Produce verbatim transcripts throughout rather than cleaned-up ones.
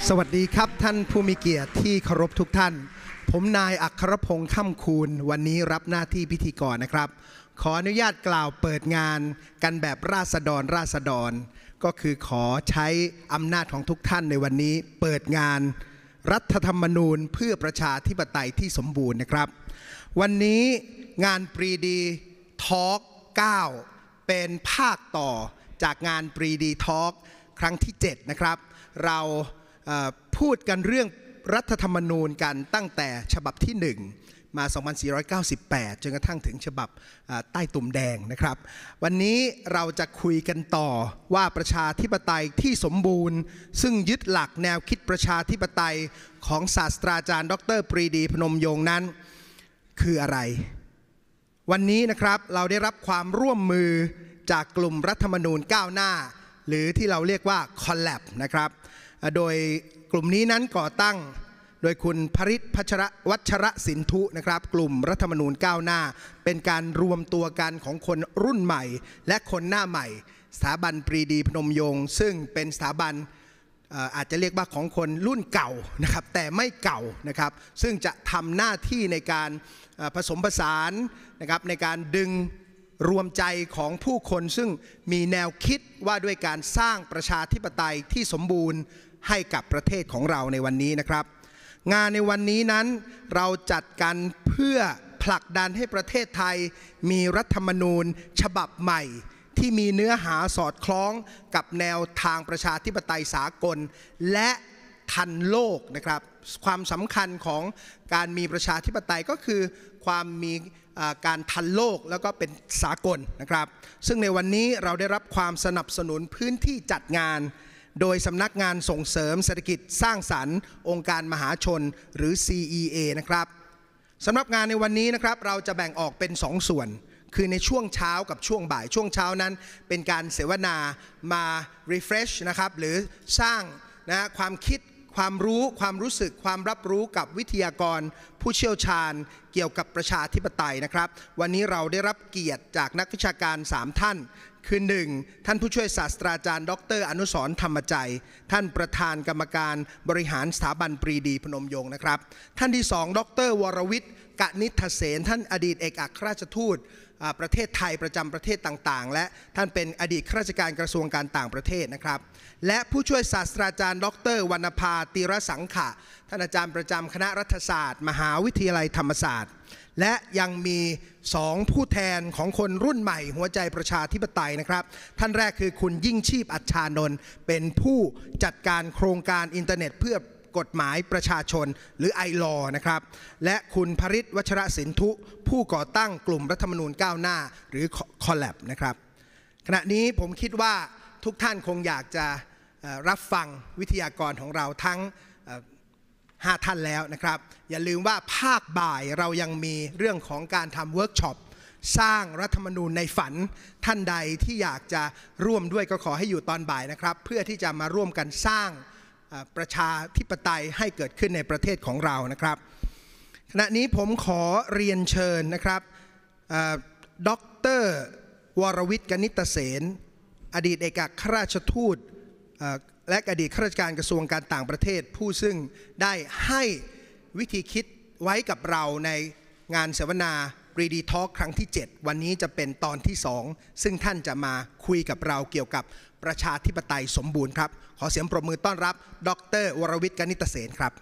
สวัสดีครับท่านผู้มีเกียรติที่เคารพทุกท่านผมนายอัครพงษ์ค่ำคูณวันนี้รับหน้าที่พิธีกรนะครับขออนุญาตกล่าวเปิดงานกันแบบราษฎรราษฎรก็คือขอใช้อำนาจของทุกท่านในวันนี้เปิดงานรัฐธรรมนูญเพื่อประชาธิปไตยที่สมบูรณ์นะครับวันนี้งานปรีดีทอล์กเก้าเป็นภาคต่อจากงานปรีดีทอล์กครั้งที่เจ็ดนะครับเราพูดกันเรื่องรัฐธรรมนูญกันตั้งแต่ฉบับที่หนึ่งมา สองพันสี่ร้อยเก้าสิบแปด จนกระทั่งถึงฉบับใต้ตุ่มแดงนะครับวันนี้เราจะคุยกันต่อว่าประชาธิปไตยที่สมบูรณ์ซึ่งยึดหลักแนวคิดประชาธิปไตยของศาสตราจารย์ดร.ปรีดีพนมยงค์นั้นคืออะไรวันนี้นะครับเราได้รับความร่วมมือจากกลุ่มรัฐธรรมนูญก้าวหน้าหรือที่เราเรียกว่า Collab นะครับโดยกลุ่มนี้นั้นก่อตั้งโดยคุณพริษพัชรวัชรสินธุนะครับกลุ่มรัฐธรรมนูญก้าวหน้าเป็นการรวมตัวกันของคนรุ่นใหม่และคนหน้าใหม่สถาบันปรีดีพนมยงค์ซึ่งเป็นสถาบันอาจจะเรียกว่าของคนรุ่นเก่านะครับแต่ไม่เก่านะครับซึ่งจะทำหน้าที่ในการผสมผสานนะครับในการดึงรวมใจของผู้คนซึ่งมีแนวคิดว่าด้วยการสร้างประชาธิปไตยที่สมบูรณ์ให้กับประเทศของเราในวันนี้นะครับงานในวันนี้นั้นเราจัดกันเพื่อผลักดันให้ประเทศไทยมีรัฐธรรมนูญฉบับใหม่ที่มีเนื้อหาสอดคล้องกับแนวทางประชาธิปไตยสากลและทันโลกนะครับความสำคัญของการมีประชาธิปไตยก็คือความมีการทันโลกแล้วก็เป็นสากลนะครับซึ่งในวันนี้เราได้รับความสนับสนุนพื้นที่จัดงานโดยสำนักงานส่งเสริมเศรษฐกิจสร้างสรรค์องค์การมหาชนหรือ ซี อี เอ นะครับสำหรับงานในวันนี้นะครับเราจะแบ่งออกเป็นสองส่วนคือในช่วงเช้ากับช่วงบ่ายช่วงเช้านั้นเป็นการเสวนามา refresh นะครับหรือสร้างนะความคิดความรู้ความรู้สึกความรับรู้กับวิทยากรผู้เชี่ยวชาญเกี่ยวกับประชาธิปไตยนะครับวันนี้เราได้รับเกียรติจากนักวิชาการสามท่านคือหนึ่งท่านผู้ช่วยศาสตราจารย์ดร.อนุสรณ์ธรรมใจท่านประธานกรรมการบริหารสถาบันปรีดีพนมยงค์นะครับท่านที่สองดร.วรวิทย์กนิษฐเสนท่านอดีตเอกอัครราชทูตประเทศไทยประจำประเทศต่างๆและท่านเป็นอดีตข้าราชการกระทรวงการต่างประเทศนะครับและผู้ช่วยศาสตราจารย์ดร.วรรณภาตีรสังขะท่านอาจารย์ประจำคณะรัฐศาสตร์มหาวิทยาลัยธรรมศาสตร์และยังมีสองผู้แทนของคนรุ่นใหม่หัวใจประชาธิปไตยนะครับท่านแรกคือคุณยิ่งชีพอัชชานนท์เป็นผู้จัดการโครงการอินเทอร์เน็ตเพื่อกฎหมายประชาชนหรือ ไอ แอล โอ นะครับและคุณพริษวัชรสินธุผู้ก่อตั้งกลุ่มรัฐธรรมนูญก้าวหน้าหรือ Collab นะครับขณะนี้ผมคิดว่าทุกท่านคงอยากจะรับฟังวิทยากรของเราทั้งห้าท่านแล้วนะครับอย่าลืมว่าภาคบ่ายเรายังมีเรื่องของการทำเวิร์กช็อปสร้างรัฐธรรมนูญในฝันท่านใดที่อยากจะร่วมด้วยก็ขอให้อยู่ตอนบ่ายนะครับเพื่อที่จะมาร่วมกันสร้างประชาธิปไตยให้เกิดขึ้นในประเทศของเรานะครับขณะนี้ผมขอเรียนเชิญนะครับดร.วรวิทย์กนิษฐเสนอดีตเอกอัครราชทูตและอดีตข้าราชการกระทรวงการต่างประเทศผู้ซึ่งได้ให้วิธีคิดไว้กับเราในงานเสวนาปรีดีทอล์กครั้งที่เจ็ดวันนี้จะเป็นตอนที่สองซึ่งท่านจะมาคุยกับเราเกี่ยวกับประชาธิปไตยสมบูรณ์ครับขอเสียงปรบมือต้อนรับดร.วรวิทย์กนิษฐเสนครับ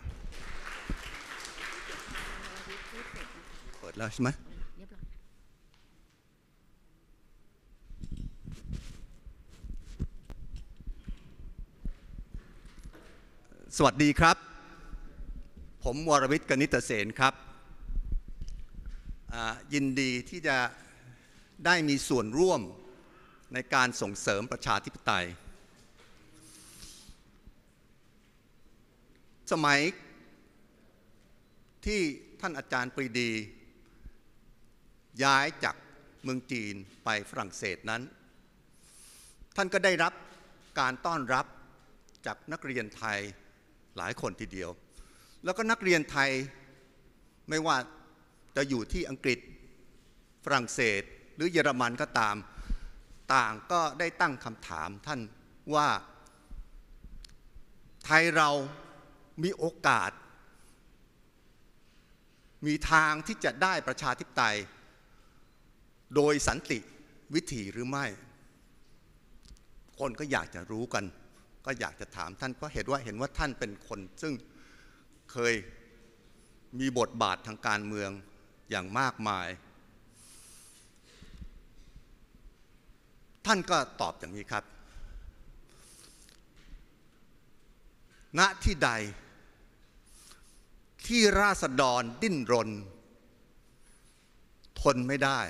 เปิดแล้วใช่ไหมสวัสดีครับผมวรวิทย์กนิษฐเสนครับยินดีที่จะได้มีส่วนร่วมในการส่งเสริมประชาธิปไตยสมัยที่ท่านอาจารย์ปรีดีย้ายจากเมืองจีนไปฝรั่งเศสนั้นท่านก็ได้รับการต้อนรับจากนักเรียนไทยหลายคนทีเดียวแล้วก็นักเรียนไทยไม่ว่าจะอยู่ที่อังกฤษฝรั่งเศสหรือเยอรมันก็ตามต่างก็ได้ตั้งคำถามท่านว่าไทยเรามีโอกาสมีทางที่จะได้ประชาธิปไตยโดยสันติวิธีหรือไม่คนก็อยากจะรู้กันก็อยากจะถามท่านเพราะเห็นว่าเห็นว่าท่านเป็นคนซึ่งเคยมีบทบาททางการเมืองอย่างมากมายท่านก็ตอบอย่างนี้ครับณที่ใดที่ราษฎรดิ้นรนทนไม่ได้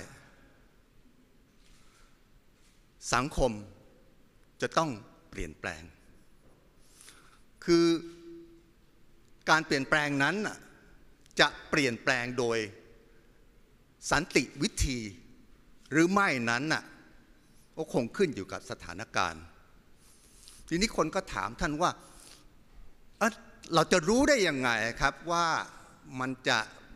สังคมจะต้องเปลี่ยนแปลงคือการเปลี่ยนแปลงนั้นจะเปลี่ยนแปลงโดยสันติวิธีหรือไม่นั้นน่ะก็คงขึ้นอยู่กับสถานการณ์ทีนี้คนก็ถามท่านว่าเอ้อเราจะรู้ได้ยังไงครับว่ามันจะ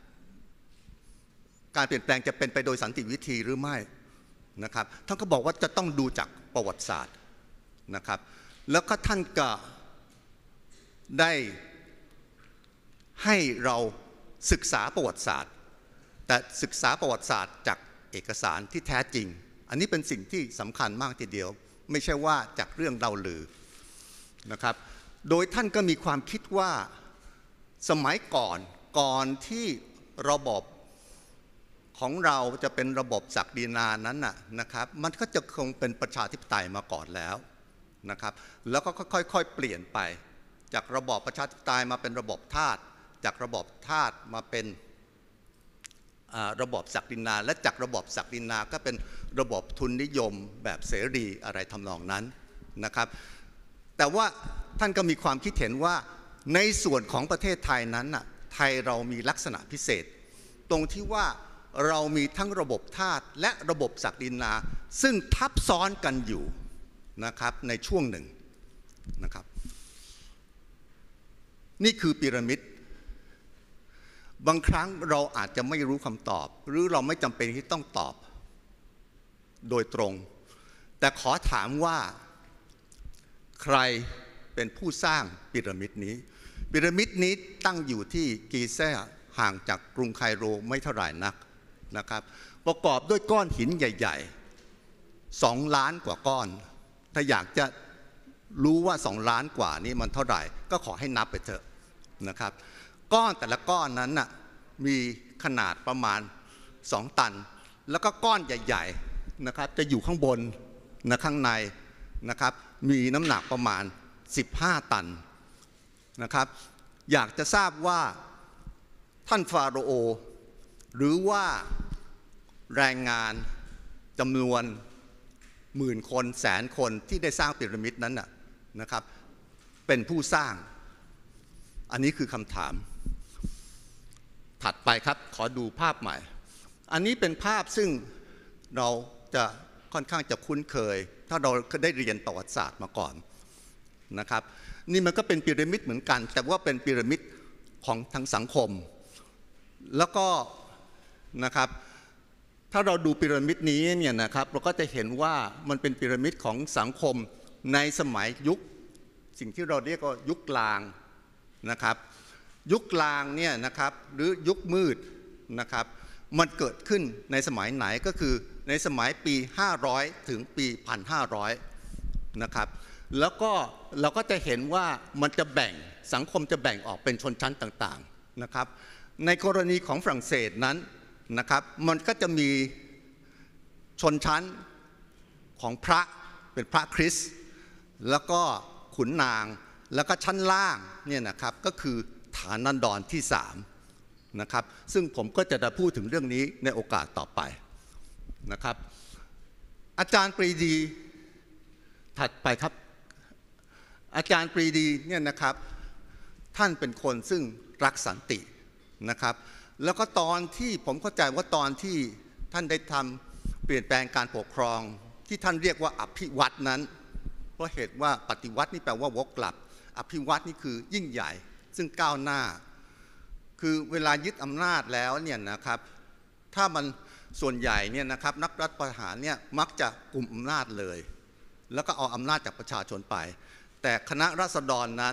การเปลี่ยนแปลงจะเป็นไปโดยสันติวิธีหรือไม่นะครับท่านก็บอกว่าจะต้องดูจากประวัติศาสตร์นะครับแล้วก็ท่านก็ได้ให้เราศึกษาประวัติศาสตร์แต่ศึกษาประวัติศาสตร์จากเอกสารที่แท้จริงอันนี้เป็นสิ่งที่สำคัญมากทีเดียวไม่ใช่ว่าจากเรื่องเล่าลือนะครับโดยท่านก็มีความคิดว่าสมัยก่อนก่อนที่ระบบของเราจะเป็นระบบศักดินานั้นน่ะนะครับมันก็จะคงเป็นประชาธิปไตยมาก่อนแล้วนะครับแล้วก็ค่อยๆเปลี่ยนไปจากระบอบประชาธิปไตยมาเป็นระบบทาสจากระบบทาสมาเป็นระบอบศักดินาและจากระบอบศักดินาก็เป็นระบบทุนนิยมแบบเสรีอะไรทำนองนั้นนะครับแต่ว่าท่านก็มีความคิดเห็นว่าในส่วนของประเทศไทยนั้นน่ะไทยเรามีลักษณะพิเศษตรงที่ว่าเรามีทั้งระบบทาสและระบบศักดินาซึ่งทับซ้อนกันอยู่นะครับในช่วงหนึ่งนะครับนี่คือพีระมิดบางครั้งเราอาจจะไม่รู้คำตอบหรือเราไม่จำเป็นที่ต้องตอบโดยตรงแต่ขอถามว่าใครเป็นผู้สร้างพีระมิดนี้พีระมิดนี้ตั้งอยู่ที่กีแซ่ห่างจากกรุงไคโรไม่เท่าไหร่นักนะครับประกอบด้วยก้อนหินใหญ่ๆสองล้านกว่าก้อนถ้าอยากจะรู้ว่าสองล้านกว่านี้มันเท่าไหร่ก็ขอให้นับไปเถอะนะครับก้อนแต่ละก้อนนั้นน่ะมีขนาดประมาณสองตันแล้วก็ก้อนใหญ่ๆนะครับจะอยู่ข้างบนนะข้างในนะครับมีน้ำหนักประมาณสิบห้าตันนะครับอยากจะทราบว่าท่านฟาโรโอหรือว่าแรงงานจำนวนหมื่นคนแสนคนที่ได้สร้างพีระมิดนั้นน่ะนะครับเป็นผู้สร้างอันนี้คือคำถามถัดไปครับขอดูภาพใหม่อันนี้เป็นภาพซึ่งเราจะค่อนข้างจะคุ้นเคยถ้าเราได้เรียนประวัติศาสตร์มาก่อนนะครับนี่มันก็เป็นพีระมิดเหมือนกันแต่ว่าเป็นพีระมิดของทางสังคมแล้วก็นะครับถ้าเราดูพีระมิดนี้เนี่ยนะครับเราก็จะเห็นว่ามันเป็นพีระมิดของสังคมในสมัยยุคสิ่งที่เราเรียกว่ายุคกลางนะครับยุคกลางเนี่ยนะครับหรือยุคมืดนะครับมันเกิดขึ้นในสมัยไหนก็คือในสมัยปีห้าร้อยถึงปีหนึ่งพันห้าร้อยนะครับแล้วก็เราก็จะเห็นว่ามันจะแบ่งสังคมจะแบ่งออกเป็นชนชั้นต่างๆนะครับในกรณีของฝรั่งเศสนั้นนะครับมันก็จะมีชนชั้นของพระเป็นพระคริสต์แล้วก็ขุนนางแล้วก็ชั้นล่างเนี่ยนะครับก็คือฐานันดรที่สามนะครับซึ่งผมก็จะได้พูดถึงเรื่องนี้ในโอกาสต่อไปนะครับอาจารย์ปรีดีถัดไปครับอาจารย์ปรีดีเนี่ยนะครับท่านเป็นคนซึ่งรักสันตินะครับแล้วก็ตอนที่ผมเข้าใจว่าตอนที่ท่านได้ทำเปลี่ยนแปลงการปกครองที่ท่านเรียกว่าอภิวัตนั้นเพราะเหตุว่าปฏิวัตินี่แปลว่าวกกลับอภิวัตนี่คือยิ่งใหญ่ซึ่งก้าวหน้าคือเวลายึดอำนาจแล้วเนี่ยนะครับถ้ามันส่วนใหญ่เนี่ยนะครับนักรัฐประหารเนี่ยมักจะกุมอำนาจเลยแล้วก็เอาอำนาจจากประชาชนไปแต่คณะราษฎรนั้น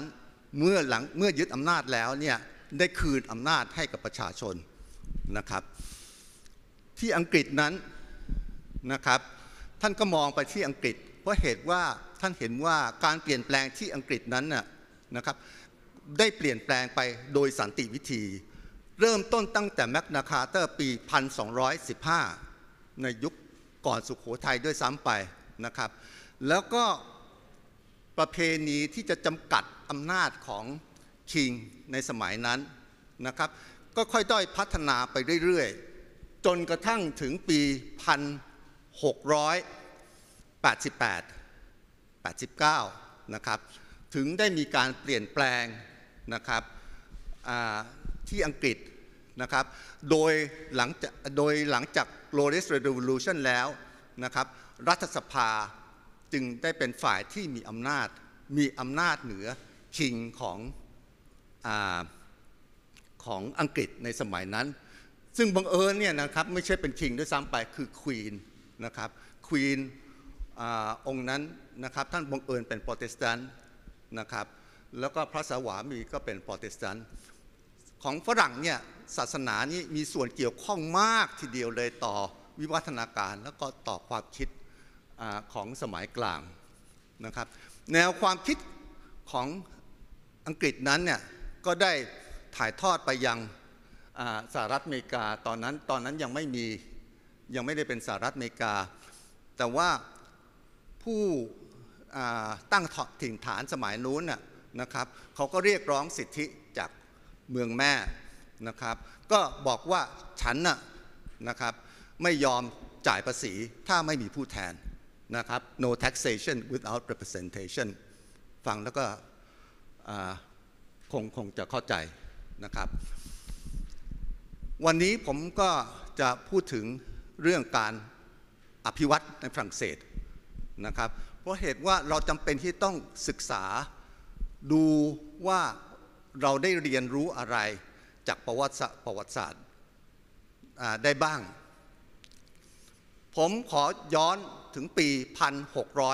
เมื่อหลังเมื่อยึดอำนาจแล้วเนี่ยได้คืนอำนาจให้กับประชาชนนะครับที่อังกฤษนั้นนะครับท่านก็มองไปที่อังกฤษเพราะเหตุว่าท่านเห็นว่าการเปลี่ยนแปลงที่อังกฤษนั้นน่ะนะครับได้เปลี่ยนแปลงไปโดยสันติวิธีเริ่มต้นตั้งแต่แมกนาคาเตอร์ปีหนึ่งพันสองร้อยสิบห้าในยุคก่อนสุโขทัยด้วยซ้ำไปนะครับแล้วก็ประเพณีที่จะจำกัดอำนาจของคิงในสมัยนั้นนะครับก็ค่อยด้อยพัฒนาไปเรื่อยๆจนกระทั่งถึงปีหนึ่งพันหกร้อยแปดสิบแปด แปดสิบเก้านะครับถึงได้มีการเปลี่ยนแปลงนะครับที่อังกฤษนะครับโดยหลังจากโดยหลังจาก Glorious Revolution แล้วนะครับรัฐสภาจึงได้เป็นฝ่ายที่มีอำนาจมีอำนาจเหนือคิงของอ่าของอังกฤษในสมัยนั้นซึ่งบังเอิญเนี่ยนะครับไม่ใช่เป็นคิงด้วยซ้ำไปคือควีนนะครับควีนองค์นั้นนะครับท่านบังเอิญเป็นโปรเตสแตนต์นะครับแล้วก็พระสวามีก็เป็นโปรเตสแตนต์ของฝรั่งเนี่ยศาสนานี้มีส่วนเกี่ยวข้องมากทีเดียวเลยต่อวิวัฒนาการแล้วก็ต่อความคิดของสมัยกลางนะครับแนวความคิดของอังกฤษนั้นเนี่ยก็ได้ถ่ายทอดไปยังสหรัฐอเมริกาตอนนั้นตอนนั้นยังไม่มียังไม่ได้เป็นสหรัฐอเมริกาแต่ว่าผู้ตั้งถิ่นฐานสมัยนู้นนะครับเขาก็เรียกร้องสิทธิจากเมืองแม่นะครับก็บอกว่าฉันน่ะนะครับไม่ยอมจ่ายภาษีถ้าไม่มีผู้แทนนะครับ no taxation without representation ฟังแล้วก็คงคงจะเข้าใจนะครับวันนี้ผมก็จะพูดถึงเรื่องการอภิวัตในฝรั่งเศสนะครับเพราะเหตุว่าเราจำเป็นที่ต้องศึกษาดูว่าเราได้เรียนรู้อะไรจากประวัติศาสตร์ประวัติศาสตร์ได้บ้างผมขอย้อนถึงปีหนึ่งพันหกร้อย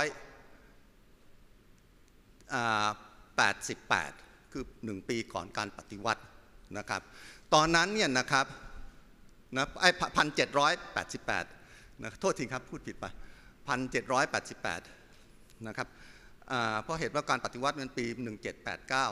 แปดสิบแปดคือหนึ่งปีก่อนการปฏิวัตินะครับตอนนั้นเนี่ยนะครับนะไอ้พันเจ็ดร้อยแปดสิบแปดนะโทษทีครับพูดผิดไปพันเจ็ดร้อยแปดสิบแปดนะครับเพราะเหตุว่าการปฏิวัติเป็นปีหนึ่งเจ็ดแปดเก้า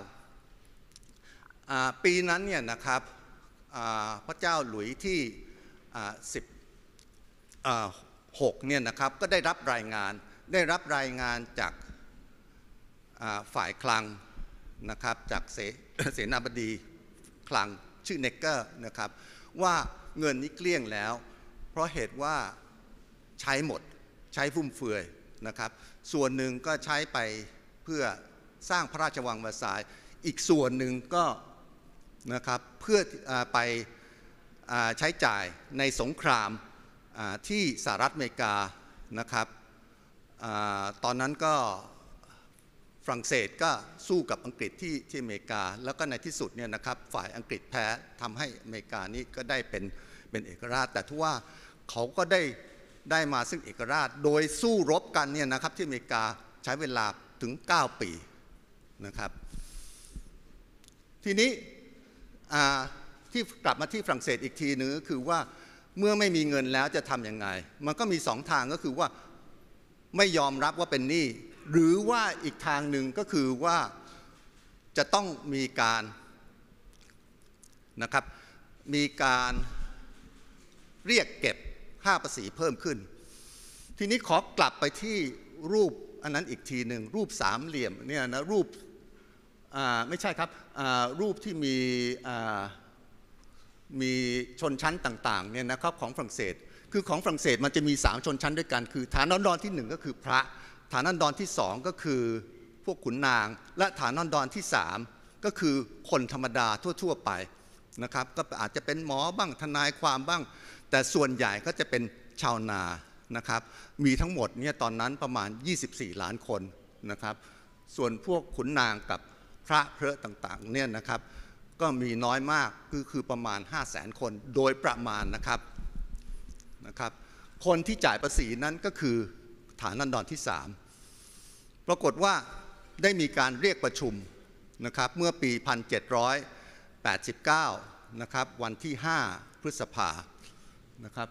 ปีนั้นเนี่ยนะครับพระเจ้าหลุยที่สิบหกเนี่ยนะครับก็ได้รับรายงานได้รับรายงานจากฝ่ายคลังนะครับจากเส, เสนาบดีคลังชื่อเนกเกอร์นะครับว่าเงินนี้เกลี้ยงแล้วเพราะเหตุว่าใช้หมดใช้ฟุ่มเฟือยนะครับส่วนหนึ่งก็ใช้ไปเพื่อสร้างพระราชวังแวร์ซายน์อีกส่วนหนึ่งก็นะครับเพื่อไปใช้จ่ายในสงครามที่สหรัฐอเมริกานะครับตอนนั้นก็ฝรั่งเศสก็สู้กับอังกฤษที่ที่อเมริกาแล้วก็ในที่สุดเนี่ยนะครับฝ่ายอังกฤษแพ้ทำให้อเมริกานี้ก็ได้เป็นเป็นเอกราชแต่ทว่าเขาก็ได้ได้มาซึ่งเอกราชโดยสู้รบกันเนี่ยนะครับที่อเมริกาใช้เวลาถึงเก้าปีนะครับทีนี้ที่กลับมาที่ฝรั่งเศสอีกทีนึงก็คือว่าเมื่อไม่มีเงินแล้วจะทำยังไงมันก็มีสองทางก็คือว่าไม่ยอมรับว่าเป็นหนี้หรือว่าอีกทางหนึ่งก็คือว่าจะต้องมีการนะครับมีการเรียกเก็บค่าภาษีเพิ่มขึ้นทีนี้ขอกลับไปที่รูปอันนั้นอีกทีหนึ่งรูปสามเหลี่ยมเนี่ยนะรูปไม่ใช่ครับรูปที่มีมีชนชั้นต่างๆเนี่ยนะครับของฝรั่งเศสคือของฝรั่งเศสมันจะมีสามชนชั้นด้วยกันคือฐานันดรที่หนึ่งก็คือพระฐานันดรที่สองก็คือพวกขุนนางและฐานันดรที่สามก็คือคนธรรมดาทั่วๆไปนะครับก็อาจจะเป็นหมอบ้างทนายความบ้างแต่ส่วนใหญ่ก็จะเป็นชาวนานะครับมีทั้งหมดเนี่ยตอนนั้นประมาณยี่สิบสี่ล้านคนนะครับส่วนพวกขุนนางกับพระเพระต่างๆเนี่ยนะครับก็มีน้อยมากคือคือประมาณห้าแสนคนโดยประมาณนะครับนะครับคนที่จ่ายภาษีนั้นก็คือฐานันดรที่สามปรากฏว่าได้มีการเรียกประชุมนะครับเมื่อปี หนึ่งพันเจ็ดร้อยแปดสิบเก้า นะครับวันที่ ห้า พฤษภานะครับ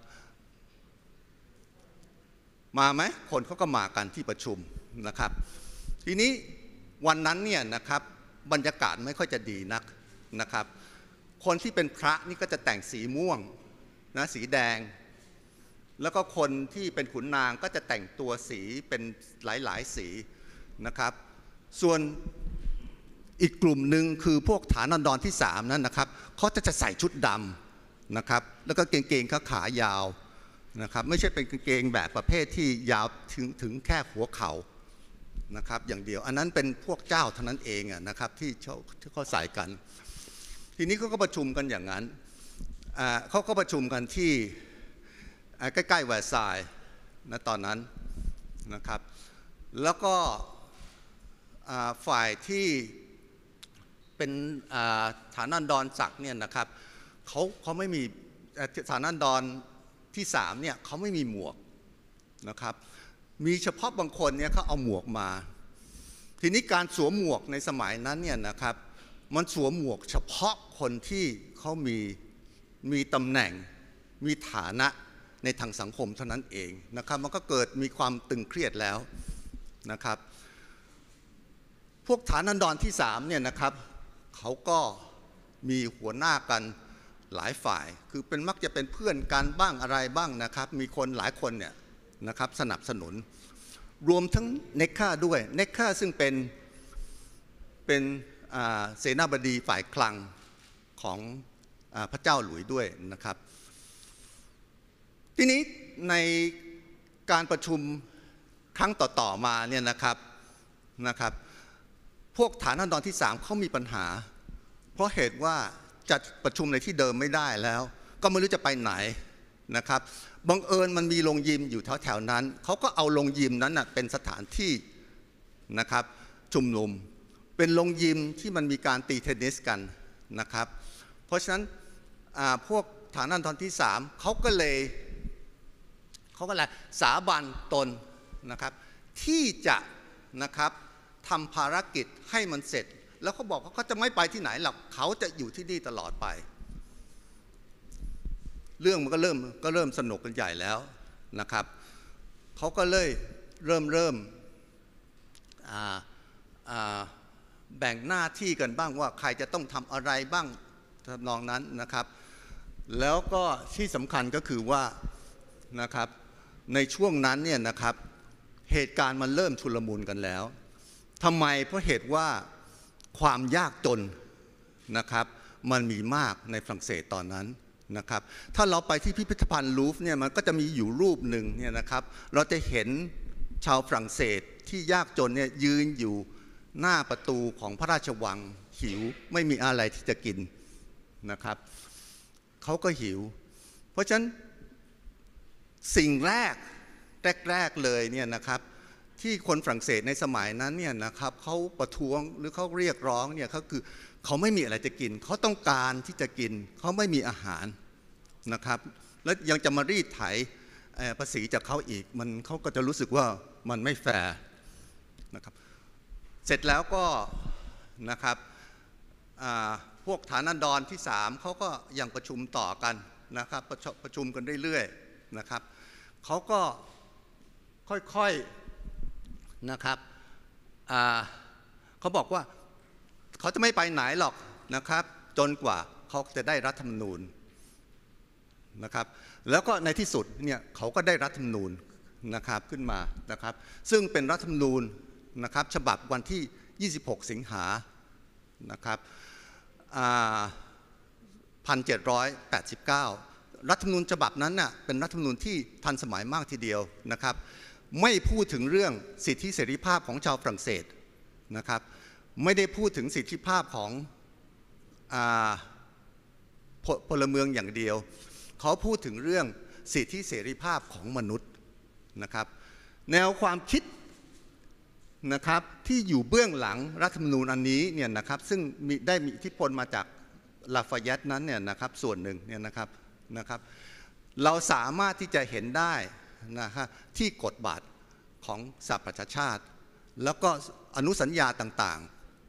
มาไหมคนเขาก็มากันที่ประชุมนะครับทีนี้วันนั้นเนี่ยนะครับบรรยากาศไม่ค่อยจะดีนักนะครับคนที่เป็นพระนี่ก็จะแต่งสีม่วงนะสีแดงแล้วก็คนที่เป็นขุนนางก็จะแต่งตัวสีเป็นหลายๆสีนะครับส่วนอีกกลุ่มหนึ่งคือพวกฐานันดรที่สามนั้นนะครับเขาจะจะใส่ชุดดำนะครับแล้วก็เกงๆเขาขายาวนะครับไม่ใช่เป็นกางเกงแบบประเภทที่ยาวถึงถึงแค่หัวเข่านะครับอย่างเดียวอันนั้นเป็นพวกเจ้าเท่านั้นเองนะครับที่เขาที่เขาใส่กันทีนี้เขาก็ประชุมกันอย่างนั้นเขาก็ประชุมกันที่ใกล้ๆแวร์ซายน์นะตอนนั้นนะครับแล้วก็ฝ่ายที่เป็นฐานันดรศักดิ์เนี่ยนะครับเขาเขาไม่มีฐานันดรที่สามเนี่ยเขาไม่มีหมวกนะครับมีเฉพาะบางคนเนี่ยเขาเอาหมวกมาทีนี้การสวมหมวกในสมัยนั้นเนี่ยนะครับมันสวมหมวกเฉพาะคนที่เขามีมีตำแหน่งมีฐานะในทางสังคมเท่านั้นเองนะครับมันก็เกิดมีความตึงเครียดแล้วนะครับพวกฐานันดรที่สามเนี่ยนะครับเขาก็มีหัวหน้ากันหลายฝ่ายคือเป็นมักจะเป็นเพื่อนกันบ้างอะไรบ้างนะครับมีคนหลายคนเนี่ยนะครับสนับสนุนรวมทั้งเนคค่าด้วยเนคค่าซึ่งเป็นเป็นเสนาบดีฝ่ายคลังของพระเจ้าหลุยส์ด้วยนะครับทีนี้ในการประชุมครั้งต่อๆมาเนี่ยนะครับนะครับพวกฐานันดรที่สามเขามีปัญหาเพราะเหตุว่าจัดประชุมในที่เดิมไม่ได้แล้วก็ไม่รู้จะไปไหนนะครับบังเอิญมันมีโรงยิมอยู่แถวๆนั้นเขาก็เอาโรงยิมนั้นนะเป็นสถานที่นะครับชุมนุมเป็นโรงยิมที่มันมีการตีเทนนิสกันนะครับเพราะฉะนั้นพวกฐานันดรที่สามเขาก็เลยเขาก็เลยสาบานตนนะครับที่จะนะครับทำภารกิจให้มันเสร็จแล้วเขาบอกว่าเขาจะไม่ไปที่ไหนหรอกเขาจะอยู่ที่นี่ตลอดไปเรื่องมันก็เริ่มก็เริ่มสนุกกันใหญ่แล้วนะครับเขาก็เลยเริ่มเริ่มแบ่งหน้าที่กันบ้างว่าใครจะต้องทำอะไรบ้างทำนองนั้นนะครับแล้วก็ที่สำคัญก็คือว่านะครับในช่วงนั้นเนี่ยนะครับเหตุการณ์มันเริ่มชุลมุนกันแล้วทำไมเพราะเหตุว่าความยากจนนะครับมันมีมากในฝรั่งเศสตอนนั้นนะครับถ้าเราไปที่พิพิธภัณฑ์ลูฟร์เนี่ยมันก็จะมีอยู่รูปหนึ่งเนี่ยนะครับเราจะเห็นชาวฝรั่งเศสที่ยากจนเนี่ยยืนอยู่หน้าประตูของพระราชวังหิวไม่มีอะไรที่จะกินนะครับเขาก็หิวเพราะฉะนั้นสิ่งแรกแรกๆเลยเนี่ยนะครับที่คนฝรั่งเศสในสมัยนั้นเนี่ยนะครับเขาประท้วงหรือเขาเรียกร้องเนี่ยเขาคือเขาไม่มีอะไรจะกินเขาต้องการที่จะกินเขาไม่มีอาหารนะครับแล้วยังจะมารีดไถภาษีจากเขาอีกมันเขาก็จะรู้สึกว่ามันไม่แฟร์นะครับเสร็จแล้วก็นะครับพวกฐานันดรที่สามเขาก็ยังประชุมต่อกันนะครับประชุมประชุมกันเรื่อยๆนะครับเขาก็ค่อยๆนะครับเขาบอกว่าเขาจะไม่ไปไหนหรอกนะครับจนกว่าเขาจะได้รัฐธรรมนูญนะครับแล้วก็ในที่สุดเนี่ยเขาก็ได้รัฐธรรมนูญนะครับขึ้นมานะครับซึ่งเป็นรัฐธรรมนูญนะครับฉบับวันที่ยี่สิบหกสิงหานะครับหนึ่งพันเจ็ดร้อยแปดสิบเก้ารัฐธรรมนูญฉบับนั้นน่ะเป็นรัฐธรรมนูญที่ทันสมัยมากทีเดียวนะครับไม่พูดถึงเรื่องสิทธิเสรีภาพของชาวฝรั่งเศสนะครับไม่ได้พูดถึงสิทธิภาพของพลเมืองอย่างเดียวเขาพูดถึงเรื่องสิทธิเสรีภาพของมนุษย์นะครับแนวความคิดนะครับที่อยู่เบื้องหลังรัฐธรรมนูญอันนี้เนี่ยนะครับซึ่งมีได้มีอิทธิพลมาจากลาฟาเยตนั้นเนี่ยนะครับส่วนหนึ่งเนี่ยนะครับนะครับเราสามารถที่จะเห็นได้นะครับที่กฎบัตรของสหประชาชาติแล้วก็อนุสัญญาต่างๆ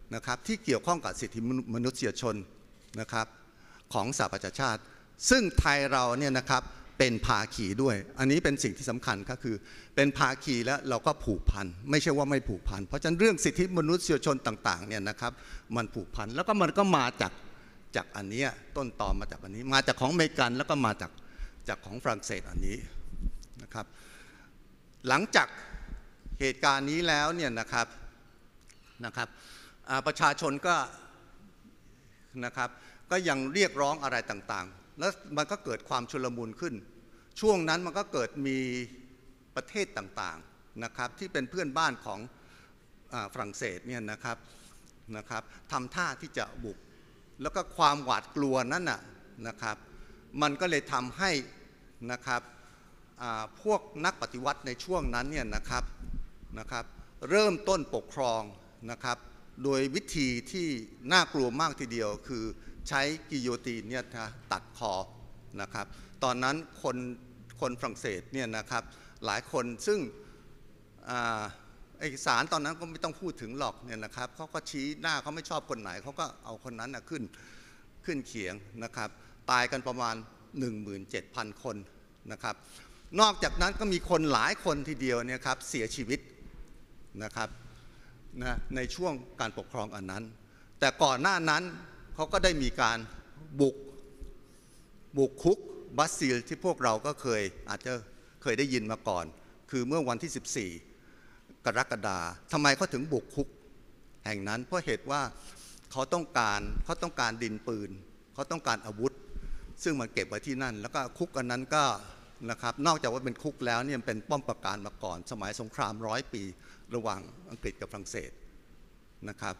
นะครับที่เกี่ยวข้องกับสิทธิมนุษยชนนะครับของสหประชาชาติซึ่งไทยเราเนี่ยนะครับเป็นภาคีด้วยอันนี้เป็นสิ่งที่สำคัญก็คือเป็นภาคีแล้วเราก็ผูกพันไม่ใช่ว่าไม่ผูกพันเพราะฉะนั้นเรื่องสิทธิมนุษยชนต่างๆเนี่ยนะครับมันผูกพันแล้วก็มันก็มาจากจากอันนี้ต้นตอมาจากอันนี้มาจากของอเมริกันแล้วก็มาจากจากของฝรั่งเศสอันนี้นะครับหลังจากเหตุการณ์นี้แล้วเนี่ยนะครับนะครับประชาชนก็นะครับก็ยังเรียกร้องอะไรต่างๆแล้วมันก็เกิดความชุลมุนขึ้นช่วงนั้นมันก็เกิดมีประเทศต่างๆนะครับที่เป็นเพื่อนบ้านของฝรั่งเศสเนี่ยนะครับนะครับทำท่าที่จะบุกแล้วก็ความหวาดกลัวนั้นน่ะนะครับมันก็เลยทำให้นะครับพวกนักปฏิวัติในช่วงนั้นเนี่ยนะครับนะครับเริ่มต้นปกครองนะครับโดยวิธีที่น่ากลัวมากทีเดียวคือใช้กิโยตินเนี่ยตัดคอนะครับตอนนั้นคนคนฝรั่งเศสเนี่ยนะครับหลายคนซึ่งเอกสารตอนนั้นก็ไม่ต้องพูดถึงหรอกเนี่ยนะครับเขาก็ชี้หน้าเขาไม่ชอบคนไหนเขาก็เอาคนนั้นนะขึ้นขึ้นเขียงนะครับตายกันประมาณ หนึ่งหมื่นเจ็ดพัน คนนะครับนอกจากนั้นก็มีคนหลายคนทีเดียวเนี่ยครับเสียชีวิตนะครับนะในช่วงการปกครองอันนั้นแต่ก่อนหน้านั้นเขาก็ได้มีการบุกบุกคุกบาสติลที่พวกเราก็เคยอาจจะเคยได้ยินมาก่อนคือเมื่อวันที่สิบสี่กรกฎาคมทำไมเขาถึงบุกคุกแห่งนั้นเพราะเหตุว่าเขาต้องการเขาต้องการดินปืนเขาต้องการอาวุธซึ่งมันเก็บไว้ที่นั่นแล้วก็คุกอันนั้นก็นะครับนอกจากว่าเป็นคุกแล้วเนี่ยเป็นป้อมปราการมาก่อนสมัยสงครามร้อยปีระหว่างอังกฤษกับฝรั่งเศสนะครับ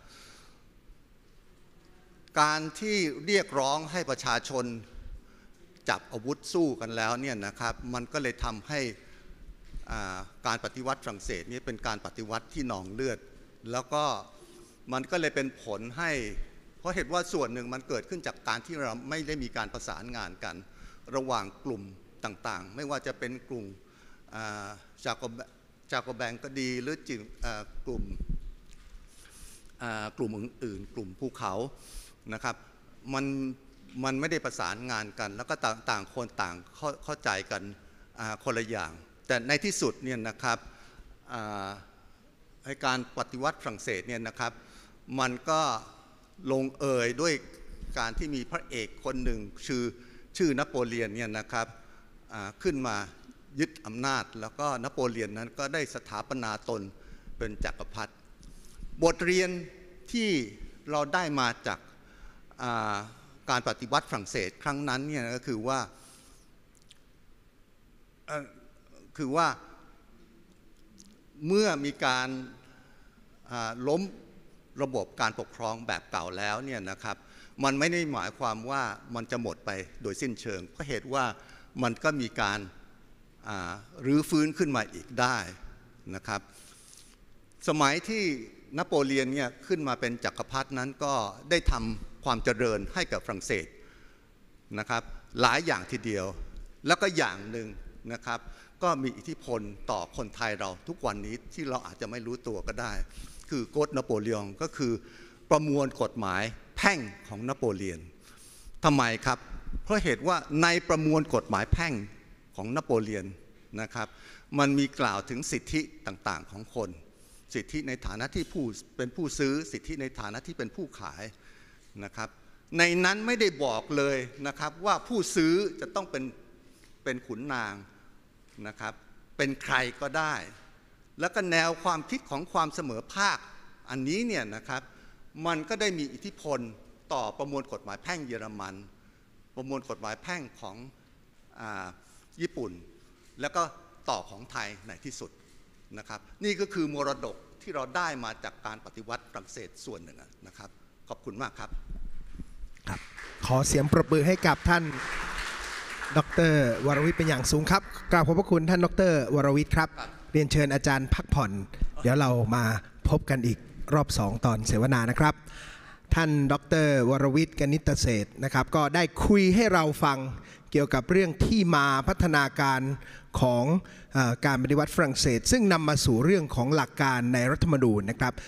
การที่เรียกร้องให้ประชาชนจับอาวุธสู้กันแล้วเนี่ยนะครับมันก็เลยทำให้การปฏิวัติฝรั่งเศสนี่เป็นการปฏิวัติที่นองเลือดแล้วก็มันก็เลยเป็นผลให้เพราะเหตุว่าส่วนหนึ่งมันเกิดขึ้นจากการที่เราไม่ได้มีการประสานงานกันระหว่างกลุ่มต่างๆไม่ว่าจะเป็นกลุ่มจากจากแบงก็ดีหรือจิกลุ่มกลุ่มอื่นๆกลุ่มภูเขานะครับมันมันไม่ได้ประสานงานกันแล้วก็ต่างคนต่างเข้าใจกันคนละอย่างแต่ในที่สุดเนี่ยนะครับการปฏิวัติฝรั่งเศสเนี่ยนะครับมันก็ลงเอยด้วยการที่มีพระเอกคนหนึ่งชื่อชื่อนโปเลียนเนี่ยนะครับขึ้นมายึดอำนาจแล้วก็นโปเลียนนั้นก็ได้สถาปนาตนเป็นจักรพรรดิบทเรียนที่เราได้มาจากการปฏิวัติฝรั่งเศสครั้งนั้นเนี่ยก็คือว่าคือว่าเมื่อมีการล้มระบบการปกครองแบบเก่าแล้วเนี่ยนะครับมันไม่ได้หมายความว่ามันจะหมดไปโดยสิ้นเชิงเพราะเหตุว่ามันก็มีการรื้อฟื้นขึ้นมาอีกได้นะครับสมัยที่นโปเลียนเนี่ยขึ้นมาเป็นจักรพรรดินั้นก็ได้ทำความเจริญให้กับฝรั่งเศสนะครับหลายอย่างทีเดียวแล้วก็อย่างหนึ่งนะครับก็มีอิทธิพลต่อคนไทยเราทุกวันนี้ที่เราอาจจะไม่รู้ตัวก็ได้คือกฎนโปเลียนก็คือประมวลกฎหมายแพ่งของนโปเลียนทำไมครับเพราะเหตุว่าในประมวลกฎหมายแพ่งของนโปเลียนนะครับมันมีกล่าวถึงสิทธิต่างๆของคนสิทธิในฐานะที่ผู้เป็นผู้ซื้อสิทธิในฐานะที่เป็นผู้ขายนะครับในนั้นไม่ได้บอกเลยนะครับว่าผู้ซื้อจะต้องเป็นเป็นขุนนางนะครับเป็นใครก็ได้แล้วก็แนวความคิดของความเสมอภาคอันนี้เนี่ยนะครับมันก็ได้มีอิทธิพลต่อประมวลกฎหมายแพ่งเยอรมันประมวลกฎหมายแพ่งของอ่าญี่ปุ่นแล้วก็ต่อของไทยในที่สุดนะครับนี่ก็คือมรดกที่เราได้มาจากการปฏิวัติฝรั่งเศสส่วนหนึ่งนะครับขอบคุณมากครับครับขอเสียงปรบมือให้กับท่านดร.วรวิทย์เป็นอย่างสูงครับกราบขอบพระคุณท่านดร.วรวิทย์ครับเรียนเชิญอาจารย์พักผ่อนเดี๋ยวเรามาพบกันอีกรอบสองตอนเสวนานะครับท่านดร.วรวิทย์กนิษฐเศรษฐ์นะครับก็ได้คุยให้เราฟังเกี่ยวกับเรื่องที่มาพัฒนาการของเอ่อการปฏิวัติฝรั่งเศสซึ่งนำมาสู่เรื่องของหลักการในรัฐธรรมนูญนะครับ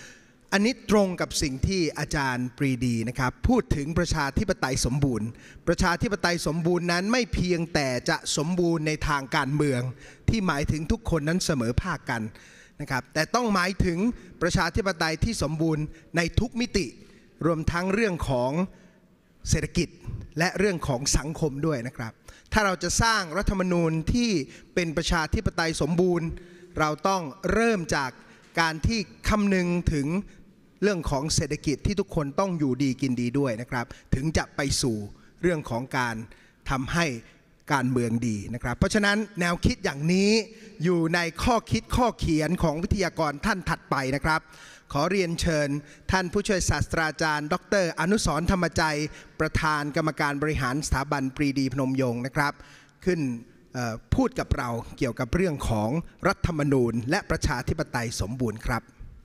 อันนี้ตรงกับสิ่งที่อาจารย์ปรีดีนะครับพูดถึงประชาธิปไตยสมบูรณ์ประชาธิปไตยสมบูรณ์นั้นไม่เพียงแต่จะสมบูรณ์ในทางการเมืองที่หมายถึงทุกคนนั้นเสมอภาคกันนะครับแต่ต้องหมายถึงประชาธิปไตยที่สมบูรณ์ในทุกมิติรวมทั้งเรื่องของเศรษฐกิจและเรื่องของสังคมด้วยนะครับถ้าเราจะสร้างรัฐธรรมนูญที่เป็นประชาธิปไตยสมบูรณ์เราต้องเริ่มจากการที่คำนึงถึงเรื่องของเศรษฐกิจที่ทุกคนต้องอยู่ดีกินดีด้วยนะครับถึงจะไปสู่เรื่องของการทำให้การเมืองดีนะครับเพราะฉะนั้นแนวคิดอย่างนี้อยู่ในข้อคิดข้อเขียนของวิทยากรท่านถัดไปนะครับขอเรียนเชิญท่านผู้ช่วยศาสตราจารย์ดรอนุสรณ์ธรรมใจประธานกรรมการบริหารสถาบันปรีดีพนมยงค์นะครับขึ้นพูดกับเราเกี่ยวกับเรื่องของรัฐธรรมนูญและประชาธิปไตยสมบูรณ์ครับ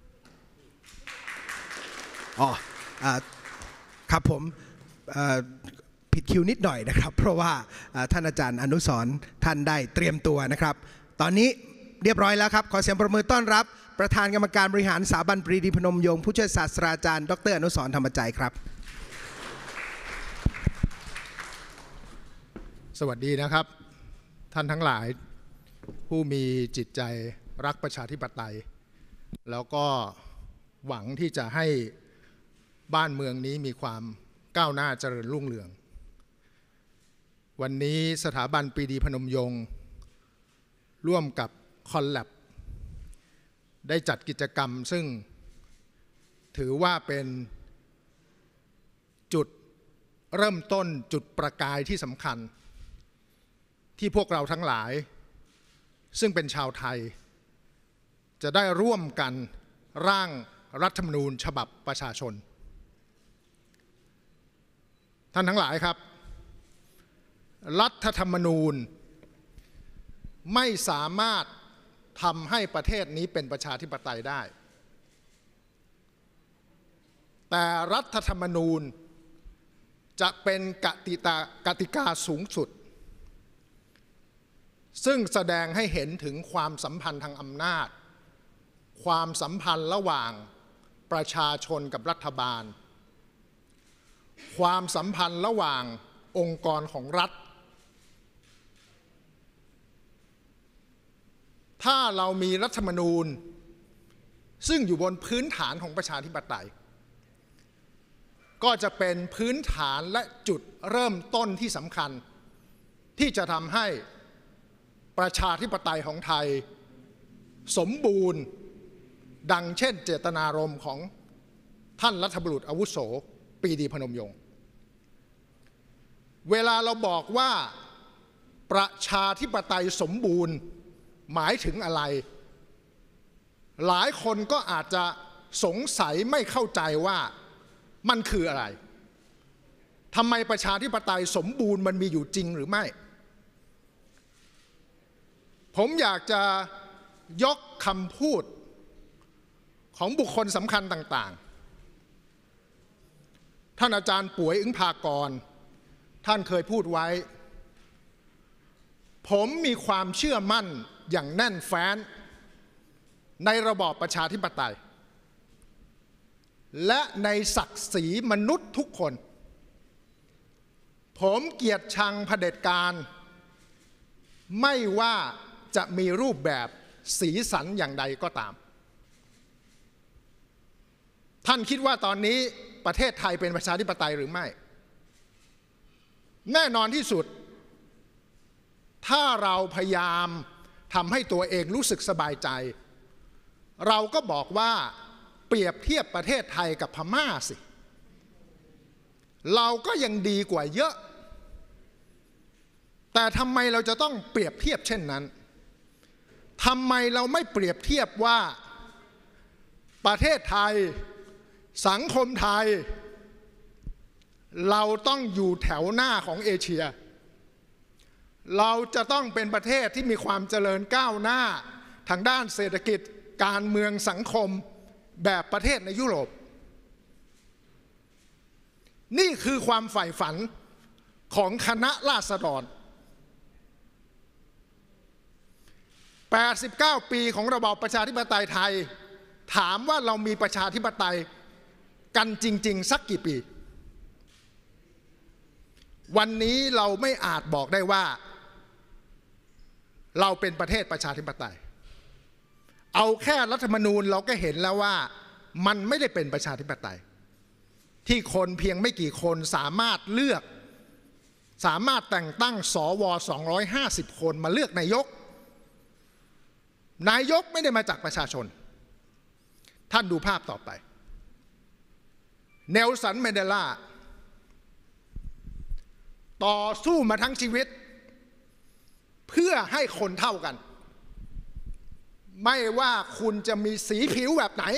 อ๋อครับผมผิดคิวนิดหน่อยนะครับเพราะว่าท่านอาจารย์อนุสรณ์ท่านได้เตรียมตัวนะครับตอนนี้เรียบร้อยแล้วครับขอเสียงปรบมือต้อนรับประธานกรรมการบริหารสถาบันปรีดีพนมยงค์ผู้ช่วยศาสตราจารย์ดรอนุสรณ์ธรรมใจครับสวัสดีนะครับท่านทั้งหลายผู้มีจิตใจรักประชาธิปไตยแล้วก็หวังที่จะให้บ้านเมืองนี้มีความก้าวหน้าเจริญรุ่งเรืองวันนี้สถาบันปรีดีพนมยงค์ร่วมกับคอนแลบได้จัดกิจกรรมซึ่งถือว่าเป็นจุดเริ่มต้นจุดประกายที่สำคัญที่พวกเราทั้งหลายซึ่งเป็นชาวไทยจะได้ร่วมกันร่างรัฐธรรมนูญฉบับประชาชนท่านทั้งหลายครับรัฐธรรมนูญไม่สามารถทำให้ประเทศนี้เป็นประชาธิปไตยได้แต่รัฐธรรมนูญจะเป็นกติกากติกาสูงสุดซึ่งแสดงให้เห็นถึงความสัมพันธ์ทางอำนาจความสัมพันธ์ระหว่างประชาชนกับรัฐบาลความสัมพันธ์ระหว่างองค์กรของรัฐถ้าเรามีรัฐธรรมนูญซึ่งอยู่บนพื้นฐานของประชาธิปไตยก็จะเป็นพื้นฐานและจุดเริ่มต้นที่สำคัญที่จะทำให้ประชาธิปไตยของไทยสมบูรณ์ดังเช่นเจตนารมณ์ของท่านรัฐบุรุษอาวุโสปรีดีพนมยงค์เวลาเราบอกว่าประชาธิปไตยสมบูรณ์หมายถึงอะไรหลายคนก็อาจจะสงสัยไม่เข้าใจว่ามันคืออะไรทำไมประชาธิปไตยสมบูรณ์มันมีอยู่จริงหรือไม่ผมอยากจะยกคำพูดของบุคคลสำคัญต่างๆท่านอาจารย์ป่วยอึ้งภากรท่านเคยพูดไว้ผมมีความเชื่อมั่นอย่างแน่นแฟ้นในระบอบประชาธิปไตยและในศักดิ์ศรีมนุษย์ทุกคนผมเกลียดชังเผด็จการไม่ว่าจะมีรูปแบบสีสันอย่างใดก็ตามท่านคิดว่าตอนนี้ประเทศไทยเป็นประชาธิปไตยหรือไม่แน่นอนที่สุดถ้าเราพยายามทำให้ตัวเองรู้สึกสบายใจเราก็บอกว่าเปรียบเทียบประเทศไทยกับพม่าสิเราก็ยังดีกว่าเยอะแต่ทำไมเราจะต้องเปรียบเทียบเช่นนั้นทำไมเราไม่เปรียบเทียบว่าประเทศไทยสังคมไทยเราต้องอยู่แถวหน้าของเอเชียเราจะต้องเป็นประเทศที่มีความเจริญก้าวหน้าทางด้านเศรษฐกิจการเมืองสังคมแบบประเทศในยุโรปนี่คือความใฝ่ฝันของคณะราษฎรแปดสิบเก้าปีของระบอบประชาธิปไตยไทยถามว่าเรามีประชาธิปไตยกันจริงๆสักกี่ปีวันนี้เราไม่อาจบอกได้ว่าเราเป็นประเทศประชาธิปไตยเอาแค่รัฐธรรมนูญเราก็เห็นแล้วว่ามันไม่ได้เป็นประชาธิปไตยที่คนเพียงไม่กี่คนสามารถเลือกสามารถแต่งตั้งสวสองร้อยห้าสิบคนมาเลือกนายกนายกไม่ได้มาจากประชาชนท่านดูภาพต่อไปเนลสันแมนเดลาต่อสู้มาทั้งชีวิตเพื่อให้คนเท่ากันไม่ว่าคุณจะมีสีผิวแบบไหน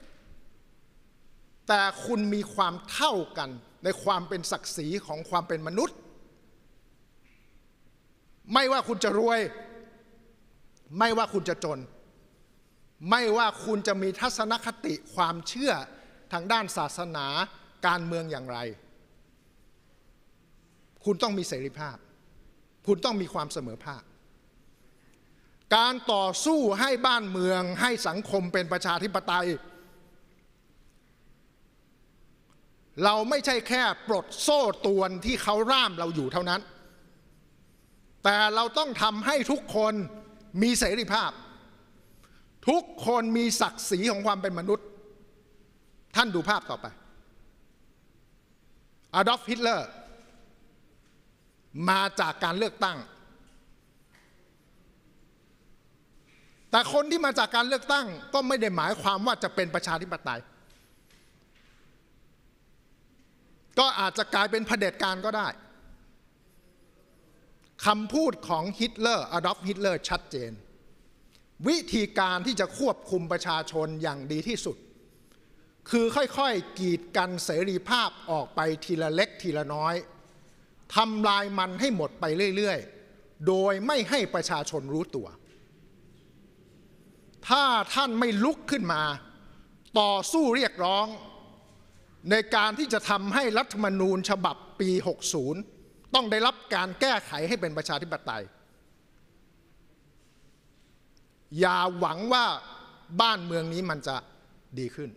แต่คุณมีความเท่ากันในความเป็นศักดิ์ศรีของความเป็นมนุษย์ไม่ว่าคุณจะรวยไม่ว่าคุณจะจนไม่ว่าคุณจะมีทัศนคติความเชื่อทางด้านศาสนาการเมืองอย่างไรคุณต้องมีเสรีภาพคุณต้องมีความเสมอภาคการต่อสู้ให้บ้านเมืองให้สังคมเป็นประชาธิปไตยเราไม่ใช่แค่ปลดโซ่ตรวนที่เขาร่ามเราอยู่เท่านั้นแต่เราต้องทำให้ทุกคนมีเสรีภาพทุกคนมีศักดิ์ศรีของความเป็นมนุษย์ท่านดูภาพต่อไปอดอล์ฟ ฮิตเลอร์มาจากการเลือกตั้งแต่คนที่มาจากการเลือกตั้งก็ไม่ได้หมายความว่าจะเป็นประชาธิปไตยก็อาจจะกลายเป็นเผด็จการก็ได้คำพูดของฮิตเลอร์อดอล์ฟ ฮิตเลอร์ชัดเจนวิธีการที่จะควบคุมประชาชนอย่างดีที่สุดคือค่อยๆกีดกันเสรีภาพออกไปทีละเล็กทีละน้อยทำลายมันให้หมดไปเรื่อยๆโดยไม่ให้ประชาชนรู้ตัวถ้าท่านไม่ลุกขึ้นมาต่อสู้เรียกร้องในการที่จะทำให้รัฐธรรมนูญฉบับปีหกสิบต้องได้รับการแก้ไขให้เป็นประชาธิปไตยอย่าหวังว่าบ้านเมืองนี้มันจะดีขึ้น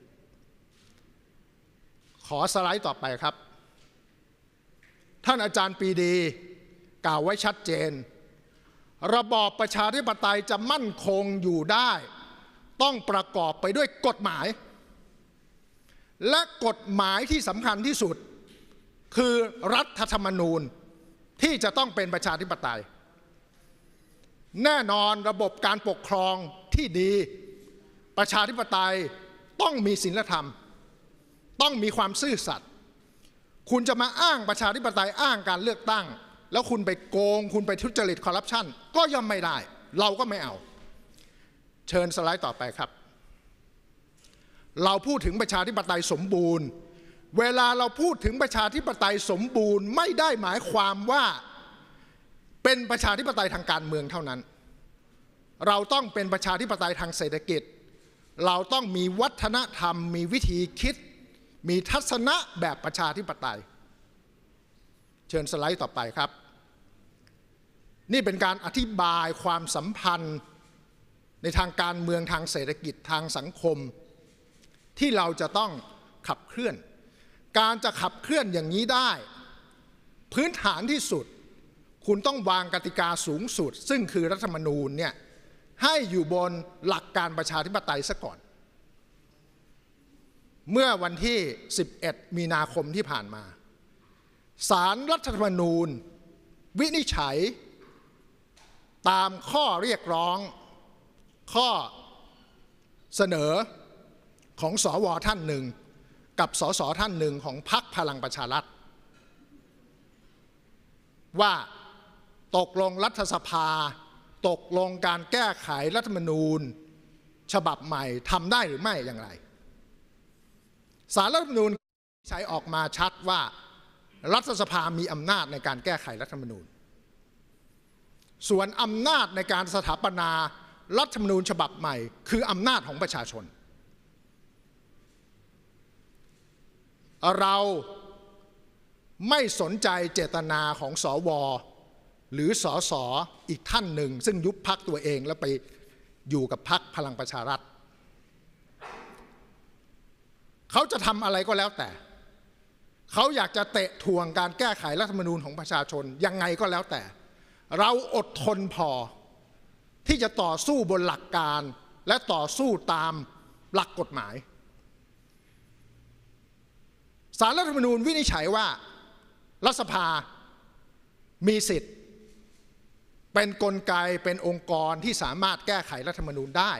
ขอสไลด์ต่อไปครับท่านอาจารย์ปรีดีกล่าวไว้ชัดเจนระบอบประชาธิปไตยจะมั่นคงอยู่ได้ต้องประกอบไปด้วยกฎหมายและกฎหมายที่สำคัญที่สุดคือรัฐธรรมนูญที่จะต้องเป็นประชาธิปไตยแน่นอนระบบการปกครองที่ดีประชาธิปไตยต้องมีศีลธรรมต้องมีความซื่อสัตย์คุณจะมาอ้างประชาธิปไตยอ้างการเลือกตั้งแล้วคุณไปโกงคุณไปทุจริตคอร์รัปชันก็ย่อมไม่ได้เราก็ไม่เอาเชิญสไลด์ต่อไปครับเราพูดถึงประชาธิปไตยสมบูรณ์เวลาเราพูดถึงประชาธิปไตยสมบูรณ์ไม่ได้หมายความว่าเป็นประชาธิปไตยทางการเมืองเท่านั้นเราต้องเป็นประชาธิปไตยทางเศรษฐกิจเราต้องมีวัฒนธรรมมีวิธีคิดมีทัศนะแบบประชาธิปไตยเชิญสไลด์ต่อไปครับนี่เป็นการอธิบายความสัมพันธ์ในทางการเมืองทางเศรษฐกิจทางสังคมที่เราจะต้องขับเคลื่อนการจะขับเคลื่อนอย่างนี้ได้พื้นฐานที่สุดคุณต้องวางกติกาสูงสุดซึ่งคือรัฐธรรมนูญเนี่ยให้อยู่บนหลักการประชาธิปไตยซะก่อนเมื่อวันที่สิบเอ็ดมีนาคมที่ผ่านมาศาลรัฐธรรมนูญวินิจฉัยตามข้อเรียกร้องข้อเสนอของสวท่านหนึ่งกับสสท่านหนึ่งของพรรคพลังประชารัฐว่าตกลงรัฐสภาตกลงการแก้ไขรัฐธรรมนูญฉบับใหม่ทำได้หรือไม่อย่างไรศาลรัฐธรรมนูญใช้ออกมาชัดว่ารัฐสภามีอำนาจในการแก้ไขรัฐธรรมนูญส่วนอำนาจในการสถาปนารัฐธรรมนูญฉบับใหม่คืออำนาจของประชาชนเราไม่สนใจเจตนาของสวหรือสสอีกท่านหนึ่งซึ่งยุบพรรคตัวเองแล้วไปอยู่กับพรรคพลังประชารัฐเขาจะทำอะไรก็แล้วแต่เขาอยากจะเตะทวงการแก้ไขรัฐธรรมนูญของประชาชนยังไงก็แล้วแต่เราอดทนพอที่จะต่อสู้บนหลักการและต่อสู้ตามหลักกฎหมายศาลรัฐธรรมนูญวินิจฉัยว่ารัฐสภามีสิทธิ์เป็นกลไกเป็นองค์กรที่สามารถแก้ไขรัฐธรรมนูญได้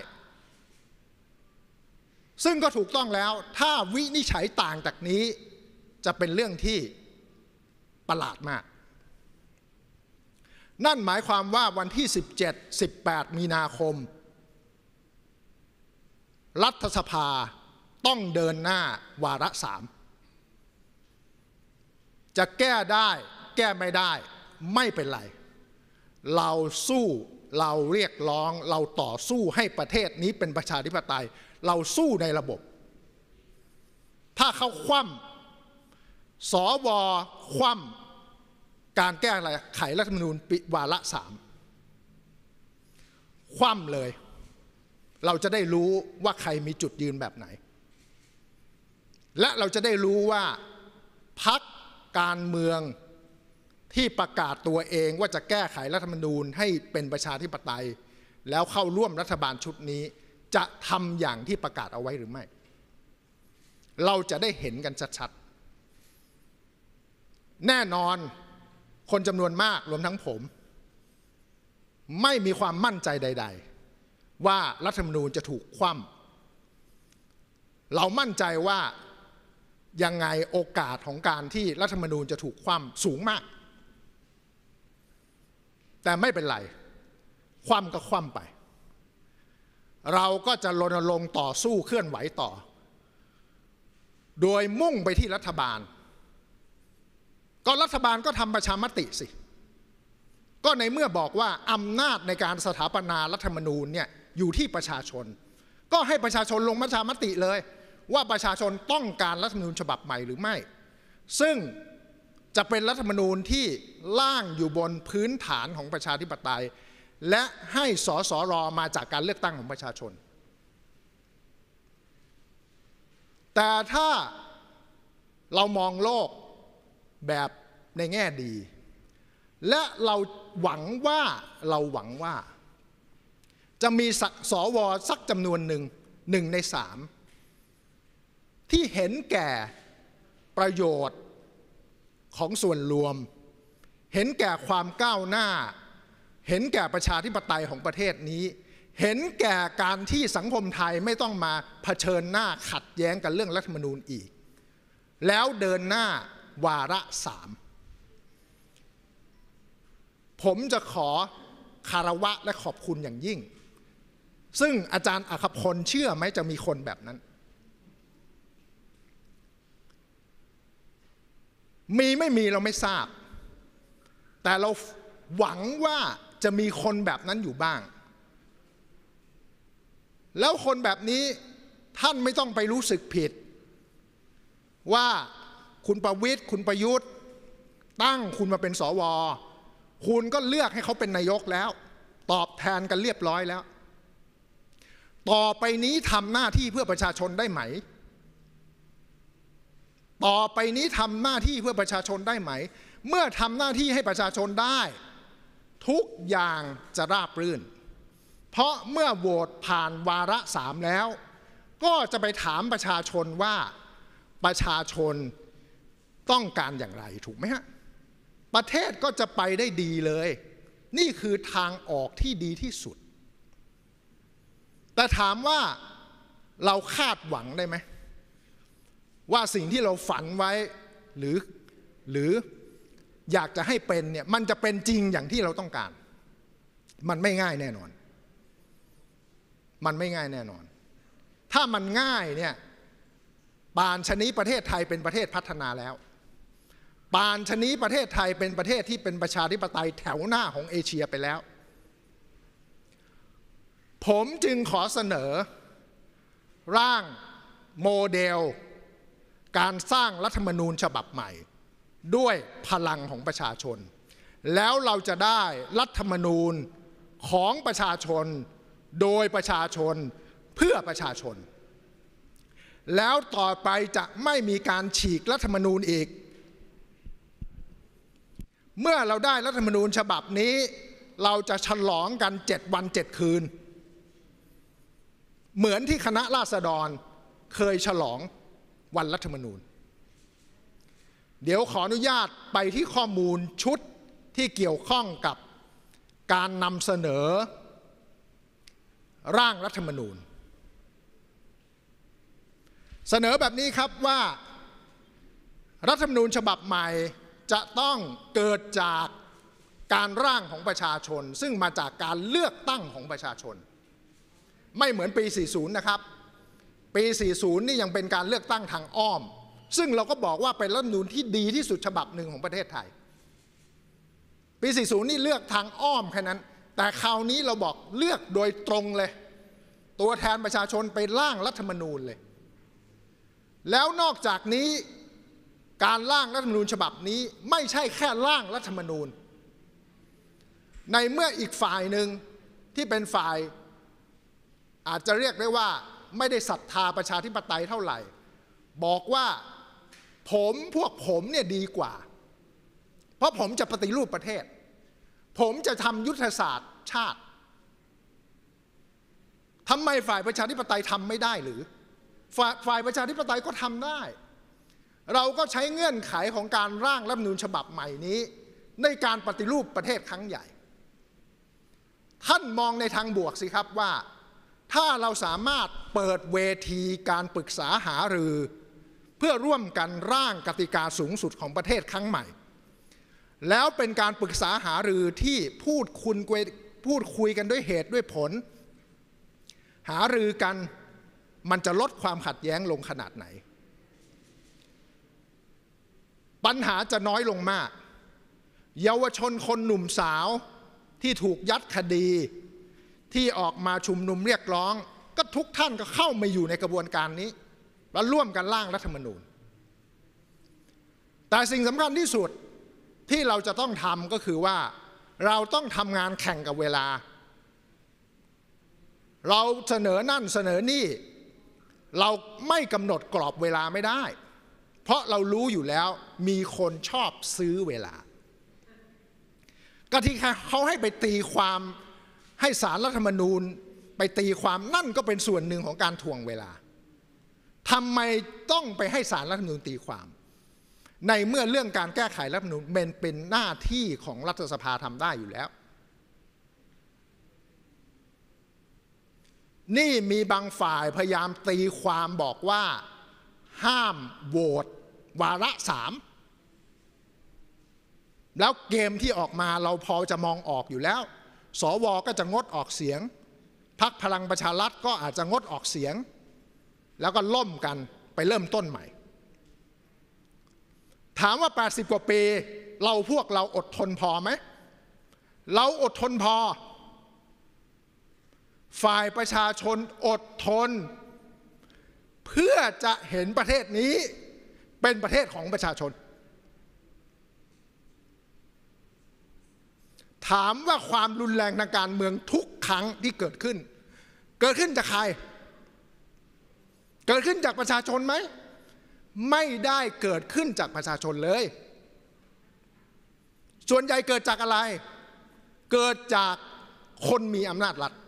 ซึ่งก็ถูกต้องแล้วถ้าวินิจฉัยต่างจากนี้จะเป็นเรื่องที่ประหลาดมากนั่นหมายความว่าวันที่สิบเจ็ด สิบแปดมีนาคมรัฐสภาต้องเดินหน้าวาระสามจะแก้ได้แก้ไม่ได้ไม่เป็นไรเราสู้เราเรียกร้องเราต่อสู้ให้ประเทศนี้เป็นประชาธิปไตยเราสู้ในระบบถ้าเขาคว่ำสวคว่ำการแก้ไขรัฐธรรมนูญวาระสามคว่ำเลยเราจะได้รู้ว่าใครมีจุดยืนแบบไหนและเราจะได้รู้ว่าพรรคการเมืองที่ประกาศตัวเองว่าจะแก้ไขรัฐธรรมนูญให้เป็นประชาธิปไตยแล้วเข้าร่วมรัฐบาลชุดนี้จะทำอย่างที่ประกาศเอาไว้หรือไม่เราจะได้เห็นกันชัดๆแน่นอนคนจำนวนมากรวมทั้งผมไม่มีความมั่นใจใดๆว่ารัฐธรรมนูญจะถูกคว่ำเรามั่นใจว่ายังไงโอกาสของการที่รัฐธรรมนูญจะถูกคว่ำสูงมากแต่ไม่เป็นไรคว่ำก็คว่ำไปเราก็จะรณรงค์ต่อสู้เคลื่อนไหวต่อโดยมุ่งไปที่รัฐบาลก็รัฐบาลก็ทำประชามติสิก็ในเมื่อบอกว่าอำนาจในการสถาปนารัฐธรรมนูญเนี่ยอยู่ที่ประชาชนก็ให้ประชาชนลงประชามติเลยว่าประชาชนต้องการรัฐธรรมนูญฉบับใหม่หรือไม่ซึ่งจะเป็นรัฐธรรมนูญที่ร่างอยู่บนพื้นฐานของประชาธิปไตยและให้สสรมาจากการเลือกตั้งของประชาชนแต่ถ้าเรามองโลกแบบในแง่ดีและเราหวังว่าเราหวังว่าจะมีสวสักจำนวนหนึ่งหนึ่งในสามที่เห็นแก่ประโยชน์ของส่วนรวมเห็นแก่ความก้าวหน้าเห็นแก่ประชาธิปไตยของประเทศนี้เห็นแก่การที่สังคมไทยไม่ต้องมาเผชิญหน้าขัดแย้งกันเรื่องรัฐธรรมนูญอีกแล้วเดินหน้าวาระสามผมจะขอคารวะและขอบคุณอย่างยิ่งซึ่งอาจารย์อัครพลเชื่อไหมจะมีคนแบบนั้นมีไม่มีเราไม่ทราบแต่เราหวังว่าจะมีคนแบบนั้นอยู่บ้างแล้วคนแบบนี้ท่านไม่ต้องไปรู้สึกผิดว่าคุณประวิตรคุณประยุทธ์ตั้งคุณมาเป็นสวคุณก็เลือกให้เขาเป็นนายกแล้วตอบแทนกันเรียบร้อยแล้วต่อไปนี้ทำหน้าที่เพื่อประชาชนได้ไหมต่อไปนี้ทำหน้าที่เพื่อประชาชนได้ไหมเมื่อทำหน้าที่ให้ประชาชนได้ทุกอย่างจะราบรื่นเพราะเมื่อโหวตผ่านวาระสามแล้วก็จะไปถามประชาชนว่าประชาชนต้องการอย่างไรถูกไหมฮะประเทศก็จะไปได้ดีเลยนี่คือทางออกที่ดีที่สุดแต่ถามว่าเราคาดหวังได้ไหมว่าสิ่งที่เราฝันไว้หรือหรืออยากจะให้เป็นเนี่ยมันจะเป็นจริงอย่างที่เราต้องการมันไม่ง่ายแน่นอนมันไม่ง่ายแน่นอนถ้ามันง่ายเนี่ยป่านชนี้ประเทศไทยเป็นประเทศพัฒนาแล้วป่านชนี้ประเทศไทยเป็นประเทศที่เป็นประชาธิปไตยแถวหน้าของเอเชียไปแล้วผมจึงขอเสนอร่างโมเดลการสร้างรัฐธรรมนูญฉบับใหม่ด้วยพลังของประชาชนแล้วเราจะได้รัฐธรรมนูญของประชาชนโดยประชาชนเพื่อประชาชนแล้วต่อไปจะไม่มีการฉีกรัฐธรรมนูญอีกเมื่อเราได้รัฐธรรมนูญฉบับนี้เราจะฉลองกันเจ็ดวันเจ็ดคืนเหมือนที่คณะราษฎรเคยฉลองวันรัฐธรรมนูญเดี๋ยวขออนุญาตไปที่ข้อมูลชุดที่เกี่ยวข้องกับการนำเสนอร่างรัฐธรรมนูญเสนอแบบนี้ครับว่ารัฐธรรมนูญฉบับใหม่จะต้องเกิดจากการร่างของประชาชนซึ่งมาจากการเลือกตั้งของประชาชนไม่เหมือนปีสี่สิบนะครับปีสี่สิบนี่ยังเป็นการเลือกตั้งทางอ้อมซึ่งเราก็บอกว่าเป็นรัฐธรรมนูญที่ดีที่สุดฉบับหนึ่งของประเทศไทยปีสี่สิบนี่เลือกทางอ้อมแค่นั้นแต่คราวนี้เราบอกเลือกโดยตรงเลยตัวแทนประชาชนไปร่างรัฐธรรมนูญเลยแล้วนอกจากนี้การร่างรัฐธรรมนูญฉบับนี้ไม่ใช่แค่ร่างรัฐธรรมนูญในเมื่ออีกฝ่ายหนึ่งที่เป็นฝ่ายอาจจะเรียกได้ว่าไม่ได้ศรัทธาประชาธิปไตยเท่าไหร่บอกว่าผมพวกผมเนี่ยดีกว่าเพราะผมจะปฏิรูปประเทศผมจะทำยุทธศาสตร์ชาติทำไมฝ่ายประชาธิปไตยทำไม่ได้หรือฝ่ายฝ่ายประชาธิปไตยก็ทำได้เราก็ใช้เงื่อนไขของการร่างรัฐธรรมนูญฉบับใหม่นี้ในการปฏิรูปประเทศครั้งใหญ่ท่านมองในทางบวกสิครับว่าถ้าเราสามารถเปิดเวทีการปรึกษาหารือเพื่อร่วมกันร่างกติกาสูงสุดของประเทศครั้งใหม่แล้วเป็นการปรึกษาหารือที่พูดคุยพูดคุยกันด้วยเหตุด้วยผลหารือกันมันจะลดความขัดแย้งลงขนาดไหนปัญหาจะน้อยลงมากเยาวชนคนหนุ่มสาวที่ถูกยัดคดีที่ออกมาชุมนุมเรียกร้องก็ทุกท่านก็เข้ามาอยู่ในกระบวนการนี้และร่วมกันร่างรัฐธรรมนูญแต่สิ่งสำคัญที่สุดที่เราจะต้องทำก็คือว่าเราต้องทำงานแข่งกับเวลาเราเสนอนั่นเสนอนี่เราไม่กำหนดกรอบเวลาไม่ได้เพราะเรารู้อยู่แล้วมีคนชอบซื้อเวลาก็ที่เขาให้ไปตีความให้ศาลรัฐธรรมนูญไปตีความนั่นก็เป็นส่วนหนึ่งของการทวงเวลาทำไมต้องไปให้ศาลรัฐธรรมนูญตีความในเมื่อเรื่องการแก้ไขรัฐธรรมนูญเป็นเป็นหน้าที่ของรัฐสภาทำได้อยู่แล้วนี่มีบางฝ่ายพยายามตีความบอกว่าห้ามโหวตวาระสามแล้วเกมที่ออกมาเราพอจะมองออกอยู่แล้วสวก็จะงดออกเสียงพรรคพลังประชารัฐก็อาจจะงดออกเสียงแล้วก็ล่มกันไปเริ่มต้นใหม่ถามว่าแปดสิบกว่าปีเราพวกเราอดทนพอไหมเราอดทนพอฝ่ายประชาชนอดทนเพื่อจะเห็นประเทศนี้เป็นประเทศของประชาชนถามว่าความรุนแรงทางการเมืองทุกครั้งที่เกิดขึ้นเกิดขึ้นจากใครเกิดขึ้นจากประชาชนไหมไม่ได้เกิดขึ้นจากประชาชนเลยส่วนใหญ่เกิดจากอะไรเกิดจากคนมีอำนาจรัฐ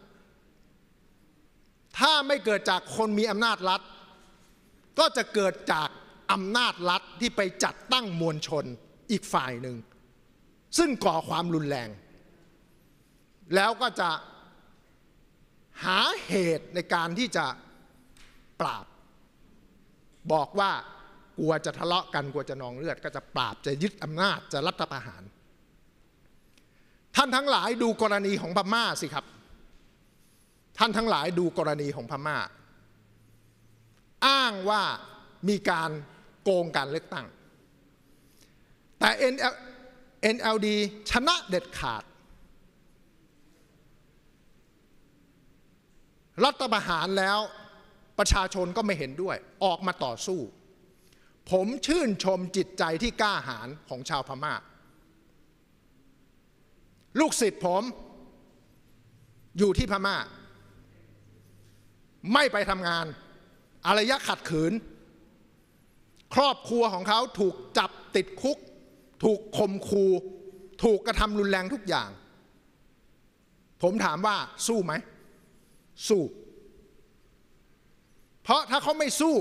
ถ้าไม่เกิดจากคนมีอำนาจรัฐก็จะเกิดจากอำนาจรัฐที่ไปจัดตั้งมวลชนอีกฝ่ายหนึ่งซึ่งก่อความรุนแรงแล้วก็จะหาเหตุในการที่จะปราบบอกว่ากลัวจะทะเลาะกันกลัวจะนองเลือดก็จะปราบจะยึดอำนาจจะรัฐประหารท่านทั้งหลายดูกรณีของพม่าสิครับท่านทั้งหลายดูกรณีของพม่าอ้างว่ามีการโกงการเลือกตั้งแต่ เอ็น แอล ดี ชนะเด็ดขาดรัฐประหารแล้วประชาชนก็ไม่เห็นด้วยออกมาต่อสู้ผมชื่นชมจิตใจที่กล้าหาญของชาวพม่าลูกศิษย์ผมอยู่ที่พม่าไม่ไปทำงานอารยะขัดขืนครอบครัวของเขาถูกจับติดคุกถูกข่มขู่ถูกกระทำรุนแรงทุกอย่างผมถามว่าสู้ไหมสู้เพราะถ้าเขาไม่สู้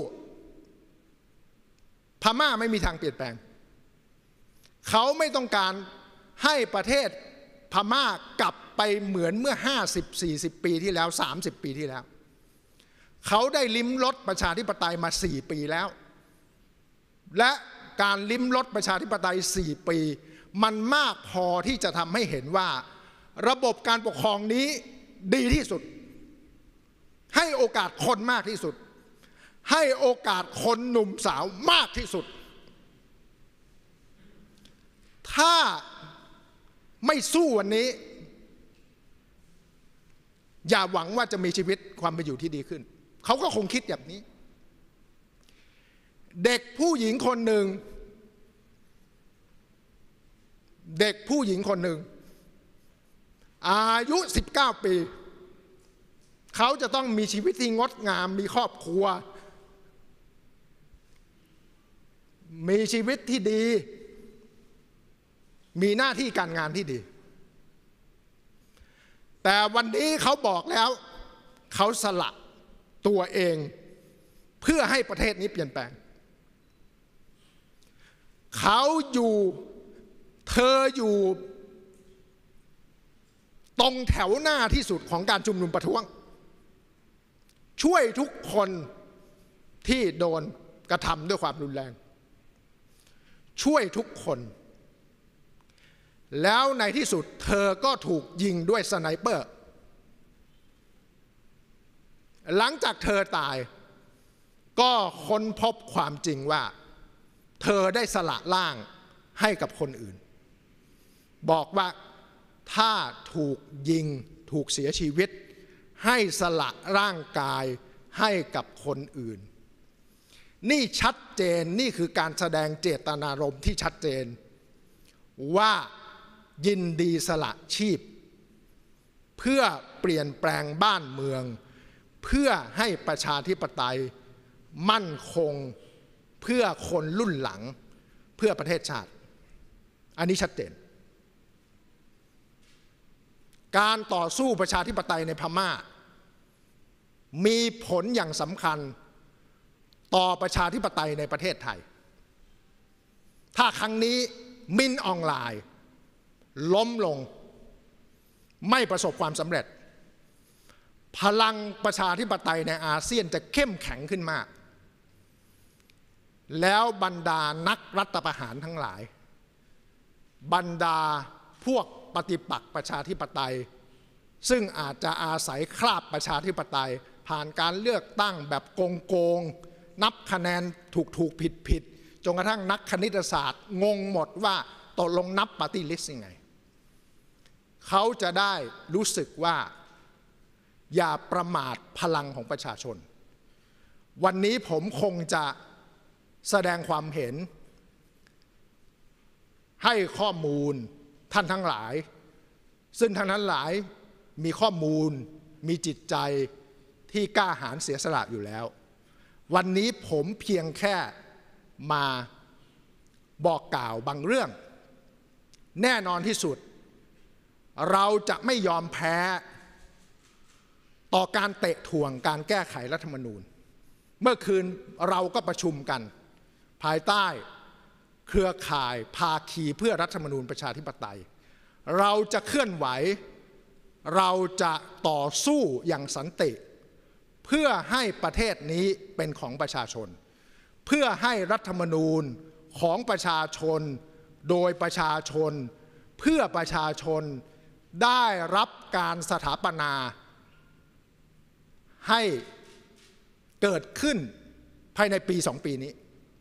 พม่าไม่มีทางเปลี่ยนแปลงเขาไม่ต้องการให้ประเทศพม่ากลับไปเหมือนเมื่อห้าสิบ สี่สิบปีที่แล้วสามสิบปีที่แล้วเขาได้ลิ้มรสประชาธิปไตยมาสี่ปีแล้วและการลิ้มรสประชาธิปไตยสี่ปีมันมากพอที่จะทำให้เห็นว่าระบบการปกครองนี้ดีที่สุดให้โอกาสคนมากที่สุดให้โอกาสคนหนุ่มสาวมากที่สุดถ้าไม่สู้วันนี้อย่าหวังว่าจะมีชีวิตความเป็นอยู่ที่ดีขึ้นเขาก็คงคิดแบบนี้เด็กผู้หญิงคนหนึ่งเด็กผู้หญิงคนหนึ่งอายุสิบเก้าปีเขาจะต้องมีชีวิตที่งดงามมีครอบครัวมีชีวิตที่ดีมีหน้าที่การงานที่ดีแต่วันนี้เขาบอกแล้วเขาสละตัวเองเพื่อให้ประเทศนี้เปลี่ยนแปลงเขาอยู่เธออยู่ตรงแถวหน้าที่สุดของการชุมนุมประท้วงช่วยทุกคนที่โดนกระทำด้วยความรุนแรงช่วยทุกคนแล้วในที่สุดเธอก็ถูกยิงด้วยสไนเปอร์หลังจากเธอตายก็ค้นพบความจริงว่าเธอได้สละร่างให้กับคนอื่นบอกว่าถ้าถูกยิงถูกเสียชีวิตให้สละร่างกายให้กับคนอื่นนี่ชัดเจนนี่คือการแสดงเจตนารมณ์ที่ชัดเจนว่ายินดีสละชีพเพื่อเปลี่ยนแปลงบ้านเมืองเพื่อให้ประชาธิปไตยมั่นคงเพื่อคนรุ่นหลังเพื่อประเทศชาติอันนี้ชัดเจนการต่อสู้ประชาธิปไตยในพม่ามีผลอย่างสำคัญต่อประชาธิปไตยในประเทศไทยถ้าครั้งนี้มินออนไลน์ล้มลงไม่ประสบความสำเร็จพลังประชาธิปไตยในอาเซียนจะเข้มแข็งขึ้นมากแล้วบรรดานักรัฐประหารทั้งหลายบรรดาพวกปฏิปักษ์ประชาธิปไตยซึ่งอาจจะอาศัยคราบประชาธิปไตยผ่านการเลือกตั้งแบบโกงๆนับคะแนนถูกถูกผิดผิดจนกระทั่งนักคณิตศาสตร์งงหมดว่าตกลงนับปาร์ตี้ลิสต์ยังไงเขาจะได้รู้สึกว่าอย่าประมาทพลังของประชาชนวันนี้ผมคงจะแสดงความเห็นให้ข้อมูลท่านทั้งหลายซึ่งท่านทั้งหลายมีข้อมูลมีจิตใจที่กล้าหาญเสียสละอยู่แล้ววันนี้ผมเพียงแค่มาบอกกล่าวบางเรื่องแน่นอนที่สุดเราจะไม่ยอมแพ้ต่อการเตะถ่วงการแก้ไขรัฐธรรมนูญเมื่อคืนเราก็ประชุมกันภายใต้เครือข่ายภาคีเพื่อรัฐธรรมนูญประชาธิปไตยเราจะเคลื่อนไหวเราจะต่อสู้อย่างสันติเพื่อให้ประเทศนี้เป็นของประชาชนเพื่อให้รัฐธรรมนูญของประชาชนโดยประชาชนเพื่อประชาชนได้รับการสถาปนาให้เกิดขึ้นภายในปีสองปีนี้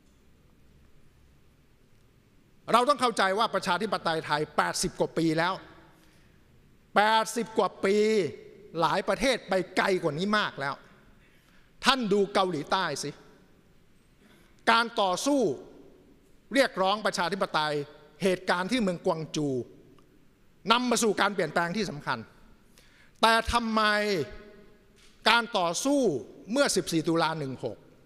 เราต้องเข้าใจว่าประชาธิปไตยไทยแปดสิบกว่าปีแล้วแปดสิบกว่าปีหลายประเทศไปไกลกว่านี้มากแล้วท่านดูเกาหลีใต้สิการต่อสู้เรียกร้องประชาธิปไตยเหตุการณ์ที่เมืองกวางจูนำมาสู่การเปลี่ยนแปลงที่สำคัญแต่ทำไมการต่อสู้เมื่อสิบสี่ตุลาหนึ่งหก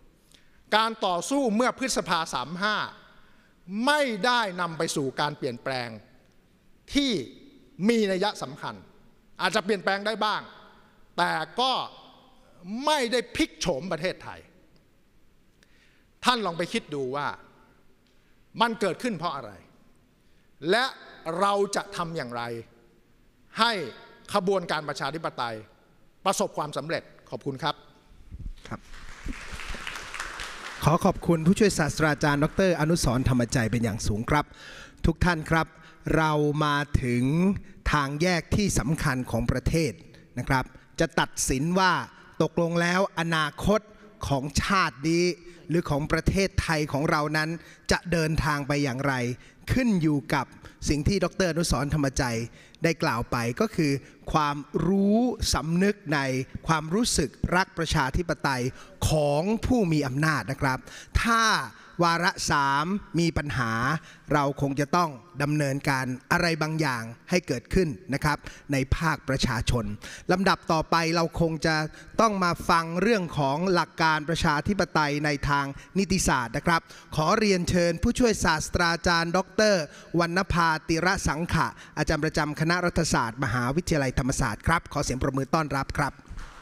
การต่อสู้เมื่อพฤษภาสามห้าไม่ได้นำไปสู่การเปลี่ยนแปลงที่มีนัยสำคัญอาจจะเปลี่ยนแปลงได้บ้างแต่ก็ไม่ได้พลิกโฉมประเทศไทยท่านลองไปคิดดูว่ามันเกิดขึ้นเพราะอะไรและเราจะทำอย่างไรให้ขบวนการประชาธิปไตยประสบความสำเร็จขอบคุณครับครับขอขอบคุณผู้ช่วยศาสตราจารย์ดร.อนุสรณ์ธรรมใจเป็นอย่างสูงครับทุกท่านครับเรามาถึงทางแยกที่สำคัญของประเทศนะครับจะตัดสินว่าตกลงแล้วอนาคตของชาตินี้หรือของประเทศไทยของเรานั้นจะเดินทางไปอย่างไรขึ้นอยู่กับสิ่งที่ดร.อนุสรณ์ธรรมใจได้กล่าวไปก็คือความรู้สำนึกในความรู้สึกรักประชาธิปไตยของผู้มีอำนาจนะครับถ้าวาระสามมีปัญหาเราคงจะต้องดำเนินการอะไรบางอย่างให้เกิดขึ้นนะครับในภาคประชาชนลำดับต่อไปเราคงจะต้องมาฟังเรื่องของหลักการประชาธิปไตยในทางนิติศาสตร์นะครับขอเรียนเชิญผู้ช่วยศาสตราจารย์ดร.วรรณภาติระสังขะอาจารย์ประจำคณะรัฐศาสตร์มหาวิทยาลัยธรรมศาสตร์ครับขอเสียงปรบมือต้อนรับครับ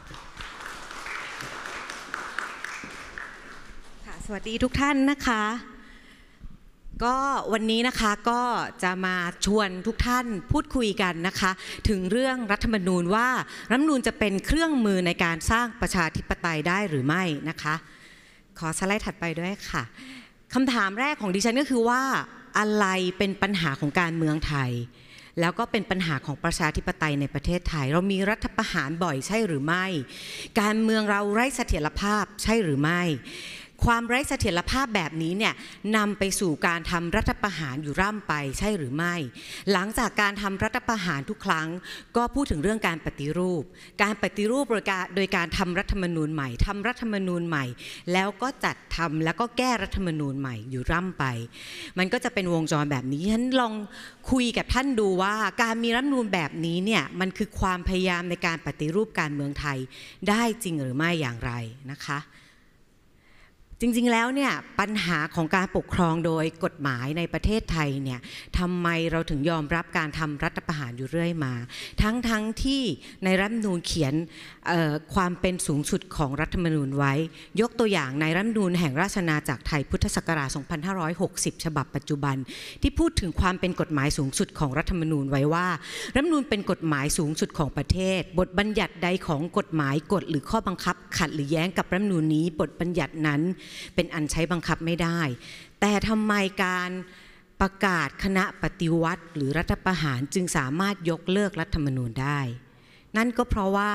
สวัสดีทุกท่านนะคะก็วันนี้นะคะก็จะมาชวนทุกท่านพูดคุยกันนะคะถึงเรื่องรัฐธรรมนูญว่ารัฐธรรมนูญจะเป็นเครื่องมือในการสร้างประชาธิปไตยได้หรือไม่นะคะขอสไลด์ถัดไปด้วยค่ะคำถามแรกของดิฉันก็คือว่าอะไรเป็นปัญหาของการเมืองไทยแล้วก็เป็นปัญหาของประชาธิปไตยในประเทศไทยเรามีรัฐประหารบ่อยใช่หรือไม่การเมืองเราไร้เสถียรภาพใช่หรือไม่ความไร้เสถียรภาพแบบนี้เนี่ยนำไปสู่การทำรัฐประหารอยู่ร่ำไปใช่หรือไม่หลังจากการทำรัฐประหารทุกครั้งก็พูดถึงเรื่องการปฏิรูปการปฏิรูปโดยการโดยการทำรัฐธรรมนูญใหม่ทำรัฐธรรมนูญใหม่แล้วก็จัดทำแล้วก็แก้รัฐธรรมนูญใหม่อยู่ร่ำไปมันก็จะเป็นวงจรแบบนี้ฉะนั้นลองคุยกับท่านดูว่าการมีรัฐธรรมนูญแบบนี้เนี่ยมันคือความพยายามในการปฏิรูปการเมืองไทยได้จริงหรือไม่อย่างไรนะคะจริงๆแล้วเนี่ยปัญหาของการปกครองโดยกฎหมายในประเทศไทยเนี่ยทำไมเราถึงยอมรับการทำรัฐประหารอยู่เรื่อยมาทั้งๆ ท, ที่ในรัฐธรรมนูญเขียนความเป็นสูงสุดของรัฐธรรมนูญไว้ยกตัวอย่างในรัฐธรรมนูญแห่งราชอาณาจักรไทยพุทธศักราชสองพันห้าร้อยหกสิบฉบับปัจจุบันที่พูดถึงความเป็นกฎหมายสูงสุดของรัฐธรรมนูญไว้ว่ารัฐธรรมนูญเป็นกฎหมายสูงสุดของประเทศบทบัญญัติใดของกฎหมายกฎหรือข้อบังคับขัดหรือแย้งกับรัฐธรรมนูญนี้บทบัญญัตินั้นเป็นอันใช้บังคับไม่ได้แต่ทำไมการประกาศคณะปฏิวัติหรือรัฐประหารจึงสามารถยกเลิกรัฐธรรมนูญได้นั่นก็เพราะว่า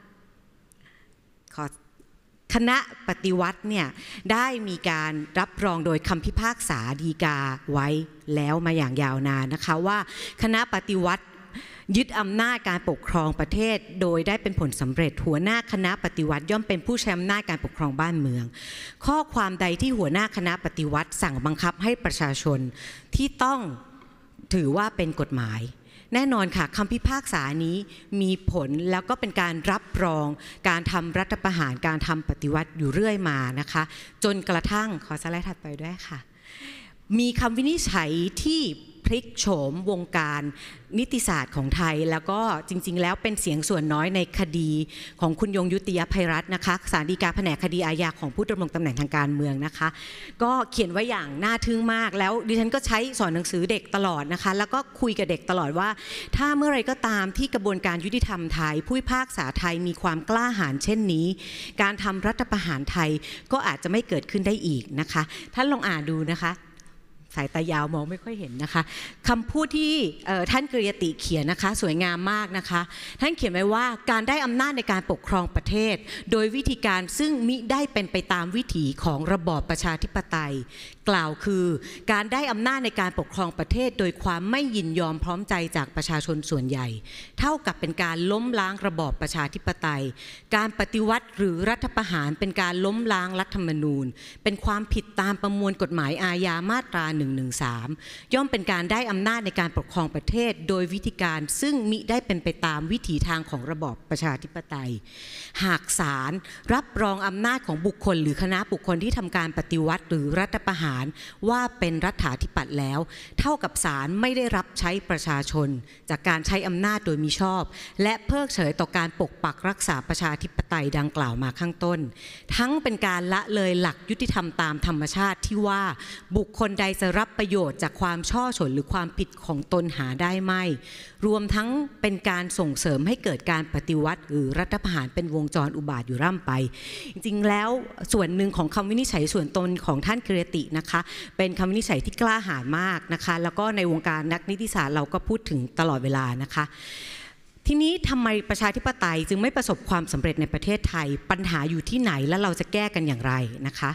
คณะปฏิวัติเนี่ยได้มีการรับรองโดยคำพิพากษาฎีกาไว้แล้วมาอย่างยาวนานนะคะว่าคณะปฏิวัติยึดอำนาจการปกครองประเทศโดยได้เป็นผลสำเร็จหัวหน้าคณะปฏิวัติย่อมเป็นผู้ใช้อำนาจการปกครองบ้านเมืองข้อความใดที่หัวหน้าคณะปฏิวัติสั่งบังคับให้ประชาชนที่ต้องถือว่าเป็นกฎหมายแน่นอนค่ะคำพิพากษานี้มีผลแล้วก็เป็นการรับรองการทำรัฐประหารการทำปฏิวัติอยู่เรื่อยมานะคะจนกระทั่งขอสไลด์ถัดไปด้วยค่ะมีคำวินิจฉัยที่พลิกโฉมวงการนิติศาสตร์ของไทยแล้วก็จริงๆแล้วเป็นเสียงส่วนน้อยในคดีของคุณยงยุติยภัยรัตน์นะคะศาลฎีกาแผนกคดีอาญาของผู้ดำรงตำแหน่งทางการเมืองนะคะก็เขียนไว้อย่างน่าทึ่งมากแล้วดิฉันก็ใช้สอนหนังสือเด็กตลอดนะคะแล้วก็คุยกับเด็กตลอดว่าถ้าเมื่อไรก็ตามที่กระบวนการยุติธรรมไทยผู้พิพากษาไทยมีความกล้าหาญเช่นนี้การทำรัฐประหารไทยก็อาจจะไม่เกิดขึ้นได้อีกนะคะท่านลองอ่านดูนะคะสายตายาวมองไม่ค่อยเห็นนะคะคำพูดที่ท่านกฤยติเขียนนะคะสวยงามมากนะคะท่านเขียนไว้ว่าการได้อำนาจในการปกครองประเทศโดยวิธีการซึ่งมิได้เป็นไปตามวิถีของระบอบประชาธิปไตยกล่าวคือการได้อำนาจในการปกครองประเทศโดยความไม่ยินยอมพร้อมใจจากประชาชนส่วนใหญ่เท่ากับเป็นการล้มล้างระบอบประชาธิปไตยการปฏิวัติหรือรัฐประหารเป็นการล้มล้างรัฐธรรมนูญเป็นความผิดตามประมวลกฎหมายอาญามาตราหนึ่งหนึ่งหนึ่งสามย่อมเป็นการได้อำนาจในการปกครองประเทศโดยวิธีการซึ่งมิได้เป็นไปตามวิถีทางของระบอบประชาธิปไตยหากศาลรับรองอำนาจของบุคคลหรือคณะบุคคลที่ทำการปฏิวัติหรือรัฐประหารว่าเป็นรัฐาธิปัตย์แล้วเท่ากับศาลไม่ได้รับใช้ประชาชนจากการใช้อำนาจโดยมิชอบและเพิกเฉยต่อการปกปักรักษาประชาธิปไตยดังกล่าวมาข้างต้นทั้งเป็นการละเลยหลักยุติธรรมตามธรรมชาติที่ว่าบุคคลใดจะรับประโยชน์จากความช่อฉนหรือความผิดของตนหาได้ไม่รวมทั้งเป็นการส่งเสริมให้เกิดการปฏิวัติหรือรัฐประหารเป็นวงจรอุบาทอยู่ร่ำไปจริงๆแล้วส่วนหนึ่งของคำวินิจฉัยส่วนตนของท่านกิรตินะคะเป็นคำวินิจฉัยที่กล้าหาญมากนะคะแล้วก็ในวงการนักนิติศาสตร์เราก็พูดถึงตลอดเวลานะคะทีนี้ทำไมประชาธิปไตยจึงไม่ประสบความสำเร็จในประเทศไทยปัญหาอยู่ที่ไหนและเราจะแก้กันอย่างไรนะคะ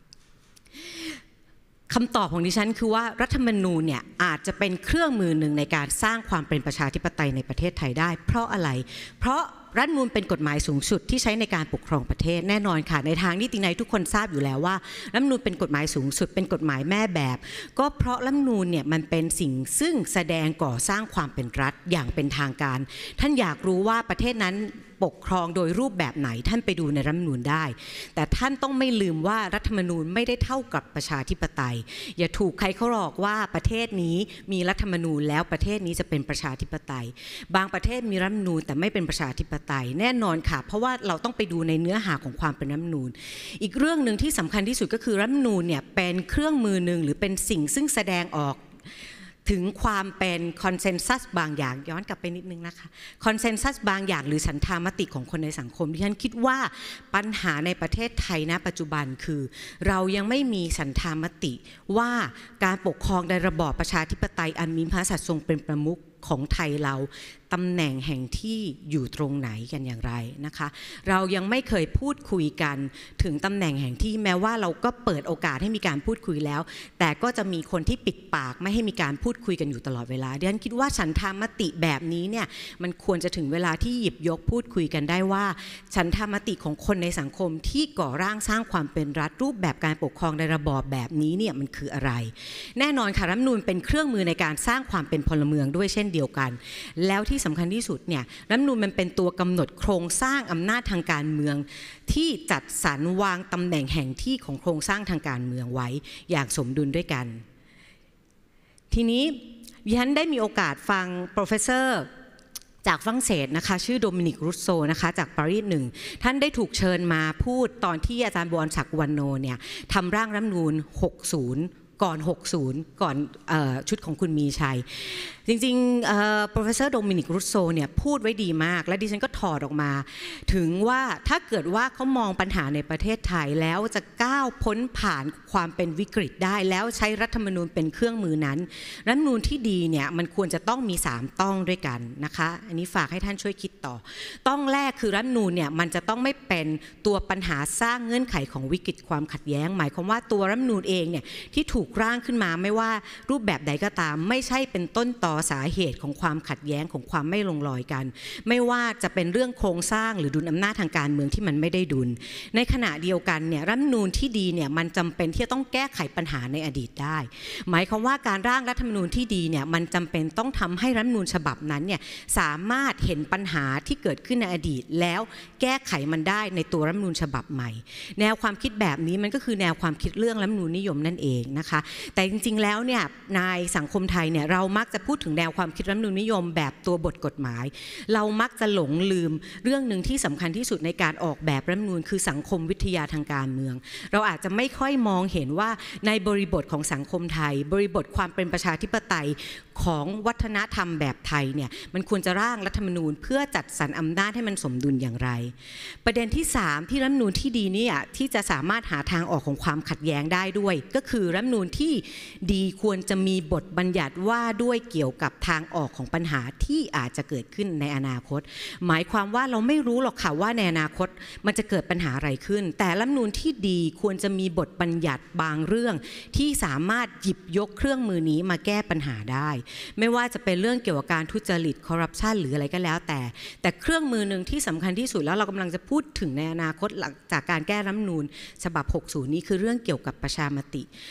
คำตอบของดิฉันคือว่ารัฐธรรมนูญเนี่ยอาจจะเป็นเครื่องมือหนึ่งในการสร้างความเป็นประชาธิปไตยในประเทศไทยได้เพราะอะไรเพราะรัฐธรรมนูญเป็นกฎหมายสูงสุดที่ใช้ในการปกครองประเทศแน่นอนค่ะในทางนิตินัยทุกคนทราบอยู่แล้วว่ารัฐธรรมนูญเป็นกฎหมายสูงสุดเป็นกฎหมายแม่แบบก็เพราะรัฐธรรมนูญเนี่ยมันเป็นสิ่งซึ่งแสดงก่อสร้างความเป็นรัฐอย่างเป็นทางการท่านอยากรู้ว่าประเทศนั้นปกครองโดยรูปแบบไหนท่านไปดูในรัฐธรรมนูญได้แต่ท่านต้องไม่ลืมว่ารัฐธรรมนูญไม่ได้เท่ากับประชาธิปไตยอย่าถูกใครเขาหลอกว่าประเทศนี้มีรัฐธรรมนูญแล้วประเทศนี้จะเป็นประชาธิปไตยบางประเทศมีรัฐธรรมนูญแต่ไม่เป็นประชาธิปไตยแน่นอนค่ะเพราะว่าเราต้องไปดูในเนื้อหาของความเป็นรัฐธรรมนูญอีกเรื่องนึงที่สำคัญที่สุดก็คือรัฐธรรมนูญเนี่ยเป็นเครื่องมือหนึ่งหรือเป็นสิ่งซึ่งแสดงออกถึงความเป็นคอนเซนแซสบางอย่างย้อนกลับไปนิดนึงนะคะคอนเซนแซสบางอย่างหรือฉันทามติของคนในสังคมที่ฉันคิดว่าปัญหาในประเทศไทยณปัจจุบันคือเรายังไม่มีฉันทามติว่าการปกครองในระบอบประชาธิปไตยอันมีพระมหากษัตริย์ทรงเป็นประมุขของไทยเราตำแหน่งแห่งที่อยู่ตรงไหนกันอย่างไรนะคะเรายังไม่เคยพูดคุยกันถึงตำแหน่งแห่งที่แม้ว่าเราก็เปิดโอกาสให้มีการพูดคุยแล้วแต่ก็จะมีคนที่ปิดปากไม่ให้มีการพูดคุยกันอยู่ตลอดเวลาดิฉันคิดว่าฉันทามติแบบนี้เนี่ยมันควรจะถึงเวลาที่หยิบยกพูดคุยกันได้ว่าฉันทามติของคนในสังคมที่ก่อร่างสร้างความเป็นรัฐรูปแบบการปกครองในระบอบแบบนี้เนี่ยมันคืออะไรแน่นอนค่ะรัฐธรรมนูญเป็นเครื่องมือในการสร้างความเป็นพลเมืองด้วยเช่นเดียวกันแล้วที่สำคัญที่สุดเนี่ยรัฐธรรมนูญมันเป็นตัวกำหนดโครงสร้างอำนาจทางการเมืองที่จัดสรรวางตำแหน่งแห่งที่ของโครงสร้างทางการเมืองไว้อย่างสมดุลด้วยกันทีนี้ดิฉันได้มีโอกาสฟังโปรเฟสเซอร์จากฝรั่งเศสนะคะชื่อโดมินิกรูสโซนะคะจากปารีสหนึ่งท่านได้ถูกเชิญมาพูดตอนที่อาจารย์บวรศักดิ์วันโนเนี่ยทำร่างรัฐธรรมนูญหกสิบก่อนหกสิบก่อนเอ่อชุดของคุณมีชัยจริงๆ professor Dominic Russo เนี่ยพูดไว้ดีมากและดิฉันก็ถอดออกมาถึงว่าถ้าเกิดว่าเขามองปัญหาในประเทศไทยแล้วจะก้าวพ้นผ่านความเป็นวิกฤตได้แล้วใช้รัฐธรรมนูญเป็นเครื่องมือนั้นรัฐธรรมนูญที่ดีเนี่ยมันควรจะต้องมีสามต้องด้วยกันนะคะอันนี้ฝากให้ท่านช่วยคิดต่อต้องแรกคือรัฐธรรมนูญเนี่ยมันจะต้องไม่เป็นตัวปัญหาสร้างเงื่อนไขของวิกฤตความขัดแย้งหมายความว่าตัวรัฐธรรมนูญเองเนี่ยที่ถูกร่างขึ้นมาไม่ว่ารูปแบบใดก็ตามไม่ใช่เป็นต้นตอสาเหตุของความขัดแย้งของความไม่ลงรอยกันไม่ว่าจะเป็นเรื่องโครงสร้างหรือดุลอำนาจทางการเมืองที่มันไม่ได้ดุลในขณะเดียวกันเนี่ยรัฐธรรมนูญที่ดีเนี่ยมันจำเป็นที่จะต้องแก้ไขปัญหาในอดีตได้หมายความว่าการร่างรัฐธรรมนูญที่ดีเนี่ยมันจำเป็นต้องทำให้รัฐธรรมนูญฉบับนั้นเนี่ยสามารถเห็นปัญหาที่เกิดขึ้นในอดีตแล้วแก้ไขมันได้ในตัวรัฐธรรมนูญฉบับใหม่แนวความคิดแบบนี้มันก็คือแนวความคิดเรื่องรัฐธรรมนูญนิยมนั่นเองนะคะแต่จริงๆแล้วเนี่ยในสังคมไทยเนี่ยเรามักจะพูดถึงแนวความคิดรัฐธรรมนูญนิยมแบบตัวบทกฎหมายเรามักจะหลงลืมเรื่องหนึ่งที่สำคัญที่สุดในการออกแบบรัฐธรรมนูญคือสังคมวิทยาทางการเมืองเราอาจจะไม่ค่อยมองเห็นว่าในบริบทของสังคมไทยบริบทความเป็นประชาธิปไตยของวัฒนธรรมแบบไทยเนี่ยมันควรจะร่างรัฐธรรมนูญเพื่อจัดสรรอำนาจให้มันสมดุลอย่างไรประเด็นที่สามที่รัฐธรรมนูญที่ดีเนี่ยที่จะสามารถหาทางออกของความขัดแย้งได้ด้วยก็คือรัฐธรรมนูญที่ดีควรจะมีบทบัญญัติว่าด้วยเกี่ยวกับทางออกของปัญหาที่อาจจะเกิดขึ้นในอนาคตหมายความว่าเราไม่รู้หรอกค่ะว่าในอนาคตมันจะเกิดปัญหาอะไรขึ้นแต่รัฐธรรมนูญที่ดีควรจะมีบทบัญญัติบางเรื่องที่สามารถหยิบยกเครื่องมือนี้มาแก้ปัญหาได้ไม่ว่าจะเป็นเรื่องเกี่ยวกับการทุจริตคอร์รัปชันหรืออะไรก็แล้วแต่แต่เครื่องมือหนึ่งที่สำคัญที่สุดแล้วเรากำลังจะพูดถึงในอนาคตหลังจากการแก้รัฐธรรมนูญฉบับหกสิบนี้คือเรื่องเกี่ยวกับประชามติประชา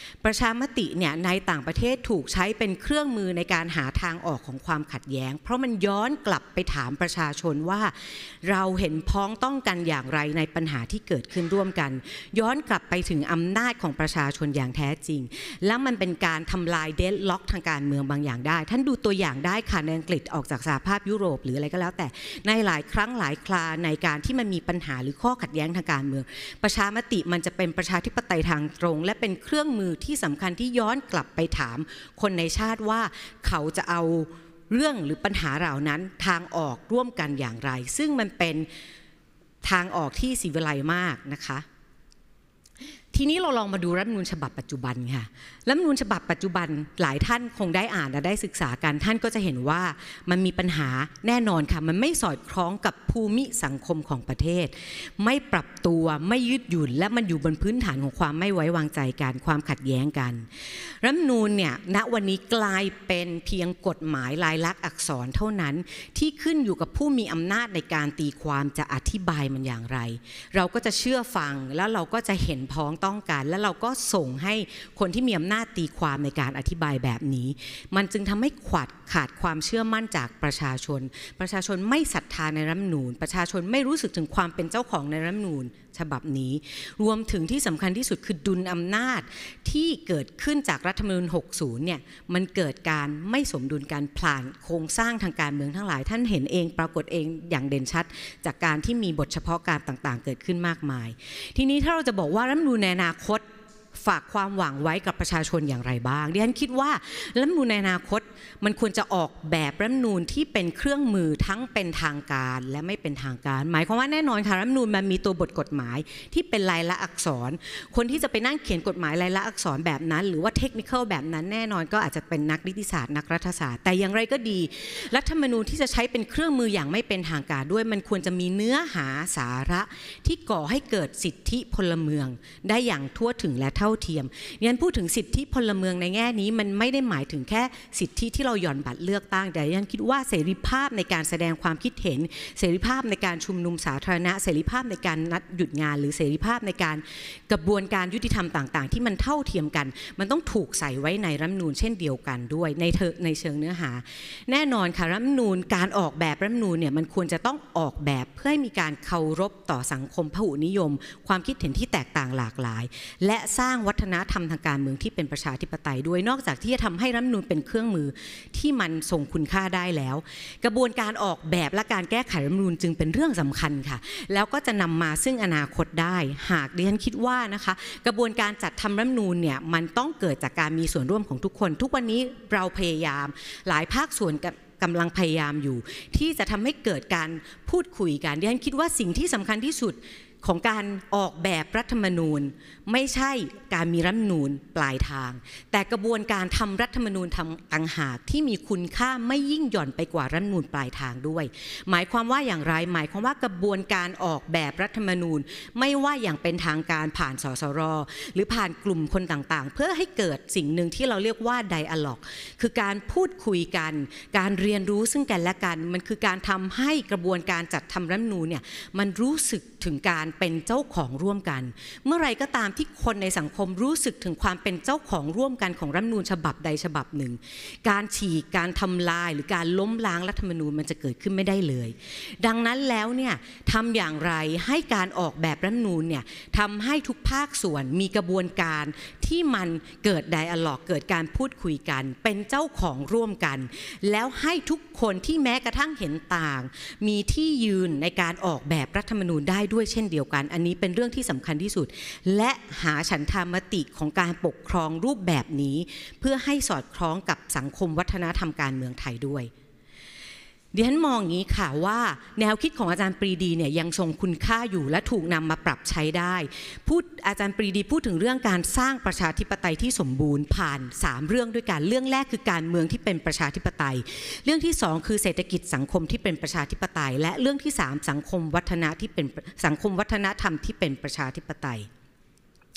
ามติเนี่ยในต่างประเทศถูกใช้เป็นเครื่องมือในการหาทางออกของความขัดแย้งเพราะมันย้อนกลับไปถามประชาชนว่าเราเห็นพ้องต้องกันอย่างไรในปัญหาที่เกิดขึ้นร่วมกันย้อนกลับไปถึงอำนาจของประชาชนอย่างแท้จริงและมันเป็นการทำลายเดดล็อกทางการเมืองบางอย่างได้ท่านดูตัวอย่างได้ค่ะในอังกฤษออกจากสหภาพยุโรปหรืออะไรก็แล้วแต่ในหลายครั้งหลายคราในการที่มันมีปัญหาหรือข้อขัดแย้งทางการเมืองประชามติมันจะเป็นประชาธิปไตยทางตรงและเป็นเครื่องมือที่สำคัญที่ย้อนกลับไปถามคนในชาติว่าเขาจะเอาเรื่องหรือปัญหาเหล่านั้นทางออกร่วมกันอย่างไรซึ่งมันเป็นทางออกที่ศิวิไลซ์มากนะคะทีนี้เราลองมาดูรัฐธรรมนูญฉบับปัจจุบันค่ะรัฐธรรมนูญฉบับปัจจุบันหลายท่านคงได้อ่านและได้ศึกษากันท่านก็จะเห็นว่ามันมีปัญหาแน่นอนค่ะมันไม่สอดคล้องกับภูมิสังคมของประเทศไม่ปรับตัวไม่ยืดหยุ่นและมันอยู่บนพื้นฐานของความไม่ไว้วางใจกันความขัดแย้งกันรัฐธรรมนูญเนี่ยณวันนี้กลายเป็นเพียงกฎหมายลายลักษณ์อักษรเท่านั้นที่ขึ้นอยู่กับผู้มีอำนาจในการตีความจะอธิบายมันอย่างไรเราก็จะเชื่อฟังแล้วเราก็จะเห็นพ้องต้องกันแล้วเราก็ส่งให้คนที่มีอำนาจตีความในการอธิบายแบบนี้มันจึงทำให้ขาดขาดความเชื่อมั่นจากประชาชนประชาชนไม่ศรัทธาในรัฐธรรมนูญประชาชนไม่รู้สึกถึงความเป็นเจ้าของในรัฐธรรมนูญฉบับนี้รวมถึงที่สำคัญที่สุดคือดุลอำนาจที่เกิดขึ้นจากรัฐธรรมนูญหกสิบเนี่ยมันเกิดการไม่สมดุลการผ่านโครงสร้างทางการเมืองทั้งหลายท่านเห็นเองปรากฏเองอย่างเด่นชัดจากการที่มีบทเฉพาะการต่างๆเกิดขึ้นมากมายทีนี้ถ้าเราจะบอกว่ารัฐธรรมนูญในอนาคตฝากความหวังไว้กับประชาชนอย่างไรบ้างดิฉันคิดว่ารัฐธรรมนูญในอนาคตมันควรจะออกแบบรัฐธรรมนูญที่เป็นเครื่องมือทั้งเป็นทางการและไม่เป็นทางการหมายความว่าแน่นอนค่ะรัฐธรรมนูญมันมีตัวบทกฎหมายที่เป็นลายลักษณ์อักษรคนที่จะไปนั่งเขียนกฎหมายลายลักษณ์อักษรแบบนั้นหรือว่าเทคนิคอลแบบนั้นแน่นอนก็อาจจะเป็นนักนิติศาสตร์นักรัฐศาสตร์แต่อย่างไรก็ดีรัฐธรรมนูญที่จะใช้เป็นเครื่องมืออย่างไม่เป็นทางการด้วยมันควรจะมีเนื้อหาสาระที่ก่อให้เกิดสิทธิพลเมืองได้อย่างทั่วถึงและเท่าเทียมยันพูดถึงสิทธิพลเมืองในแง่นี้มันไม่ได้หมายถึงแค่สิทธิที่เราหย่อนบัตรเลือกตั้งแต่ยันคิดว่าเสรีภาพในการแสดงความคิดเห็นเสรีภาพในการชุมนุมสาธารณะเสรีภาพในการนัดหยุดงานหรือเสรีภาพในการกระบวนการยุติธรรมต่างๆที่มันเท่าเทียมกันมันต้องถูกใส่ไว้ในรัฐธรรมนูญเช่นเดียวกันด้วยในเธอในเชิงเนื้อหาแน่นอนค่ะรัฐธรรมนูญการออกแบบรัฐธรรมนูญเนี่ยมันควรจะต้องออกแบบเพื่อให้มีการเคารพต่อสังคมพหุนิยมความคิดเห็นที่แตกต่างหลากหลายและสร้างวัฒนธรรมทางการเมืองที่เป็นประชาธิปไตยด้วยนอกจากที่จะทำให้รัฐธรรมนูญเป็นเครื่องมือที่มันทรงคุณค่าได้แล้วกระบวนการออกแบบและการแก้ไขรัฐธรรมนูญจึงเป็นเรื่องสำคัญค่ะแล้วก็จะนำมาซึ่งอนาคตได้หากดิฉันคิดว่านะคะกระบวนการจัดทำรัฐธรรมนูญเนี่ยมันต้องเกิดจากการมีส่วนร่วมของทุกคนทุกวันนี้เราพยายามหลายภาคส่วนกำลังพยายามอยู่ที่จะทำให้เกิดการพูดคุยกันดิฉันคิดว่าสิ่งที่สำคัญที่สุดของการออกแบบรัฐธรรมนูญไม่ใช่การมีรัฐธรรมนูญปลายทางแต่กระบวนการทำรัฐธรรมนูญทำต่างหากที่มีคุณค่าไม่ยิ่งหย่อนไปกว่ารัฐธรรมนูญปลายทางด้วยหมายความว่าอย่างไรหมายความว่ากระบวนการออกแบบรัฐธรรมนูญไม่ว่าอย่างเป็นทางการผ่านสสรหรือผ่านกลุ่มคนต่างๆเพื่อให้เกิดสิ่งหนึ่งที่เราเรียกว่าไดอะล็อกคือการพูดคุยกันการเรียนรู้ซึ่งกันและกันมันคือการทำให้กระบวนการจัดทำรัฐธรรมนูญเนี่ยมันรู้สึกถึงการเป็นเจ้าของร่วมกันเมื่อไรก็ตามที่คนในสังคมรู้สึกถึงความเป็นเจ้าของร่วมกันของรัฐธรรมนูญฉบับใดฉบับหนึ่งการฉีกการทำลายหรือการล้มล้างรัฐธรรมนูญมันจะเกิดขึ้นไม่ได้เลยดังนั้นแล้วเนี่ยทำอย่างไรให้การออกแบบรัฐธรรมนูญเนี่ยทำให้ทุกภาคส่วนมีกระบวนการที่มันเกิดไดอะล็อกเกิดการพูดคุยกันเป็นเจ้าของร่วมกันแล้วให้ทุกคนที่แม้กระทั่งเห็นต่างมีที่ยืนในการออกแบบรัฐธรรมนูญได้ด้วยเช่นเดียวกันอันนี้เป็นเรื่องที่สำคัญที่สุดและหาฉันทามติของการปกครองรูปแบบนี้เพื่อให้สอดคล้องกับสังคมวัฒนธรรมการเมืองไทยด้วยดิฉันมองอย่างนี้ค่ะว่าแนวคิดของอาจารย์ปรีดีเนี่ยยังทรงคุณค่าอยู่และถูกนำมาปรับใช้ได้พูดอาจารย์ปรีดีพูดถึงเรื่องการสร้างประชาธิปไตยที่สมบูรณ์ผ่านสามเรื่องด้วยกันเรื่องแรกคือการเมืองที่เป็นประชาธิปไตยเรื่องที่สองคือเศรษฐกิจสังคมที่เป็นประชาธิปไตยและเรื่องที่สามสังคมวัฒนธรรมที่เป็นสังคมวัฒนธรรมที่เป็นประชาธิปไตย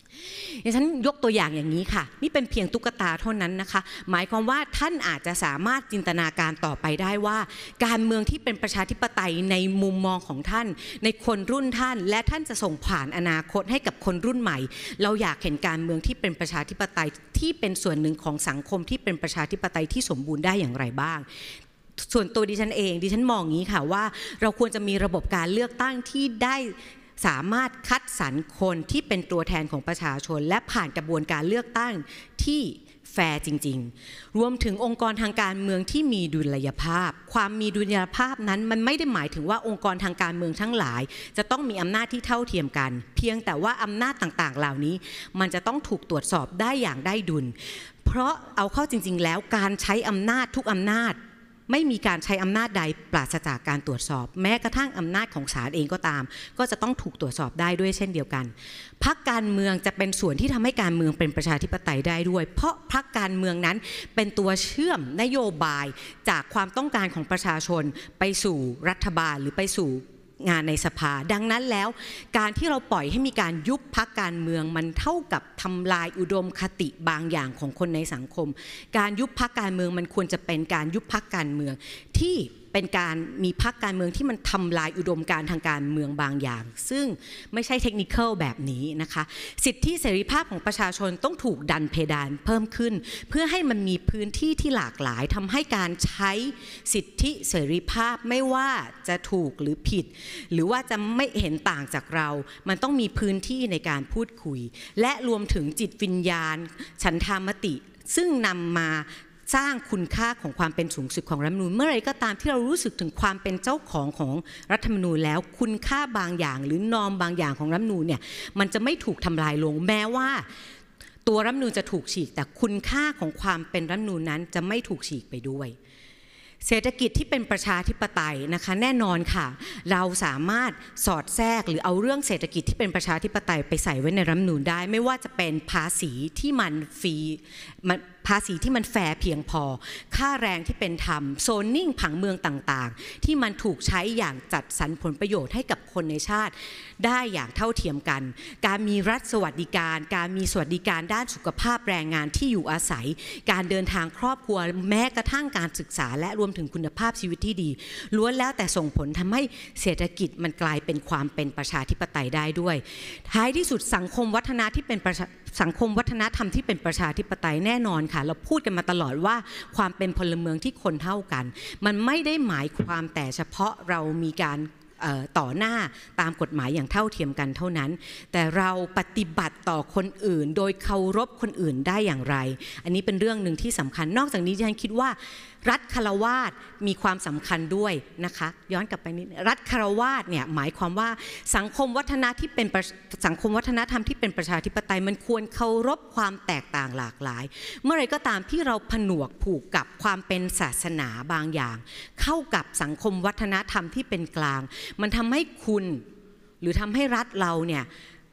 ดิฉันยกตัวอย่างอย่างนี้ค่ะนี่เป็นเพียงตุ๊กตาเท่านั้นนะคะหมายความว่าท่านอาจจะสามารถจินตนาการต่อไปได้ว่าการเมืองที่เป็นประชาธิปไตยในมุมมองของท่านในคนรุ่นท่านและท่านจะส่งผ่านอนาคตให้กับคนรุ่นใหม่เราอยากเห็นการเมืองที่เป็นประชาธิปไตยที่เป็นส่วนหนึ่งของสังคมที่เป็นประชาธิปไตยที่สมบูรณ์ได้อย่างไรบ้างส่วนตัวดิฉันเองดิฉันมองอย่างนี้ค่ะว่าเราควรจะมีระบบการเลือกตั้งที่ได้สามารถคัดสรรคนที่เป็นตัวแทนของประชาชนและผ่านกระบวนการเลือกตั้งที่แฟร์จริงๆรวมถึงองค์กรทางการเมืองที่มีดุลยภาพความมีดุลยภาพนั้นมันไม่ได้หมายถึงว่าองค์กรทางการเมืองทั้งหลายจะต้องมีอำนาจที่เท่าเทียมกันเพียงแต่ว่าอำนาจต่างๆเหล่านี้มันจะต้องถูกตรวจสอบได้อย่างได้ดุลเพราะเอาเข้าจริงๆแล้วการใช้อำนาจทุกอำนาจไม่มีการใช้อำนาจใดปราศจากการตรวจสอบแม้กระทั่งอำนาจของศาลเองก็ตามก็จะต้องถูกตรวจสอบได้ด้วยเช่นเดียวกันพรรคการเมืองจะเป็นส่วนที่ทำให้การเมืองเป็นประชาธิปไตยได้ด้วยเพราะพรรคการเมืองนั้นเป็นตัวเชื่อมนโยบายจากความต้องการของประชาชนไปสู่รัฐบาลหรือไปสู่งานในสภาดังนั้นแล้วการที่เราปล่อยให้มีการยุบพรรคการเมืองมันเท่ากับทำลายอุดมคติบางอย่างของคนในสังคมการยุบพรรคการเมืองมันควรจะเป็นการยุบพรรคการเมืองที่เป็นการมีพรรคการเมืองที่มันทำลายอุดมการณ์ทางการเมืองบางอย่างซึ่งไม่ใช่เทคนิคอลแบบนี้นะคะสิทธิเสรีภาพของประชาชนต้องถูกดันเพดานเพิ่มขึ้นเพื่อให้มันมีพื้นที่ที่หลากหลายทำให้การใช้สิทธิเสรีภาพไม่ว่าจะถูกหรือผิดหรือว่าจะไม่เห็นต่างจากเรามันต้องมีพื้นที่ในการพูดคุยและรวมถึงจิตวิญญาณฉันทามติซึ่งนำมาสร้างคุณค่าของความเป็นสูงสุดของรัฐธรรมนูญเมื่อไรก็ตามที่เรารู้สึกถึงความเป็นเจ้าของของรัฐธรรมนูญแล้วคุณค่าบางอย่างหรือนอร์มบางอย่างของรัฐธรรมนูญเนี่ยมันจะไม่ถูกทำลายลงแม้ว่าตัวรัฐธรรมนูญจะถูกฉีกแต่คุณค่าของความเป็นรัฐธรรมนูญนั้นจะไม่ถูกฉีกไปด้วยเศรษฐกิจที่เป็นประชาธิปไตยนะคะแน่นอนค่ะเราสามารถสอดแทรกหรือเอาเรื่องเศรษฐกิจที่เป็นประชาธิปไตยไปใส่ไว้ในรัฐธรรมนูญได้ไม่ว่าจะเป็นภาษีที่มันฟรีภาษีที่มันแฟร์เพียงพอค่าแรงที่เป็นธรรมโซนนิ่งผังเมืองต่างๆที่มันถูกใช้อย่างจัดสรรผลประโยชน์ให้กับคนในชาติได้อย่างเท่าเทียมกันการมีรัฐสวัสดิการการมีสวัสดิการด้านสุขภาพแรงงานที่อยู่อาศัยการเดินทางครอบครัวแม้กระทั่งการศึกษาและรวมถึงคุณภาพชีวิตที่ดีล้วนแล้วแต่ส่งผลทำให้เศรษฐกิจมันกลายเป็นความเป็นประชาธิปไตยได้ด้วยท้ายที่สุดสังคมวัฒนธรรมที่เป็นสังคมวัฒนธรรมที่เป็นประชาธิปไตยแน่นอนค่ะเราพูดกันมาตลอดว่าความเป็นพลเมืองที่คนเท่ากันมันไม่ได้หมายความแต่เฉพาะเรามีการต่อหน้าตามกฎหมายอย่างเท่าเทียมกันเท่านั้นแต่เราปฏิบัติต่อคนอื่นโดยเคารพคนอื่นได้อย่างไรอันนี้เป็นเรื่องหนึ่งที่สำคัญนอกจากนี้ฉันคิดว่ารัฐคฤหัสถ์มีความสำคัญด้วยนะคะย้อนกลับไปนิดรัฐคฤหัสถ์เนี่ยหมายความว่าสังคมวัฒนธรรมที่เป็นสังคมวัฒนธรรมที่เป็นประชาธิปไตยมันควรเคารพความแตกต่างหลากหลายเมื่อไรก็ตามที่เราผนวกผูกกับความเป็นศาสนาบางอย่างเข้ากับสังคมวัฒนธรรมที่เป็นกลางมันทำให้คุณหรือทำให้รัฐเราเนี่ย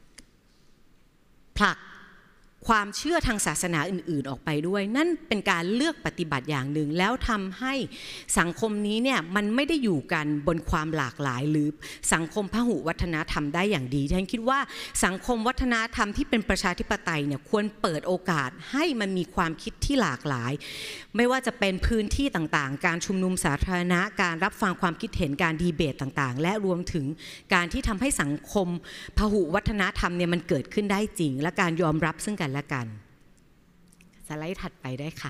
ผลักความเชื่อทางศาสนาอื่นๆออกไปด้วยนั่นเป็นการเลือกปฏิบัติอย่างหนึ่งแล้วทำให้สังคมนี้เนี่ยมันไม่ได้อยู่กันบนความหลากหลายหรือสังคมพหุวัฒนธรรมได้อย่างดีฉันคิดว่าสังคมวัฒนธรรมที่เป็นประชาธิปไตยเนี่ยควรเปิดโอกาสให้มันมีความคิดที่หลากหลายไม่ว่าจะเป็นพื้นที่ต่างๆการชุมนุมสาธารณะการรับฟังความคิดเห็นการดีเบตต่างๆและรวมถึงการที่ทำให้สังคมพหุวัฒนธรรมเนี่ยมันเกิดขึ้นได้จริงและการยอมรับซึ่งกันและกันสไลด์ถัดไปได้ค่ะ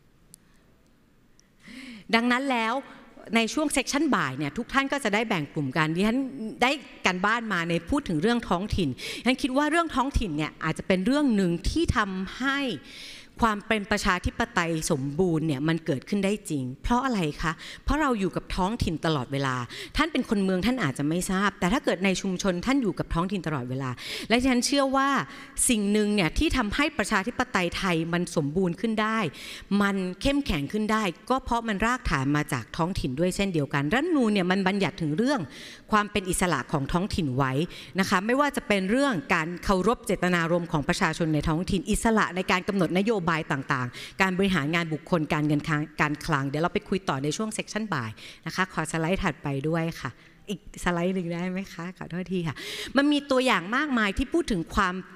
ดังนั้นแล้วในช่วงเซสชั่นบ่ายเนี่ยทุกท่านก็จะได้แบ่งกลุ่มกันดิฉันได้การบ้านมาในพูดถึงเรื่องท้องถิ่นฉันคิดว่าเรื่องท้องถิ่นเนี่ยอาจจะเป็นเรื่องหนึ่งที่ทำให้ความเป็นประชาธิปไตยสมบูรณ์เนี่ยมันเกิดขึ้นได้จริงเพราะอะไรคะเพราะเราอยู่กับท้องถิ่นตลอดเวลาท่านเป็นคนเมืองท่านอาจจะไม่ทราบแต่ถ้าเกิดในชุมชนท่านอยู่กับท้องถิ่นตลอดเวลาและฉันเชื่อว่าสิ่งหนึ่งเนี่ยที่ทำให้ประชาธิปไตยไทยมันสมบูรณ์ขึ้นได้มันเข้มแข็งขึ้นได้ก็เพราะมันรากฐานมาจากท้องถิ่นด้วยเช่นเดียวกันรัฐธรรมนูญเนี่ยมันบัญญัติถึงเรื่องความเป็นอิสระของท้องถิ่นไว้นะคะไม่ว่าจะเป็นเรื่องการเคารพเจตนารมณ์ของประชาชนในท้องถิ่นอิสระในการกำหนดนโยบายต่างๆการบริหารงานบุคคลการเงินการคลังเดี๋ยวเราไปคุยต่อในช่วงเซสชั่นบ่ายนะคะขอสไลด์ถัดไปด้วยค่ะอีกสไลด์หนึ่งได้ไหมคะขอโทษทีค่ะมันมีตัวอย่างมากมายที่พูดถึงความเป็น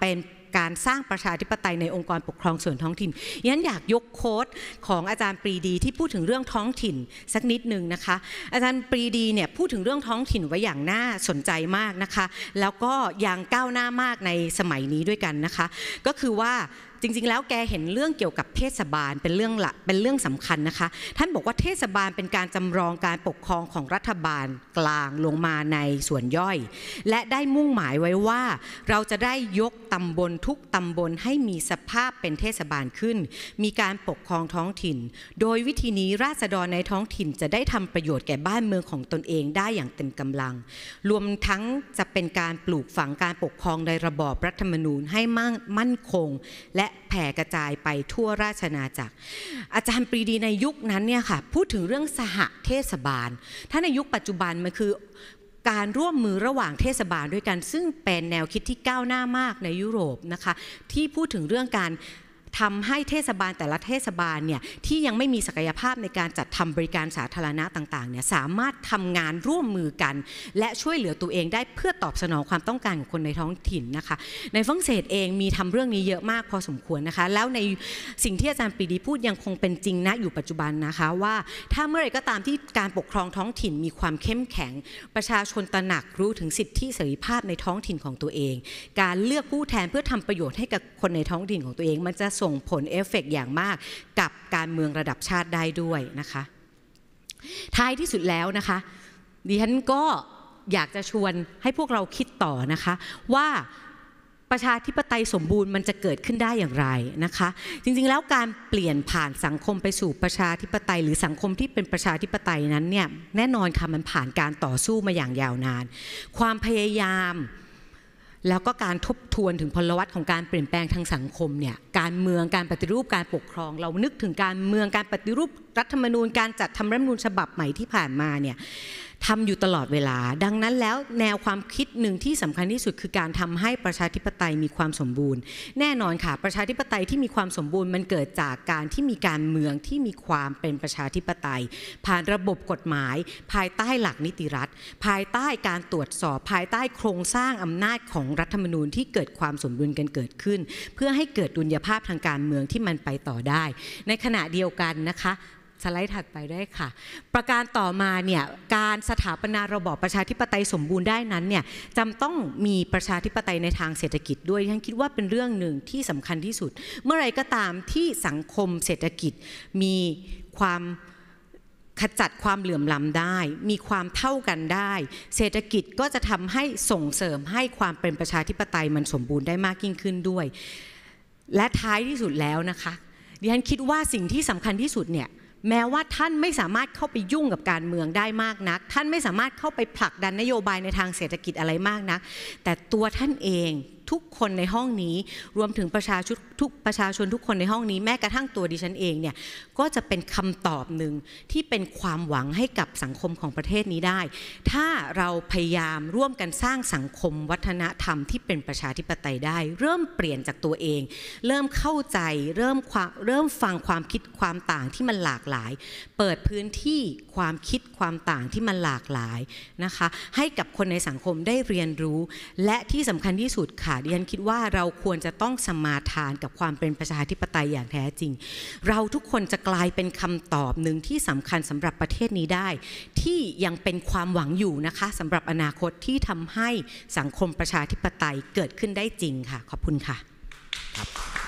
การสร้างประชาธิปไตยในองค์กรปกครองส่วนท้องถิ่นยันอยากยกโค้ดของอาจารย์ปรีดีที่พูดถึงเรื่องท้องถิ่นสักนิดนึงนะคะอาจารย์ปรีดีเนี่ยพูดถึงเรื่องท้องถิ่นไว้อย่างน่าสนใจมากนะคะแล้วก็ยังก้าวหน้ามากในสมัยนี้ด้วยกันนะคะก็คือว่าจริงๆแล้วแกเห็นเรื่องเกี่ยวกับเทศบาลเป็นเรื่องละเป็นเรื่องสำคัญนะคะท่านบอกว่าเทศบาลเป็นการจำลองการปกครองของรัฐบาลกลางลงมาในส่วนย่อยและได้มุ่งหมายไว้ว่าเราจะได้ยกตำบลทุกตำบลให้มีสภาพเป็นเทศบาลขึ้นมีการปกครองท้องถิ่นโดยวิธีนี้ราษฎรในท้องถิ่นจะได้ทำประโยชน์แก่บ้านเมืองของตนเองได้อย่างเต็มกำลังรวมทั้งจะเป็นการปลูกฝังการปกครองในระบอบรัฐธรรมนูญให้มั่นคงและแผ่กระจายไปทั่วราชอาณาจักรอาจารย์ปรีดีในยุคนั้นเนี่ยค่ะพูดถึงเรื่องสหเทศบาลถ้าในยุคปัจจุบันมันคือการร่วมมือระหว่างเทศบาลด้วยกันซึ่งเป็นแนวคิดที่ก้าวหน้ามากในยุโรปนะคะที่พูดถึงเรื่องการทำให้เทศบาลแต่ละเทศบาลเนี่ยที่ยังไม่มีศักยภาพในการจัดทำบริการสาธารณะต่างๆเนี่ยสามารถทำงานร่วมมือกันและช่วยเหลือตัวเองได้เพื่อตอบสนองความต้องการของคนในท้องถิ่นนะคะในฝรั่งเศสเองมีทำเรื่องนี้เยอะมากพอสมควรนะคะแล้วในสิ่งที่อาจารย์ปรีดีพูดยังคงเป็นจริงนะอยู่ปัจจุบันนะคะว่าถ้าเมื่อไหร่ก็ตามที่การปกครองท้องถิ่นมีความเข้มแข็งประชาชนตระหนักรู้ถึงสิทธิเสรีภาพในท้องถิ่นของตัวเองการเลือกผู้แทนเพื่อทำประโยชน์ให้กับคนในท้องถิ่นของตัวเองมันจะส่งผลเอฟเฟกต์อย่างมากกับการเมืองระดับชาติได้ด้วยนะคะท้ายที่สุดแล้วนะคะดิฉันก็อยากจะชวนให้พวกเราคิดต่อนะคะว่าประชาธิปไตยสมบูรณ์มันจะเกิดขึ้นได้อย่างไรนะคะจริงๆแล้วการเปลี่ยนผ่านสังคมไปสู่ประชาธิปไตยหรือสังคมที่เป็นประชาธิปไตยนั้นเนี่ยแน่นอนค่ะมันผ่านการต่อสู้มาอย่างยาวนานความพยายามแล้วก็การทบทวนถึงพลวัตของการเปลี่ยนแปลงทางสังคมเนี่ยการเมืองการปฏิรูปการปกครองเรานึกถึงการเมืองการปฏิรูปรัฐธรรมนูญการจัดทำรัฐธรรมนูญฉบับใหม่ที่ผ่านมาเนี่ยทำอยู่ตลอดเวลาดังนั้นแล้วแนวความคิดหนึ่งที่สำคัญที่สุดคือการทำให้ประชาธิปไตยมีความสมบูรณ์แน่นอนค่ะประชาธิปไตยที่มีความสมบูรณ์มันเกิดจากการที่มีการเมืองที่มีความเป็นประชาธิปไตยผ่านระบบกฎหมายภายใต้หลักนิติรัฐภายใต้การตรวจสอบภายใต้โครงสร้างอำนาจของรัฐธรรมนูญที่เกิดความสมดุลกันเกิดขึ้นเพื่อให้เกิดดุลยภาพทางการเมืองที่มันไปต่อได้ในขณะเดียวกันนะคะสไลด์ถัดไปได้ค่ะประการต่อมาเนี่ยการสถาปนาระบอบประชาธิปไตยสมบูรณ์ได้นั้นเนี่ยจำต้องมีประชาธิปไตยในทางเศรษฐกิจด้วยฉันคิดว่าเป็นเรื่องหนึ่งที่สำคัญที่สุดเมื่อไรก็ตามที่สังคมเศรษฐกิจมีความขจัดความเหลื่อมล้ำได้มีความเท่ากันได้เศรษฐกิจก็จะทำให้ส่งเสริมให้ความเป็นประชาธิปไตยมันสมบูรณ์ได้มากยิ่งขึ้นด้วยและท้ายที่สุดแล้วนะคะดิฉันคิดว่าสิ่งที่สำคัญที่สุดเนี่ยแม้ว่าท่านไม่สามารถเข้าไปยุ่งกับการเมืองได้มากนักท่านไม่สามารถเข้าไปผลักดันนโยบายในทางเศรษฐกิจอะไรมากนักแต่ตัวท่านเองทุกคนในห้องนี้รวมถึงประชาชนทุกประชาชนทุกคนในห้องนี้แม้กระทั่งตัวดิฉันเองเนี่ยก็จะเป็นคำตอบหนึ่งที่เป็นความหวังให้กับสังคมของประเทศนี้ได้ถ้าเราพยายามร่วมกันสร้างสังคมวัฒนธรรมที่เป็นประชาธิปไตยได้เริ่มเปลี่ยนจากตัวเองเริ่มเข้าใจเริ่มความเริ่มฟังความคิดความต่างที่มันหลากหลายเปิดพื้นที่ความคิดความต่างที่มันหลากหลายนะคะให้กับคนในสังคมได้เรียนรู้และที่สำคัญที่สุดค่ะดิฉันคิดว่าเราควรจะต้องสมาทานกับความเป็นประชาธิปไตยอย่างแท้จริงเราทุกคนจะกลายเป็นคำตอบหนึ่งที่สำคัญสำหรับประเทศนี้ได้ที่ยังเป็นความหวังอยู่นะคะสำหรับอนาคตที่ทำให้สังคมประชาธิปไตยเกิดขึ้นได้จริงค่ะขอบคุณค่ะครับ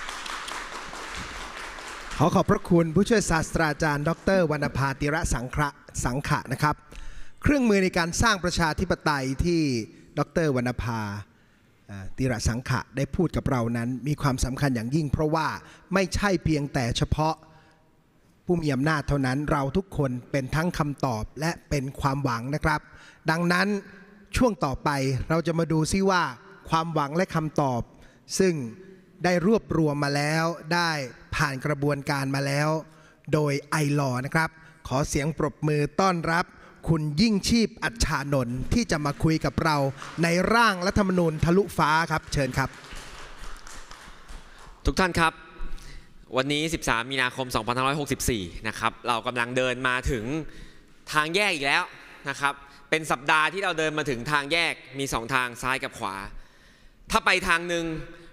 ขอขอบพระคุณผู้ช่วยศาสตราจารย์ดร.วรรณภาติระสังขะสังขะนะครับเครื่องมือในการสร้างประชาธิปไตยที่ดร.วรรณภาติระสังขะได้พูดกับเรานั้นมีความสำคัญอย่างยิ่งเพราะว่าไม่ใช่เพียงแต่เฉพาะผู้มีอำนาจเท่านั้นเราทุกคนเป็นทั้งคำตอบและเป็นความหวังนะครับดังนั้นช่วงต่อไปเราจะมาดูซิว่าความหวังและคำตอบซึ่งได้รวบรวมมาแล้วได้ผ่านกระบวนการมาแล้วโดยไอลอนะครับขอเสียงปรบมือต้อนรับคุณยิ่งชีพอัจฉานนท์ที่จะมาคุยกับเราในร่างรัฐธรรมนูญทะลุฟ้าครับเชิญครับทุกท่านครับวันนี้สิบสามมีนาคมสองพันห้าร้อยหกสิบสี่นะครับเรากำลังเดินมาถึงทางแยกอีกแล้วนะครับเป็นสัปดาห์ที่เราเดินมาถึงทางแยกมีสองทางซ้ายกับขวาถ้าไปทางหนึ่ง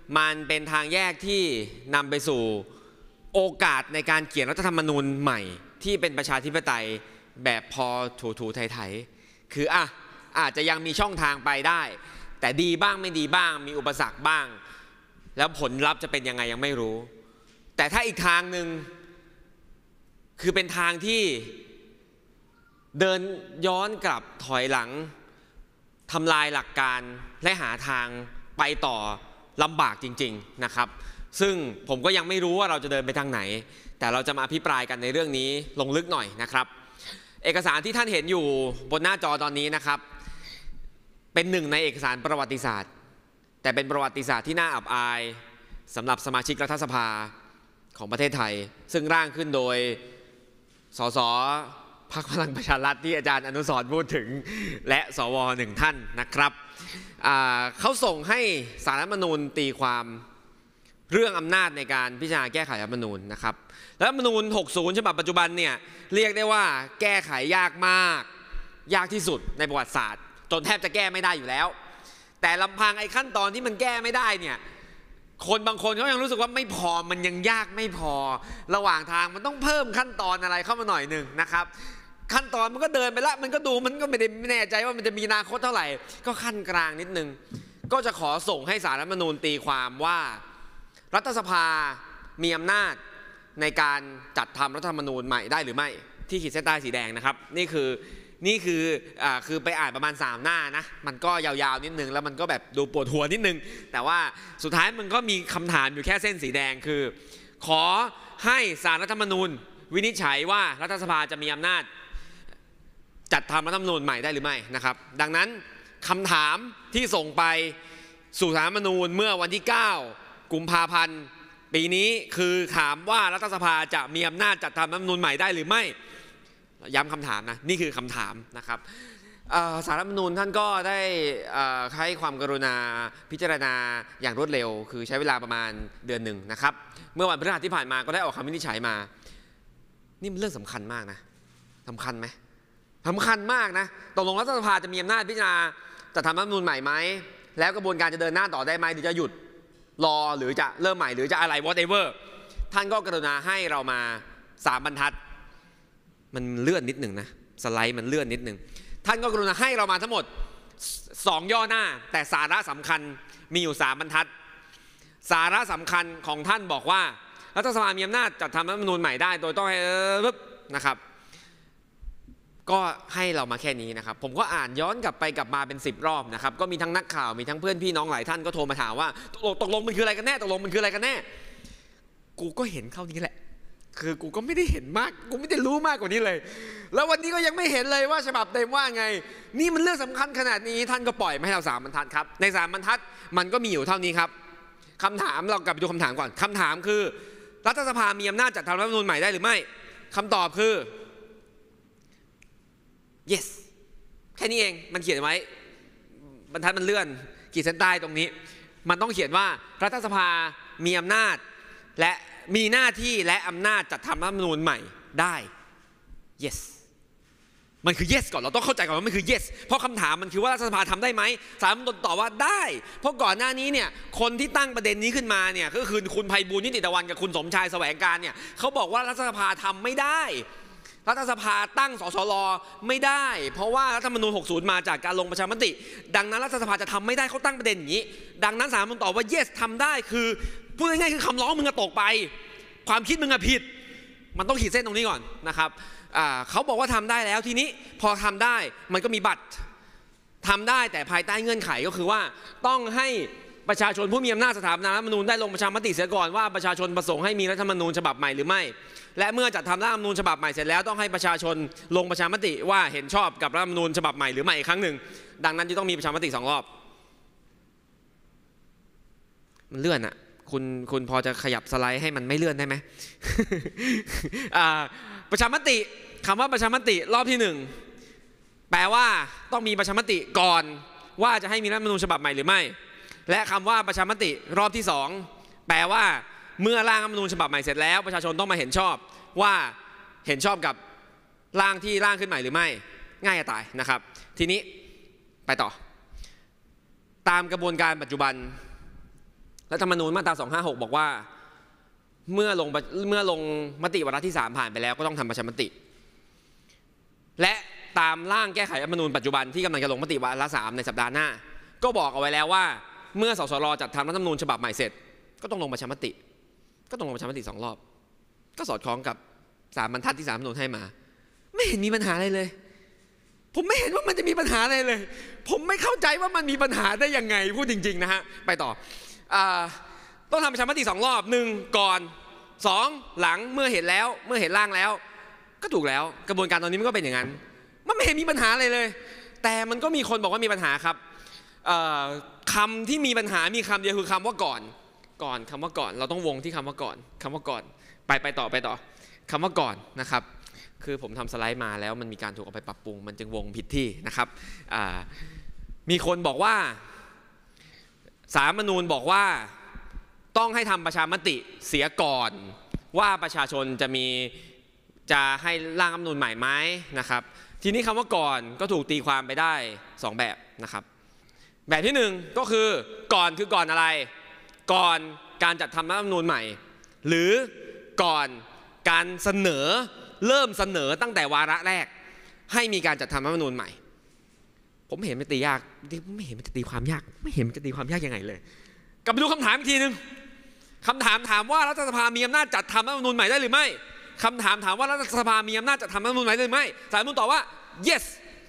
มันเป็นทางแยกที่นำไปสู่โอกาสในการเขียนรัฐธรรมนูญใหม่ที่เป็นประชาธิปไตยแบบพอถูถูไทยๆคืออ่ะอาจจะยังมีช่องทางไปได้แต่ดีบ้างไม่ดีบ้างมีอุปสรรคบ้างแล้วผลลัพธ์จะเป็นยังไงยังไม่รู้แต่ถ้าอีกทางหนึ่งคือเป็นทางที่เดินย้อนกลับถอยหลังทำลายหลักการและหาทางไปต่อลำบากจริงๆนะครับซึ่งผมก็ยังไม่รู้ว่าเราจะเดินไปทางไหนแต่เราจะมาอภิปรายกันในเรื่องนี้ลงลึกหน่อยนะครับเอกสารที่ท่านเห็นอยู่บนหน้าจอตอนนี้นะครับเป็นหนึ่งในเอกสารประวัติศาสตร์แต่เป็นประวัติศาสตร์ที่น่าอับอายสำหรับสมาชิกรัฐสภาของประเทศไทยซึ่งร่างขึ้นโดยสสพรรคพลังประชารัฐที่อาจารย์อนุสรณ์พูดถึงและสวหนึ่งท่านนะครับเขาส่งให้ศาลรัฐธรรมนูญตีความเรื่องอำนาจในการพิจารณาแก้ไขรัฐธรรมนูญนะครับรัฐธรรมนูญหกสิบฉบับปัจจุบันเนี่ยเรียกได้ว่าแก้ไขยากมากยากที่สุดในประวัติศาสตร์จนแทบจะแก้ไม่ได้อยู่แล้วแต่ลำพังไอ้ขั้นตอนที่มันแก้ไม่ได้เนี่ยคนบางคนเขายังรู้สึกว่าไม่พอมันยังยากไม่พอระหว่างทางมันต้องเพิ่มขั้นตอนอะไรเข้ามาหน่อยหนึ่งนะครับขั้นตอนมันก็เดินไปแล้วมันก็ดูมันก็ไม่ได้ไม่แน่ใจว่ามันจะมีอนาคตเท่าไหร่ก็ขั้นกลางนิดนึงก็จะขอส่งให้ศาลรัฐธรรมนูญตีความว่ารัฐสภามีอำนาจในการจัดทำรัฐธรรมนูญใหม่ได้หรือไม่ที่ขีดเส้นใต้สีแดงนะครับนี่คือนี่คืออ่าคือไปอ่านประมาณสามหน้านะมันก็ยาวๆนิดนึงแล้วมันก็แบบดูปวดหัวนิดนึงแต่ว่าสุดท้ายมันก็มีคำถามอยู่แค่เส้นสีแดงคือขอให้ศาลรัฐธรรมนูญวินิจฉัยว่ารัฐสภาจะมีอำนาจจัดทำรัฐธรรมนูญใหม่ได้หรือไม่นะครับดังนั้นคำถามที่ส่งไปสู่ศาลรัฐธรรมนูญเมื่อวันที่เก้ากุมภาพันธ์ปีนี้คือถามว่ารัฐสภาจะมีอำนาจจัดทำรัฐธรรมนูญใหม่ได้หรือไม่ย้ำคำถามนะนี่คือคำถามนะครับศาลรัฐธรรมนูญท่านก็ได้ให้ความกรุณาพิจารณาอย่างรวดเร็วคือใช้เวลาประมาณเดือนหนึ่งนะครับเมื่อวันพฤหัสที่ผ่านมาก็ได้ออกคำวินิจฉัยมานี่มันเรื่องสำคัญมากนะสำคัญไหมสำคัญมากนะตกลงรัฐสภาจะมีอำนาจพิจารณาจะทำรัฐธรรมนูญใหม่ไหมแล้วกระบวนการจะเดินหน้าต่อได้ไหมหรือจะหยุดรอหรือจะเริ่มใหม่หรือจะอะไร whatever ท่านก็กรุณาให้เรามาสามบรรทัดมันเลื่อนนิดหนึ่งนะสไลด์มันเลื่อนนิดหนึ่งท่านก็กรุณาให้เรามาทั้งหมดสองย่อหน้าแต่สาระสำคัญมีอยู่สามบรรทัดสาระสำคัญของท่านบอกว่ารัฐสภามีอำนาจจัดทำรัฐธรรมนูญใหม่ได้โดยต้องให้ปึ๊บนะครับก็ให้เรามาแค่นี้นะครับผมก็อ่านย้อนกลับไปกลับมาเป็นสิบรอบนะครับก็มีทั้งนักข่าวมีทั้งเพื่อนพี่น้องหลายท่านก็โทรมาถามว่าตกลงมันคืออะไรกันแน่ตกลงมันคืออะไรกันแน่กูก็เห็นเท่านี้แหละคือกูก็ไม่ได้เห็นมากกูไม่ได้รู้มากกว่านี้เลยแล้ววันนี้ก็ยังไม่เห็นเลยว่าฉบับเต็มว่าไงนี่มันเรื่องสำคัญขนาดนี้ท่านก็ปล่อยมาให้เราสามบรรทัดครับในสามบรรทัดมันก็มีอยู่เท่านี้ครับคำถามเรากลับไปดูคำถามก่อนคำถามคือรัฐสภามีอำนาจจัดทำรัฐธรรมนูญใหม่ได้หรือไม่คำตอบคือ yes แค่นี้เองมันเขียนไว้บรรทัดมันเลื่อนขีดเส้นใต้ตรงนี้มันต้องเขียนว่ารัฐสภามีอำนาจและมีหน้าที่และอำนาจจัดทำรัฐธรรมนูญใหม่ได้ yes มันคือ yes ก่อนเราต้องเข้าใจก่อนว่ามันคือ yes เพราะคำถามมันคือว่ารัฐสภาทำได้ไหมศาลรัฐธรรมนูญตอบว่าได้เพราะก่อนหน้านี้เนี่ยคนที่ตั้งประเด็นนี้ขึ้นมาเนี่ยก็คือคุณไพบูลย์นิติตะวันกับคุณสมชายแสวงการเนี่ยเขาบอกว่ารัฐสภาทำไม่ได้รัฐสภาตั้งสสรไม่ได้เพราะว่ารัฐธรรมนูญหกสิบมาจากการลงประชามติดังนั้นรัฐสภาจะทำไม่ได้เขาตั้งประเด็นอย่างนี้ดังนั้นศาลรัฐธรรมนูญตอบว่า yes ทำได้คือพูดง่ายๆคือคำร้องมึงก็ตกไปความคิดมึงอะผิดมันต้องขีดเส้นตรงนี้ก่อนนะครับเขาบอกว่าทำได้แล้วทีนี้พอทำได้มันก็มีบัตรทำได้แต่ภายใต้เงื่อนไขก็คือว่าต้องให้ประชาชนผู้มีอำนาจสถาปนารัฐธรรมนูญได้ลงประชามติเสียก่อนว่าประชาชนประสงค์ให้มีรัฐธรรมนูญฉบับใหม่หรือไม่และเมื่อจัดทำรัฐธรรมนูญฉบับใหม่เสร็จแล้วต้องให้ประชาชนลงประชามติว่าเห็นชอบกับรัฐธรรมนูญฉบับใหม่หรือไม่อีกครั้งหนึ่งดังนั้นจะต้องมีประชามติสองรอบมันเลื่อนอะคุณคุณพอจะขยับสไลด์ให้มันไม่เลื่อนได้ไหม ประชามติคำว่าประชามติรอบที่หนึ่งแปลว่าต้องมีประชามติก่อนว่าจะให้มีรัฐธรรมนูญฉบับใหม่หรือไม่และคำว่าประชามติรอบที่สองแปลว่าเมื่อร่างรัฐธรรมนูญฉบับใหม่เสร็จแล้วประชาชนต้องมาเห็นชอบว่าเห็นชอบกับร่างที่ร่างขึ้นใหม่หรือไม่ง่ายจะตายนะครับทีนี้ไปต่อตามกระบวนการปัจจุบันรัฐธรรมนูญมาตราสองห้าหกบอกว่าเมื่อลงเมื่อลงมติวาระที่สามผ่านไปแล้วก็ต้องทำประชามติและตามร่างแก้ไขรัฐธรรมนูญปัจจุบันที่กำลังจะลงมติวาระสามในสัปดาห์หน้าก็บอกเอาไว้แล้วว่าเมื่อสสรจัดทำรัฐธรรมนูญฉบับใหม่เสร็จก็ต้องลงประชามติก็ต้องลงประชามติสองรอบก็สอดคล้องกับสามบรรทัดที่ศาลรัฐธรรมนูญให้มาไม่เห็นมีปัญหาอะไรเลยผมไม่เห็นว่ามันจะมีปัญหาอะไรเลยผมไม่เข้าใจว่ามันมีปัญหาได้ยังไงพูดจริงๆนะฮะไปต่อต้องทำประชามติสองรอบหนึ่งก่อนสองหลังเมื่อเห็นแล้วเมื่อเห็นร่างแล้วก็ถูกแล้วกระบวนการตอนนี้มันก็เป็นอย่างนั้นมันไม่เห็นมีปัญหาอะไรเลยแต่มันก็มีคนบอกว่ามีปัญหาครับคำที่มีปัญหามีคำเดียวคือคำว่าก่อนก่อนคำว่าก่อนเราต้องวงที่คำว่าก่อนคำว่าก่อนไปไปต่อไปต่อคำว่าก่อนนะครับคือผมทำสไลด์มาแล้วมันมีการถูกเอาไปปรับปรุงมันจึงวงผิดที่นะครับมีคนบอกว่าศาลรัฐธรรมนูญบอกว่าต้องให้ทำประชามติเสียก่อนว่าประชาชนจะมีจะให้ร่างรัฐธรรมนูญใหม่ไหมนะครับทีนี้คำว่าก่อนก็ถูกตีความไปได้สองแบบนะครับแบบที่หนึ่งก็คือก่อนคือก่อนอะไรก่อนการจัดทำรัฐธรรมนูญใหม่หรือก่อนการเสนอเริ่มเสนอตั้งแต่วาระแรกให้มีการจัดทำรัฐธรรมนูญใหม่ผมเห็นมันตียากไม่เห็นมันจะตีความยากไม่เห็นมันจะตีความยากยังไงเลยกลับไปดูคำถามอีกทีนึงคำถามถามว่ารัฐสภามีอำนาจจัดทำรัฐธรรมนูญใหม่ได้หรือไม่คำถามถามว่ารัฐสภามีอำนาจจัดทำรัฐธรรมนูญใหม่ได้หรือไม่ศาลรัฐธรรมนูญตอบว่า yes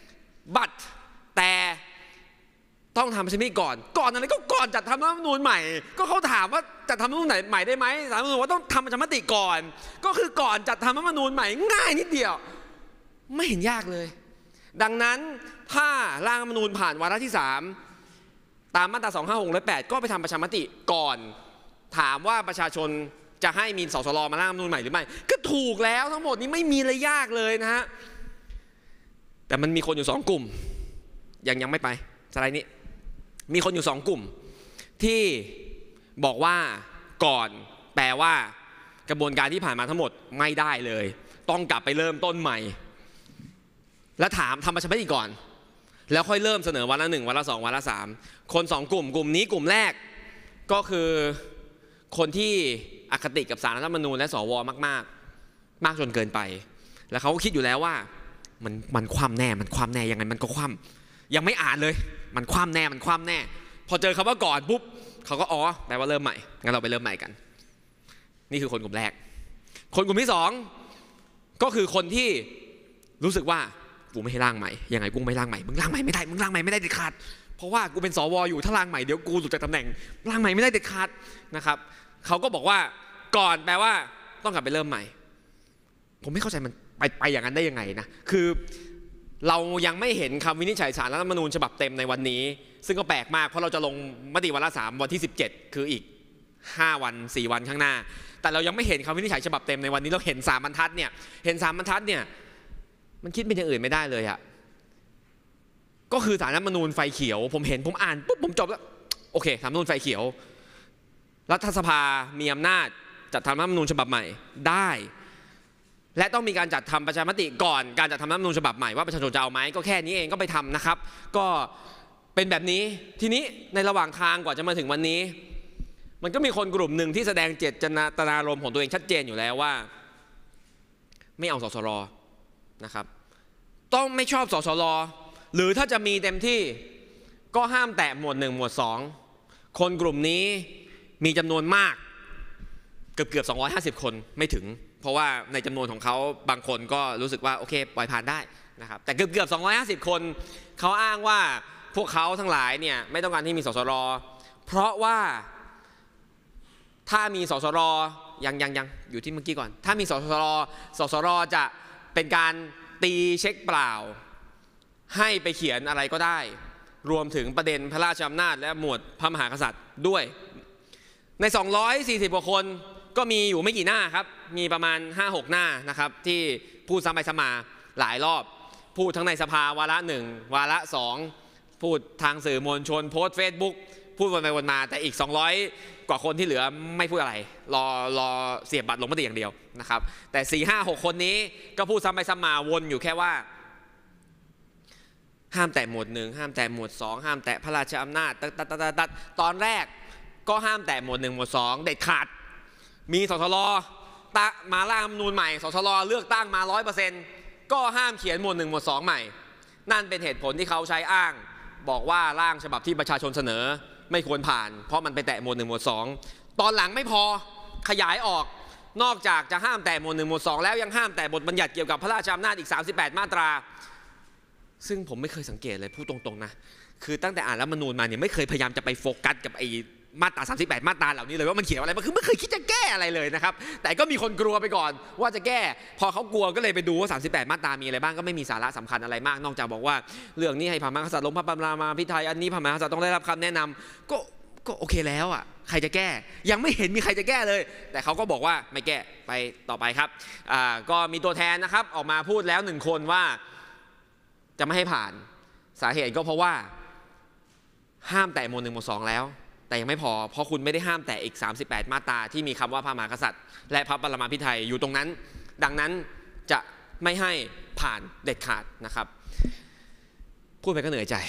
but แต่ต้องทำประชามติก่อนก่อนอะไรก็ก่อนจัดทำรัฐธรรมนูญใหม่ก็เขาถามว่าจัดทำรัฐธรรมนูญใหม่ได้ไหมศาลรัฐธรรมนูญว่าต้องทำประชามติก่อนก็คือก่อนจัดทำรัฐธรรมนูญใหม่ง่ายนิดเดียวไม่เห็นยากเลยดังนั้นถ้าร่างรัฐธรรมนูญผ่านวาระที่สามตามมาตราสองห้าหกและแปดก็ไปทำประชามติก่อนถามว่าประชาชนจะให้มีสสรมาร่างรัฐธรรมนูญใหม่หรือไม่ก็ถูกแล้วทั้งหมดนี้ไม่มีอะไรยากเลยนะฮะแต่มันมีคนอยู่สองกลุ่มยังยังไม่ไปสไลด์นี้มีคนอยู่สองกลุ่มที่บอกว่าก่อนแปลว่ากระบวนการที่ผ่านมาทั้งหมดไม่ได้เลยต้องกลับไปเริ่มต้นใหม่แล้วถามทำประชามติก่อนแล้วค่อยเริ่มเสนอวาระหนึ่งวาระสองวาระสามคนสองกลุ่มกลุ่มนี้กลุ่มแรกก็คือคนที่อคติกับศาลรัฐธรรมนูญและสวมากๆมากจนเกินไปแล้วเขาก็คิดอยู่แล้วว่ามันมันคว่ำแน่มันคว่ำแน่ยังไงมันก็คว่ำยังไม่อ่านเลยมันคว่ำแน่มันคว่ำแน่พอเจอคำว่าก่อนปุ๊บเขาก็อ๋อแปลว่าเริ่มใหม่งั้นเราไปเริ่มใหม่กันนี่คือคนกลุ่มแรกคนกลุ่มที่สองก็คือคนที่รู้สึกว่ากูไม่ให้ร่างใหม่ยังไงกูไม่ร่างใหม่มึงร่างใหม่ไม่ได้มึงร่างใหม่ไม่ได้เด็ดขาดเพราะว่ากูเป็นสวอยู่ถ้าร่างใหม่เดี๋ยวกูหลุดจากตำแหน่งร่างใหม่ไม่ได้เด็ดขาดนะครับเขาก็บอกว่าก่อนแปลว่าต้องกลับไปเริ่มใหม่ผมไม่เข้าใจมันไปไปอย่างนั้นได้ยังไงนะคือเรายังไม่เห็นคำวินิจฉัยศาลรัฐธรรมนูญฉบับเต็มในวันนี้ซึ่งก็แปลกมากเพราะเราจะลงมติวาระสามวันที่สิบเจ็ดคืออีกห้าวันสี่วันข้างหน้าแต่เรายังไม่เห็นคำวินิจฉัยฉบับเต็มในวันนี้เราเห็นสามบรรทัดเนี่ยเห็นสามบรรทัดเนี่ยมันคิดเป็นอย่างอื่นไม่ได้เลยอะก็คือศาลรัฐธรรมนูญไฟเขียวผมเห็นผมอ่านปุ๊บผมจบแล้วโอเคศาลรัฐธรรมนูญไฟเขียวรัฐสภามีอำนาจจัดทำรัฐธรรมนูญฉบับใหม่ได้และต้องมีการจัดทำประชามติก่อนการจัดทำรัฐธรรมนูญฉบับใหม่ว่าประชาชนจะเอาไหมก็แค่นี้เองก็ไปทำนะครับก็เป็นแบบนี้ทีนี้ในระหว่างทางกว่าจะมาถึงวันนี้มันก็มีคนกลุ่มหนึ่งที่แสดงเจตนารมณ์ของตัวเองชัดเจนอยู่แล้วว่าไม่เอาสสรนะครับต้องไม่ชอบสสรหรือถ้าจะมีเต็มที่ก็ห้ามแตะหมวดหนึ่งหมวดสองคนกลุ่มนี้มีจำนวนมากเกือบเกือบสองร้อยห้าสิบคนไม่ถึงเพราะว่าในจำนวนของเขาบางคนก็รู้สึกว่าโอเคปล่อยผ่านได้นะครับแต่เกือบเกือบสองร้อยห้าสิบคนเขาอ้างว่าพวกเขาทั้งหลายเนี่ยไม่ต้องการที่มีสสรเพราะว่าถ้ามีสสรยังยังยังอยู่ที่เมื่อกี้ก่อนถ้ามีสสรสสรจะเป็นการตีเช็คเปล่าให้ไปเขียนอะไรก็ได้รวมถึงประเด็นพระราชอำนาจและหมวดพระมหากษัตริย์ด้วยในสองร้อยสี่สิบกว่าคนก็มีอยู่ไม่กี่หน้าครับมีประมาณ ห้าหก หน้านะครับที่พูดซ้ำไปซ้ำมาหลายรอบพูดทั้งในสภาวาระหนึ่งวาระสองพูดทางสื่อมวลชนโพสต์เฟซบุ๊กพูดวนไปวนมาแต่อีกสองร้อยกว่าคนที่เหลือไม่พูดอะไรรอรอเสียบบัตรลงมติอย่างเดียวนะครับแต่ สี่ ห้า หก คนนี้ก็พูดซ้ำไปซ้ำมาวนอยู่แค่ว่าห้ามแตะหมวดหนึ่งห้ามแตะหมวดสองห้ามแตะพระราชอำนาจตัดตัดตัดตัดตอนแรกก็ห้ามแตะหมวดหนึ่งหมวดสองเด็ดขาดมีสสรตะมาร่างรัฐธรรมนูญใหม่สสรเลือกตั้งมาร้อยเปอร์เซ็นต์ก็ห้ามเขียนหมวดหนึ่งหมวดสองใหม่นั่นเป็นเหตุผลที่เขาใช้อ้างบอกว่าร่างฉบับที่ประชาชนเสนอไม่ควรผ่านเพราะมันไปแตะหมวดหนึ่งหมวดสองตอนหลังไม่พอขยายออกนอกจากจะห้ามแตะหมวดหนึ่งหมวดสองแล้วยังห้ามแตะบทบัญญัติเกี่ยวกับพระราชอำนาจอีกสามสิบแปดมาตราซึ่งผมไม่เคยสังเกตเลยพูดตรงๆนะคือตั้งแต่อ่านรัฐธรรมนูญมาเนี่ยไม่เคยพยายามจะไปโฟกัสกับไอ้มาตราสามสิบแปดมาตราเหล่านี้เลยว่ามันเขียนอะไรมันคือไม่เคยคิดจะแก้อะไรเลยนะครับแต่ก็มีคนกลัวไปก่อนว่าจะแก้พอเขากลัวก็เลยไปดูว่าสามสิบแปดมาตรามีอะไรบ้างก็ไม่มีสาระสำคัญอะไรมากนอกจากบอกว่าเรื่องนี้ให้พระมหากษัตริย์ลงพระบรมพิไทยอันนี้พระมหากษัตริย์ต้องได้รับคำแนะนำก็ก็โอเคแล้วอ่ะใครจะแก้ยังไม่เห็นมีใครจะแก้เลยแต่เขาก็บอกว่าไม่แก้ไปต่อไปครับอ่าก็มีตัวแทนนะครับออกมาพูดแล้วหนึ่งคนว่าจะไม่ให้ผ่านสาเหตุก็เพราะว่าห้ามแตะหมวดหนึ่งหมวดสองแล้วแต่ยังไม่พอเพราะคุณไม่ได้ห้ามแตะอีกสามสิบแปดมาตราที่มีคำว่าพระมหากษัตริย์และพระบรมพิไทยอยู่ตรงนั้นดังนั้นจะไม่ให้ผ่านเด็ดขาดนะครับพูดไปก็เหนื่อยใจ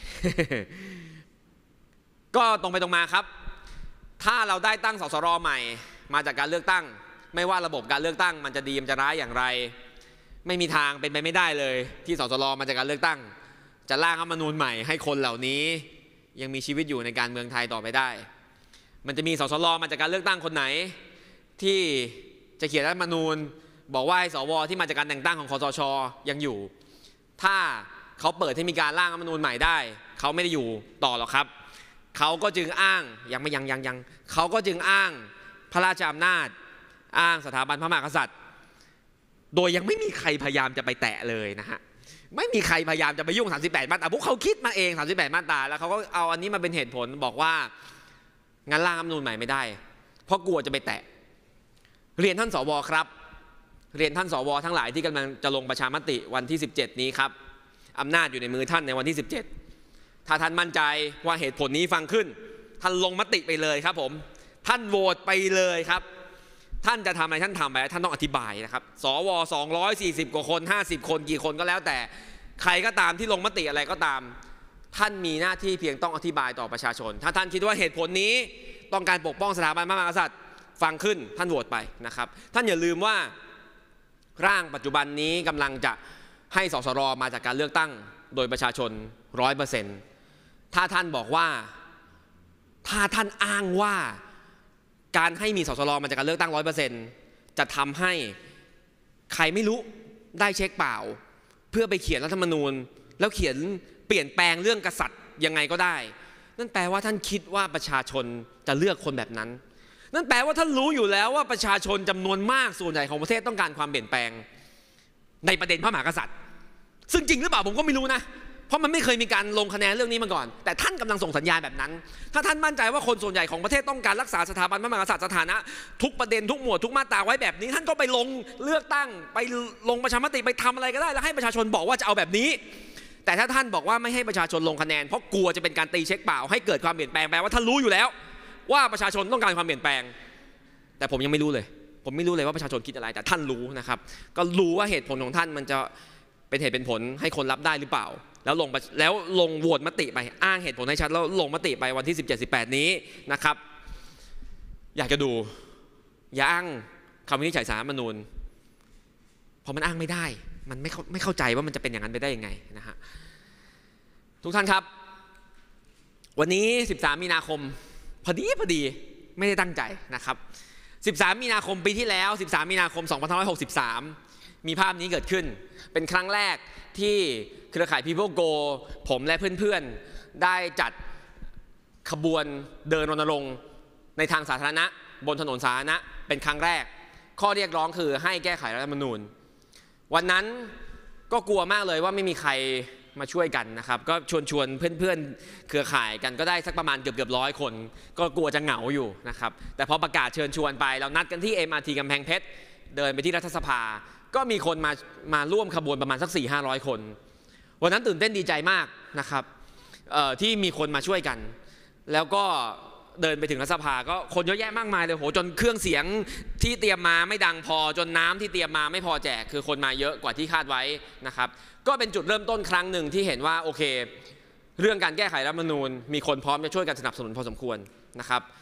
ก็ตรงไปตรงมาครับถ้าเราได้ตั้งสสรใหม่มาจากการเลือกตั้งไม่ว่าระบบการเลือกตั้งมันจะดีมันจะร้ายอย่างไรไม่มีทางเป็นไปไม่ได้เลยที่สสรมาจากการเลือกตั้งจะร่างรัฐธรรมนูญใหม่ให้คนเหล่านี้ยังมีชีวิตอยู่ในการเมืองไทยต่อไปได้มันจะมีสสรมาจากการเลือกตั้งคนไหนที่จะเขียนรัฐธรรมนูญบอกว่าให้สวที่มาจากการแต่งตั้งของคสช.ยังอยู่ถ้าเขาเปิดให้มีการร่างรัฐธรรมนูญใหม่ได้เขาไม่ได้อยู่ต่อหรอกครับเขาก็จึงอ้างยังไม่ยังยังยังเขาก็จึงอ้างพระราชอำนาจอ้างสถาบันพระมหากษัตริย์โดยยังไม่มีใครพยายามจะไปแตะเลยนะฮะไม่มีใครพยายามจะไปยุ่งสามสิบแปดมาตราพวกเขาคิดมาเองสามสิบแปดมาตราแล้วเขาก็เอาอันนี้มาเป็นเหตุผลบอกว่างั้นร่างรัฐธรรมนูญใหม่ไม่ได้เพราะกลัวจะไปแตะเรียนท่านสวครับเรียนท่านสวทั้งหลายที่กำลังจะลงประชามติวันที่สิบเจ็ดนี้ครับอำนาจอยู่ในมือท่านในวันที่สิบเจ็ดถ้าท่านมั่นใจว่าเหตุผลนี้ฟังขึ้นท่านลงมติไปเลยครับผมท่านโหวตไปเลยครับท่านจะทำอะไรท่านทำไปท่านต้องอธิบายนะครับสวสองร้อยสี่สิบกว่าคนห้าสิบคนกี่คนก็แล้วแต่ใครก็ตามที่ลงมติอะไรก็ตามท่านมีหน้าที่เพียงต้องอธิบายต่อประชาชนถ้าท่านคิดว่าเหตุผลนี้ต้องการปกป้องสถาบันพระมหากษัตริย์ฟังขึ้นท่านโหวตไปนะครับท่านอย่าลืมว่าร่างปัจจุบันนี้กำลังจะให้สสรมาจากการเลือกตั้งโดยประชาชน ร้อยเปอร์เซ็นต์ ถ้าท่านบอกว่าถ้าท่านอ้างว่าการให้มีสสรมาจากการเลือกตั้ง ร้อยเปอร์เซ็นต์ จะทำให้ใครไม่รู้ได้เช็คเปล่าเพื่อไปเขียนรัฐธรรมนูญแล้วเขียนเปลี่ยนแปลงเรื่องกษัตริย์ยังไงก็ได้นั่นแปลว่าท่านคิดว่าประชาชนจะเลือกคนแบบนั้นนั่นแปลว่าท่านรู้อยู่แล้วว่าประชาชนจำนวนมากส่วนใหญ่ของประเทศต้องการความเปลี่ยนแปลงในประเด็นพระมหากษัตริย์ซึ่งจริงหรือเปล่าผมก็ไม่รู้นะเพราะมันไม่เคยมีการลงคะแนนเรื่องนี้มาก่อนแต่ท่านกำลังส่งสัญญาณแบบนั้นถ้าท่านมั่นใจว่าคนส่วนใหญ่ของประเทศต้องการรักษาสถาบันพระมหากษัตริย์สถานะทุกประเด็นทุกหมวดทุกมาตราไว้แบบนี้ท่านก็ไปลงเลือกตั้งไปลงประชามติไปทำอะไรก็ได้แล้วให้ประชาชนบอกว่าจะเอาแบบนี้แต่ถ้าท่านบอกว่าไม่ให้ประชาชนลงคะแนนเพราะกลัวจะเป็นการตีเช็คเปล่าให้เกิดความเปลี่ยนแปลงแปลว่าท่านรู้อยู่แล้วว่าประชาชนต้องการความเปลี่ยนแปลงแต่ผมยังไม่รู้เลยผมไม่รู้เลยว่าประชาชนคิดอะไรแต่ท่านรู้นะครับก็รู้ว่าเหตุผลของท่านมันจะเป็นเหตุเป็นผลให้คนรับได้หรือเปล่าแล้วลงแล้วลงโหวตมติไปอ้างเหตุผลให้ชัดแล้วลงมติไปวันที่สิบเจ็ด สิบแปดนี้นะครับอยากจะดูอย่าอ้างคำวินิจฉัยศาลรัฐธรรมนูญเพราะมันอ้างไม่ได้มันไม่ไม่เข้าใจว่ามันจะเป็นอย่างนั้นไปได้ยังไงนะฮะทุกท่านครับวันนี้สิบสามมีนาคมพอดีพอดีไม่ได้ตั้งใจนะครับสิบสามมีนาคมปีที่แล้วสิบสามมีนาคมสองพันห้าร้อยหกสิบสามมีภาพนี้เกิดขึ้นเป็นครั้งแรกที่เครือข่าย People Go ผมและเพื่อนๆได้จัดขบวนเดินรณรงค์ในทางสาธารณะบนถนนสาธารณะเป็นครั้งแรกข้อเรียกร้องคือให้แก้ไขรัฐธรรมนูญวันนั้นก็กลัวมากเลยว่าไม่มีใครมาช่วยกันนะครับก็ชวนชวนเพื่อนๆเครือข่ายกันก็ได้สักประมาณเกือบเกือบร้อยคนก็กลัวจะเหงาอยู่นะครับแต่พอประกาศเชิญชวนไปเรานัดกันที่ เอ็ม อาร์ ที กำแพงเพชรเดินไปที่รัฐสภาก็มีคนมามาร่วมขบวนประมาณสัก สี่ห้าร้อย คนวันนั้นตื่นเต้นดีใจมากนะครับที่มีคนมาช่วยกันแล้วก็เดินไปถึงรัฐสภาก็คนเยอะแยะมากมายเลยโหจนเครื่องเสียงที่เตรียมมาไม่ดังพอจนน้ำที่เตรียมมาไม่พอแจกคือคนมาเยอะกว่าที่คาดไว้นะครับก็เป็นจุดเริ่มต้นครั้งหนึ่งที่เห็นว่าโอเคเรื่องการแก้ไขรัฐธรรมนูญมีคนพร้อมจะช่วยกันสนับสนุนพอสมควรนะครับ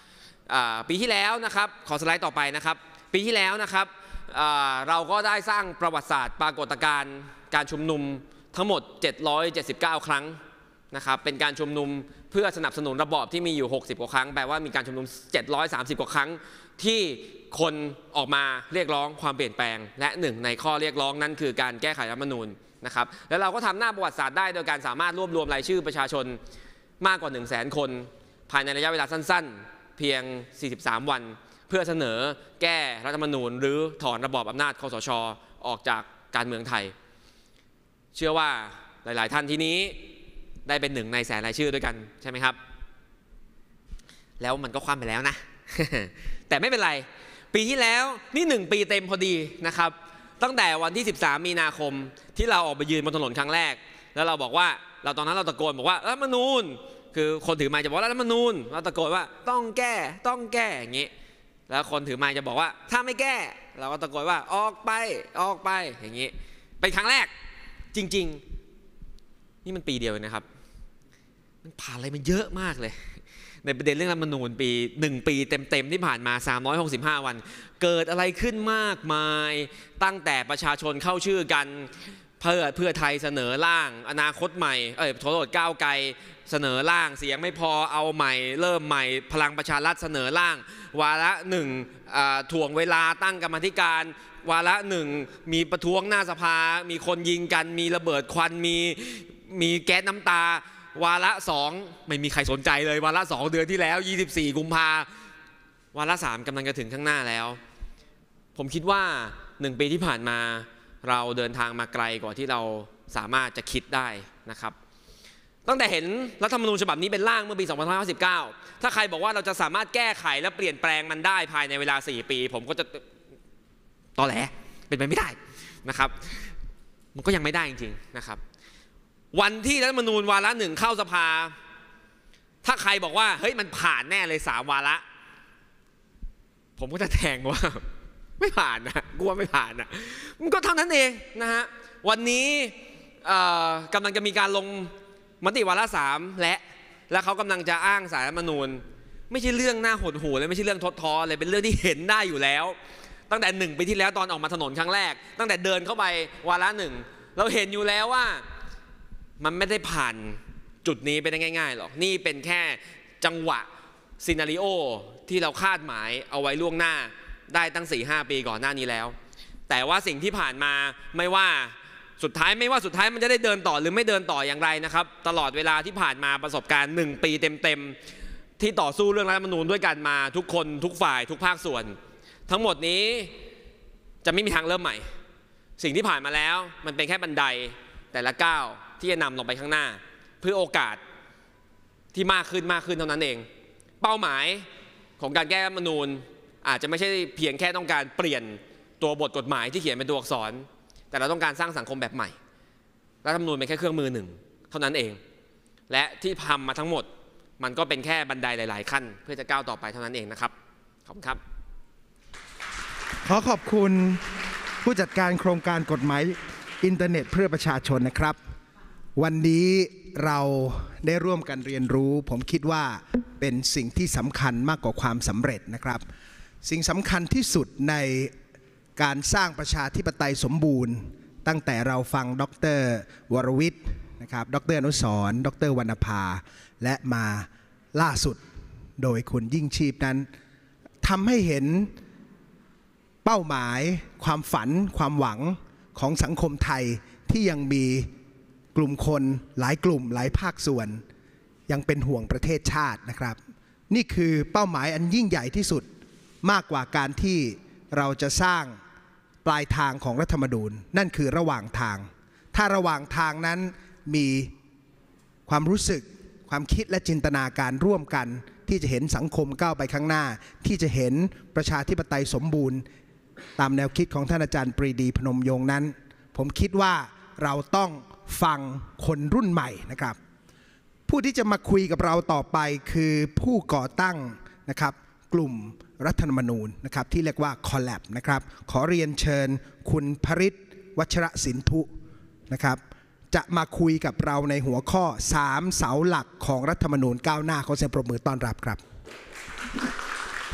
ปีที่แล้วนะครับขอสไลด์ต่อไปนะครับปีที่แล้วนะครับเราก็ได้สร้างประวัติศาสตร์ปรากฏการณ์การชุมนุมทั้งหมดเจ็ดร้อยเจ็ดสิบเก้าครั้งนะครับเป็นการชุมนุมเพื่อสนับสนุนระบอบที่มีอยู่หกสิบกว่าครั้งแปลว่ามีการชุมนุมเจ็ดร้อยสามสิบกว่าครั้งที่คนออกมาเรียกร้องความเปลี่ยนแปลงและหนึ่งในข้อเรียกร้องนั้นคือการแก้ไขรัฐธรรมนูญนะครับแล้วเราก็ทำหน้าประวัติศาสตร์ได้โดยการสามารถรวบรวมรายชื่อประชาชนมากกว่า หนึ่งแสน คนภายในระยะเวลาสั้นๆเพียงสี่สิบสามวันเพื่อเสนอแก้รัฐธรรมนูญหรือถอนระบอบอำนาจคสช.ออกจากการเมืองไทยเชื่อว่าหลายๆท่านที่นี้ได้เป็นหนึ่งในแสนรายชื่อด้วยกันใช่ไหมครับแล้วมันก็คว่ำไปแล้วนะ แต่ไม่เป็นไรปีที่แล้วนี่หนึ่งปีเต็มพอดีนะครับตั้งแต่วันที่สิบสามมีนาคมที่เราออกไปยืนบนถนนครั้งแรกแล้วเราบอกว่าเราตอนนั้นเราตะโกนบอกว่ารัฐธรรมนูญคือคนถือไมค์จะบอกว่ารัฐธรรมนูญเราตะโกนว่าต้องแก้ต้องแก้อย่างนี้แล้วคนถือไมค์จะบอกว่าถ้าไม่แก้เราก็ตะโกนว่าออกไปออกไปอย่างนี้เป็นครั้งแรกจริงๆนี่มันปีเดียวนะครับมันผ่านอะไรมาเยอะมากเลยในประเด็นเรื่องรัฐธรรมนูญปีหนึ่งปีเต็มๆที่ผ่านมาสามร้อยหกสิบห้าวันเกิดอะไรขึ้นมากมายตั้งแต่ประชาชนเข้าชื่อกันเพื่อเพื่อไทยเสนอร่างอนาคตใหม่เอ้ยโทษก้าวไกลเสนอร่างเสียงไม่พอเอาใหม่เริ่มใหม่พลังประชารัฐเสนอร่างวาระหนึ่งถ่วงเวลาตั้งกรรมธิการวาระหนึ่งมีประท้วงหน้าสภามีคนยิงกันมีระเบิดควันมีมีแก๊สน้ำตาวาระสองไม่มีใครสนใจเลยวาระสองเดือนที่แล้วยี่สิบสี่กุมภาวาระสามกำลังจะถึงข้างหน้าแล้วผมคิดว่าหนึ่งปีที่ผ่านมาเราเดินทางมาไกลกว่าที่เราสามารถจะคิดได้นะครับตั้งแต่เห็นรัฐธรรมนูญฉบับนี้เป็นร่างเมื่อปีสองพันห้าร้อยห้าสิบเก้าถ้าใครบอกว่าเราจะสามารถแก้ไขและเปลี่ยนแปลงมันได้ภายในเวลาสี่ปีผมก็จะตอแหลเป็นไปไม่ได้นะครับมันก็ยังไม่ได้จริงๆนะครับวันที่รัฐธรรมนูญวาระหนึ่งเข้าสภาถ้าใครบอกว่าเฮ้ยมันผ่านแน่เลยสามวาระผมก็จะแทงว่าไม่ผ่านนะกลัวไม่ผ่านนะมันก็เท่านั้นเองนะฮะวันนี้กำลังจะมีการลงมติวาระสามและและเขากำลังจะอ้างสารรัฐธรรมนูญไม่ใช่เรื่องน่าหดหู่เลยไม่ใช่เรื่องทดท้อเลยเป็นเรื่องที่เห็นได้อยู่แล้วตั้งแต่หนึ่งปีที่แล้วตอนออกมาถนนครั้งแรกตั้งแต่เดินเข้าไปวาระหนึ่งเราเห็นอยู่แล้วว่ามันไม่ได้ผ่านจุดนี้ไปได้ง่ายๆหรอกนี่เป็นแค่จังหวะซีนาริโอที่เราคาดหมายเอาไว้ล่วงหน้าได้ตั้ง สี่ห้า ปีก่อนหน้านี้แล้วแต่ว่าสิ่งที่ผ่านมาไม่ว่าสุดท้ายไม่ว่าสุดท้ายมันจะได้เดินต่อหรือไม่เดินต่ออย่างไรนะครับตลอดเวลาที่ผ่านมาประสบการณ์หนึ่งปีเต็มๆที่ต่อสู้เรื่องรัฐธรรมนูญด้วยกันมาทุกคนทุกฝ่ายทุกภาคส่วนทั้งหมดนี้จะไม่มีทางเริ่มใหม่สิ่งที่ผ่านมาแล้วมันเป็นแค่บันไดแต่ละก้าวที่จะนำลงไปข้างหน้าเพื่อโอกาสที่มากขึ้นมากขึ้นเท่านั้นเองเป้าหมายของการแก้รัฐธรรมนูญอาจจะไม่ใช่เพียงแค่ต้องการเปลี่ยนตัวบทกฎหมายที่เขียนเป็นตัวอักษรแต่เราต้องการสร้างสังคมแบบใหม่รัฐธรรมนูญเป็นแค่เครื่องมือหนึ่งเท่านั้นเองและที่ทำมาทั้งหมดมันก็เป็นแค่บันไดหลายๆขั้นเพื่อจะก้าวต่อไปเท่านั้นเองนะครับขอบคุณครับขอขอบคุณผู้จัดการโครงการกฎหมายอินเทอร์เน็ตเพื่อประชาชนนะครับวันนี้เราได้ร่วมกันเรียนรู้ผมคิดว่าเป็นสิ่งที่สำคัญมากกว่าความสำเร็จนะครับสิ่งสำคัญที่สุดในการสร้างประชาธิปไตยสมบูรณ์ตั้งแต่เราฟังดร.วรวิทย์นะครับดร.อนุสรณ์ดร.วรรณภาและมาล่าสุดโดยคุณยิ่งชีพนั้นทำให้เห็นเป้าหมายความฝันความหวังของสังคมไทยที่ยังมีกลุ่มคนหลายกลุ่มหลายภาคส่วนยังเป็นห่วงประเทศชาตินะครับนี่คือเป้าหมายอันยิ่งใหญ่ที่สุดมากกว่าการที่เราจะสร้างปลายทางของรัฐธรรมนูญนั่นคือระหว่างทางถ้าระหว่างทางนั้นมีความรู้สึกความคิดและจินตนาการร่วมกันที่จะเห็นสังคมก้าวไปข้างหน้าที่จะเห็นประชาธิปไตยสมบูรณ์ตามแนวคิดของท่านอาจารย์ปรีดีพนมยงค์นั้นผมคิดว่าเราต้องฟังคนรุ่นใหม่นะครับผู้ที่จะมาคุยกับเราต่อไปคือผู้ก่อตั้งนะครับกลุ่มรัฐธรรมนูญนะครับที่เรียกว่า Collab นะครับขอเรียนเชิญคุณภริษฐ์วัชรสินธุนะครับจะมาคุยกับเราในหัวข้อสามเสาหลักของรัฐธรรมนูญก้าวหน้าขอเสียงปรบมือต้อนรับครับ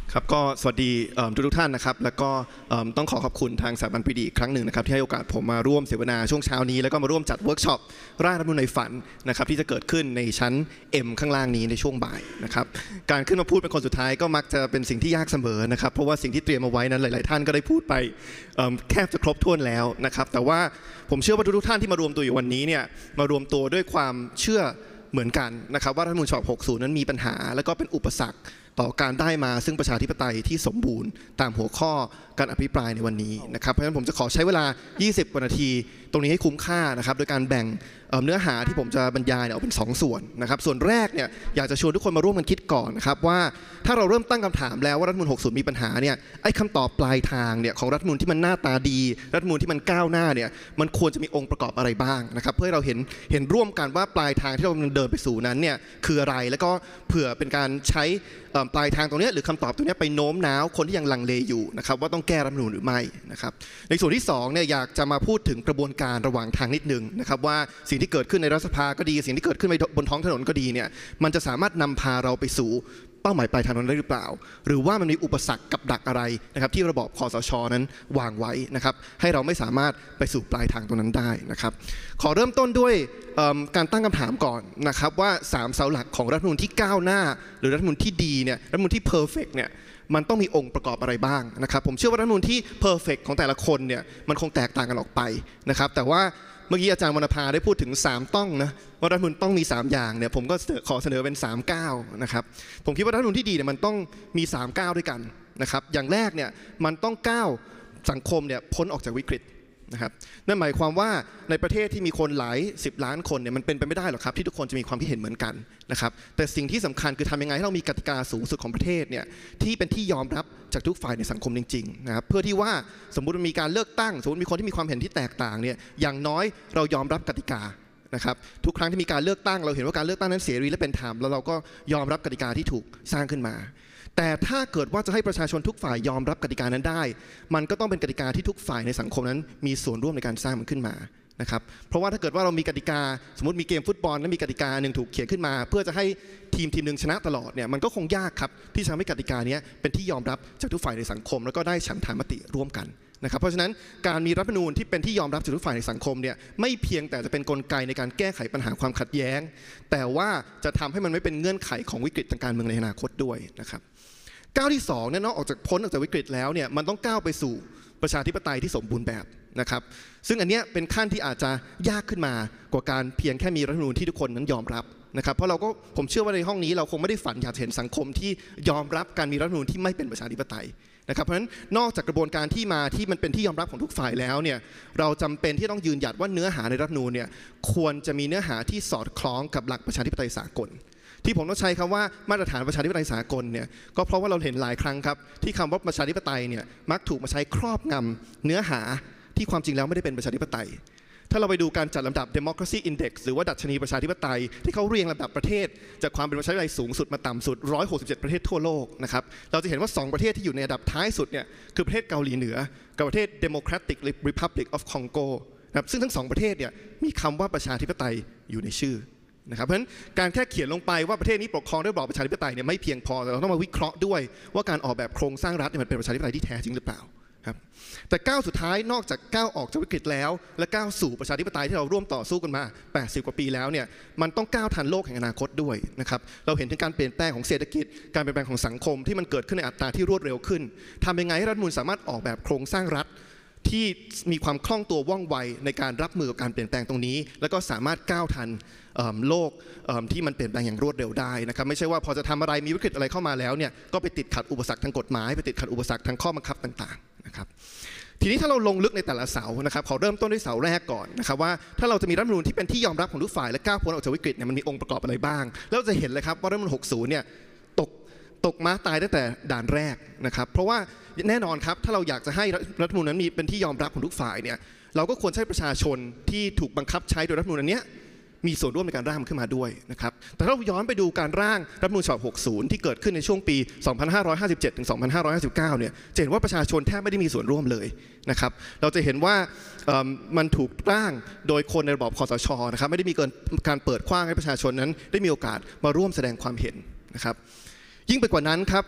ครับก็สวัสดีทุกทุกท่านนะครับแล้วก็ต้องขอขอบคุณทางสถาบันปรีดีอีกครั้งหนึ่งนะครับที่ให้โอกาสผมมาร่วมเสวนาช่วงเช้านี้แล้วก็มาร่วมจัดเวิร์กช็อปร่างรัฐธรรมนูญในฝันนะครับที่จะเกิดขึ้นในชั้น M ข้างล่างนี้ในช่วงบ่ายนะครับการขึ้นมาพูดเป็นคนสุดท้ายก็มักจะเป็นสิ่งที่ยากเสมอนะครับเพราะว่าสิ่งที่เตรียมมาไว้นั้นหลายๆท่านก็ได้พูดไปแทบจะครบถ้วนแล้วนะครับแต่ว่าผมเชื่อว่าทุกท่านที่มารวมตัวอยู่วันนี้เนี่ยมารวมตัวด้วยความเชื่อเหมือนกันนะครับว่ารัฐธรรมนูญฉบับหกสิบนั้นมีปัญหาแล้วก็เป็นอุปสรรคต่อการได้มาซึ่งประชาธิปไตยที่สมบูรณ์ตามหัวข้อการอภิปรายในวันนี้นะครับเพราะฉะนั้นผมจะขอใช้เวลายี่สิบกว่านาทีตรงนี้ให้คุ้มค่านะครับโดยการแบ่งเนื้อหาที่ผมจะบรรยายเนี่ยออกเป็นสองส่วนนะครับส่วนแรกเนี่ยอยากจะชวนทุกคนมาร่วมกันคิดก่อนนะครับว่าถ้าเราเริ่มตั้งคำถามแล้วว่ารัฐธรรมนูญหกสิบมีปัญหาเนี่ยไอ้คำตอบปลายทางเนี่ยของรัฐธรรมนูญที่มันหน้าตาดีรัฐธรรมนูญที่มันก้าวหน้าเนี่ยมันควรจะมีองค์ประกอบอะไรบ้างนะครับเพื่อให้เราเห็นเห็นร่วมกันว่าปลายทางที่เราเดินไปสู่นั้นเนี่ยคืออะไรแล้วก็เผื่อเป็นการใช้ปลายทางตรงนี้หรือคำตอบตรงนี้ไปโน้มน้าวคนที่ยังลังเลอยู่นะครับว่าต้องแก้รัฐธรรมนูญหรือไม่นะครับในส่วนที่สองเนี่ยอยากจะมาพูดถึงกระบวนการระหว่างทางนิดนึงนะครับว่าสิ่งที่เกิดขึ้นในรัฐสภาก็ดีสิ่งที่เกิดขึ้นบนท้องถนนก็ดีเนี่ยมันจะสามารถนำพาเราไปสู่เป้าหมายปลายทางนั้นได้หรือเปล่าหรือว่ามันมีอุปสรรคกับดักอะไรนะครับที่ระบอบคสช.นั้นวางไว้นะครับให้เราไม่สามารถไปสู่ปลายทางตรงนั้นได้นะครับขอเริ่มต้นด้วยการตั้งคำถามก่อนนะครับว่าสามเสาหลักของรัฐธรรมนูญที่ก้าวหน้าหรือรัฐธรรมนูญที่ดีเนี่ยรัฐธรรมนูญที่เพอร์เฟกต์เนี่ยมันต้องมีองค์ประกอบอะไรบ้างนะครับผมเชื่อว่ารัฐธรรมนูญที่เพอร์เฟกต์ของแต่ละคนเนี่ยมันคงแตกต่างกันออกไปนะครับแต่ว่าเมื่อกี้อาจารย์วรรณภาได้พูดถึงสามต้องนะว่ารัฐธรรมนูญต้องมีสามอย่างเนี่ยผมก็ขอเสนอเป็นสามก้าวนะครับผมคิดว่ารัฐธรรมนูญที่ดีเนี่ยมันต้องมีสามก้าวด้วยกันนะครับอย่างแรกเนี่ยมันต้องก้าวสังคมเนี่ยพ้นออกจากวิกฤตนะครับนั่นหมายความว่าในประเทศที่มีคนหลายสิบล้านคนเนี่ยมันเป็นไปไม่ได้หรอกครับที่ทุกคนจะมีความคิดเห็นเหมือนกันนะครับแต่สิ่งที่สำคัญคือทำยังไงให้เรามีกติกาสูงสุดของประเทศเนี่ยที่เป็นที่ยอมรับจากทุกฝ่ายในสังคมจริงๆนะครับเพื่อที่ว่าสมมุติมันมีการเลือกตั้งสมมติมีคนที่มีความเห็นที่แตกต่างเนี่ยอย่างน้อยเรายอมรับกติกานะครับทุกครั้งที่มีการเลือกตั้งเราเห็นว่าการเลือกตั้งนั้นเสรีและเป็นธรรมแล้วเราก็ยอมรับกติกาที่ถูกสร้างขึ้นมาแต่ถ้าเกิดว่าจะให้ประชาชนทุกฝ่ายยอมรับกติกานั้นได้มันก็ต้องเป็นกติกาที่ทุกฝ่ายในสังคมนั้นมีส่วนร่วมในการสร้างมันขึ้นมานะครับเพราะว่าถ้าเกิดว่าเรามีกติกาสมมติมีเกมฟุตบอลและมีกติกาหนึ่งถูกเขียนขึ้นมาเพื่อจะให้ทีมทีมหนึ่งชนะตลอดเนี่ยมันก็คงยากครับที่จะทำให้กติกานี้เป็นที่ยอมรับจากทุกฝ่ายในสังคมแล้วก็ได้ฉันทามติร่วมกันนะครับเพราะฉะนั้นการมีรัฐธรรมนูญที่เป็นที่ยอมรับจากทุกฝ่ายในสังคมเนี่ยไม่เพียงแต่จะเป็นกลไกในการแก้ไขปัญหาความขัดแย้งแต่ว่าจะทำให้มันไม่เป็นเงื่อนไขของวิกฤตทางการเมืองในอนาคตด้วยนะครับก้าวที่สองเนี่ยนอกจากพ้นออกจากวิกฤตแล้วเนี่ยมันต้องก้าวไปสู่ประชาธิปไตยที่สมบูรณ์แบบนะครับซึ่งอันนี้เป็นขั้นที่อาจจะยากขึ้นมากว่าการเพียงแค่มีรัฐธรรมนูญที่ทุกคนนั้นยอมรับนะครับเพราะเราก็ผมเชื่อว่าในห้องนี้เราคงไม่ได้ฝันอยากเห็นสังคมที่ยอมรับการมีรัฐธรรมนูญที่ไม่เป็นประชาธิปไตยนะครับเพราะฉะนั้นนอกจากกระบวนการที่มาที่มันเป็นที่ยอมรับของทุกฝ่ายแล้วเนี่ยเราจำเป็นที่ต้องยืนหยัดว่าเนื้อหาในรัฐธรรมนูญเนี่ยควรจะมีเนื้อหาที่สอดคล้องกับหลักประชาธิปไตยสากลที่ผมต้องใช้คำว่ามาตรฐานประชาธิปไตยสากลเนี่ยก็เพราะว่าเราเห็นหลายครั้งครับที่คำว่าประชาธิปไตยเนี่ยมักถูกมาใช้ครอบงำเนื้อหาที่ความจริงแล้วไม่ได้เป็นประชาธิปไตยถ้าเราไปดูการจัดลำดับ Democracy Index หรือว่าดัชนีประชาธิปไตยที่เขาเรียงลำดับประเทศจากความเป็นประชาธิปไตยสูงสุดมาต่ำสุดหนึ่งร้อยหกสิบเจ็ดประเทศทั่วโลกนะครับเราจะเห็นว่าสองประเทศที่อยู่ในอันดับท้ายสุดเนี่ยคือประเทศเกาหลีเหนือกับประเทศ Democratic Republic of Congo นะครับซึ่งทั้งสองประเทศเนี่ยมีคำว่าประชาธิปไตยอยู่ในชื่อนะครับเพราะฉะนั้นการแค่เขียนลงไปว่าประเทศนี้ปกครองด้วยระบอบประชาธิปไตยเนี่ยไม่เพียงพอแต่เราต้องมาวิเคราะห์ด้วยว่าการออกแบบโครงสร้างรัฐเนี่ยมันเป็นประชาธิปไตยที่แท้จริงหรือเปล่าครับแต่ก้าวสุดท้ายนอกจากก้าวออกจากวิกฤตแล้วและก้าวสู่ประชาธิปไตยที่เราร่วมต่อสู้กันมาแปดสิบกว่าปีแล้วเนี่ยมันต้องก้าวทันโลกแห่งอนาคตด้วยนะครับเราเห็นถึงการเปลี่ยนแปลงของเศรษฐกิจการเปลี่ยนแปลงของสังคมที่มันเกิดขึ้นในอัตราที่รวดเร็วขึ้นทำยังไงให้รัฐธรรมนูญสามารถออกแบบโครงสร้างรัฐที่มีความคล่องตัวว่องไวในการรับมือกับการเปลี่ยนแปลงตรงนี้แล้วก็สามารถก้าวทันโลกที่มันเปลี่ยนแปลงอย่างรวดเร็วได้นะครับไม่ใช่ว่าพอจะทำอะไรมีวิกฤตอะไรเข้ามาแล้วเนี่ยก็ไปติดขัดอุปสรรคทางกฎหมายไปติดขัดอุปสรรคทางข้อบังคับต่างๆนะครับทีนี้ถ้าเราลงลึกในแต่ละเสานะครับขอเริ่มต้นด้วยเสาแรกก่อนนะครับว่าถ้าเราจะมีรัฐธรรมนูญที่เป็นที่ยอมรับของทุกฝ่ายและก้าวพ้นออกจากวิกฤตเนี่ยมันมีองค์ประกอบอะไรบ้างแล้วเราจะเห็นเลยครับว่ารัฐธรรมนูญหกสิบเนี่ยตกตกม้าตายตั้งแต่ด่านแรกนะครับเพราะว่าแน่นอนครับถ้าเราอยากจะให้รัฐธรรมนูญนั้นมีเป็นที่ยอมรับของทุกฝ่ายเนี่ยเราก็ควรใช้ประชาชนที่ถูกบังคับใช้โดยรัฐธรรมนูญอันเนี้ยมีส่วนร่วมในการร่างมันขึ้นมาด้วยนะครับแต่ถ้าเราย้อนไปดูการร่างรัฐธรรมนูญฉบับหกสิบที่เกิดขึ้นในช่วงปีสองพันห้าร้อยห้าสิบเจ็ดถึงสองพันห้าร้อยห้าสิบเก้าเนี่ยจะเห็นว่าประชาชนแทบไม่ได้มีส่วนร่วมเลยนะครับเราจะเห็นว่ามันถูกร่างโดยคนในระบอบคสช.นะครับไม่ได้มีการเปิดกว้างให้ประชาชนนั้นได้มีโอกาสมาร่วมแสดงความเห็นนะครับยิ่งไปกว่านั้นครับ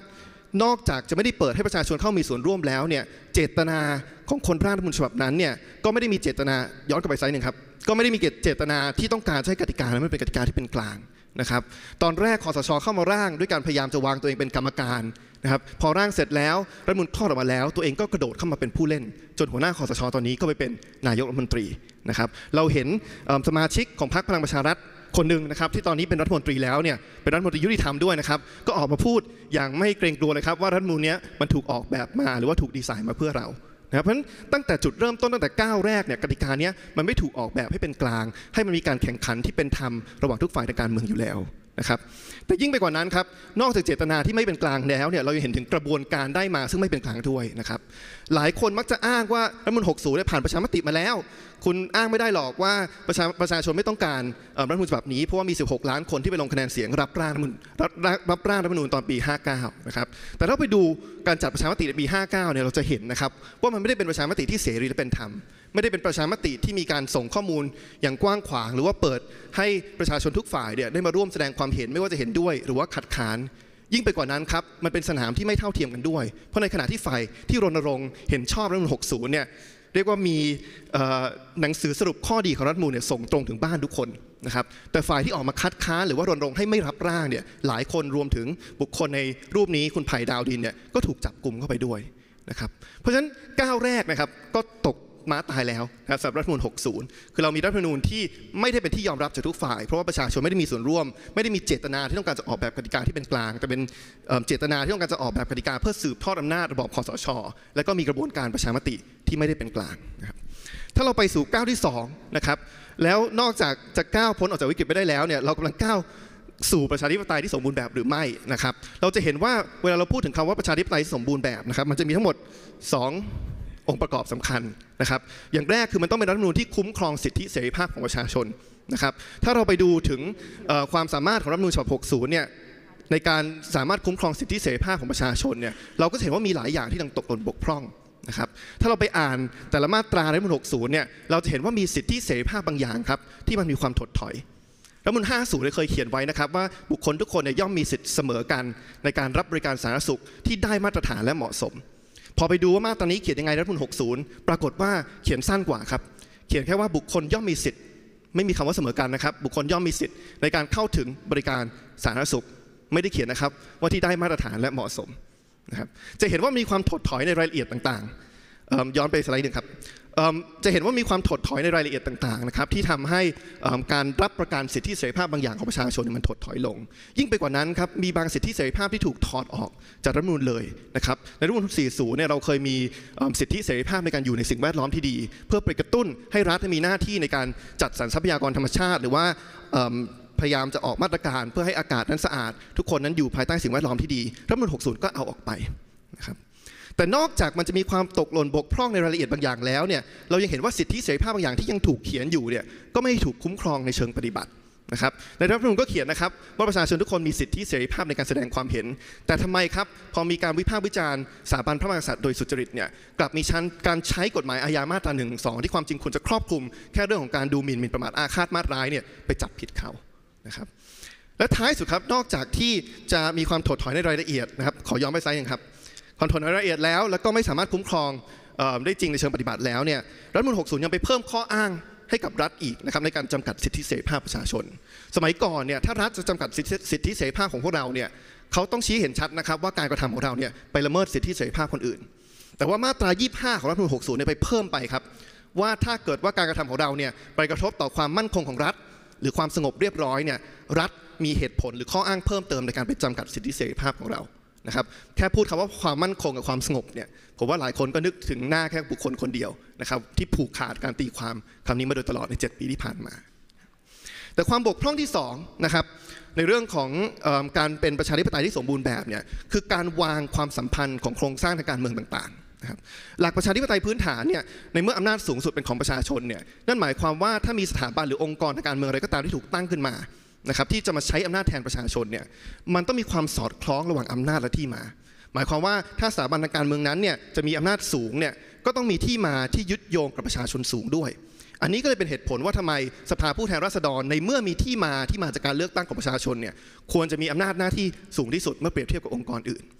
นอกจากจะไม่ได้เปิดให้ประชาชนเข้ามีส่วนร่วมแล้วเนี่ยเจตนาของคนร่างรัฐธรรมนูญฉบับนั้นเนี่ยก็ไม่ได้มีเจตนาย้อนกลับไปไซส์หนึ่งครับก็ไม่ได้มีเจตนาที่ต้องการใช้กติกานั้นเป็นกติกาที่เป็นกลางนะครับตอนแรกคสช.เข้ามาร่างด้วยการพยายามจะวางตัวเองเป็นกรรมการนะครับพอร่างเสร็จแล้วรัฐธรรมนูญคลอดออกมาแล้วตัวเองก็กระโดดเข้ามาเป็นผู้เล่นจนหัวหน้าคสช.ตอนนี้ก็ไปเป็นนายกรัฐมนตรีนะครับเราเห็นสมาชิกของพรรคพลังประชารัฐคนหนึ่งนะครับที่ตอนนี้เป็นรัฐมนตรีแล้วเนี่ยเป็นรัฐมนตรียุติธรรมด้วยนะครับก็ออกมาพูดอย่างไม่เกรงกลัวเลยครับว่ารัฐธรรมนูญนี้มันถูกออกแบบมาหรือว่าถูกดีไซน์มาเพื่อเรานะครับเพราะฉะนั้นตั้งแต่จุดเริ่มต้นตั้งแต่ก้าวแรกเนี่ยกติกานี้มันไม่ถูกออกแบบให้เป็นกลางให้มันมีการแข่งขันที่เป็นธรรมระหว่างทุกฝ่ายทางการเมืองอยู่แล้วนะครับแต่ยิ่งไปกว่านั้นครับนอกจากเจตนาที่ไม่เป็นกลางแล้วเนี่ยเรายังเห็นถึงกระบวนการได้มาซึ่งไม่เป็นกลางด้วยนะครับหลายคนมักจะอ้างว่ารัฐธรรมนูญหกสิบได้ผ่านประชามติมาแล้วคุณอ้างไม่ได้หรอกว่าประชาประชาชนไม่ต้องการรัฐธรรมนูญฉบับนี้เพราะว่ามีสิบหกล้านคนที่ไปลงคะแนนเสียงรับร่างรับรับร่างรัฐธรรมนูญตอนปีห้าเก้านะครับแต่ถ้าไปดูการจัดประชามติในปีห้าเก้าเนี่ยเราจะเห็นนะครับว่ามันไม่ได้เป็นประชามติที่เสรีและเป็นธรรมไม่ได้เป็นประชามติที่มีการส่งข้อมูลอย่างกว้างขวางหรือว่าเปิดให้ประชาชนทุกฝ่ายเนี่ยได้มาร่วมแสดงความเห็นไม่ว่าจะเห็นด้วยหรือว่าขัดขานยิ่งไปกว่านั้นครับมันเป็นสนามที่ไม่เท่าเทียมกันด้วยเพราะในขณะที่ฝ่ายที่รณรงค์เห็นชอบรัฐธรรมนูญหกสิบเนี่ยเรียกว่ามีหนังสือสรุปข้อดีของรัฐธรรมนูญเนี่ยส่งตรงถึงบ้านทุกคนนะครับแต่ฝ่ายที่ออกมาคัดค้านหรือว่ารณรงค์ให้ไม่รับร่างเนี่ยหลายคนรวมถึงบุคคลในรูปนี้คุณไผ่ดาวดินเนี่ยก็ถูกจับกุมเข้าไปด้วยนะครับเพราะฉะนั้นก้าวแรกนะครับก็ตกม้าตายแล้วนะครับสำหรับรัฐธรรมนูญหกสิบคือเรามีรัฐธรรมนูญที่ไม่ได้เป็นที่ยอมรับจากทุกฝ่ายเพราะว่าประชาชนไม่ได้มีส่วนร่วมไม่ได้มีเจตนาที่ต้องการจะออกแบบกติกาที่เป็นกลางแต่เป็นเจตนาที่ต้องการจะออกแบบกติกาเพื่อสืบทอดอำนาจระบอบคสช.และก็มีกระบวนการประชามติที่ไม่ได้เป็นกลางนะครับถ้าเราไปสู่ก้าวที่สองนะครับแล้วนอกจากจะก้าวพ้นออกจากวิกฤตไปได้แล้วเนี่ยเรากำลังก้าวสู่ประชาธิปไตยที่สมบูรณ์แบบหรือไม่นะครับเราจะเห็นว่าเวลาเราพูดถึงคำว่าประชาธิปไตยที่สมบูรณ์แบบนะครับมันจะมีทั้งหมดสององค์ประกอบสำคัญนะครับอย่างแรกคือมันต้องเป็นรัฐธรรมนูญที่คุ้มครองสิทธิเสรีภาพของประชาชนนะครับถ้าเราไปดูถึงความสามารถของรัฐธรรมนูญฉบับหกสิบเนี่ยในการสามารถคุ้มครองสิทธิเสรีภาพของประชาชนเนี่ยเราก็เห็นว่ามีหลายอย่างที่ยังตกหล่นบกพร่องนะครับถ้าเราไปอ่านแต่ละมาตราในรัฐธรรมนูญหกสิบเนี่ยเราจะเห็นว่ามีสิทธิเสรีภาพบางอย่างครับที่มันมีความถดถอยรัฐธรรมนูญห้าสิบเคยเขียนไว้นะครับว่าบุคคลทุกคนเนี่ยย่อมมีสิทธิเสมอกันในการรับบริการสาธารณสุขที่ได้มาตรฐานและเหมาะสมพอไปดูว่ามาตรานี้เขียนยังไงรัฐธรรมนูญหกสิบปรากฏว่าเขียนสั้นกว่าครับเขียนแค่ว่าบุคคลย่อมมีสิทธิ์ไม่มีคำว่าเสมอกันนะครับบุคคลย่อมมีสิทธิ์ในการเข้าถึงบริการสาธารณสุขไม่ได้เขียนนะครับว่าที่ได้มาตรฐานและเหมาะสมนะครับจะเห็นว่ามีความถดถอยในรายละเอียดต่างๆย้อนไปสไลด์หนึ่งครับจะเห็นว่ามีความถดถอยในรายละเอียดต่างๆนะครับที่ทำให้การรับประกันสิทธิเสรีภาพบางอย่างของประชาชนมันถดถอยลงยิ่งไปกว่านั้นครับมีบางสิทธิเสรีภาพที่ถูกถอดออกจากรัฐธรรมนูญเลยนะครับในรัฐธรรมนูญสี่สิบเนี่ยเราเคยมีสิทธิเสรีภาพในการอยู่ในสิ่งแวดล้อมที่ดีเพื่อไปกระตุ้นให้รัฐมีหน้าที่ในการจัดสรรทรัพยากรธรรมชาติหรือว่าพยายามจะออกมาตรการเพื่อให้อากาศนั้นสะอาดทุกคนนั้นอยู่ภายใต้สิ่งแวดล้อมที่ดีรัฐธรรมนูญหกสิบก็เอาออกไปนะครับแต่นอกจากมันจะมีความตกหล่นบกพร่องในรายละเอียดบางอย่างแล้วเนี่ยเรายังเห็นว่าสิทธิเสรีภาพบางอย่างที่ยังถูกเขียนอยู่เนี่ยก็ไม่ถูกคุ้มครองในเชิงปฏิบัตินะครับในรัฐธรรมนูญก็เขียนนะครับว่าประชาชนทุกคนมีสิทธิเสรีภาพในการแสดงความเห็นแต่ทำไมครับพอมีการวิพากษ์วิจารณ์สถาบันพระมหากษัตริย์โดยสุจริตเนี่ยกลับมีชั้นการใช้กฎหมายอาญามาตราหนึ่งสองที่ความจริงควรจะครอบคลุมแค่เรื่องของการดูหมิ่นหมิ่นประมาทอาฆาตมาตร้ายเนี่ยไปจับผิดเขานะครับและท้ายสุดครับนอกจากที่จะมีความถดถอยในรายละเอียดนะครับขอย้อนไปไซส์นึงครับความถดถอยในรายละเอียดแล้วแล้วก็ไม่สามารถคุ้มครองได้จริงในเชิงปฏิบัติแล้วเนี่ยรัฐธรรมนูญหกสิบยังไปเพิ่มข้ออ้างให้กับรัฐอีกนะครับในการจำกัดสิทธิเสรีภาพประชาชนสมัยก่อนเนี่ยถ้ารัฐจะจำกัดสิทธิเสรีภาพของพวกเราเนี่ยเขาต้องชี้เห็นชัดนะครับว่าการกระทำของเราเนี่ยไปละเมิดสิทธิเสรีภาพคนอื่นแต่ว่ามาตรายี่สิบห้าของรัฐธรรมนูญหกสิบเนี่ยไปเพิ่มไปครับว่าถ้าเกิดว่าการกระทำของเราเนี่ยไปกระทบต่อความมั่นคงของรัฐหรือความสงบเรียบร้อยเนี่ยรัฐมีเหตุผลหรือข้ออ้างเพิ่มเติมในการไปจำกัดสิทธิเสรีภาพของเรานะครับแค่พูดคำว่าความมั่นคงกับความสงบเนี่ยผมว่าหลายคนก็นึกถึงหน้าแค่บุคคลคนเดียวนะครับที่ผูกขาดการตีความคำนี้มาโดยตลอดในเจ็ดปีที่ผ่านมาแต่ความบกพร่องที่สองนะครับในเรื่องของเอ่อการเป็นประชาธิปไตยที่สมบูรณ์แบบเนี่ยคือการวางความสัมพันธ์ของโครงสร้างทางการเมืองต่างๆนะครับหลักประชาธิปไตยพื้นฐานเนี่ยในเมื่ออำนาจสูงสุดเป็นของประชาชนเนี่ยนั่นหมายความว่าถ้ามีสถาบันหรือองค์กรทางการเมืองอะไรก็ตามที่ถูกตั้งขึ้นมานะครับที่จะมาใช้อำนาจแทนประชาชนเนี่ยมันต้องมีความสอดคล้องระหว่างอำนาจและที่มาหมายความว่าถ้าสถาบันทางการเมืองนั้นเนี่ยจะมีอำนาจสูงเนี่ยก็ต้องมีที่มาที่ยึดโยงกับประชาชนสูงด้วยอันนี้ก็เลยเป็นเหตุผลว่าทำไมสภาผู้แทนราษฎรในเมื่อมีที่มาที่มาจากการเลือกตั้งของประชาชนเนี่ยควรจะมีอำนาจหน้าที่สูงที่สุดเมื่อเปรียบเทียบกับองค์กรอื่น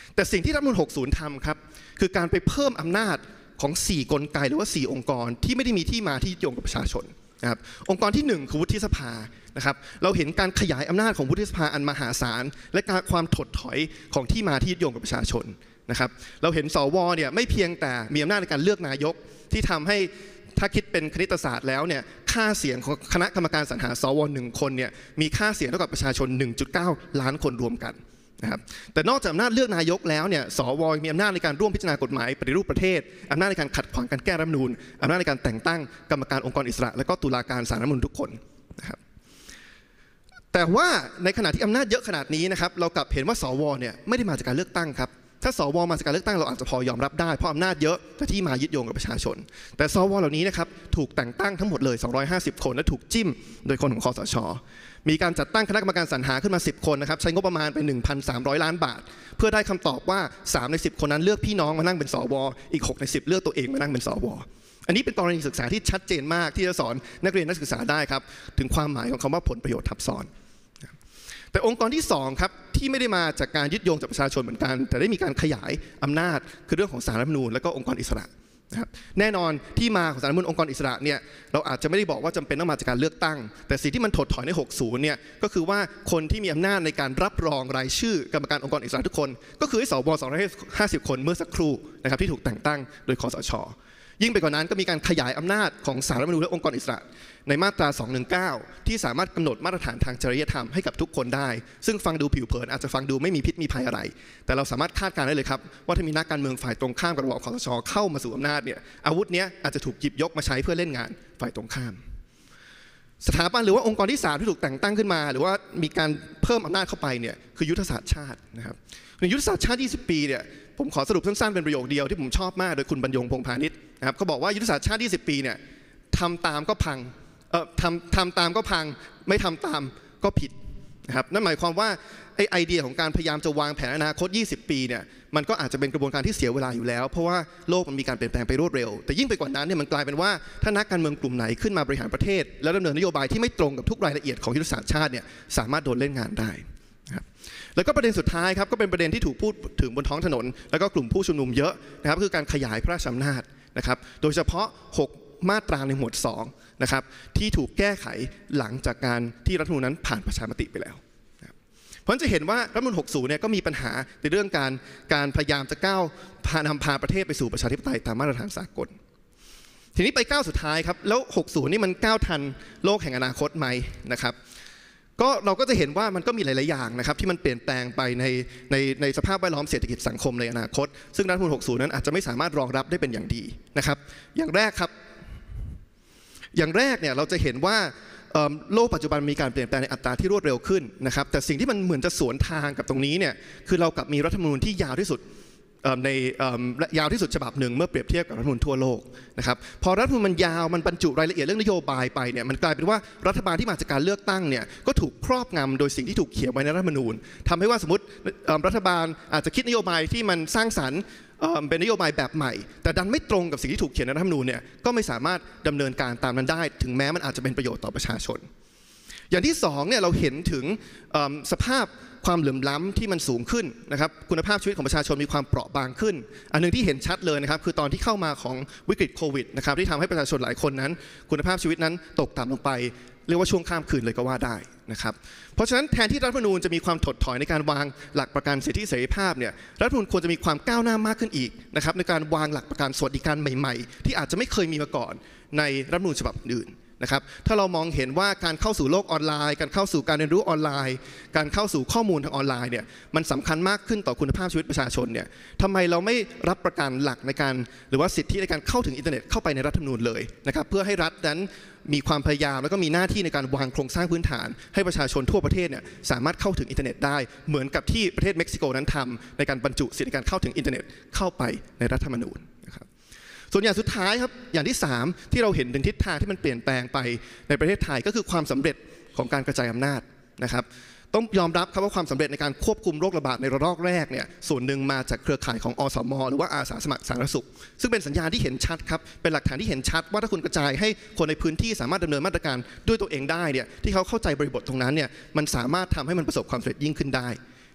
แต่สิ่งที่รัฐธรรมนูญหกสิบทำครับคือการไปเพิ่มอำนาจของสี่กลไกหรือว่าสี่องค์กรที่ไม่ได้มีที่มาที่ยึดโยงกับประชาชนนะครับองค์กรที่หนึ่งคือวุฒิสภานะครับเราเห็นการขยายอำนาจของวุฒิสภาอันมหาศาลและการความถดถอยของที่มาที่ยึดโยงกับประชาชนนะครับเราเห็นสวเนี่ยไม่เพียงแต่มีอำนาจในการเลือกนายกที่ทำให้ถ้าคิดเป็นคณิตศาสตร์แล้วเนี่ยค่าเสียงของคณะกรรมการสรรหาสวหนึ่งคนเนี่ยมีค่าเสียงเท่ากับประชาชน หนึ่งจุดเก้า ล้านคนรวมกันนะครับแต่นอกจากอำนาจเลือกนายกแล้วเนี่ยสวมีอำนาจในการร่วมพิจารณากฎหมายปฏิรูปประเทศอำนาจในการขัดขวางการแก้รัฐธรรมนูญอำนาจในการแต่งตั้งกรรมการองค์กรอิสระและก็ตุลาการศาลรัฐธรรมนูญทุกคนนะครับแต่ว่าในขณะที่อำนาจเยอะขนาดนี้นะครับเรากลับเห็นว่าสวเนี่ยไม่ได้มาจากการเลือกตั้งครับถ้าสวมาจากการเลือกตั้งเราอาจจะพอยอมรับได้เพราะอำนาจเยอะแต่ที่มายึดโยงกับประชาชนแต่สวเหล่านี้นะครับถูกแต่งตั้งทั้งหมดเลยสองร้อยห้าสิบคนและถูกจิ้มโดยคนของคสช.มีการจัดตั้งคณะกรรมการสรรหาขึ้นมาสิบคนนะครับใช้งบประมาณไป หนึ่งพันสามร้อย ล้านบาทเพื่อได้คำตอบว่าสามในสิบคนนั้นเลือกพี่น้องมานั่งเป็นสวอีกหกในสิบเลือกตัวเองมานั่งเป็นสวอันนี้เป็นกรณีศึกษาที่ชัดเจนมากที่จะสอนนักเรียนนักศึกษาได้ครับถึงความหมายของคำว่าผลประโยชน์ทับซ้อนแต่องค์กรที่สองครับที่ไม่ได้มาจากการยึดโยงจากประชาชนเหมือนกันแต่ได้มีการขยายอำนาจคือเรื่องของศาลรัฐธรรมนูญและก็องค์กรอิสระนะครับแน่นอนที่มาของศาลรัฐธรรมนูญองค์กรอิสระเนี่ยเราอาจจะไม่ได้บอกว่าจำเป็นต้องมาจากการเลือกตั้งแต่สิ่งที่มันถดถอยในหกสิบเนี่ยก็คือว่าคนที่มีอำนาจในการรับรองรายชื่อกรรมการองค์กรอิสระทุกคนก็คือสวสองร้อยห้าสิบคนเมื่อสักครู่นะครับที่ถูกแต่งตั้งโดยคสช.ยิ่งไปกว่านั้นก็มีการขยายอำนาจของศาลรัฐธรรมนูญและองค์กรอิสระในมาตราสองร้อยสิบเก้าที่สามารถกำหนดมาตรฐานทางจริยธรรมให้กับทุกคนได้ซึ่งฟังดูผิวเผินอาจจะฟังดูไม่มีพิษมีภัยอะไรแต่เราสามารถคาดการณ์ได้เลยครับว่าถ้ามีนักการเมืองฝ่ายตรงข้ามกับระบอบคสช.เข้ามาสู่อำนาจเนี่ยอาวุธนี้อาจจะถูกหยิบยกมาใช้เพื่อเล่นงานฝ่ายตรงข้ามสถาบันหรือว่าองค์กรที่สามที่ถูกแต่งตั้งขึ้นมาหรือว่ามีการเพิ่มอำนาจเข้าไปเนี่ยคือยุทธศาสตร์ชาตินะครับในยุทธศาสตร์ชาติยี่สิบปีเนี่ยผมขอสรุปสั้นๆเป็นประโยคเดียวที่ผมชอบมากโดยคุณบรรยงพงษ์พาณิชย์นะครับเขาบอกว่ายุทธศาสตร์ชาติยี่สิบปีเนี่ยทำตามก็พังเอ่อทำทำตามก็พังไม่ทำตามก็ผิดนะครับนั่นหมายความว่าไอ้ไอเดียของการพยายามจะวางแผนอนาคตยี่สิบปีเนี่ยมันก็อาจจะเป็นกระบวนการที่เสียเวลาอยู่แล้วเพราะว่าโลกมันมีการเปลี่ยนแปลงไปรวดเร็วแต่ยิ่งไปกว่านั้นเนี่ยมันกลายเป็นว่าถ้านักการเมืองกลุ่มไหนขึ้นมาบริหารประเทศแล้วดำเนินนโยบายที่ไม่ตรงกับทุกรายละเอียดของยุทธศาสตร์ชาติเนี่ยสามารถโดนเล่นงานได้นะครับแล้วก็ประเด็นสุดท้ายครับก็เป็นประเด็นที่ถูกพูดถึงบนท้องถนนแล้วก็กลุ่มผู้ชุมนุมเยอะนะครับคือการขยายพระราชอำนาจนะครับโดยเฉพาะหกมาตราในหมวดสองนะครับที่ถูกแก้ไขหลังจากการที่รัฐธรรมนูญนั้นผ่านประชามติไปแล้วเพราะฉะนั้นจะเห็นว่ารัฐธรรมนูญหกสิบเนี่ยก็มีปัญหาในเรื่องการการพยายามจะก้าวพานำพาประเทศไปสู่ประชาธิปไตยตามมาตรฐานสากลทีนี้ไปก้าวสุดท้ายครับแล้วหกสิบนี่มันก้าวทันโลกแห่งอนาคตไหมนะครับก็เราก็จะเห็นว่ามันก็มีหลายๆอย่างนะครับที่มันเปลี่ยนแปลงไปในในในสภาพแวดล้อมเศรษฐกิจสังคมในอนาคตซึ่งรัฐธรรมนูญหกสิบนั้นอาจจะไม่สามารถรองรับได้เป็นอย่างดีนะครับอย่างแรกครับอย่างแรกเนี่ยเราจะเห็นว่าโลกปัจจุบันมีการเปลี่ยนแปลงในอัตราที่รวดเร็วขึ้นนะครับแต่สิ่งที่มันเหมือนจะสวนทางกับตรงนี้เนี่ยคือเรากับมีรัฐธรรมนูญที่ยาวที่สุดในยาวที่สุดฉบับหนึ่งเมื่อเปรียบเทียบกับรัฐธรรมนูญทั่วโลกนะครับพอรัฐธรรมนูญมันยาวมันบรรจุรายละเอียดเรื่องนโยบายไปเนี่ยมันกลายเป็นว่ารัฐบาลที่มาจากการเลือกตั้งเนี่ยก็ถูกครอบงำโดยสิ่งที่ถูกเขียนไว้ในรัฐธรรมนูญทำให้ว่าสมมติรัฐบาลอาจจะคิดนโยบายที่มันสร้างสรรค์เป็นนโยบายแบบใหม่แต่ดันไม่ตรงกับสิ่งที่ถูกเขียนในรัฐธรรมนูญเนี่ยก็ไม่สามารถดำเนินการตามนั้นได้ถึงแม้มันอาจจะเป็นประโยชน์ต่อประชาชนอย่างที่สองเนี่ยเราเห็นถึงสภาพความเหลื่อมล้ำที่มันสูงขึ้นนะครับคุณภาพชีวิตของประชาชนมีความเปราะบางขึ้นอันนึงที่เห็นชัดเลยนะครับคือตอนที่เข้ามาของวิกฤตโควิดนะครับที่ทำให้ประชาชนหลายคนนั้นคุณภาพชีวิตนั้นตกต่ำลงไปเรียกว่าช่วงข้ามคืนเลยก็ว่าได้นะครับเพราะฉะนั้นแทนที่รัฐธรรมนูญจะมีความถดถอยในการวางหลักประกันสิทธิเสรีภาพเนี่ยรัฐธรรมนูญควรจะมีความก้าวหน้ามากขึ้นอีกนะครับในการวางหลักประกันสวัสดิการใหม่ๆที่อาจจะไม่เคยมีมาก่อนในรัฐธรรมนูญฉบับอื่นนะครับถ้าเรามองเห็นว่าการเข้าสู่โลกออนไลน์การเข้าสู่การเรียนรู้ออนไลน์การเข้าสู่ข้อมูลทางออนไลน์เนี่ยมันสำคัญมากขึ้นต่อคุณภาพชีวิตประชาชนเนี่ยทำไมเราไม่รับประกันหลักในการหรือว่าสิทธิในการเข้าถึงอินเทอร์เน็ตเข้าไปในรัฐธรรมนูญเลยนะครับเพื่อให้รัฐนั้นมีความพยายามแล้วก็มีหน้าที่ในการวางโครงสร้างพื้นฐานให้ประชาชนทั่วประเทศเนี่ยสามารถเข้าถึงอินเทอร์เน็ตได้เหมือนกับที่ประเทศเม็กซิโกนั้นทำในการบรรจุสิทธิในการเข้าถึงอินเทอร์เน็ตเข้าไปในรัฐธรรมนูญนะครับส่วนอย่างสุดท้ายครับอย่างที่สามที่เราเห็นถึงทิศทางที่มันเปลี่ยนแปลงไปในประเทศไทยก็คือความสำเร็จของการกระจายอำนาจนะครับต้องยอมรับครับว่าความสำเร็จในการควบคุมโรคระบาดในระลอกแรกเนี่ยส่วนหนึ่งมาจากเครือข่ายของอสม.หรือว่าอาสาสมัครสาธารณสุขซึ่งเป็นสัญญาณที่เห็นชัดครับเป็นหลักฐานที่เห็นชัดว่าถ้าคุณกระจายให้คนในพื้นที่สามารถดำเนินมาตรการด้วยตัวเองได้เนี่ยที่เขาเข้าใจบริบทตรงนั้นเนี่ยมันสามารถทำให้มันประสบความสำเร็จยิ่งขึ้นได้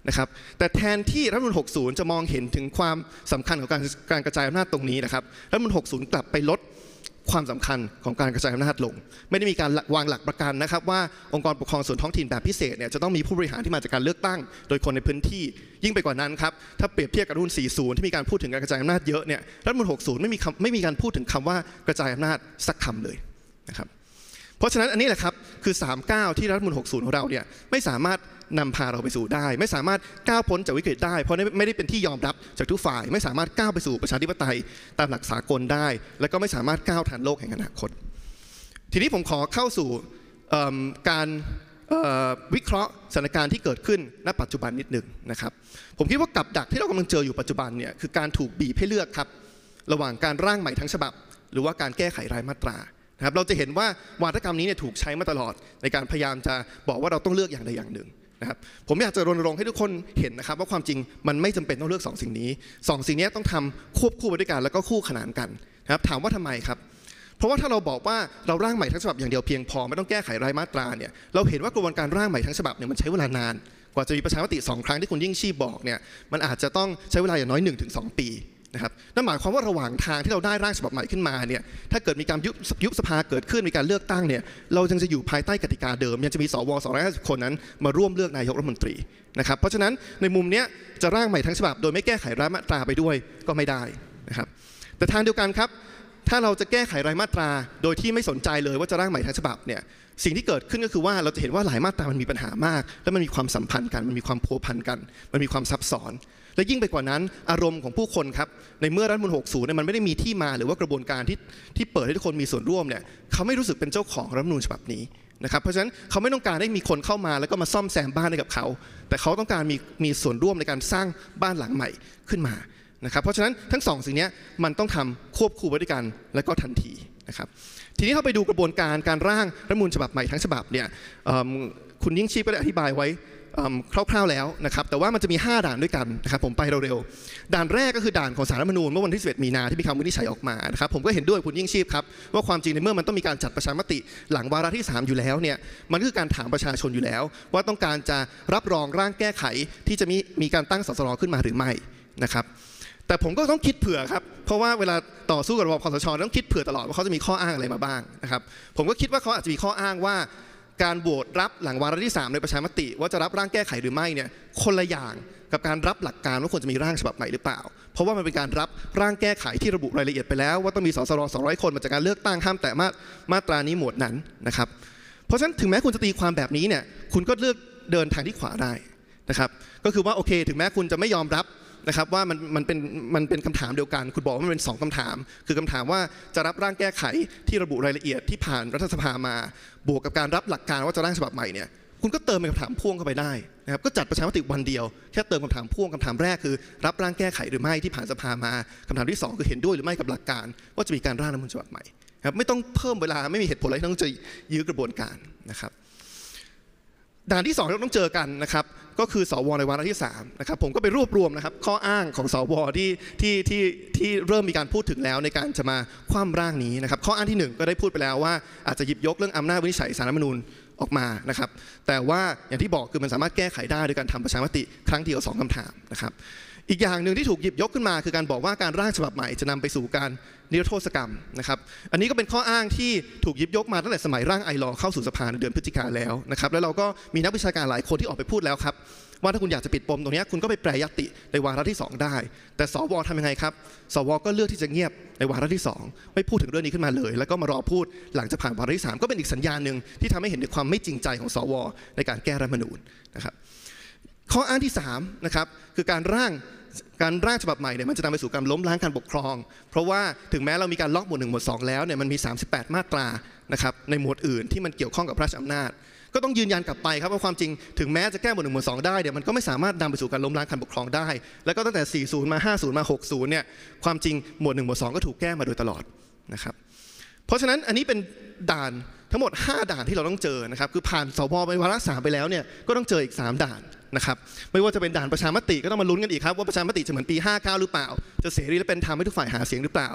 นะครับแต่แทนที่รัฐธรรมนูญหกสิบจะมองเห็นถึงความสำคัญของการการกระจายอำนาจตรงนี้นะครับรัฐธรรมนูญหกสิบกลับไปลดความสำคัญของการกระจายอำนาจลงไม่ได้มีการวางหลักประกันนะครับว่าองค์กรปกครองส่วนท้องถิ่นแบบพิเศษเนี่ยจะต้องมีผู้บริหารที่มาจากการเลือกตั้งโดยคนในพื้นที่ยิ่งไปกว่านั้นครับถ้าเปรียบเทียบกับรัฐธรรมนูญสี่สิบที่มีการพูดถึงการกระจายอำนาจเยอะเนี่ยรัฐธรรมนูญหกสิบไม่มีไม่มีการพูดถึงคำว่ากระจายอำนาจสักคำเลยนะครับเพราะฉะนั้นอันนี้แหละครับคือสามก้าวที่รัฐธรรมนูญหกสิบของเราเนี่ยไม่สามารถนำพาเราไปสู่ได้ไม่สามารถก้าวพ้นจากวิกฤตได้เพราะไม่ได้เป็นที่ยอมรับจากทุกฝ่ายไม่สามารถก้าวไปสู่ประชาธิปไตยตามหลักสากลได้และก็ไม่สามารถก้าวทันโลกแห่งอนาคตทีนี้ผมขอเข้าสู่การวิเคราะห์สถานการณ์ที่เกิดขึ้นณปัจจุบันนิดหนึ่งนะครับผมคิดว่ากับดักที่เรากำลังเจออยู่ปัจจุบันเนี่ยคือการถูกบีบให้เลือกครับระหว่างการร่างใหม่ทั้งฉบับหรือว่าการแก้ไขรายมาตรานะครับเราจะเห็นว่าวาทกรรมนี้เนี่ยถูกใช้มาตลอดในการพยายามจะบอกว่าเราต้องเลือกอย่างใดอย่างหนึ่งนะครับผมอยากจะรณรงค์ให้ทุกคนเห็นนะครับว่าความจริงมันไม่จำเป็นต้องเลือกสองสิ่งนี้สองสิ่งนี้ต้องทำควบคู่ไปด้วยกันแล้วก็คู่ขนานกันนะครับถามว่าทำไมครับเพราะว่าถ้าเราบอกว่าเราร่างใหม่ทั้งฉบับอย่างเดียวเพียงพอไม่ต้องแก้ไขรายมาตราเนี่ยเราเห็นว่ากระบวนการร่างใหม่ทั้งฉบับเนี่ยมันใช้เวลานานกว่าจะมีประชามติสองครั้งที่คุณยิ่งชีพบอกเนี่ยมันอาจจะต้องใช้เวลาอย่างน้อย หนึ่งถึงสอง ปีนะครับนั่นหมายความว่าระหว่างทางที่เราได้ร่างฉบับใหม่ขึ้นมาเนี่ยถ้าเกิดมีการยุบยุบสภาเกิดขึ้นมีการเลือกตั้งเนี่ยเรายังจะอยู่ภายใต้กติกาเดิมยังจะมีสวสองร้อยห้าสิบคนนั้นมาร่วมเลือกนายกรัฐมนตรีนะครับเพราะฉะนั้นในมุมนี้จะร่างใหม่ทั้งฉบับโดยไม่แก้ไขรายมาตราไปด้วยก็ไม่ได้นะครับแต่ทางเดียวกันครับถ้าเราจะแก้ไขรายมาตราโดยที่ไม่สนใจเลยว่าจะร่างใหม่ทั้งฉบับเนี่ยสิ่งที่เกิดขึ้นก็คือว่าเราจะเห็นว่าหลายมาตรามันมีปัญหามากและมันมีความสัมพันธ์กันมันมีความพัวพันกันมันมีความซับซ้อนและยิ่งไปกว่านั้นอารมณ์ของผู้คนครับในเมื่อรัฐธรรมนูญหกสิบเนี่ยมันไม่ได้มีที่มาหรือว่ากระบวนการที่ที่เปิดให้ทุกคนมีส่วนร่วมเนี่ยเขาไม่รู้สึกเป็นเจ้าของรัฐธรรมนูญฉบับนี้นะครับเพราะฉะนั้นเขาไม่ต้องการให้มีคนเข้ามาแล้วก็มาซ่อมแซมบ้านให้กับเขาแต่เขาต้องการมีมีส่วนร่วมในการสร้างบ้านหลังใหม่ขึ้นมานะครับเพราะฉะนั้นทั้งสองสิ่งนี้มันต้องทำควบคู่ไปด้วยกันและก็ทันทีนะครับทีนี้เข้าไปดูกระบวนการการร่างรัฐธรรมนูญฉบับใหม่ทั้งฉบับเนี่ยคุณยิ่งชีพก็ได้อธิบายไว้คร่าวๆแล้วนะครับแต่ว่ามันจะมีห้าด่านด้วยกันนะครับผมไปเร็วๆด่านแรกก็คือด่านของศาลรัฐธรรมนูญเมื่อวันที่สิบเอ็ดมีนาที่มีคำวินิจฉัยออกมานะครับผมก็เห็นด้วยคุณยิ่งชีพครับว่าความจริงในเมื่อมันต้องมีการจัดประชามติหลังวาระที่สามอยู่แล้วเนี่ยมันคือการถามประชาชนอยู่แล้วว่าต้องการจะรับรองร่างแก้ไขที่จะมีมีการตั้งสสรขึ้นมาหรือไม่นะครับแต่ผมก็ต้องคิดเผื่อครับเพราะว่าเวลาต่อสู้กับระบอบคสช.ต้องคิดเผื่อตลอดว่าเขาจะมีข้ออ้างอะไรมาบ้างนะครับผมก็คิดว่าเขาอาจจะมีข้ออ้างว่าการโหวตรับหลังวาระที่สามในประชามติว่าจะรับร่างแก้ไขหรือไม่เนี่ยคนละอย่างกับการรับหลักการว่าควรจะมีร่างฉบับใหม่หรือเปล่าเพราะว่ามันเป็นการรับร่างแก้ไขที่ระบุรายละเอียดไปแล้วว่าต้องมีสสรสองร้อยคนมาจากการเลือกตั้งห้ามแต่มามาตรานี้หมวดนั้นนะครับเพราะฉะนั้นถึงแม้คุณจะตีความแบบนี้เนี่ยคุณก็เลือกเดินทางที่ขวาได้นะครับก็คือว่าโอเคถึงแม้คุณจะไม่ยอมรับนะครับว่ามันมันเป็นมันเป็นคำถามเดียวกันคุณบอกว่ามันเป็นสองคำถามคือคำถามว่าจะรับร่างแก้ไขที่ระบุรายละเอียดที่ผ่านรัฐสภามาบวกกับการรับหลักการว่าจะร่างฉบับใหม่เนี่ยคุณก็เติมเป็นคำถามพ่วงเข้าไปได้นะครับก็จัดประชามติวันเดียวแค่เติมคำถามพ่วงคำถามแรกคือรับร่างแก้ไขหรือไม่ที่ผ่านสภามาคำถามที่สองคือเห็นด้วยหรือไม่กับหลักการว่าจะมีการร่างรัฐธรรมนูญฉบับใหม่ครับไม่ต้องเพิ่มเวลาไม่มีเหตุผลอะไรที่ต้องจะยื้อกระบวนการนะครับด่านที่สองที่เราต้องเจอกันนะครับก็คือสวในวาระที่สามนะครับผมก็ไปรวบรวมนะครับข้ออ้างของสวที่ที่ที่ที่เริ่มมีการพูดถึงแล้วในการจะมาคว่ำร่างนี้นะครับข้ออ้างที่หนึ่งก็ได้พูดไปแล้วว่าอาจจะหยิบยกเรื่องอำนาจวินิจฉัยศาลรัฐธรรมนูญออกมานะครับแต่ว่าอย่างที่บอกคือมันสามารถแก้ไขได้โดยการทำประชามติครั้งเดียวสองคำถามนะครับอีกอย่างหนึ่งที่ถูกหยิบยกขึ้นมาคือการบอกว่าการร่างฉบับใหม่จะนำไปสู่การนิรโทษกรรมนะครับอันนี้ก็เป็นข้ออ้างที่ถูกหยิบยกมาตั้งแต่สมัยร่างไอลอเข้าสู่สภาในเดือนพฤศจิกายนแล้วนะครับแล้วเราก็มีนักวิชาการหลายคนที่ออกไปพูดแล้วครับว่าถ้าคุณอยากจะปิดปมตรงนี้คุณก็ไปแปรยติในวาระที่สองได้แต่สวทำยังไงครับสวก็เลือกที่จะเงียบในวาระที่สองไม่พูดถึงเรื่องนี้ขึ้นมาเลยแล้วก็มารอพูดหลังจากผ่านวาระที่สามก็เป็นอีกสัญญาณหนึ่งที่ทำให้เห็นถึงความไม่จริงใจของสวในการแก้รัฐธรรมนูญนะครับข้ออ้างที่สามนะครับคือการร่างการร่างฉบับใหม่เนี่ยมันจะนำไปสู่การล้มล้างการปกครองเพราะว่าถึงแม้เรามีการล็อกหมวดหนึ่งหมวดสองแล้วเนี่ยมันมีสามสิบแปดมาตรานะครับในหมวดอื่นที่มันเกี่ยวข้องกับพระราชอำนาจก็ต้องยืนยันกลับไปครับว่าความจริงถึงแม้จะแก้หมวดหนึ่งหมวดสองได้เนี่ยมันก็ไม่สามารถนำไปสู่การล้มล้างการปกครองได้แล้วก็ตั้งแต่สี่สิบมาห้าสิบมาหกสิบเนี่ยความจริงหมวดหนึ่งหมวดสองก็ถูกแก้มาโดยตลอดนะครับเพราะฉะนั้นอันนี้เป็นด่านทั้งหมดห้าด่านที่เราต้องเจอนะครับคือผ่านสวไปวาระสามไปแล้วเนี่ยก็ต้องเจออีกสามด่านนะครับไม่ว่าจะเป็นด่านประชามติก็ต้องมาลุ้นกันอีกครับว่าประชามติจะเหมือนปีห้าเก้าหรือเปล่าจะเสรีและเป็นธรรมให้ทุกฝ่ายหาเสียงหรือเปล่า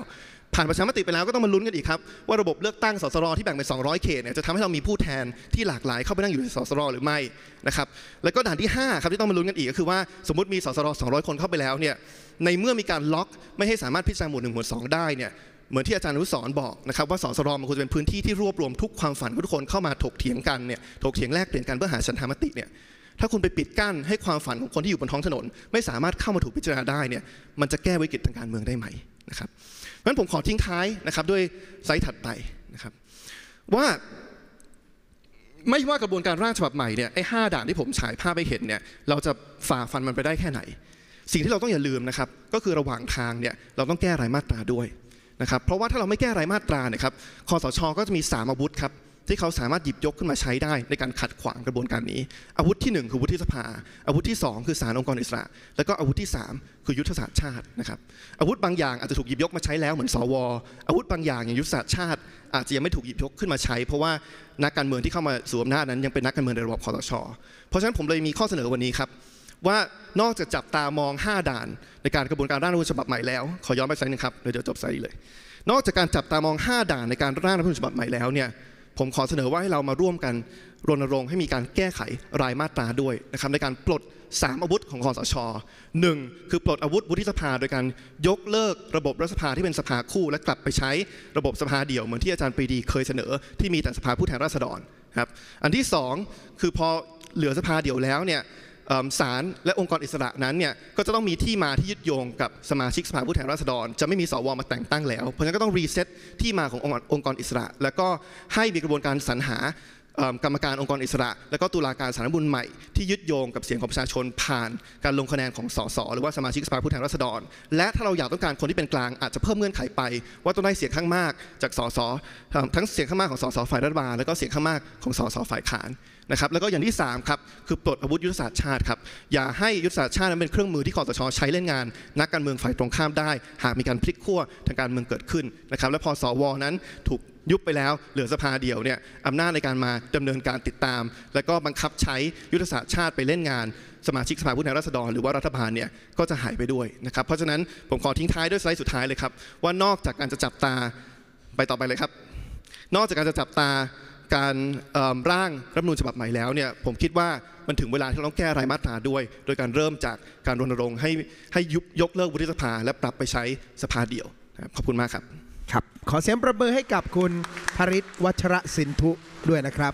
ผ่านประชามติไปแล้วก็ต้องมาลุ้นกันอีกครับว่าระบบเลือกตั้งสสรที่แบ่งเป็นสองร้อยเขตเนี่ยจะทำให้เรามีผู้แทนที่หลากหลายเข้าไปนั่งอยู่ในสสรหรือไม่นะครับแล้วก็ด่านที่ห้าครับที่ต้องมาลุ้นกันอีกก็คือว่าสมมติมีสสรสองร้อยคนเข้าไปแล้วเนี่ยในเมื่อมีการล็อกไม่ให้สามารถพิจารณาหมวดหนึ่งหมวดสองได้เนี่ยเหมือนที่อาจารย์อนุสรณ์บอกนะครับว่าสสรมันควรจะเป็นพื้นที่ที่รวบรวมทุกความฝันของทุกคนเข้ามาถกเถียงกันเนี่ยถกเถียงแลกเปลี่ยนกันเพื่อหาฉันทามติเนี่ยถ้าคุณไปปิดกั้นให้ความฝันของคนที่อยู่บนท้องถนนไม่สามารถเข้ามาถูกพิจารณาได้เนี่ยมันจะแก้วิกฤตทางการเมืองได้ไหมนะครับเพราะฉะนั้นผมขอทิ้งท้ายนะครับด้วยไซต์ถัดไปนะครับว่าไม่ว่ากระบวนการร่างฉบับใหม่เนี่ยไอ้ห้าด่านที่ผมฉายภาพไปเห็นเนี่ยเราจะฝ่าฟันมันไปได้แค่ไหนสิ่งที่เราต้องอย่าลืมนะครับก็คือระหว่างทางเนี่ยเราต้องแก้รายมาตราด้วยนะครับเพราะว่าถ้าเราไม่แก้รายมาตราเนี่ยครับคสช.ก็จะมีสามอาวุธครับที่เขาสามารถหยิบยกขึ้นมาใช้ได้ในการขัดขวางกระบวนการนี้อาวุธที่หนึ่งคือวุฒิสภาอาวุธที่สองคือศาลองค์กรอิสระแล้วก็อาวุธที่สามคือยุทธศาสตร์ชาตินะครับอาวุธบางอย่างอาจจะถูกหยิบยกมาใช้แล้วเหมือนสวอาวุธบางอย่างอย่างยุทธศาสตร์ชาติอาจจะยังไม่ถูกหยิบยกขึ้นมาใช้เพราะว่านักการเมืองที่เข้ามาสู่อำนาจนั้นยังเป็นนักการเมืองในระบบคสช.เพราะฉะนั้นผมเลยมีข้อเสนอวันนี้ครับว่านอกจากจับตามองห้าด่านในการกระบวนการร่างรัฐธรรมนูญฉบับใหม่แล้วขอย้อนไปสักนิดนึงครับเดี๋ยวจบไซด์เลยนอกจากการจับตามองห้าด่านในการร่างรัฐธรรมนูญฉบับใหม่แล้วเนี่ยผมขอเสนอว่าให้เรามาร่วมกันรณรงค์ให้มีการแก้ไขรายมาตราด้วยนะครับในการปลดสามอาวุธของคสช.หนึ่งคือปลดอาวุธวุฒิสภาโดยการยกเลิกระบบรัฐสภาที่เป็นสภาคู่และกลับไปใช้ระบบสภาเดี่ยวเหมือนที่อาจารย์ปรีดีเคยเสนอที่มีแต่สภาผู้แทนราษฎรครับอันที่สองคือพอเหลือสภาเดี่ยวแล้วเนี่ยศาลและองค์กรอิสระนั้นเนี่ยก็จะต้องมีที่มาที่ยึดโยงกับสมาชิกสภาผู้แทนราษฎรจะไม่มีสวมาแต่งตั้งแล้วเพราะฉะนั้นก็ต้องรีเซ็ตที่มาขององค์กรอิสระแล้วก็ให้มีกระบวนการสรรหากรรมการองค์กรอิสระแล้วก็ตุลาการศาลรัฐธรรมนูญใหม่ที่ยึดโยงกับเสียงของประชาชนผ่านการลงคะแนนของสสหรือว่าสมาชิกสภาผู้แทนราษฎรและถ้าเราอยากต้องการคนที่เป็นกลางอาจจะเพิ่มเงื่อนไขไปว่าต้องได้เสียงข้างมากจากสสทั้งเสียงข้างมากของสสฝ่ายรัฐบาลแล้วก็เสียงข้างมากของสสฝ่ายค้านนะครับแล้วก็อย่างที่สามครับคือปลดอาวุธยุทธศาสตร์ชาติครับอย่าให้ยุทธศาสตร์ชาตินั้นเป็นเครื่องมือที่คสช.ใช้เล่นงานนักการเมืองฝ่ายตรงข้ามได้หากมีการพลิกขั้วทางการเมืองเกิดขึ้นนะครับและพอสวนั้นถูกยุบไปแล้วเหลือสภาเดียวเนี่ยอำนาจในการมาดำเนินการติดตามและก็บังคับใช้ยุทธศาสตร์ชาติไปเล่นงานสมาชิกสภาผู้แทนราษฎรหรือว่ารัฐบาลเนี่ยก็จะหายไปด้วยนะครับเพราะฉะนั้นผมขอทิ้งท้ายด้วยสไลด์สุดท้ายเลยครับว่านอกจากการจะจับตาไปต่อไปเลยครับนอกจากการจะจับตาการร่างรัฐธรรมนูญฉบับใหม่แล้วเนี่ยผมคิดว่ามันถึงเวลาที่เราต้องแก้รายมาตราด้วยโดยการเริ่มจากการรณรงค์ให้ให้ยุบยกเลิกวุฒิสภาและปรับไปใช้สภาเดี่ยวขอบคุณมากครับครับขอเสียงประมือให้กับคุณภริษฐ์วัชรสินธุด้วยนะครับ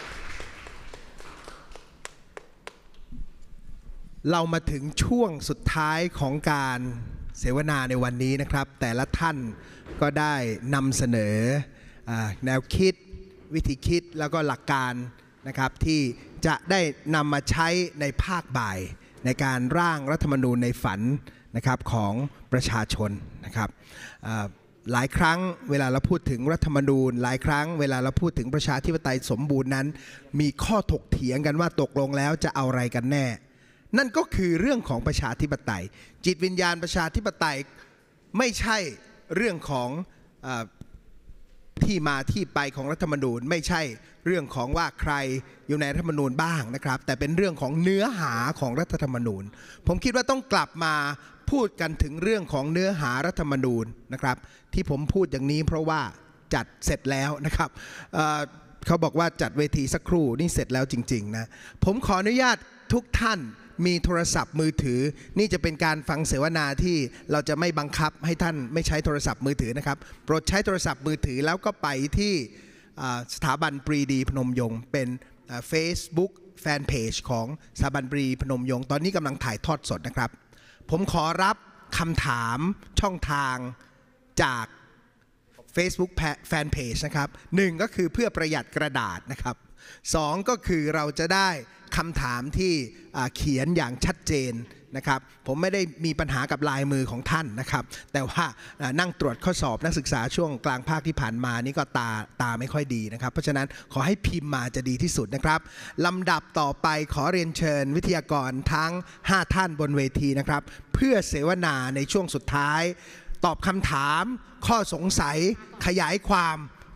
เรามาถึงช่วงสุดท้ายของการเสวนาในวันนี้นะครับแต่ละท่านก็ได้นำเสนอแนวคิดวิธีคิดแล้วก็หลักการนะครับที่จะได้นำมาใช้ในภาคบ่ายในการร่างรัฐธรรมนูญในฝันนะครับของประชาชนนะครับหลายครั้งเวลาเราพูดถึงรัฐธรรมนูญหลายครั้งเวลาเราพูดถึงประชาธิปไตยสมบูรณ์นั้นมีข้อถกเถียงกันว่าตกลงแล้วจะเอาอะไรกันแน่นั่นก็คือเรื่องของประชาธิปไตยจิตวิญญาณประชาธิปไตยไม่ใช่เรื่องของที่มาที่ไปของรัฐธรรมนูญไม่ใช่เรื่องของว่าใครอยู่ในรัฐธรรมนูญบ้างนะครับแต่เป็นเรื่องของเนื้อหาของรัฐธรรมนูญผมคิดว่าต้องกลับมาพูดกันถึงเรื่องของเนื้อหารัฐธรรมนูญนะครับที่ผมพูดอย่างนี้เพราะว่าจัดเสร็จแล้วนะครับเอ่อเขาบอกว่าจัดเวทีสักครู่นี่เสร็จแล้วจริงๆนะผมขออนุญาตทุกท่านมีโทรศัพท์มือถือนี่จะเป็นการฟังเสวนาที่เราจะไม่บังคับให้ท่านไม่ใช้โทรศัพท์มือถือนะครับโปรดใช้โทรศัพท์มือถือแล้วก็ไปที่สถาบันปรีดีพนมยงค์เป็น Facebook แฟนเพจของสถาบันปรีดีพนมยงค์ตอนนี้กำลังถ่ายทอดสดนะครับผมขอรับคำถามช่องทางจาก Facebook แฟนเพจนะครับหนึ่งก็คือเพื่อประหยัดกระดาษนะครับสองก็คือเราจะได้คำถามที่เขียนอย่างชัดเจนนะครับผมไม่ได้มีปัญหากับลายมือของท่านนะครับแต่ว่านั่งตรวจข้อสอบนักศึกษาช่วงกลางภาคที่ผ่านมานี่ก็ตาตาไม่ค่อยดีนะครับเพราะฉะนั้นขอให้พิมพ์มาจะดีที่สุดนะครับลำดับต่อไปขอเรียนเชิญวิทยากรทั้งห้าท่านบนเวทีนะครับเพื่อเสวนาในช่วงสุดท้ายตอบคำถามข้อสงสัยขยายความ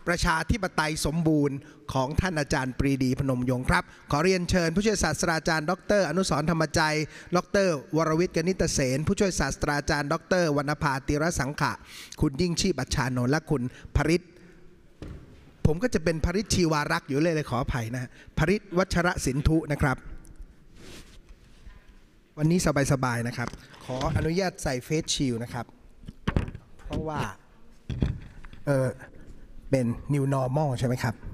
ประชาธิปไตยสมบูรณ์ของท่านอาจารย์ปรีดีพนมยงค์ครับขอเรียนเชิญผู้ช่วยศาสตราจารย์ดรอนุสรณ์ธรรมจัยดรวรวิทย์กนิตเสนผู้ช่วยศาสตราจารย์ดรวรรณภาติรสังขะคุณยิ่งชีพอัชชานนท์และคุณภริษผมก็จะเป็นภริษชีวารักษ์อยู่เลยเลยขออภัยนะภริษวัชรสินธุนะครับวันนี้สบายๆนะครับขออนุญาตใส่เฟสชิลนะครับเพราะว่าเออเป็น new normal ใช่ไหมครับ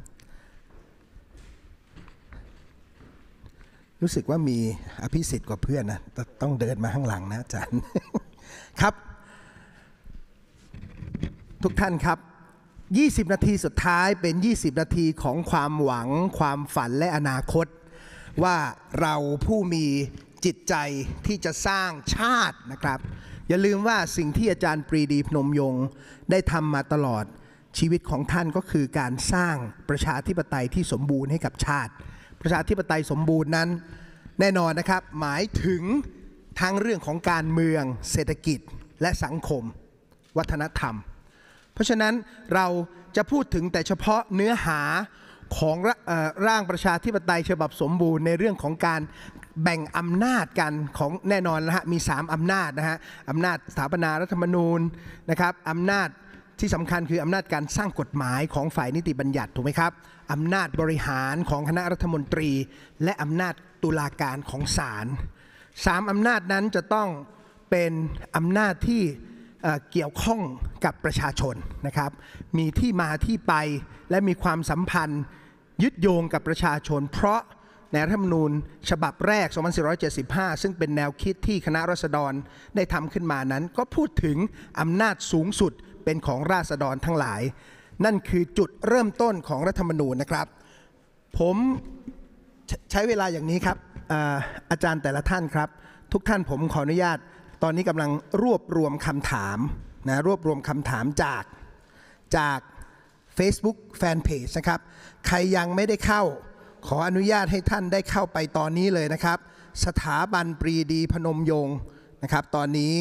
รู้สึกว่ามีอภิสิทธิ์กว่าเพื่อนนะต้องเดินมาข้างหลังนะอาจารย์ ครับทุกท่านครับยี่สิบนาทีสุดท้ายเป็นยี่สิบนาทีของความหวังความฝันและอนาคตว่าเราผู้มีจิตใจที่จะสร้างชาตินะครับอย่าลืมว่าสิ่งที่อาจารย์ปรีดีพนมยงค์ได้ทำมาตลอดชีวิตของท่านก็คือการสร้างประชาธิปไตยที่สมบูรณ์ให้กับชาติประชาธิปไตยสมบูรณ์นั้นแน่นอนนะครับหมายถึงทั้งเรื่องของการเมืองเศรษฐกิจและสังคมวัฒนธรรมเพราะฉะนั้นเราจะพูดถึงแต่เฉพาะเนื้อหาของร่างประชาธิปไตยฉบับสมบูรณ์ในเรื่องของการแบ่งอำนาจกันของแน่นอนนะฮะมีสามอำนาจนะฮะอำนาจสถาปนารัฐธรรมนูญนะครับอำนาจที่สำคัญคืออำนาจการสร้างกฎหมายของฝ่ายนิติบัญญัติถูกไหมครับอำนาจบริหารของคณะรัฐมนตรีและอำนาจตุลาการของศาลสามอำนาจนั้นจะต้องเป็นอำนาจที่เกี่ยวข้องกับประชาชนนะครับมีที่มาที่ไปและมีความสัมพันธ์ยึดโยงกับประชาชนเพราะในรัฐธรรมนูญฉบับแรก สองพันสี่ร้อยเจ็ดสิบห้า ซึ่งเป็นแนวคิดที่คณะราษฎรได้ทำขึ้นมานั้นก็พูดถึงอำนาจสูงสุดเป็นของราษฎรทั้งหลายนั่นคือจุดเริ่มต้นของรัฐธรรมนูญนะครับผมใช้เวลาอย่างนี้ครับ อา, อาจารย์แต่ละท่านครับทุกท่านผมขออนุญาตตอนนี้กำลังรวบรวมคำถามนะรวบรวมคำถามจากจาก Facebook Fanpage นะครับใครยังไม่ได้เข้าขออนุญาตให้ท่านได้เข้าไปตอนนี้เลยนะครับสถาบันปรีดีพนมยงค์นะครับตอนนี้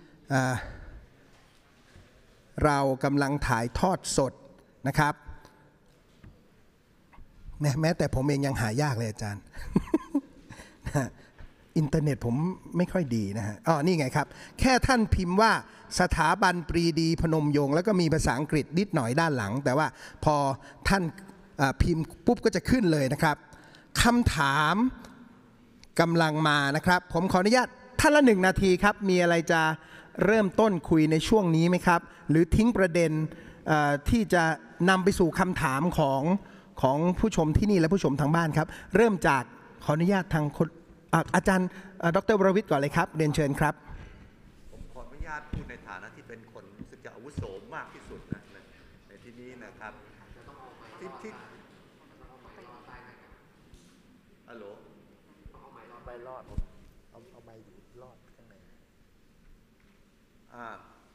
เรากำลังถ่ายทอดสดนะครับแม้แต่ผมเองยังหายากเลยอาจารย์ อินเทอร์เน็ตผมไม่ค่อยดีนะฮะอ๋อนี่ไงครับแค่ท่านพิมพ์ว่าสถาบันปรีดีพนมยงค์แล้วก็มีภาษาอังกฤษนิดหน่อยด้านหลังแต่ว่าพอท่านพิมพ์ปุ๊บก็จะขึ้นเลยนะครับคำถามกำลังมานะครับผมขออนุญาตท่านละหนึ่งนาทีครับมีอะไรจะเริ่มต้นคุยในช่วงนี้ไหมครับหรือทิ้งประเด็นที่จะนำไปสู่คำถามของของผู้ชมที่นี่และผู้ชมทางบ้านครับเริ่มจากขออนุญาตทางอาจารย์ดร.วรวิทย์ก่อนเลยครับเรียนเชิญครับผมขออนุญาตพูดในฐานะที่เป็นคนรู้สึกจะอาวุโสมากที่สุดนะในที่นี้นะครับที่ที่ฮัลโหลเอาไม้รอดไปรอดเอาเอาไม้รอดข้างในอ่า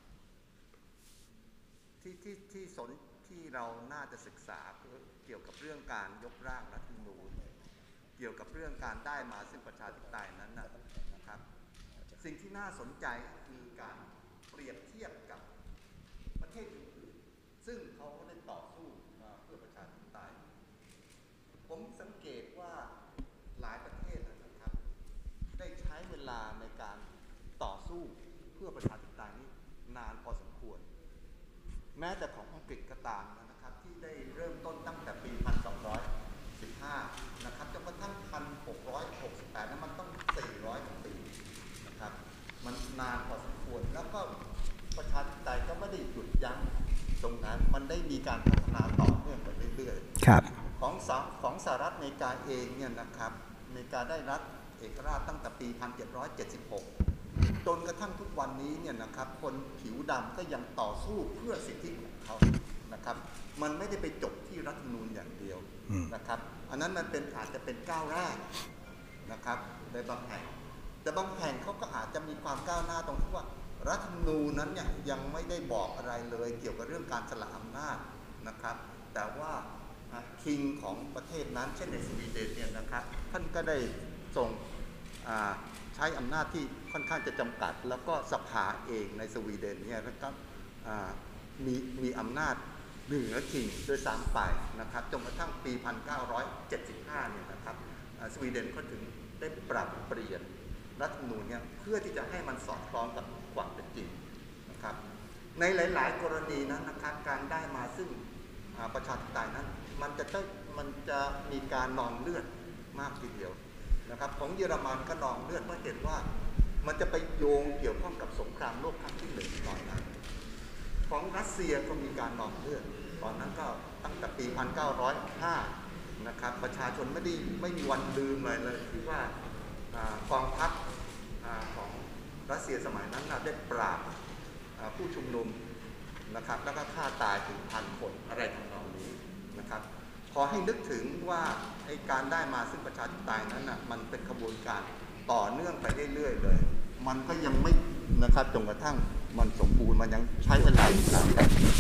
ที่ที่ที่สนที่เราน่าจะศึกษาเกี่ยวกับเรื่องการยกร่างรัฐธรรมนูญเกี่ยวกับเรื่องการได้มาซึ่งประชาธิปไตยนั้นนะครับสิ่งที่น่าสนใจคือการเปรียบเทียบกับประเทศอื่นๆซึ่งเขาได้ต่อสู้มาเพื่อประชาธิปไตยผมสังเกตว่าหลายประเทศนะครับได้ใช้เวลาในการต่อสู้เพื่อประชาธิปไตยนี้นานพอสมควรแม้แต่ของอังกฤษก็ตามนะครับที่ได้เริ่มต้นตั้งแต่ปี หนึ่งพันสองร้อยสิบห้า นะครับจนกระทั่ง หนึ่งพันหกร้อยหกสิบแปด นั้นมันต้อง สี่ร้อยกว่าปีนะครับมันนานพอสมควรแล้วก็ประชาธิปไตยก็ไม่ได้หยุดยั้งตรงนั้นมันได้มีการพัฒนาต่อเนื่องไปเรื่อยๆครับของสของสหรัฐอเมริกาเองเนี่ยนะครับอเมริกาได้รัฐเอกราชตั้งแต่ปี หนึ่งพันเจ็ดร้อยเจ็ดสิบหก จนกระทั่งทุกวันนี้เนี่ยนะครับคนผิวดำก็ยังต่อสู้เพื่อสิทธิของเขานะครับมันไม่ได้ไปจบที่รัฐธรรมนูญอย่างเดียวนะครับอันนั้นมันเป็นอาจจะเป็นก้าวแรกนะครับในบางแห่งแต่บางแห่งเขาก็อาจจะมีความก้าวหน้าตรงที่ว่ารัฐธรรมนูญนั้นเนี่ยยังไม่ได้บอกอะไรเลยเกี่ยวกับเรื่องการสละอำนาจนะครับแต่ว่าคิงของประเทศนั้นเช่นในสวีเดนเนี่ยนะครับท่านก็ได้ทรงใช้อำนาจที่ค่อนข้างจะจำกัดแล้วก็สภาเองในสวีเดนเนี่ยนะครับมีมีอำนาจเหนือคิงโดยซ้ำไปนะครับจนกระทั่งปี หนึ่งพันเก้าร้อยเจ็ดสิบห้า เนี่ยนะครับสวีเดนก็ถึงได้ปรับเปลี่ยนรัฐธรรมนูญเนี่ยเพื่อที่จะให้มันสอดคล้องกับความเป็นจริงนะครับในหลายๆ กรณีนั้นนะครับการได้มาซึ่งประชาธิปไตยนั้นมันจะต้องมันจะมีการนองเลือดมากทีเดียวนะครับของเยอรมันก็นองเลือดเพราะเห็นว่ามันจะไปโยงเกี่ยวข้องกับสงครามโลกครั้งที่หนึ่งตอนนั้นของรัสเซียก็มีการนองเลือดตอนนั้นก็ตั้งแต่ปี หนึ่งพันเก้าร้อยห้า นะครับประชาชนไม่ได้ไม่มีวันลืมเลยเลยที่ว่ากองทัพของรัสเซียสมัยนั้นได้ปราบผู้ชุมนุมนะครับแล้วก็ฆ่าตายถึงพันคนอะไรทำนองนี้นะครับขอให้นึกถึงว่าไอ้การได้มาซึ่งประชาธิปไตยนั้นนะมันเป็นกระบวนการต่อเนื่องไปเรื่อยๆเลยมันก็ยังไม่นะครับจนกระทั่งมันสมบูรณ์มันยังใช้เวลาอีกนาน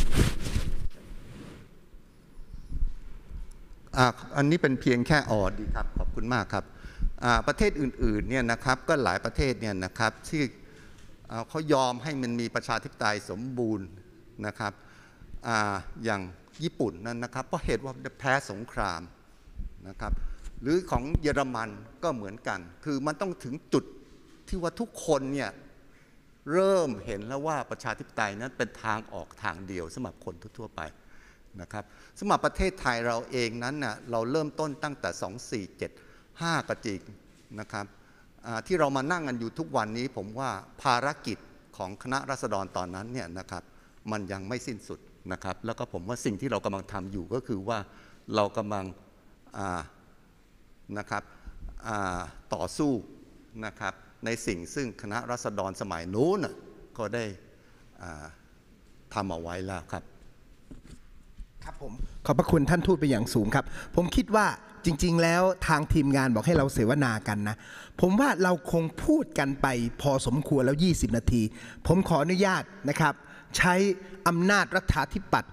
อันนี้เป็นเพียงแค่ออดีครับขอบคุณมากครับประเทศอื่นๆเนี่ยนะครับก็หลายประเทศเนี่ยนะครับที่เขายอมให้มันมีประชาธิปไตยสมบูรณ์นะครับ อ, อย่างญี่ปุ่นนั้นนะครับเพราะเหตุว่าแพ้สงครามนะครับหรือของเยอรมันก็เหมือนกันคือมันต้องถึงจุดที่ว่าทุกคนเนี่ยเริ่มเห็นแล้วว่าประชาธิปไตยนั้นเป็นทางออกทางเดียวสำหรับคนทั่วๆไปนะครับสำหรับประเทศไทยเราเองนั้นน่ะเราเริ่มต้นตั้งแต่สองสี่เจ็ดห้ากระจิกนะครับที่เรามานั่งกันอยู่ทุกวันนี้ผมว่าภารกิจของคณะราษฎรตอนนั้นเนี่ยนะครับมันยังไม่สิ้นสุดนะครับแล้วก็ผมว่าสิ่งที่เรากำลังทำอยู่ก็คือว่าเรากำลังนะครับต่อสู้นะครับในสิ่งซึ่งคณะราษฎรสมัยนู้นก็ได้ทำเอาไว้แล้วครับครับผมขอบพระคุณท่านทูตไปอย่างสูงครับผมคิดว่าจริงๆแล้วทางทีมงานบอกให้เราเสวนากันนะผมว่าเราคงพูดกันไปพอสมควรแล้วยี่สิบนาทีผมขออนุญาตนะครับใช้อำนาจรัฐาธิปัตย์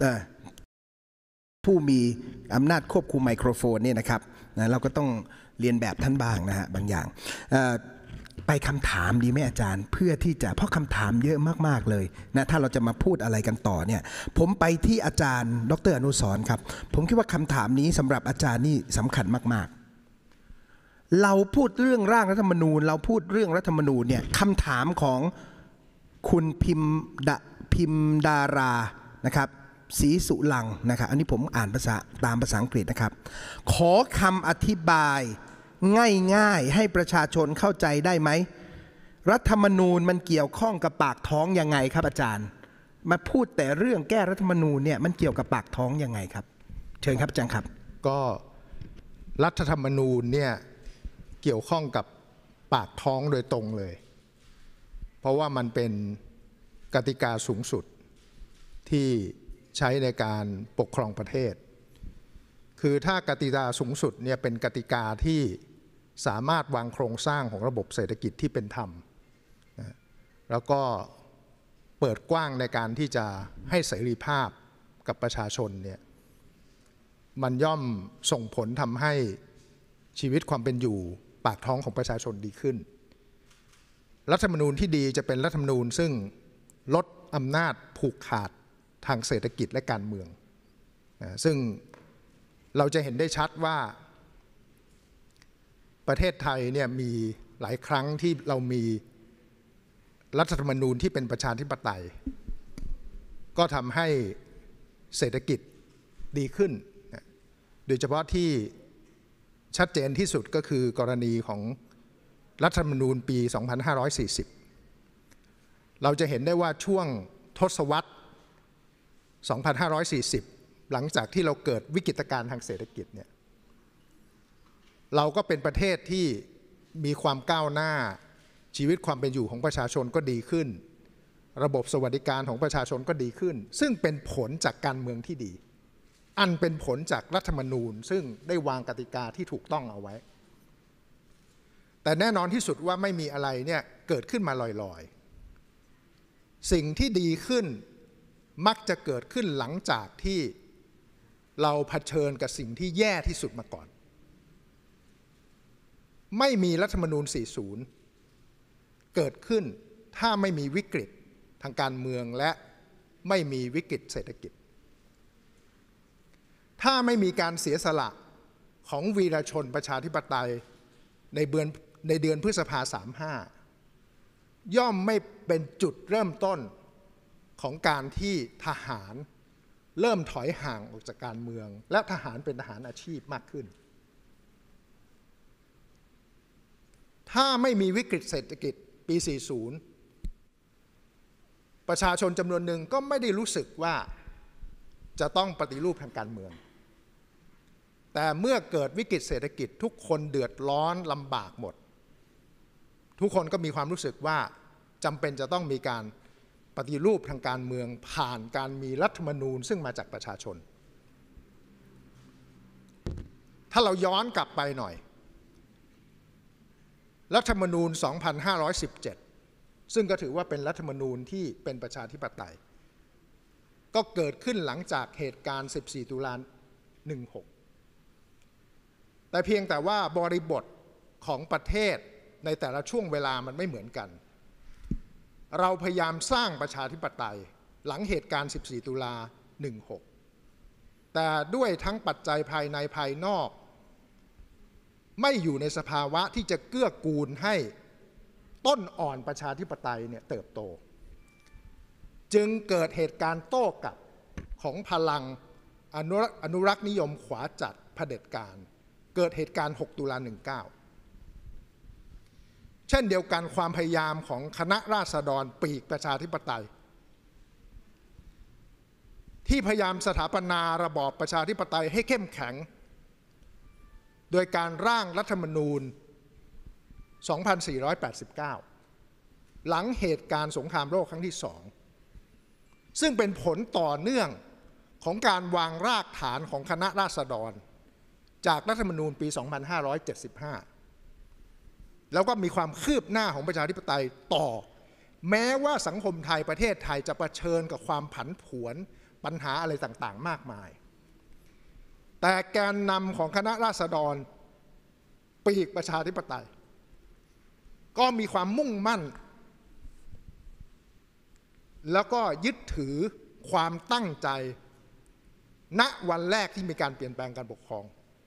ผู้มีอำนาจควบคุมไมโครโฟนเนี่ยนะครับนะเราก็ต้องเรียนแบบท่านบ้างนะฮะบางอย่างไปคำถามดีไหมอาจารย์เพื่อที่จะเพราะคำถามเยอะมากๆเลยนะถ้าเราจะมาพูดอะไรกันต่อเนี่ยผมไปที่อาจารย์ดร.อนุสรณ์ครับผมคิดว่าคำถามนี้สำหรับอาจารย์นี่สำคัญมากๆเราพูดเรื่องร่างรัฐธรรมนูญเราพูดเรื่องรัฐธรรมนูญเนี่ยคำถามของคุณพิมดาพิมดารานะครับศรีสุลังนะครับอันนี้ผมอ่านภาษาตามภาษาอังกฤษนะครับขอคำอธิบายง่ายๆให้ประชาชนเข้าใจได้ไหมรัฐธรรมนูญมันเกี่ยวข้องกับปากท้องยังไงครับอาจารย์มาพูดแต่เรื่องแก้รัฐธรรมนูญเนี่ยมันเกี่ยวกับปากท้องยังไงครับเชิญครับอาจารย์ครับก็รัฐธรรมนูญเนี่ยเกี่ยวข้องกับปากท้องโดยตรงเลยเพราะว่ามันเป็นกติกาสูงสุดที่ใช้ในการปกครองประเทศคือถ้ากติกาสูงสุดเนี่ยเป็นกติกาที่สามารถวางโครงสร้างของระบบเศรษฐกิจที่เป็นธรรมนะแล้วก็เปิดกว้างในการที่จะให้เสรีภาพกับประชาชนเนี่ยมันย่อมส่งผลทำให้ชีวิตความเป็นอยู่ปากท้องของประชาชนดีขึ้นรัฐธรรมนูญที่ดีจะเป็นรัฐธรรมนูญซึ่งลดอำนาจผูกขาดทางเศรษฐกิจและการเมืองนะซึ่งเราจะเห็นได้ชัดว่าประเทศไทยเนี่ยมีหลายครั้งที่เรามีรัฐธรรมนูญที่เป็นประชาธิปไตยก็ทำให้เศรษฐกิจดีขึ้นโดยเฉพาะที่ชัดเจนที่สุดก็คือกรณีของรัฐธรรมนูญปี สองพันห้าร้อยสี่สิบ เราจะเห็นได้ว่าช่วงทศวรรษ สองพันห้าร้อยสี่สิบ หลังจากที่เราเกิดวิกฤตการณ์ทางเศรษฐกิจเนี่ยเราก็เป็นประเทศที่มีความก้าวหน้าชีวิตความเป็นอยู่ของประชาชนก็ดีขึ้นระบบสวัสดิการของประชาชนก็ดีขึ้นซึ่งเป็นผลจากการเมืองที่ดีอันเป็นผลจากรัฐธรรมนูญซึ่งได้วางกติกาที่ถูกต้องเอาไว้แต่แน่นอนที่สุดว่าไม่มีอะไรเนี่ยเกิดขึ้นมาลอยๆสิ่งที่ดีขึ้นมักจะเกิดขึ้นหลังจากที่เราเผชิญกับสิ่งที่แย่ที่สุดมาก่อนไม่มีรัฐธรรมนูญ สี่สิบ เกิดขึ้นถ้าไม่มีวิกฤตทางการเมืองและไม่มีวิกฤตเศรษฐกิจถ้าไม่มีการเสียสละของวีรชนประชาธิปไตยในเดือนในเดือนพฤษภาสามห้าย่อมไม่เป็นจุดเริ่มต้นของการที่ทหารเริ่มถอยห่างออกจากการเมืองและทหารเป็นทหารอาชีพมากขึ้นถ้าไม่มีวิกฤตเศรษฐกิจปี สี่สิบ ประชาชนจำนวนหนึ่งก็ไม่ได้รู้สึกว่าจะต้องปฏิรูปทางการเมืองแต่เมื่อเกิดวิกฤตเศรษฐกิจทุกคนเดือดร้อนลำบากหมดทุกคนก็มีความรู้สึกว่าจำเป็นจะต้องมีการปฏิรูปทางการเมืองผ่านการมีรัฐธรรมนูญซึ่งมาจากประชาชนถ้าเราย้อนกลับไปหน่อยรัฐธรรมนูญ สองพันห้าร้อยสิบเจ็ด ซึ่งก็ถือว่าเป็นรัฐธรรมนูญที่เป็นประชาธิปไตยก็เกิดขึ้นหลังจากเหตุการณ์ สิบสี่ ตุลา หนึ่งหก แต่เพียงแต่ว่าบริบทของประเทศในแต่ละช่วงเวลามันไม่เหมือนกันเราพยายามสร้างประชาธิปไตยหลังเหตุการณ์ สิบสี่ ตุลา หนึ่งหก แต่ด้วยทั้งปัจจัยภายในภายนอกไม่อยู่ในสภาวะที่จะเกื้อกูลให้ต้นอ่อนประชาธิปไตยเนี่ยเติบโตจึงเกิดเหตุการณ์โต้กลับของพลังอนุรักษ์อนุรักษ์นิยมขวาจัดเผด็จการเกิดเหตุการณ์ หก ตุลา หนึ่งเก้า เช่นเดียวกันความพยายามของคณะราษฎรปีกประชาธิปไตยที่พยายามสถาปนาระบอบประชาธิปไตยให้เข้มแข็งโดยการร่างรัฐธรรมนูญ สองพันสี่ร้อยแปดสิบเก้า หลังเหตุการณ์สงครามโลกครั้งที่สองซึ่งเป็นผลต่อเนื่องของการวางรากฐานของคณะราษฎรจากรัฐธรรมนูญปี สองพันห้าร้อยเจ็ดสิบห้า แล้วก็มีความคืบหน้าของประชาธิปไตยต่อแม้ว่าสังคมไทยประเทศไทยจะเผชิญกับความผันผวนปัญหาอะไรต่างๆมากมายแต่แกนนำของคณะราษฎรปีกประชาธิปไตยก็มีความมุ่งมั่นแล้วก็ยึดถือความตั้งใจณวันแรกที่มีการเปลี่ยนแปลงการปกครอง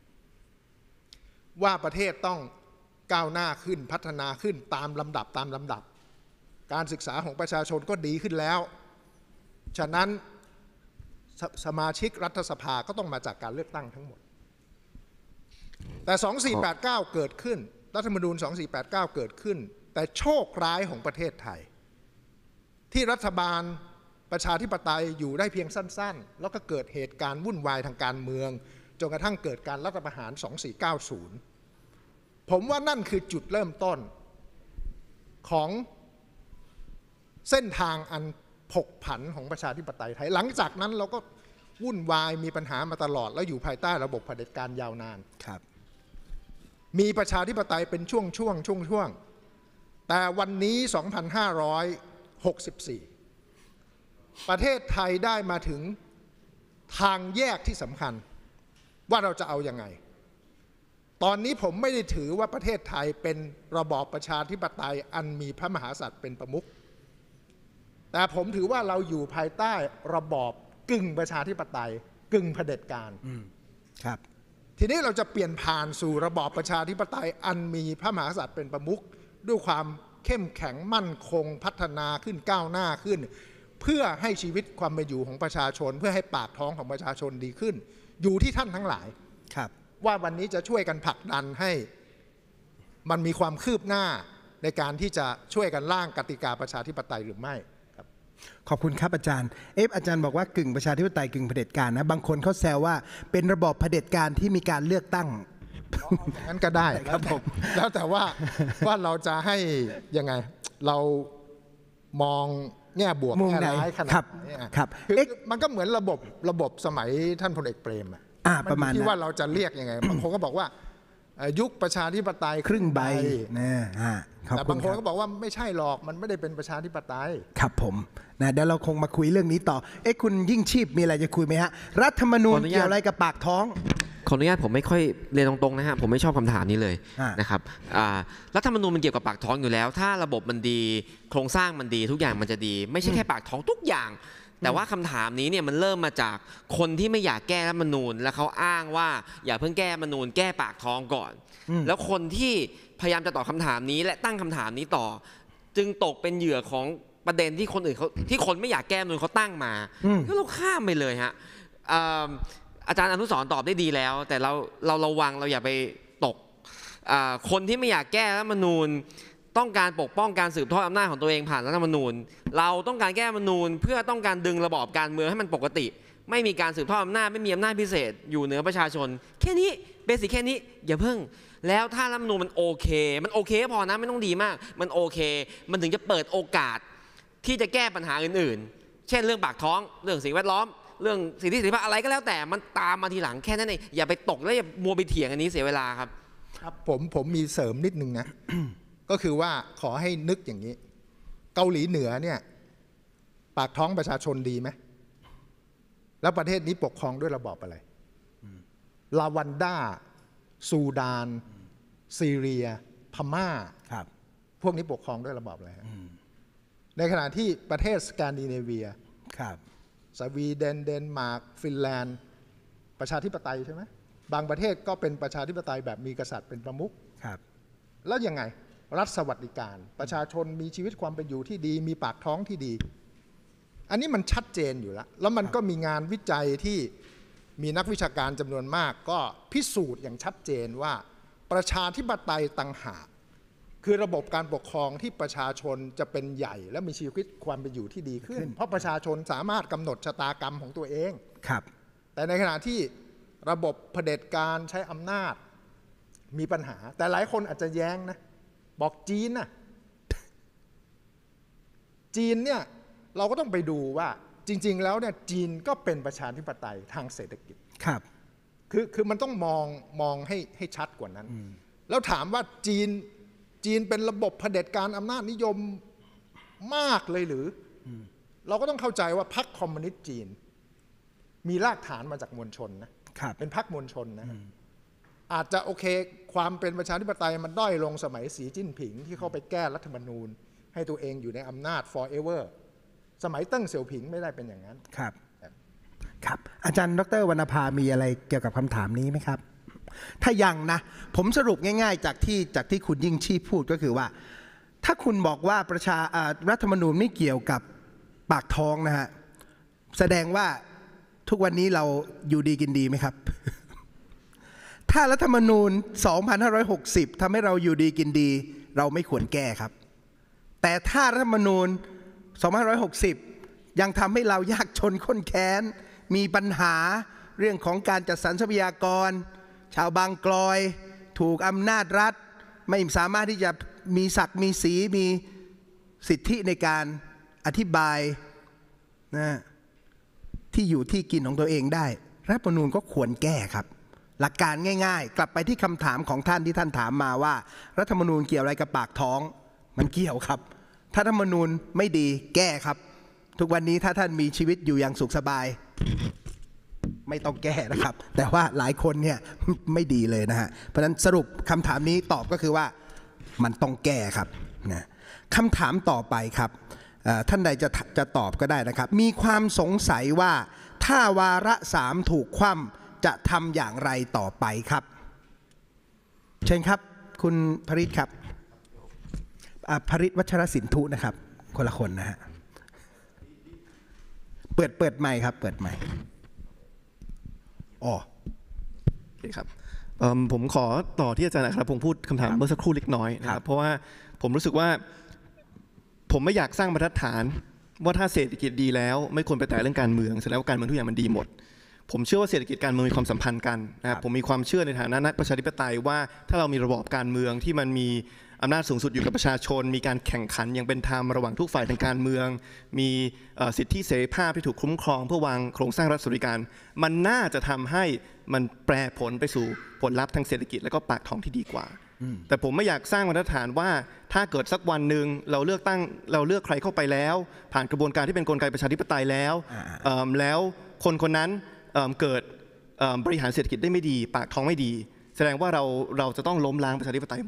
ว่าประเทศต้องก้าวหน้าขึ้นพัฒนาขึ้นตามลำดับตามลำดับการศึกษาของประชาชนก็ดีขึ้นแล้วฉะนั้นส, สมาชิกรัฐสภาก็ต้องมาจากการเลือกตั้งทั้งหมดแต่สองสี่แปดเก้าเกิดขึ้นรัฐธรรมนูญสองสี่แปดเก้าเกิดขึ้นแต่โชคร้ายของประเทศไทยที่รัฐบาลประชาธิปไตยอยู่ได้เพียงสั้นๆแล้วก็เกิดเหตุการณ์วุ่นวายทางการเมืองจนกระทั่งเกิดการรัฐประหารสองสี่เก้าศูนย์ผมว่านั่นคือจุดเริ่มต้นของเส้นทางอันผกผันของประชาธิปไตยไทยหลังจากนั้นเราก็วุ่นวายมีปัญหามาตลอดแล้วอยู่ภายใต้ระบบเผด็จการยาวนานครับมีประชาธิปไตยเป็นช่วงช่วงช่วงช่วงแต่วันนี้ สองพันห้าร้อยหกสิบสี่ ประเทศไทยได้มาถึงทางแยกที่สำคัญว่าเราจะเอายังไงตอนนี้ผมไม่ได้ถือว่าประเทศไทยเป็นระบอบประชาธิปไตยอันมีพระมหากษัตริย์เป็นประมุขแต่ผมถือว่าเราอยู่ภายใต้ระบอบกึ่งประชาธิปไตยกึ่งเผด็จการครับทีนี้เราจะเปลี่ยนผ่านสู่ระบอบประชาธิปไตยอันมีพระมหากษัตริย์เป็นประมุขด้วยความเข้มแข็งมั่นคงพัฒนาขึ้นก้าวหน้าขึ้นเพื่อให้ชีวิตความเป็นอยู่ของประชาชนเพื่อให้ปากท้องของประชาชนดีขึ้นอยู่ที่ท่านทั้งหลายครับว่าวันนี้จะช่วยกันผลักดันให้มันมีความคืบหน้าในการที่จะช่วยกันร่างกติกาประชาธิปไตยหรือไม่ครับขอบคุณครับอาจารย์เอฟอาจารย์บอกว่ากึ่งประชาธิปไตยกึ่งเผด็จการนะบางคนเขาแซวว่าเป็นระบอบเผด็จการที่มีการเลือกตั้งงั้นก็ได้ครับผมแล้วแต่ว่าว่าเราจะให้ยังไงเรามองแง่บวกแง่ร้ายขนาดไหนครับคือมันก็เหมือนระบบระบบสมัยท่านพลเอกเปรมอะประมาณที่ว่าเราจะเรียกยังไงบางคนก็บอกว่ายุคประชาธิปไตยครึ่งใบนะแต่บางคนก็บอกว่าไม่ใช่หรอกมันไม่ได้เป็นประชาธิปไตยครับผมนะเดี๋ยวเราคงมาคุยเรื่องนี้ต่อเอ๊ะคุณยิ่งชีพมีอะไรจะคุยไหมฮะรัฐธรรมนูญเกี่ยวอะไรกับปากท้องขออนุญาตผมไม่ค่อยเรียนตรงๆนะฮะผมไม่ชอบคำถามนี้เลยนะครับรัฐธรรมนูญมันเกี่ยวกับปากท้องอยู่แล้วถ้าระบบมันดีโครงสร้างมันดีทุกอย่างมันจะดีไม่ใช่แค่ปากท้องทุกอย่างแต่ว่าคำถามนี้เนี่ยมันเริ่มมาจากคนที่ไม่อยากแก้รัฐธรรมนูญแล้วเขาอ้างว่าอย่าเพิ่งแก้รัฐธรรมนูญแก้ปากท้องก่อนแล้วคนที่พยายามจะตอบคำถามนี้และตั้งคำถามนี้ต่อจึงตกเป็นเหยื่อของประเด็นที่คนอื่นเขาที่คนไม่อยากแก้รัฐธรรมนูญเขาตั้งมาก็เราข้ามไปเลยฮะอาจารย์อนุสรณ์ตอบได้ดีแล้วแต่เราเราระวังเราอย่าไปตกคนที่ไม่อยากแก้รัฐธรรมนูญต้องการปกป้องการสืบทอดอำนาจของตัวเองผ่านรัฐธรรมนูญเราต้องการแก้รัฐธรรมนูญเพื่อต้องการดึงระบอบการเมืองให้มันปกติไม่มีการสืบทอดอำนาจไม่มีอำนาจพิเศษอยู่เหนือประชาชนแค่นี้เบสิกแค่นี้อย่าเพิ่งแล้วถ้ารัฐธรรมนูญมันโอเคมันโอเคพอนะไม่ต้องดีมากมันโอเคมันถึงจะเปิดโอกาสที่จะแก้ปัญหาอื่นๆเช่นเรื่องปากท้องเรื่องสิ่งแวดล้อมเรื่องสิทธิเสรีภาพอะไรก็แล้วแต่มันตามมาทีหลังแค่นั้นเองอย่าไปตกแล้วอย่ามัวไปเถียงอันนี้เสียเวลาครับครับผมผมมีเสริมนิดนึงนะ ก็คือว่าขอให้นึกอย่างนี้เกาหลีเหนือเนี่ยปากท้องประชาชนดีไหมแล้วประเทศนี้ปกครองด้วยระบอบอะไรลาวันดาซูดานซีเรียพม่าพวกนี้ปกครองด้วยระบอบอะไรในขณะที่ประเทศสแกนดิเนเวียสวีเดนเดนมาร์กฟินแลนด์ประชาธิปไตยใช่ไหมบางประเทศก็เป็นประชาธิปไตยแบบมีกษัตริย์เป็นประมุขแล้วยังไงรัฐสวัสดิการประชาชนมีชีวิตความเป็นอยู่ที่ดีมีปากท้องที่ดีอันนี้มันชัดเจนอยู่แล้วแล้วมันก็มีงานวิจัยที่มีนักวิชาการจำนวนมากก็พิสูจน์อย่างชัดเจนว่าประชาธิปไตยต่างหากคือระบบการปกครองที่ประชาชนจะเป็นใหญ่และมีชีวิตความเป็นอยู่ที่ดีขึ้นเพราะประชาชนสามารถกำหนดชะตากรรมของตัวเองครับแต่ในขณะที่ระบบเผด็จการใช้อำนาจมีปัญหาแต่หลายคนอาจจะแย้งนะบอกจีนน่ะจีนเนี่ยเราก็ต้องไปดูว่าจริงๆแล้วเนี่ยจีนก็เป็นประชาธิปไตยทางเศรษฐกิจครับคือคือมันต้องมองมองให้ให้ชัดกว่านั้นแล้วถามว่าจีนจีนเป็นระบบเผด็จการอำนาจนิยมมากเลยหรือเราก็ต้องเข้าใจว่าพรรคคอมมิวนิสต์จีนมีรากฐานมาจากมวลชนนะเป็นพรรคมวลชนนะอาจจะโอเคความเป็นประชาธิปไตยมันด้อยลงสมัยสีจิ้นผิงที่เข้าไปแก้รัฐธรรมนูญให้ตัวเองอยู่ในอำนาจ forever สมัยเติ้งเสี่ยวผิงไม่ได้เป็นอย่างนั้นครับครับอาจารย์ดร.วรรณภามีอะไรเกี่ยวกับคำถามนี้ไหมครับถ้ายังนะผมสรุปง่ายๆจากที่จากที่คุณยิ่งชีพพูดก็คือว่าถ้าคุณบอกว่าประชารัฐธรรมนูญไม่เกี่ยวกับปากท้องนะฮะแสดงว่าทุกวันนี้เราอยู่ดีกินดีไหมครับถ้ารัฐธรรมนูญสองพันห้าร้อยหกสิบทำให้เราอยู่ดีกินดีเราไม่ควรแก้ครับแต่ถ้ารัฐธรรมนูญสองพันห้าร้อยหกสิบยังทำให้เรายากจนข้นแค้นมีปัญหาเรื่องของการจัดสรรทรัพยากรชาวบางกลอยถูกอำนาจรัฐไม่สามารถที่จะมีศักดิ์มีสีมีสิทธิในการอธิบายนะที่อยู่ที่กินของตัวเองได้รัฐธรรมนูญก็ควรแก้ครับหลักการง่ายๆกลับไปที่คำถามของท่านที่ท่านถามมาว่ารัฐธรรมนูญเกี่ยวอะไรกับปากท้องมันเกี่ยวครับถ้ารัฐธรรมนูญไม่ดีแก้ครับทุกวันนี้ถ้าท่านมีชีวิตอยู่อย่างสุขสบายไม่ต้องแก้นะครับแต่ว่าหลายคนเนี่ยไม่ดีเลยนะฮะเพราะฉะนั้นสรุปคำถามนี้ตอบก็คือว่ามันต้องแก้ครับนะคำถามต่อไปครับท่านใดจะจะตอบก็ได้นะครับมีความสงสัยว่าถ้าวาระสามถูกคว่ำจะทำอย่างไรต่อไปครับเชิญครับคุณภริษครับภริษวัชรสินธุนะครับคนละคนนะฮะเปิดเปิดไมค์ครับเปิดไมค์อ๋อโอเคครับผมขอต่อที่อาจารย์อัครพงศ์พูดคำถามเมื่อสักครู่เล็กน้อยนะครับเพราะว่าผมรู้สึกว่าผมไม่อยากสร้างบรรทัดฐานว่าถ้าเศรษฐกิจดีแล้วไม่ควรไปแตะเรื่องการเมืองแสดงว่าการเมืองทุกอย่างมันดีหมดผมเชื่อว่าเศรษฐกิจการเมืองมีความสัมพันธ์กันนะครับผมมีความเชื่อในฐานะนักประชาธิปไตยว่าถ้าเรามีระบอบการเมืองที่มันมีอำนาจสูงสุดอยู่กับประชาชนมีการแข่งขันอย่างเป็นธรรมระหว่างทุกฝ่ายทางการเมืองมีสิทธิเสรีภาพที่ถูกคุ้มครองเพื่อวางโครงสร้างรัฐสวัสดิการมันน่าจะทำให้มันแปรผลไปสู่ผลลัพธ์ทางเศรษฐกิจและก็ปากท้องที่ดีกว่าแต่ผมไม่อยากสร้างมาตรฐานว่าถ้าเกิดสักวันหนึ่งเราเลือกตั้งเราเลือกใครเข้าไปแล้วผ่านกระบวนการที่เป็นกลไกประชาธิปไตยแล้วแล้วคนคนนั้นเกิดบริหารเศรษฐกิจได้ไม่ดีปากท้องไม่ดีแสดงว่าเราเราจะต้องล้มล้างประชาธิปไตยหมด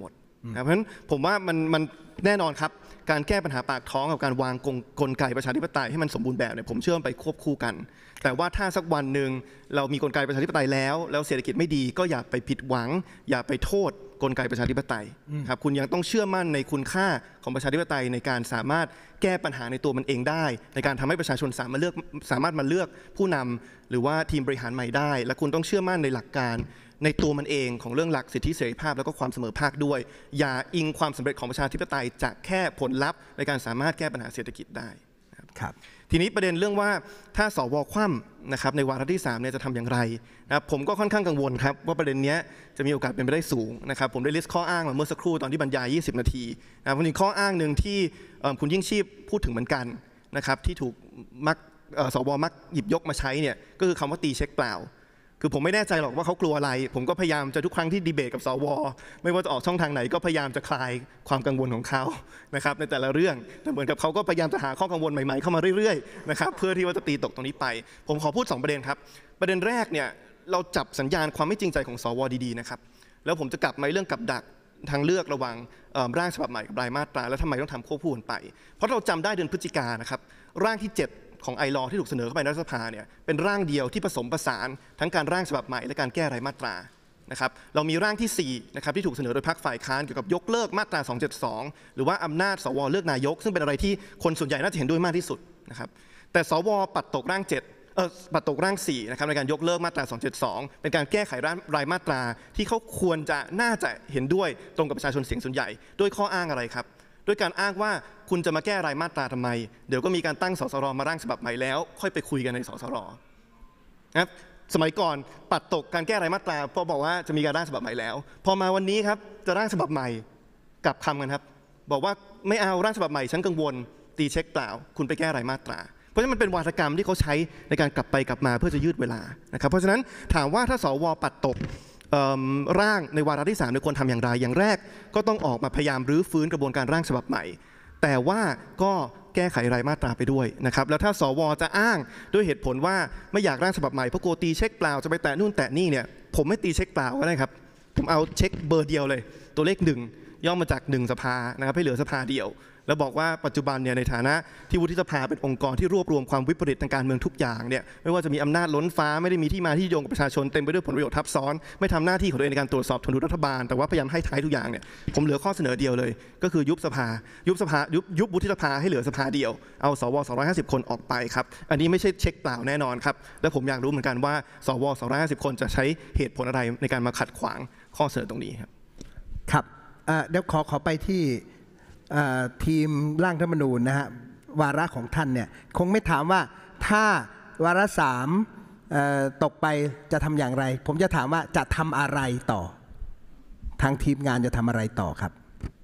เพราะฉะนั้นผมว่ามันมันแน่นอนครับการแก้ปัญหาปากท้องกับการวางกลไกประชาธิปไตยให้มันสมบูรณ์แบบเนี่ยผมเชื่อไปควบคู่กันแต่ว่าถ้าสักวันหนึ่งเรามีกลไกประชาธิปไตยแล้วแล้วเศรษฐกิจไม่ดีก็อย่าไปผิดหวังอย่าไปโทษกลไกประชาธิปไตยครับคุณยังต้องเชื่อมั่นในคุณค่าของประชาธิปไตยในการสามารถแก้ปัญหาในตัวมันเองได้ในการทำให้ประชาชนสามารถเลือกสามารถมาเลือกผู้นำหรือว่าทีมบริหารใหม่ได้และคุณต้องเชื่อมั่นในหลักการในตัวมันเองของเรื่องหลักสิทธิเสรีภาพแล้วก็ความเสมอภาคด้วยอย่าอิงความสำเร็จของประชาธิปไตยจากแค่ผลลัพธ์ในการสามารถแก้ปัญหาเศรษฐกิจได้ครับทีนี้ประเด็นเรื่องว่าถ้าสวคว่ำนะครับในวาระที่สามเนี่ยจะทำอย่างไรนะครับผมก็ค่อนข้างกังวลครับว่าประเด็นนี้จะมีโอกาสเป็นไปได้สูงนะครับผมได้ลิสต์ข้ออ้างมาเมื่อสักครู่ตอนที่บรรยายยี่สิบนาทีนะครับวันนี้ข้ออ้างหนึ่งที่คุณยิ่งชีพพูดถึงเหมือนกันนะครับที่ถูกมักสวมักหยิบยกมาใช้เนี่ยก็คือคำว่าตีเช็คเปล่าคือผมไม่แน่ใจหรอกว่าเขากลัวอะไรผมก็พยายามจะทุกครั้งที่ดีเบตกับสวไม่ว่าจะออกช่องทางไหนก็พยายามจะคลายความกังวลของเขานะครับในแต่ละเรื่องแต่เหมือนกับเขาก็พยายามจะหาข้อกังวลใหม่ๆเข้ามาเรื่อยๆนะครับเพื่อที่ว่าจะตีตกตรงนี้ไปผมขอพูดสองประเด็นครับประเด็นแรกเนี่ยเราจับสัญญาณความไม่จริงใจของสวดีๆนะครับแล้วผมจะกลับมาเรื่องกับดักทางเลือกระหว่างร่างฉบับใหม่กับรายมาตราแล้วทำไมต้องทำควบคู่กันไปเพราะเราจำได้เดือนพฤศจิกายนนะครับร่างที่เจ็ดของไอลอที่ถูกเสนอเข้าไปในรัฐสภาเนี่ยเป็นร่างเดียวที่ผสมผสานทั้งการร่างฉบับใหม่และการแก้รายมาตรานะครับเรามีร่างที่สี่นะครับที่ถูกเสนอโดยพรรคฝ่ายค้านเกี่ยวกับยกเลิกมาตราสองเจ็ดสองหรือว่าอำนาจสวเลือกนายกซึ่งเป็นอะไรที่คนส่วนใหญ่น่าจะเห็นด้วยมากที่สุดนะครับแต่สวปัดตกร่างเจ็ดเออปัดตกร่างสี่นะครับในการยกเลิกมาตราสองเจ็ดสองเป็นการแก้ไขรายมาตราที่เขาควรจะน่าจะเห็นด้วยตรงกับประชาชนเสียงส่วนใหญ่ด้วยข้ออ้างอะไรครับด้วยการอ้างว่าคุณจะมาแก้รายมาตราทำไมเดี๋ยวก็มีการตั้งสสรมาร่างฉบับใหม่แล้วค่อยไปคุยกันในสสรนะครับสมัยก่อนปัดตกการแก้รายมาตราเพราะบอกว่าจะมีการร่างฉบับใหม่แล้วพอมาวันนี้ครับจะร่างฉบับใหม่กลับคำกันครับบอกว่าไม่เอาร่างฉบับใหม่ฉันกังวลตีเช็คเปล่าคุณไปแก้รายมาตราเพราะฉะนั้นมันเป็นวาทกรรมที่เขาใช้ในการกลับไปกลับมาเพื่อจะยืดเวลานะครับเพราะฉะนั้นถามว่าถ้าสวปัดตกร่างในวาระที่สามควรทำอย่างไรอย่างแรกก็ต้องออกมาพยายามรื้อฟื้นกระบวนการร่างฉบับใหม่แต่ว่าก็แก้ไขรายมาตราไปด้วยนะครับแล้วถ้าสวจะอ้างด้วยเหตุผลว่าไม่อยากร่างฉบับใหม่เพราะกลัวตีเช็คเปล่าจะไปแตะนู่นแตะนี่เนี่ยผมไม่ตีเช็คเปล่าก็ได้ครับผมเอาเช็คเบอร์เดียวเลยตัวเลขหนึ่งย่อมาจากหนึ่งสภานะครับให้เหลือสภาเดียวแล้วบอกว่าปัจจุบันเนี่ยในฐานะที่วุฒิสภาเป็นองค์กรที่รวบรวมความวิปริตทางการเมืองทุกอย่างเนี่ยไม่ว่าจะมีอำนาจล้นฟ้าไม่ได้มีที่มาที่โยงกับประชาชนเต็มไปด้วยผลประโยชน์ทับซ้อนไม่ทำหน้าที่ของตัวเองในการตรวจสอบทนุรัฐบาลแต่ว่าพยายามให้ท้ายทุกอย่างเนี่ยผมเหลือข้อเสนอเดียวเลยก็คือยุบสภายุบสภายุบยุบวุฒิสภาให้เหลือสภาเดียวเอาสวสองร้อยห้าสิบคนออกไปครับอันนี้ไม่ใช่เช็คเปล่าแน่นอนครับและผมอยากรู้เหมือนกันว่าสวสองร้อยห้าสิบคนจะใช้เหตุผลอะไรในการมาขัดขวางข้อเสนอตรงนี้ครับครับเดี๋ยวขอขอไปที่ทีมร่างรัฐธรรมนูญนะฮะวาระของท่านเนี่ยคงไม่ถามว่าถ้าวาระสามตกไปจะทำอย่างไรผมจะถามว่าจะทำอะไรต่อทางทีมงานจะทำอะไรต่อครับ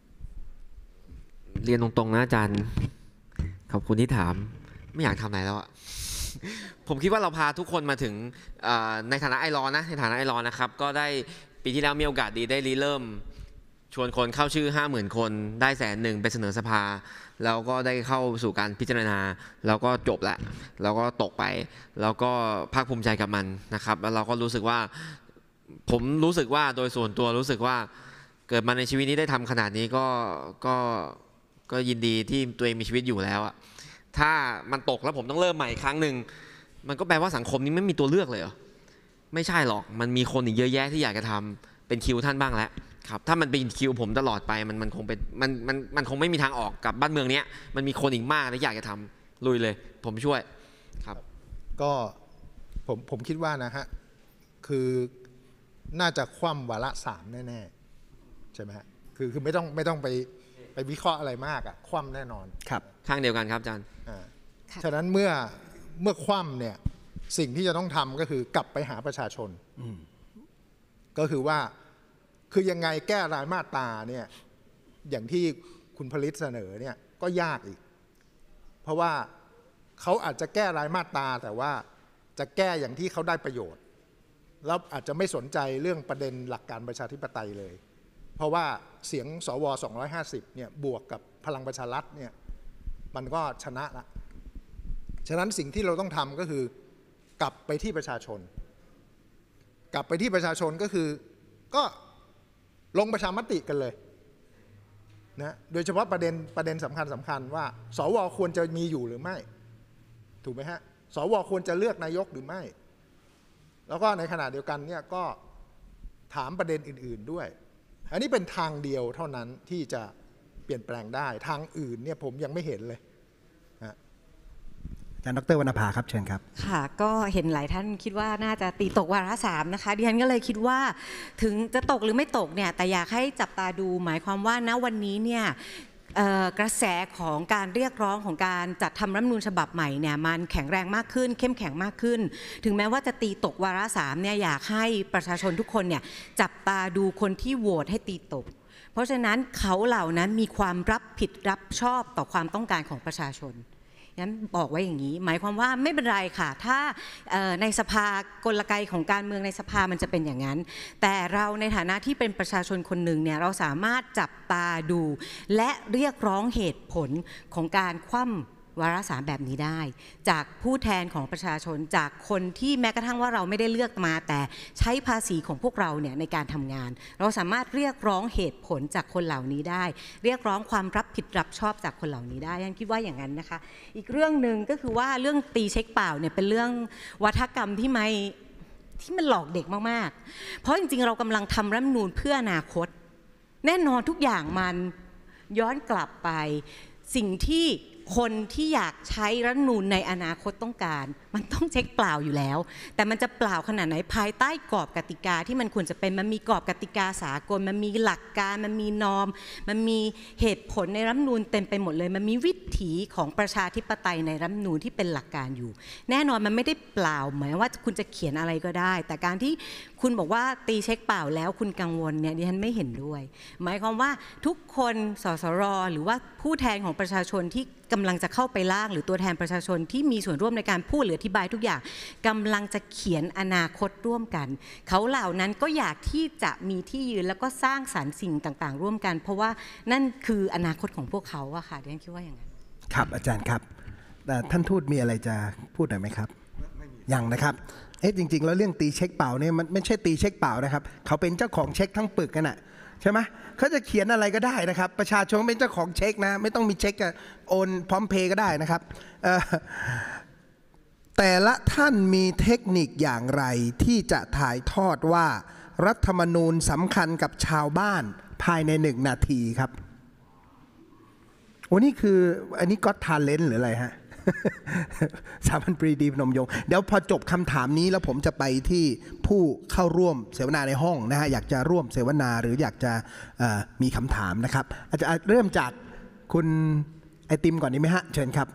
เรียนตรงๆนะอาจารย์ขอบคุณที่ถามไม่อยากทำอะไรแล้วอะผมคิดว่าเราพาทุกคนมาถึงในฐานะไอรอนะในฐานะไอรอนะครับก็ได้ปีที่แล้วมีโอกาสดีได้รีเริ่มชวนคนเข้าชื่อ ห้าหมื่น คนได้แสนหนึ่งไปเสนอสภาแล้วก็ได้เข้าสู่การพิจารณาแล้วก็จบแหละแล้วก็ตกไปแล้วก็ภาคภูมิใจกับมันนะครับแล้วเราก็รู้สึกว่าผมรู้สึกว่าโดยส่วนตัวรู้สึกว่าเกิดมาในชีวิตนี้ได้ทำขนาดนี้ก็ก็ก็ยินดีที่ตัวเองมีชีวิตอยู่แล้วอะถ้ามันตกแล้วผมต้องเริ่มใหม่อีกครั้งหนึ่งมันก็แปลว่าสังคมนี้ไม่มีตัวเลือกเลยเหรอไม่ใช่หรอกมันมีคนอีกเยอะแยะที่อยากจะทำเป็นคิวท่านบ้างแล้วครับถ้ามันเป็นคิวผมตลอดไปมันมันคงเป็นมันมันมันคงไม่มีทางออกกับบ้านเมืองเนี้ยมันมีคนอีกมากที่อยากจะทำลุยเลยผมช่วยครับก็ผมผมคิดว่านะฮะคือน่าจะคว่ำวาระสามแน่ๆใช่ไหมฮะคือคือไม่ต้องไม่ต้องไปไปวิเคราะห์อะไรมากอะคว่ำแน่นอนครับข้างเดียวกันครับอาจารย์ฉะนั้นเมื่อเมื่อคว่ำเนี่ยสิ่งที่จะต้องทำก็คือกลับไปหาประชาชนก็คือว่าคือยังไงแก้รายมาตราเนี่ยอย่างที่คุณผลิตเสนอเนี่ยก็ยากอีกเพราะว่าเขาอาจจะแก้รายมาตราแต่ว่าจะแก้อย่างที่เขาได้ประโยชน์แล้วอาจจะไม่สนใจเรื่องประเด็นหลักการประชาธิปไตยเลยเพราะว่าเสียงสวสองร้อยห้าสิบเนี่ยบวกกับพลังประชารัฐเนี่ยมันก็ชนะละฉะนั้นสิ่งที่เราต้องทำก็คือกลับไปที่ประชาชนกลับไปที่ประชาชนก็คือก็ลงประชามติกันเลยนะโดยเฉพาะประเด็นประเด็นสำคัญสำคัญว่าสวควรจะมีอยู่หรือไม่ถูกไหมฮะสวควรจะเลือกนายกหรือไม่แล้วก็ในขณะเดียวกันเนี่ยก็ถามประเด็นอื่นๆด้วยอันนี้เป็นทางเดียวเท่านั้นที่จะเปลี่ยนแปลงได้ทางอื่นเนี่ยผมยังไม่เห็นเลยอาจารย์ดร.วรรณภาครับเชิญครับค่ะก็เห็นหลายท่านคิดว่าน่าจะตีตกวาระสามนะคะดิฉันก็เลยคิดว่าถึงจะตกหรือไม่ตกเนี่ยแต่อยากให้จับตาดูหมายความว่าณวันนี้เนี่ยกระแสของการเรียกร้องของการจัดทำรัฐธรรมนูญฉบับใหม่เนี่ยมันแข็งแรงมากขึ้นเข้มแข็งมากขึ้นถึงแม้ว่าจะตีตกวาระสามเนี่ยอยากให้ประชาชนทุกคนเนี่ยจับตาดูคนที่โหวตให้ตีตกเพราะฉะนั้นเขาเหล่านั้นมีความรับผิดรับชอบต่อความต้องการของประชาชนงั้นบอกไว้อย่างนี้หมายความว่าไม่เป็นไรค่ะถ้าในสภากลไกของการเมืองในสภามันจะเป็นอย่างนั้นแต่เราในฐานะที่เป็นประชาชนคนหนึ่งเนี่ยเราสามารถจับตาดูและเรียกร้องเหตุผลของการคว่ำวาระสามแบบนี้ได้จากผู้แทนของประชาชนจากคนที่แม้กระทั่งว่าเราไม่ได้เลือกมาแต่ใช้ภาษีของพวกเราเนี่ยในการทำงานเราสามารถเรียกร้องเหตุผลจากคนเหล่านี้ได้เรียกร้องความรับผิดรับชอบจากคนเหล่านี้ได้ยังคิดว่าอย่างนั้นนะคะอีกเรื่องหนึ่งก็คือว่าเรื่องตีเช็คเปล่าเนี่ยเป็นเรื่องวัฒกรรมที่ไม่ที่มันหลอกเด็กมากๆเพราะจริงๆเรากำลังทำรัฐธรรมนูญเพื่ออนาคตแน่นอนทุกอย่างมันย้อนกลับไปสิ่งที่คนที่อยากใช้รัฐธรรมนูญในอนาคตต้องการมันต้องเช็คเปล่าอยู่แล้วแต่มันจะเปล่าขนาดไหนภายใต้กรอบกติกาที่มันควรจะเป็นมันมีกรอบกติกาสากลมันมีหลักการมันมีนอร์มมันมีเหตุผลในรัฐธรรมนูญเต็มไปหมดเลยมันมีวิถีของประชาธิปไตยในรัฐธรรมนูญที่เป็นหลักการอยู่แน่นอนมันไม่ได้เปล่าหมายว่าคุณจะเขียนอะไรก็ได้แต่การที่คุณบอกว่าตีเช็คเปล่าแล้วคุณกังวลเนี่ยดิฉันไม่เห็นด้วยหมายความว่าทุกคนสสรหรือว่าผู้แทนของประชาชนที่กำลังจะเข้าไปล่างหรือตัวแทนประชาชนที่มีส่วนร่วมในการพูดหรืออธิบายทุกอย่างกำลังจะเขียนอนาคตร่วมกันเขาเหล่านั้นก็อยากที่จะมีที่ยืนแล้วก็สร้างสรรค์สิ่งต่างๆร่วมกันเพราะว่านั่นคืออนาคตของพวกเขาอะค่ะดิฉันคิดว่าอย่างนั้นครับอาจารย์ครับแต่ท่านทูตมีอะไรจะพูดหน่อยไหมครับยังนะครับเอ๊ะจริงๆแล้วเรื่องตีเช็คเปล่าเนี่ยมันไม่ใช่ตีเช็คเปล่านะครับเขาเป็นเจ้าของเช็คทั้งปึกกันน่ะใช่ไหมเขาจะเขียนอะไรก็ได้นะครับประชาชนเป็นเจ้าของเช็คนะไม่ต้องมีเช็คโอนพร้อมเพย์ก็ได้นะครับแต่ละท่านมีเทคนิคอย่างไรที่จะถ่ายทอดว่ารัฐธรรมนูญสำคัญกับชาวบ้านภายในหนึ่งนาทีครับโอ้นี่คืออันนี้ก็ทาเลนต์หรืออะไรฮะ สามัญปรีดีพนมยงค์เดี๋ยวพอจบคำถามนี้แล้วผมจะไปที่ผู้เข้าร่วมเสวนาในห้องนะฮะอยากจะร่วมเสวนาหรืออยากจะมีคำถามนะครับอาจจะเริ่มจากคุณไอติมก่อนดีไหมฮะเชิญครับ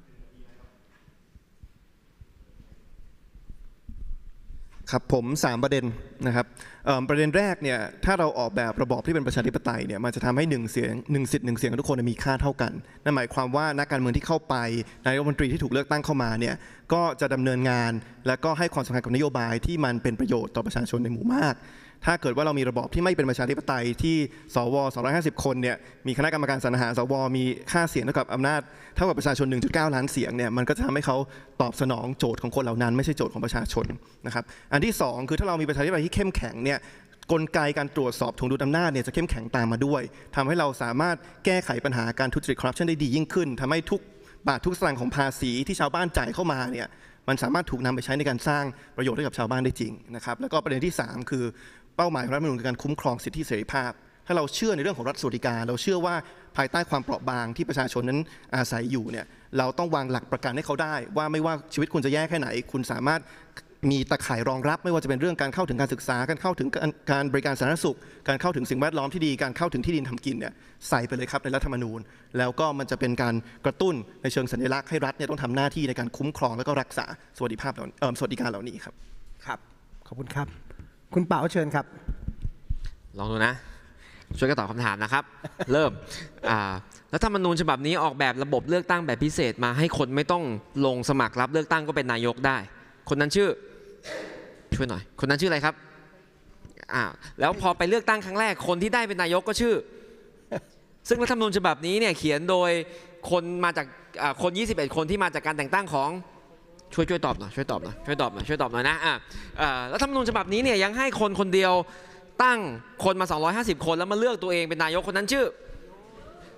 ครับผมสามประเด็นนะครับประเด็นแรกเนี่ยถ้าเราออกแบบระบอบที่เป็นประชาธิปไตยเนี่ยมันจะทำให้หนึ่งเสียงหนึ่งสิทธิ์หนึ่งเสียงทุกคนมีค่าเท่ากันนั่นหมายความว่านักการเมืองที่เข้าไปนายกรัฐมนตรีที่ถูกเลือกตั้งเข้ามาเนี่ยก็จะดำเนินงานและก็ให้ความสำคัญกับนโยบายที่มันเป็นประโยชน์ต่อประชาชนในหมู่มากถ้าเกิดว่าเรามีระบอบที่ไม่เป็นประชาธิปไตยที่สวสองร้อยห้าสิบคนเนี่ยมีคณะกรรมการสรรหาสวมีค่าเสียงเท่ากับอำนาจเท่ากับประชาชน หนึ่งจุดเก้า ล้านเสียงเนี่ยมันก็จะทำให้เขาตอบสนองโจทย์ของคนเหล่านั้นไม่ใช่โจทย์ของประชาชนนะครับอันที่สองคือถ้าเรามีประชาธิปไตยที่เข้มแข็งเนี่ยกลไกการตรวจสอบถ่วงดุลอำนาจเนี่ยจะเข้มแข็งตามมาด้วยทำให้เราสามารถแก้ไขปัญหาการทุจริตคอร์รัปชันได้ดียิ่งขึ้นทำให้ทุกบาททุกสตางค์ของภาษีที่ชาวบ้านจ่ายเข้ามาเนี่ยมันสามารถถูกนำไปใช้ในการสร้างประโยชน์ให้กับชาวบ้านได้จริงนะครับแล้วก็ประเด็นที่สามคือเป้าหมายของรัฐธรรมนูญคือการคุ้มครองสิทธิเสรีภาพถ้าเราเชื่อในเรื่องของรัฐสวัสดิการเราเชื่อว่าภายใต้ความเปราะบางที่ประชาชนนั้นอาศัยอยู่เนี่ยเราต้องวางหลักประกันให้เขาได้ว่าไม่ว่าชีวิตคุณจะแย่แค่ไหนคุณสามารถมีตะข่ายรองรับไม่ว่าจะเป็นเรื่องการเข้าถึงการศึกษาการเข้าถึงการบริการสาธารณสุขการเข้าถึงสิ่งแวดล้อมที่ดีการเข้าถึงที่ดินทำกินเนี่ยใส่ไปเลยครับในรัฐธรรมนูญแล้วก็มันจะเป็นการกระตุ้นในเชิงสัญลักษณ์ให้รัฐเนี่ยต้องทำหน้าที่ในการคุ้มครองและก็รักษาสวัสดิภาพเอ่อสวัสดิการเหล่านี้ครับครับขอบคุณครับคุณเป๋าเชิญครับลองดูนะช่วยกันตอบคำถามนะครับ เริ่มรัฐธรรมนูญฉบับนี้ออกแบบระบบเลือกตั้งแบบพิเศษมาให้คนไม่ต้องลงสมัครรับเลือกตั้งก็เป็นนายกได้คนนั้นชื่อช่วยหน่อยคนนั้นชื่ออะไรครับอ้าวแล้วพอไปเลือกตั้งครั้งแรกคนที่ได้เป็นนายกก็ชื่อซึ่งรัฐธรรมนูญฉบับนี้เนี่ยเขียนโดยคนมาจากคนยี่สิบเอ็ดคนที่มาจากการแต่งตั้งของช่วยช่วยตอบหน่อยช่วยตอบหน่อยช่วยตอบหน่อยช่วยตอบหน่อยนะอ่ารัฐธรรมนูญฉบับนี้เนี่ยยังให้คนคนเดียวตั้งคนมาสองร้อยห้าสิบคนแล้วมาเลือกตัวเองเป็นนายกคนนั้นชื่อ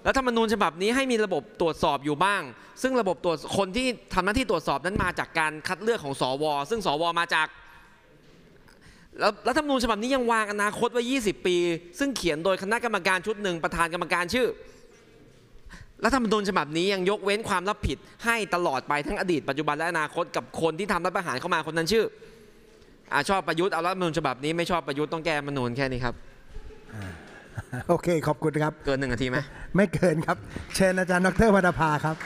รัฐธรรมนูญฉบับนี้ให้มีระบบตรวจสอบอยู่บ้างซึ่งระบบตรวจคนที่ทำหน้าที่ตรวจสอบนั้นมาจากการคัดเลือกของสวซึ่งสวมาจากแล้วรัฐธรรมนูญฉบับนี้ยังวางอนาคตไว้ยี่สิบปีซึ่งเขียนโดยคณะกรรมการชุดหนึ่งประธานกรรมการชื่อรัฐธรรมนูญฉบับนี้ยังยกเว้นความรับผิดให้ตลอดไปทั้งอดีตปัจจุบันและอนาคตกับคนที่ทำรัฐประหารเข้ามาคนนั้นชื่ออ่าชอบประยุทธ์เอารัฐธรรมนูญฉบับนี้ไม่ชอบประยุทธ์ต้องแก้รัฐธรรมนูญแค่นี้ครับโอเคขอบคุณครับเกินหนึ่งนาทีไหมไม่เกินครับเชิญอาจารย์ดร.วรรณภาครับ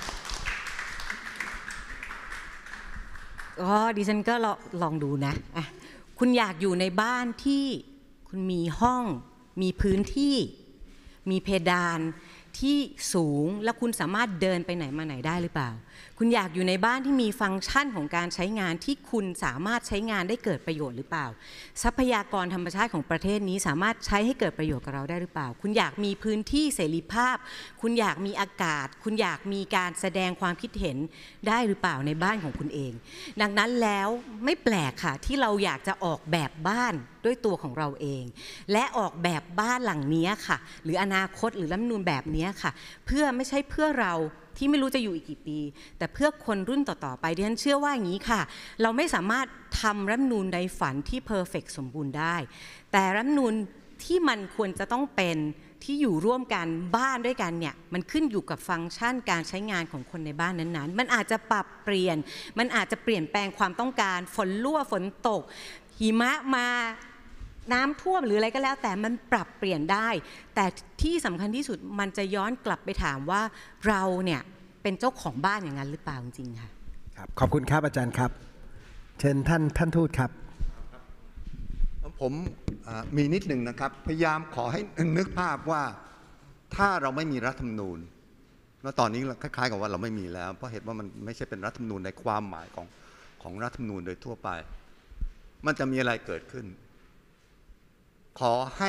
ก็ดิฉันก็ลองดูนะอ่ะคุณอยากอยู่ในบ้านที่คุณมีห้องมีพื้นที่มีเพดานที่สูงและคุณสามารถเดินไปไหนมาไหนได้หรือเปล่าคุณอยากอยู่ในบ้านที่มีฟังก์ชันของการใช้งานที่คุณสามารถใช้งานได้เกิดประโยชน์หรือเปล่าทรัพยากรธรรมชาติของประเทศนี้สามารถใช้ให้เกิดประโยชน์กับเราได้หรือเปล่าคุณอยากมีพื้นที่เสรีภาพคุณอยากมีอากาศคุณอยากมีการแสดงความคิดเห็นได้หรือเปล่าในบ้านของคุณเองดังนั้นแล้วไม่แปลกค่ะที่เราอยากจะออกแบบบ้านด้วยตัวของเราเองและออกแบบบ้านหลังนี้ค่ะหรืออนาคตหรือรัฐธรรมนูญแบบนี้ค่ะเพื่อไม่ใช่เพื่อเราที่ไม่รู้จะอยู่อีกกี่ปีแต่เพื่อคนรุ่นต่อๆไปดิฉันเชื่อว่าอย่างนี้ค่ะเราไม่สามารถทำรัฐธรรมนูญในฝันที่เพอร์เฟกต์สมบูรณ์ได้แต่รัฐธรรมนูญที่มันควรจะต้องเป็นที่อยู่ร่วมกันบ้านด้วยกันเนี่ยมันขึ้นอยู่กับฟังก์ชันการใช้งานของคนในบ้านนั้นๆมันอาจจะปรับเปลี่ยนมันอาจจะเปลี่ยนแปลงความต้องการฝนรั่วฝนตกหิมะมาน้ำท่วมหรืออะไรก็แล้วแต่มันปรับเปลี่ยนได้แต่ที่สำคัญที่สุดมันจะย้อนกลับไปถามว่าเราเนี่ยเป็นเจ้าของบ้านอย่างนั้นหรือเปล่าจริงๆค่ะครับขอบคุณครับอาจารย์ครับเชิญท่านท่านทูตครับผมมีนิดหนึ่งนะครับพยายามขอให้นึกภาพว่าถ้าเราไม่มีรัฐธรรมนูญแล้วตอนนี้คล้ายๆกับว่าเราไม่มีแล้วเพราะเหตุว่ามันไม่ใช่เป็นรัฐธรรมนูญในความหมายของของรัฐธรรมนูญโดยทั่วไปมันจะมีอะไรเกิดขึ้นขอให้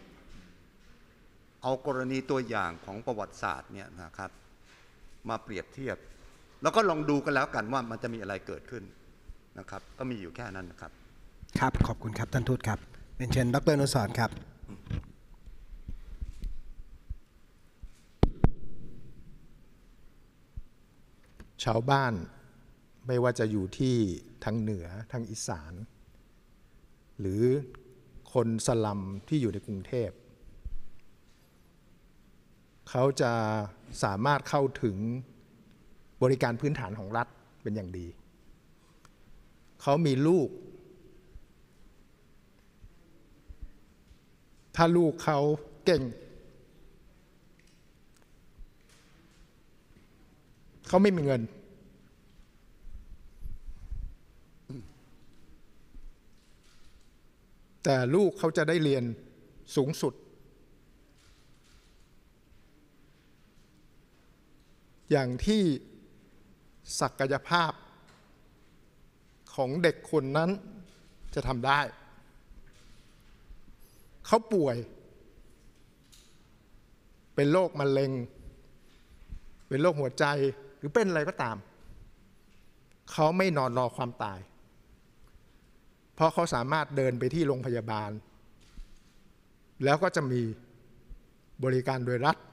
เอากรณีตัวอย่างของประวัติศาสตร์เนี่ยนะครับมาเปรียบเทียบแล้วก็ลองดูกันแล้วกันว่ามันจะมีอะไรเกิดขึ้นนะครับก็มีอยู่แค่นั้นนะครับครับขอบคุณครับท่านทูตครับเป็นเชิญดร.อนุสรณ์ครับชาวบ้านไม่ว่าจะอยู่ที่ทางเหนือทางอีสานหรือคนสลัมที่อยู่ในกรุงเทพเขาจะสามารถเข้าถึงบริการพื้นฐานของรัฐเป็นอย่างดีเขามีลูกถ้าลูกเขาเก่งเขาไม่มีเงินแต่ลูกเขาจะได้เรียนสูงสุดอย่างที่ศักยภาพของเด็กคนนั้นจะทำได้เขาป่วยเป็นโรคมะเร็งเป็นโรคหัวใจหรือเป็นอะไรก็ตามเขาไม่นอนรอความตายเพราะเขาสามารถเดินไปที่โรงพยาบาลแล้วก็จะมีบริการโดยรัฐ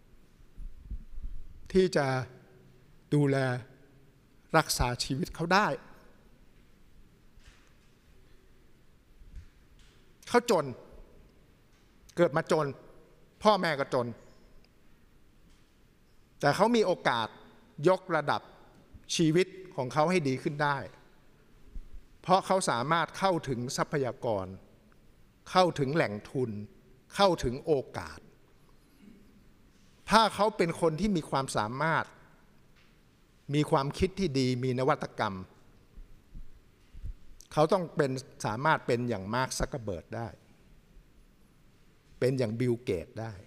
ที่จะดูแลรักษาชีวิตเขาได้เขาจนเกิดมาจนพ่อแม่ก็จนแต่เขามีโอกาสยกระดับชีวิตของเขาให้ดีขึ้นได้เพราะเขาสามารถเข้าถึงทรัพยากรเข้าถึงแหล่งทุนเข้าถึงโอกาสถ้าเขาเป็นคนที่มีความสามารถมีความคิดที่ดีมีนวัตกรรมเขาต้องเป็นสามารถเป็นอย่างมาร์ค ซักเคอร์เบิร์กได้เป็นอย่างบิล เกตส์ได้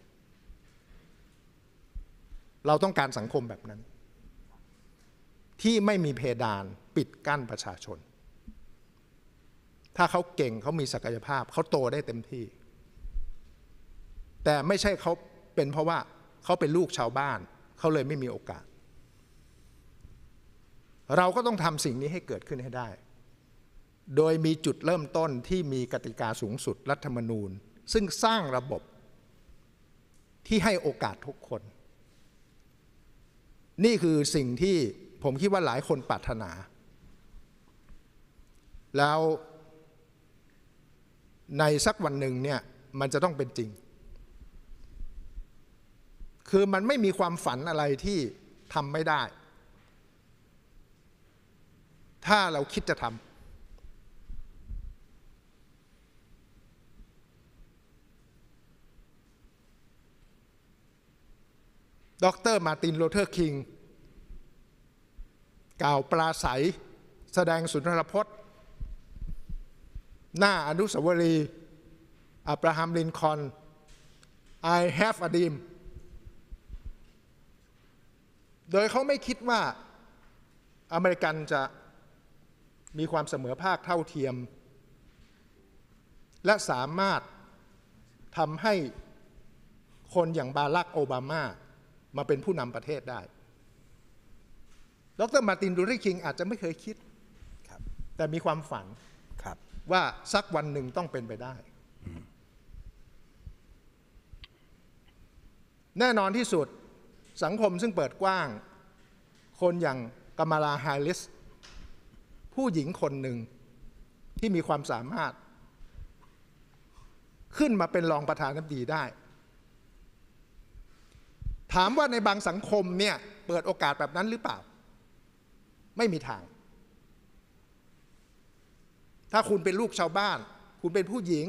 เราต้องการสังคมแบบนั้นที่ไม่มีเพดานปิดกั้นประชาชนถ้าเขาเก่งเขามีศักยภาพเขาโตได้เต็มที่แต่ไม่ใช่เขาเป็นเพราะว่าเขาเป็นลูกชาวบ้านเขาเลยไม่มีโอกาสเราก็ต้องทำสิ่งนี้ให้เกิดขึ้นให้ได้โดยมีจุดเริ่มต้นที่มีกติกาสูงสุดรัฐธรรมนูญซึ่งสร้างระบบที่ให้โอกาสทุกคน นี่คือสิ่งที่ผมคิดว่าหลายคนปรารถนา แล้วในสักวันหนึ่งเนี่ยมันจะต้องเป็นจริง คือมันไม่มีความฝันอะไรที่ทำไม่ได้ ถ้าเราคิดจะทำดร.มาร์ติน ลูเทอร์ คิงกล่าวปราศัยแสดงสุนทรพจน์หน้าอนุสาวรีย์อับราฮัม ลินคอล์น I have a dream โดยเขาไม่คิดว่าอเมริกันจะมีความเสมอภาคเท่าเทียมและสามารถทำให้คนอย่างบารัก โอบามามาเป็นผู้นำประเทศได้ดร.มาร์ติน ลูเทอร์ คิงอาจจะไม่เคยคิดแต่มีความฝันว่าสักวันหนึ่งต้องเป็นไปได้แน่นอนที่สุดสังคมซึ่งเปิดกว้างคนอย่างกามาลา แฮร์ริสผู้หญิงคนหนึ่งที่มีความสามารถขึ้นมาเป็นรองประธานาธิบดีได้ถามว่าในบางสังคมเนี่ยเปิดโอกาสแบบนั้นหรือเปล่าไม่มีทางถ้าคุณเป็นลูกชาวบ้านคุณเป็นผู้หญิง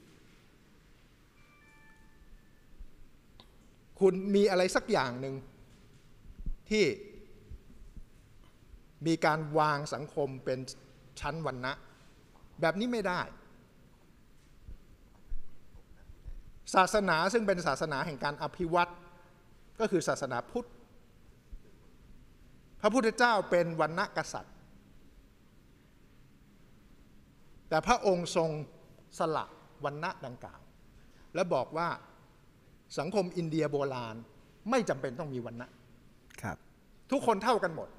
คุณมีอะไรสักอย่างหนึ่งที่มีการวางสังคมเป็นชั้นวรรณะแบบนี้ไม่ได้ศาสนาซึ่งเป็นศาสนาแห่งการอภิวัตน์ก็คือศาสนาพุทธพระพุทธเจ้าเป็นวรรณกษัตริย์แต่พระองค์ทรงสละวรรณะดังกล่าวและบอกว่าสังคมอินเดียโบราณไม่จำเป็นต้องมีวรรณะครับทุกคนเท่ากันหมด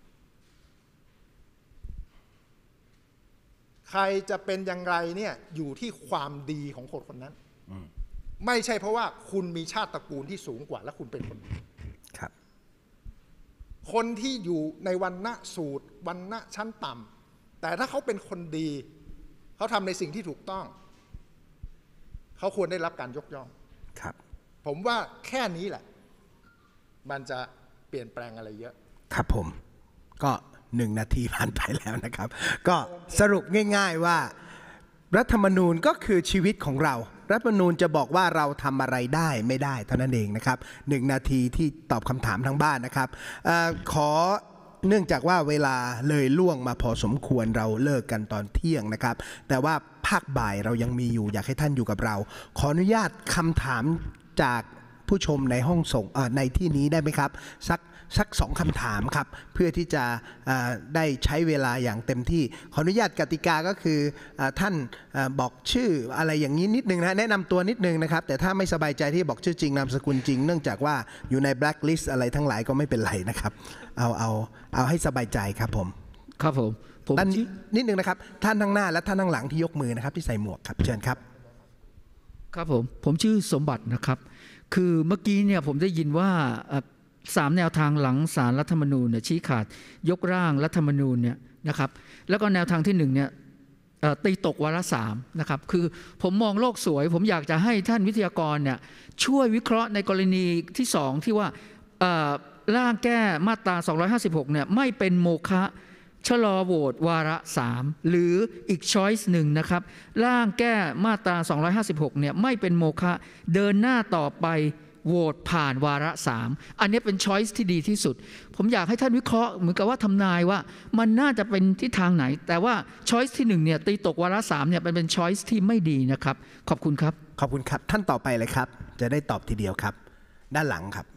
ใครจะเป็นอย่างไรเนี่ยอยู่ที่ความดีของคนคนนั้นไม่ใช่เพราะว่าคุณมีชาติตระกูลที่สูงกว่าและคุณเป็นคนดีครับคนที่อยู่ในวรรณะสูตรวรรณะชั้นต่ำแต่ถ้าเขาเป็นคนดีเขาทำในสิ่งที่ถูกต้องเขาควรได้รับการยกย่องครับผมว่าแค่นี้แหละมันจะเปลี่ยนแปลงอะไรเยอะครับผมก็หนึ่งนาทีผ่านไปแล้วนะครับก็สรุปง่ายๆว่ารัฐธรรมนูญก็คือชีวิตของเรารัฐธรรมนูญจะบอกว่าเราทำอะไรได้ไม่ได้เท่านั้นเองนะครับหนึ่งนาทีที่ตอบคำถามทั้งบ้านนะครับเอ่อขอเนื่องจากว่าเวลาเลยล่วงมาพอสมควรเราเลิกกันตอนเที่ยงนะครับแต่ว่าภาคบ่ายเรายังมีอยู่อยากให้ท่านอยู่กับเราขออนุญาตคำถามจากผู้ชมในห้องส่งในที่นี้ได้ไหมครับสักสักสองคำถามครับเพื่อที่จะได้ใช้เวลาอย่างเต็มที่ขออนุญาตกติกาก็คือท่านบอกชื่ออะไรอย่างนี้นิดนึงนะแนะนำตัวนิดนึงนะครับแต่ถ้าไม่สบายใจที่บอกชื่อจริงนามสกุลจริงเนื่องจากว่าอยู่ในแบล็คลิสต์อะไรทั้งหลายก็ไม่เป็นไรนะครับเอาเอาเอาให้สบายใจครับผมครับผมผมนิดนึงนะครับท่านทั้งหน้าและท่านทั้งหลังที่ยกมือนะครับที่ใส่หมวกครับเชิญครับครับผมผมชื่อสมบัตินะครับคือเมื่อกี้เนี่ยผมได้ยินว่าสามแนวทางหลังศาลรัฐธรรมนูญเนี่ยชี้ขาดยกร่างรัฐธรรมนูญเนี่ยนะครับแล้วก็แนวทางที่หนึ่งเนี่ยตีตกวาระสามนะครับคือผมมองโลกสวยผมอยากจะให้ท่านวิทยากรเนี่ยช่วยวิเคราะห์ในกรณีที่สองที่ว่าร่างแก้มาตราสองร้อยห้าสิบหกเนี่ยไม่เป็นโมฆะชะลอโหวตวาระสามหรืออีกช้อยส์หนึ่งนะครับร่างแก้มาตราสองร้อยห้าสิบหกเนี่ยไม่เป็นโมฆะเดินหน้าต่อไปโหวตผ่านวาระสามอันนี้เป็นช้อยส์ที่ดีที่สุดผมอยากให้ท่านวิเคราะห์เหมือนกับว่าทำนายว่ามันน่าจะเป็นทิศทางไหนแต่ว่าช้อยส์ที่หนึ่งเนี่ยตีตกวาระสามเนี่ยเป็นเป็นช้อยส์ที่ไม่ดีนะครับขอบคุณครับขอบคุณครับท่านต่อไปเลยครับจะได้ตอบทีเดียวครับด้านหลังครับ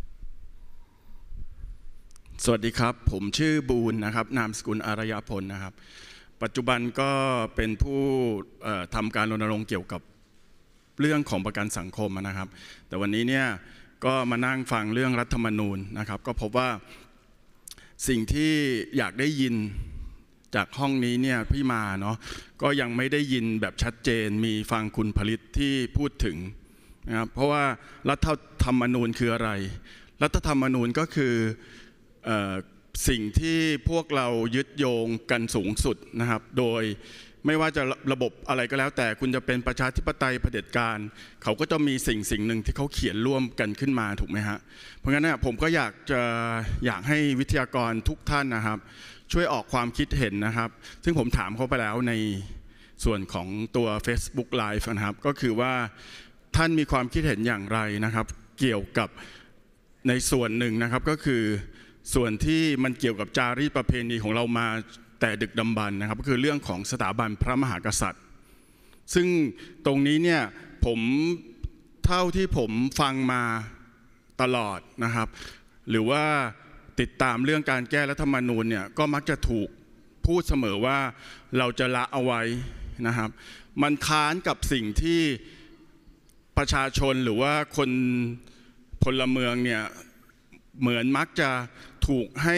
สวัสดีครับผมชื่อบูนนะครับนามสกุลอารยพลนะครับปัจจุบันก็เป็นผู้ทำการรณรงค์เกี่ยวกับเรื่องของประกันสังคมนะครับแต่วันนี้เนี่ยก็มานั่งฟังเรื่องรัฐธรรมนูญนะครับก็พบว่าสิ่งที่อยากได้ยินจากห้องนี้เนี่ยพี่มาเนาะก็ยังไม่ได้ยินแบบชัดเจนมีฟังคุณผลิตที่พูดถึงนะครับเพราะว่ารัฐธรรมนูญคืออะไรรัฐธรรมนูญก็คือสิ่งที่พวกเรายึดโยงกันสูงสุดนะครับโดยไม่ว่าจะระบบอะไรก็แล้วแต่คุณจะเป็นประชาธิปไตยเผด็จการเขาก็จะมีสิ่งสิ่งหนึ่งที่เขาเขียนร่วมกันขึ้นมาถูกไหมฮะเพราะงั้นเนี่ยผมก็อยากจะอยากให้วิทยากรทุกท่านนะครับช่วยออกความคิดเห็นนะครับซึ่งผมถามเขาไปแล้วในส่วนของตัว Facebook Live นะครับก็คือว่าท่านมีความคิดเห็นอย่างไรนะครับเกี่ยวกับในส่วนหนึ่งนะครับก็คือส่วนที่มันเกี่ยวกับจารีตประเพณีของเรามาแต่ดึกดำบรรพ์นะครับก็คือเรื่องของสถาบันพระมหากษัตริย์ซึ่งตรงนี้เนี่ยผมเท่าที่ผมฟังมาตลอดนะครับหรือว่าติดตามเรื่องการแก้รัฐธรรมนูญเนี่ยก็มักจะถูกพูดเสมอว่าเราจะละเอาไว้นะครับมันค้านกับสิ่งที่ประชาชนหรือว่าคนพลเมืองเนี่ยเหมือนมักจะถูกให้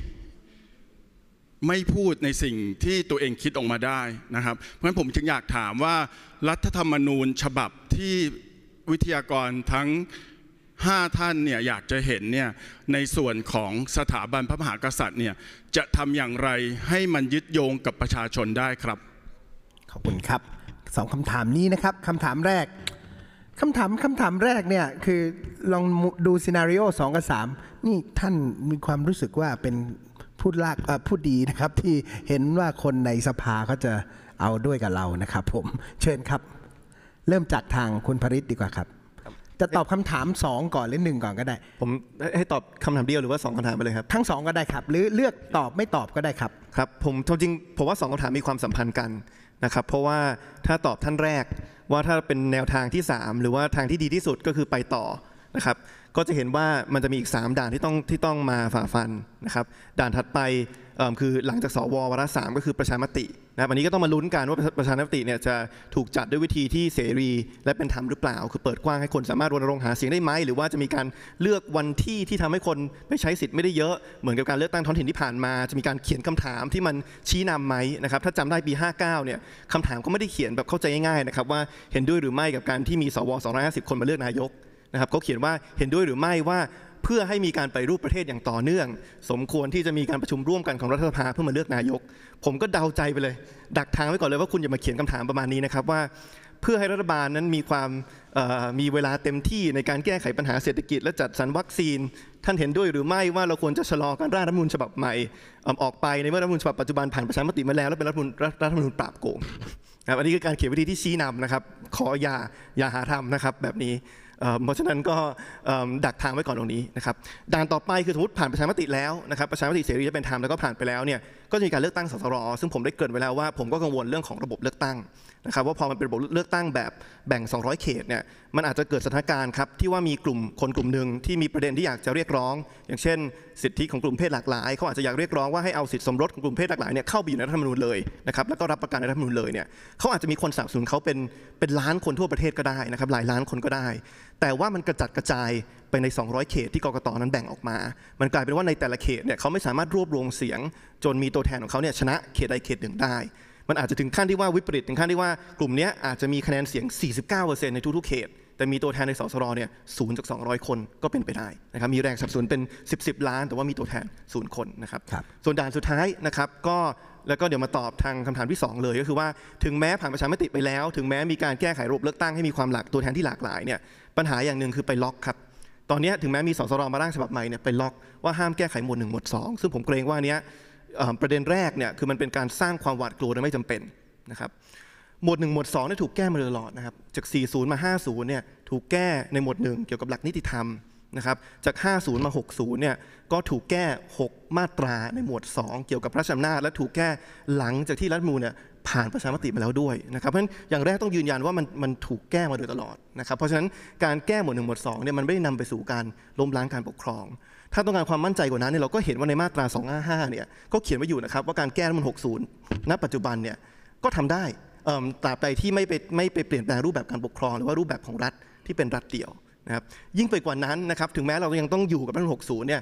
ไม่พูดในสิ่งที่ตัวเองคิดออกมาได้นะครับเพราะฉะนั้นผมจึงอยากถามว่ารัฐธรรมนูญฉบับที่วิทยากรทั้งห้าท่านเนี่ยอยากจะเห็นเนี่ยในส่วนของสถาบันพระมหากษัตริย์เนี่ยจะทำอย่างไรให้มันยึดโยงกับประชาชนได้ครับขอบคุณครับสองคำถามนี้นะครับคำถามแรกคำถามคำถามแรกเนี่ยคือลองดูซีนาริโอสองกับสามนี่ท่านมีความรู้สึกว่าเป็นพูดลากพูดดีนะครับที่เห็นว่าคนในสภาเขาจะเอาด้วยกับเรานะครับผมเชิญครับเริ่มจากทางคุณภริษดีกว่าครับจะตอบคำถามสองก่อนหรือหนึ่งก่อนก็ได้ผมให้ตอบคำถามเดียวหรือว่าสองคำถามไปเลยครับทั้งสองก็ได้ครับหรือเลือกตอบไม่ตอบก็ได้ครับครับผมจริงผมว่าสองคำถามมีความสัมพันธ์กันนะครับเพราะว่าถ้าตอบท่านแรกว่าถ้าเป็นแนวทางที่สามหรือว่าทางที่ดีที่สุดก็คือไปต่อนะครับก็จะเห็นว่ามันจะมีอีกสามด่านที่ต้องที่ต้องมาฝ่าฟันนะครับด่านถัดไปคือหลังจากสววาระสามก็คือประชามตินะวันนี้ก็ต้องมาลุ้นกันว่าประชามติเนี่ยจะถูกจัดด้วยวิธีที่เสรีและเป็นธรรมหรือเปล่าคือเปิดกว้างให้คนสามารถรณรงค์หาเสียงได้ไหมหรือว่าจะมีการเลือกวันที่ที่ทำให้คนไปใช้สิทธิ์ไม่ได้เยอะเหมือนกับการเลือกตั้งท้องถิ่นที่ผ่านมาจะมีการเขียนคำถามที่มันชี้นำไหมนะครับถ้าจำได้ปีห้าเก้าเนี่ยคำถามก็ไม่ได้เขียนแบบเข้าใจง่ายๆนะครับว่าเห็นด้วยหรือไม่กับการที่มีสวสองร้อยห้าสิบคนมาเลือกนายกนะครับเขาเขียนว่าเห็นด้วยหรือไม่ว่าเพื่อให้มีการปฏิรูปประเทศอย่างต่อเนื่องสมควรที่จะมีการประชุมร่วมกันของรัฐสภาเพื่อมาเลือกนายกผมก็เดาใจไปเลยดักทางไว้ก่อนเลยว่าคุณอย่ามาเขียนคำถามประมาณนี้นะครับว่าเพื่อให้รัฐบาลนั้นมีความมีเวลาเต็มที่ในการแก้ไขปัญหาเศรษฐกิจและจัดสรรวัคซีนท่านเห็นด้วยหรือไม่ว่าเราควรจะชะลอการร่างรัฐธรรมนูญฉบับใหม่ออกไปในเมื่อรัฐธรรมนูญฉบับปัจจุบันผ่านประชามติมาแล้วและเป็นรัฐธรรมนูญรัฐธรรมนูญปราบโกงครับอันนี้คือการเขียนวิธีที่ชี้นำนะครับขออย่าอย่าหาทำนะครับแบบนี้เพราะฉะนั้นก็ดักทางไว้ก่อนตรงนี้นะครับด่านต่อไปคือสมมติผ่านประชามติแล้วนะครับประชามติเสรีจะเป็นธรรมแล้วก็ผ่านไปแล้วเนี่ยก็จะมีการเลือกตั้งสสรซึ่งผมได้เกริ่นไว้แล้วว่าผมก็กังวลเรื่องของระบบเลือกตั้งนะครับว่าพอมันเป็นระบบเลือกตั้งแบบแบ่งสองร้อยเขตเนี่ยมันอาจจะเกิดสถานการณ์ครับที่ว่ามีกลุ่มคนกลุ่มหนึ่งที่มีประเด็นที่อยากจะเรียกร้องอย่างเช่นสิทธิของกลุ่มเพศหลากหลายเขาอาจจะอยากเรียกร้องว่าให้เอาสิทธิสมรสของกลุ่มเพศหลากหลายเนี่ยเข้าไปอยู่ในรัฐธรรมนูญเลยนะครับแล้วก็รับประกันในรัฐธรรมนูญเลยเนี่ยเขาอาจจะมีคนสนับสนุนเขาเป็นเป็นล้านคนทั่วประเทศก็ได้นะครับหลายล้านคนก็ได้แต่ว่ามันกระจัดกระจายไปในสองร้อยเขตที่กกตนั้นแบ่งออกมามันกลายเป็นว่าในแต่ละเขตเนี่ยเขาไม่สามารถรวบรวมเสียงจนมีตัวแทนของเขาเนี่ยชนะเขตใดเขตหนึ่งได้มันอาจจะถึงขั้นที่ว่าวิปริตถึงขั้นที่ว่ากลุ่มนี้อาจจะมีคะแนนเสียง สี่สิบเก้าเปอร์เซ็นต์ ในทุกๆเขตแต่มีตัวแทนในสสรเนี่ยศูนย์จากสองร้อยคนก็เป็นไปได้นะครับมีแรงสนับสนุนเป็นสิบ สิบล้านแต่ว่ามีตัวแทนศูนย์คนนะครับส่วนด่านสุดท้ายนะครับก็แล้วก็เดี๋ยวมาตอบทางคำถามที่สองเลยก็คือว่าถึงแม้ผ่านประชามติไปแล้วถึงแม้มีการแก้ไขระบบเลือกตั้งให้มีความหลากตัวแทนที่หลากหลายเนี่ยปัญหาอย่างหนึ่งคือไปล็อกครับตอนนี้ถึงแม้มีสสรมาร่างฉบับใหม่เนี่ยไปล็อกว่าห้ามแก้ไขหมวดหนึ่งหมวดสองซึ่งผมเกรงว่านี้ประเด็นแรกเนี่ยคือมันเป็นการสร้างความหวาดกลัวโดยไม่จำเป็นนะครับหมวดหนึ่งหมวดสองเนี่ยถูกแก้มาตลอดนะครับจากสี่สิบมาห้าสิบเนี่ยถูกแก้ในหมวดหนึ่งเกี่ยวกับหลักนิติธรรมนะครับจากห้าสิบมาหกสิบเนี่ยก็ถูกแก้หกมาตราในหมวดสองเกี่ยวกับพระราชอำนาจและถูกแก้หลังจากที่รัฐธรรมนูญเนี่ยผ่านประชามติมาแล้วด้วยนะครับเพราะฉะนั้นอย่างแรกต้องยืนยันว่ามันมันถูกแก้มาโดยตลอดนะครับเพราะฉะนั้นการแก้หมวดหนึ่งหมวดสองเนี่ยมันไม่ได้นำไปสู่การล้มล้างการปกครองถ้าต้องการความมั่นใจกว่านั้นเนี่ยเราก็เห็นว่าในมาตราสองห้าห้าเนี่ยก็เขียนไว้อยู่นะครับว่าการแก้รัฐธรรมนูญหกสิบณปัจจุบันเนี่ยก็ทำได้ตราบใดที่ไม่ไปไม่ไปเปลี่ยนแปลงรูปแบบการปกครองหรือว่ารูปแบบของรัฐที่เป็นรัฐเดี่ยวนะครับยิ่งไปกว่านั้นนะครับถึงแม้เรายังต้องอยู่กับรัฐธรรมนูญหกสิบเนี่ย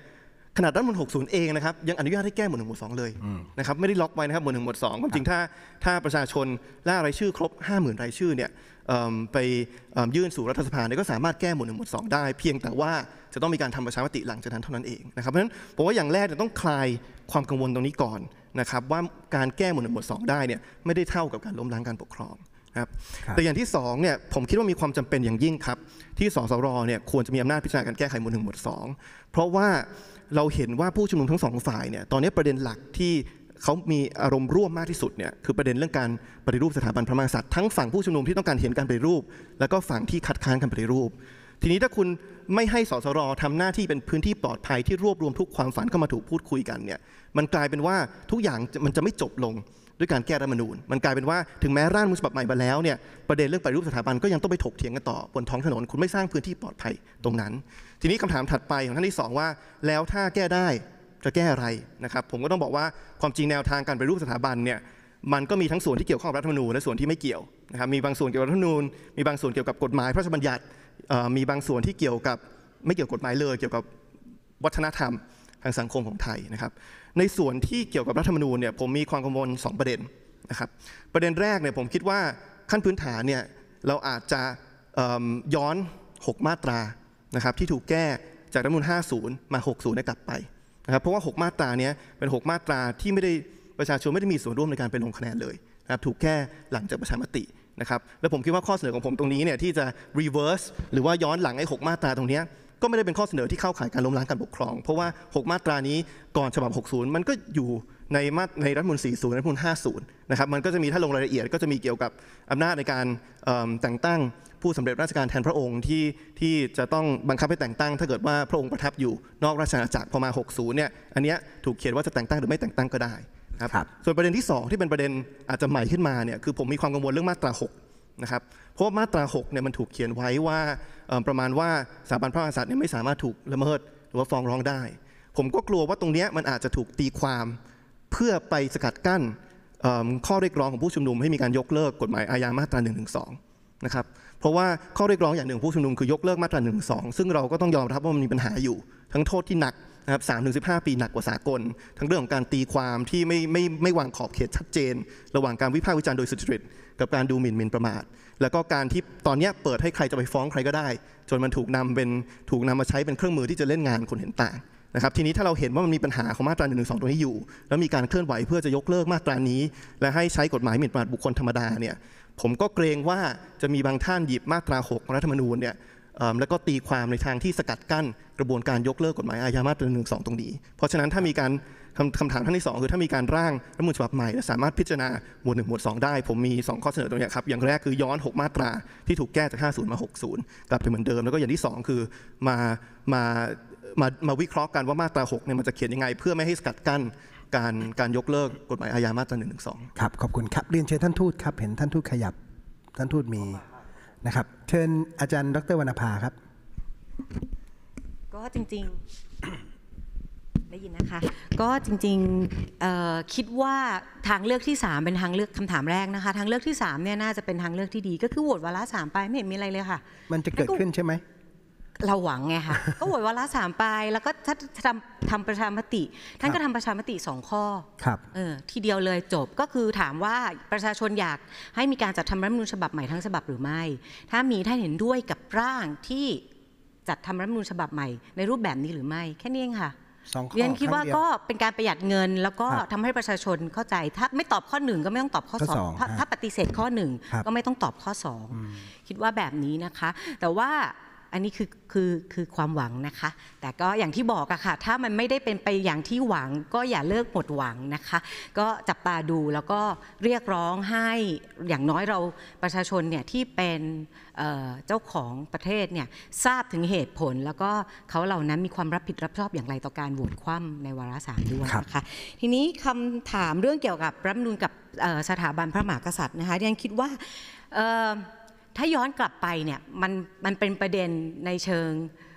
ขนาดรัฐธรรมนูญหกสิบเองนะครับยังอนุญาตให้แก้หมวดหนึ่งหมวดสองเลยนะครับไม่ได้ล็อกไว้นะครับหมวดหนึ่งหมวดสองความจริงถ้าถ้าประชาชนล่ารายชื่อครบ ห้าหมื่น รายชื่อเนี่ยไปยื่นสู่รัฐสภาเนี่ยก็สามารถแก้หมวดหนึ่งหมวดสองได้เพียงแต่ว่าจะต้องมีการทำประชามติหลังจากนั้นเท่านั้นเองนะครับเพราะฉะนั้นผมว่าอย่างแรกจะต้องคลายความกังวลตรงนี้ก่อนนะครับว่าการแก้หมวดหนึ่งหมวดสองได้เนี่ยไม่ได้เท่ากับการล้มล้างการปกครองครับแต่อย่างที่สองเนี่ยผมคิดว่ามีความจำเป็นอย่างยิ่งครับที่สสรเนี่ยควรจะมีอำนาจพิจารณาการแก้ไขหมวดหนึ่งหมวดสองเพราะว่าเราเห็นว่าผู้ชุมนุมทั้งสองฝ่ายเนี่ยตอนนี้ประเด็นหลักที่เขามีอารมณ์ร่วมมากที่สุดเนี่ยคือประเด็นเรื่องการปฏิรูปสถาบันพระมหากษัตริย์ทั้งฝั่งผู้ชุมนุมที่ต้องการเห็นการปฏิรูปแล้วก็ฝั่งที่คัดค้านการปฏิรูปทีนี้ถ้าคุณไม่ให้สสรทำหน้าที่เป็นพื้นที่ปลอดภัยที่รวบรวมทุกความฝันเข้ามาถูกพูดคุยกันเนี่ยมันกลายเป็นว่าทุกอย่างมันจะไม่จบลงด้วยการแก้รัฐธรรมนูญมันกลายเป็นว่าถึงแม้ร่างรัฐธรรมนูญฉบับใหม่มาแล้วเนี่ยประเด็นเรื่องปฏิรูปสถาบันก็ยังต้องไปถกเถียงกันต่อบนท้องถนนคุณไม่สร้างพื้นที่ปลอดภัยตรงนั้นทีนี้คำถามถัดไปของท่านที่สองว่าแล้วถ้าแก้ได้จะแก้อะไรนะครับผมก็ต้องบอกว่าความจริงแนวทางการปฏิรูปสถาบันเนี่ยมันก็มีทั้งส่วนที่เกี่ยวข้องกับรัฐธรรมนูญและส่วนที่ไม่เกี่ยวนะครับมีบางส่วนเกี่ยวกับรัฐธรรมนูญมีบางส่วนเกี่ยวกับกฎหมายพระราชบัญญัติมีบางส่วนที่เกี่ยวกับไม่เกี่ยวกับกฎหมายเลยเกี่ยวกับวัฒนธรรมทางสังคมของไทยนะครับในส่วนที่เกี่ยวกับรัฐธรรมนูญเนี่ยผมมีความกังวลสองประเด็นนะครับประเด็นแรกเนี่ยผมคิดว่าขั้นพื้นฐานเนี่ยเราอาจจะย้อนหกมาตรานะครับที่ถูกแก้จากรัฐธรรมนูญห้าสิบมาหกสิบได้กลับไปนะครับเพราะว่าหกมาตรานี้เป็นหกมาตราที่ไม่ได้ประชาชนไม่ได้มีส่วนร่วมในการไปลงคะแนนเลยนะครับถูกแก้หลังจากประชามตินะครับแล้วผมคิดว่าข้อเสนอของผมตรงนี้เนี่ยที่จะ reverse หรือว่าย้อนหลังไอ้หกมาตราตรงนี้ก็ไม่ได้เป็นข้อเสนอที่เข้าข่ายการล้มล้างการปกครองเพราะว่าหกมาตรานี้ก่อนฉบับหกสิบมันก็อยู่ในมาในรัฐธรรมนูญสี่สิบรัฐธรรมนูญห้าสิบนะครับมันก็จะมีถ้าลงรายละเอียดก็จะมีเกี่ยวกับอำนาจในการแต่งตั้งผู้สำเร็จราชการแทนพระองค์ที่ที่จะต้องบังคับให้แต่งตั้งถ้าเกิดว่าพระองค์ประทับอยู่นอกราชอาณาจักรพอมาหกสิบเนี่ยอันนี้ถูกเขียนว่าจะแต่งตั้งหรือไม่แต่งตั้งก็ได้ครับส่วนประเด็นที่สองที่เป็นประเด็นอาจจะใหม่ขึ้นมาเนี่ยคือผมมีความกังวลเรื่องมาตราหกนะครับเพราะว่ามาตราหกเนี่ยมันถูกเขียนไว้ว่าประมาณว่าสถาบันพระมหากษัตริย์เนี่ยไม่สามารถถูกละเมิดหรือว่าฟ้องร้องได้ผมก็กลัวว่าตรงนี้มันอาจจะถูกตีความเพื่อไปสกัดกั้นข้อเรียกร้องของผู้ชุมนุมให้มีการยกเลิกกฎหมายอาญามาตราหนึ่งถึงสองนะครับเพราะว่าข้อเรียกร้องอย่างหนึ่งผู้ชุมนุมคือยกเลิกมาตราหนึ่งถึงสองซึ่งเราก็ต้องยอมรับว่ามันมีปัญหาอยู่ทั้งโทษที่หนักนะครับสามถึงสิบห้าปีหนักกว่าสากลทั้งเรื่องของการตีความที่ไม่ไม่ไม่วางขอบเขตชัดเจนระหว่างการวิพากษ์วิจารณ์โดยสุจริตกับการดูหมิ่นหมิ่นประมาทแล้วก็การที่ตอนนี้เปิดให้ใครจะไปฟ้องใครก็ได้จนมันถูกนำเป็นถูกนำมาใช้เป็นเครื่องมือที่จะเล่นงานคนเห็นต่างนะครับทีนี้ถ้าเราเห็นว่ามันมีปัญหาของมาตราหนึ่งถึงสองตรงนี้อยู่แล้วมีการเคลื่อนไหวเพื่อจะยกเลิกมาตรานี้และให้ใช้กฎหมายหมิ่นประมาทบุคคลธรรมดาเนี่ยผมก็เกรงว่าจะมีบางท่านหยิบมาตราหกของรัฐธรรมนูญเนี่ยแล้วก็ตีความในทางที่สกัดกั้นกระบวนการยกเลิกกฎหมายอาญามาตราหนึ่งสองตรงนี้เพราะฉะนั้นถ้ามีการคำคำถามท่านที่สองคือถ้ามีการร่างรัฐธรรมนูญฉบับใหม่และสามารถพิจารณาหมวดหนึ่งหมวดสองได้ผมมีสองข้อเสนอตรงนี้ครับอย่างแรกคือย้อนหกมาตราที่ถูกแก้จากห้าสิบมาหกสิบกลับไปเหมือนเดิมแล้วก็อย่างที่สองคือมามามามาวิเคราะห์กันว่ามาตราหกเนี่ยมันจะเขียนยังไงเพื่อไม่ให้สกัดกั้นการการยกเลิกกฎหมายอาญามาตราหนึ่งถึงสองครับขอบคุณครับเรียนเชิญท่านทูตครับเห็นท่านทูตขยับท่านทูตมีนะครับเชิญอาจารย์ดร.วรรณภาครับก็จริงๆได้ยินนะคะก็จริงๆคิดว่าทางเลือกที่สามเป็นทางเลือกคำถามแรกนะคะทางเลือกที่สามเนี่ยน่าจะเป็นทางเลือกที่ดีก็คือโหวตวาระสามไปไม่เห็นมีอะไรเลยค่ะมันจะเกิดขึ้นใช่ไหมเราหวังไงค่ะก็โหวตวาระสามไปแล้วก็ถ้าทำทำประชามติท่านก็ทำประชามติสองข้อครับเออทีเดียวเลยจบก็คือถามว่าประชาชนอยากให้มีการจัดทำรัฐธรรมนูญฉบับใหม่ทั้งฉบับหรือไม่ถ้ามีท่านเห็นด้วยกับร่างที่จัดทำรัฐธรรมนูญฉบับใหม่ในรูปแบบนี้หรือไม่แค่นี้เองค่ะเรียนคิดว่าก็เป็นการประหยัดเงินแล้วก็ทำให้ประชาชนเข้าใจถ้าไม่ตอบข้อหนึ่งก็ไม่ต้องตอบข้อสองถ้าปฏิเสธข้อหนึ่งก็ไม่ต้องตอบข้อสองคิดว่าแบบนี้นะคะแต่ว่าอันนี้คือคือคือความหวังนะคะแต่ก็อย่างที่บอกอะค่ะถ้ามันไม่ได้เป็นไปอย่างที่หวังก็อย่าเลิกหมดหวังนะคะก็จับตาดูแล้วก็เรียกร้องให้อย่างน้อยเราประชาชนเนี่ยที่เป็นเจ้าของประเทศเนี่ยทราบถึงเหตุผลแล้วก็เขาเหล่านั้นมีความรับผิดรับชอบอย่างไรต่อการโหวตคว่ำในวาระสามด้วยนะคะทีนี้คำถามเรื่องเกี่ยวกับรัฐธรรมนูญกับสถาบันพระมหากษัตริย์นะคะดิฉันคิดว่าถ้าย้อนกลับไปเนี่ยมันมันเป็นประเด็นในเชิง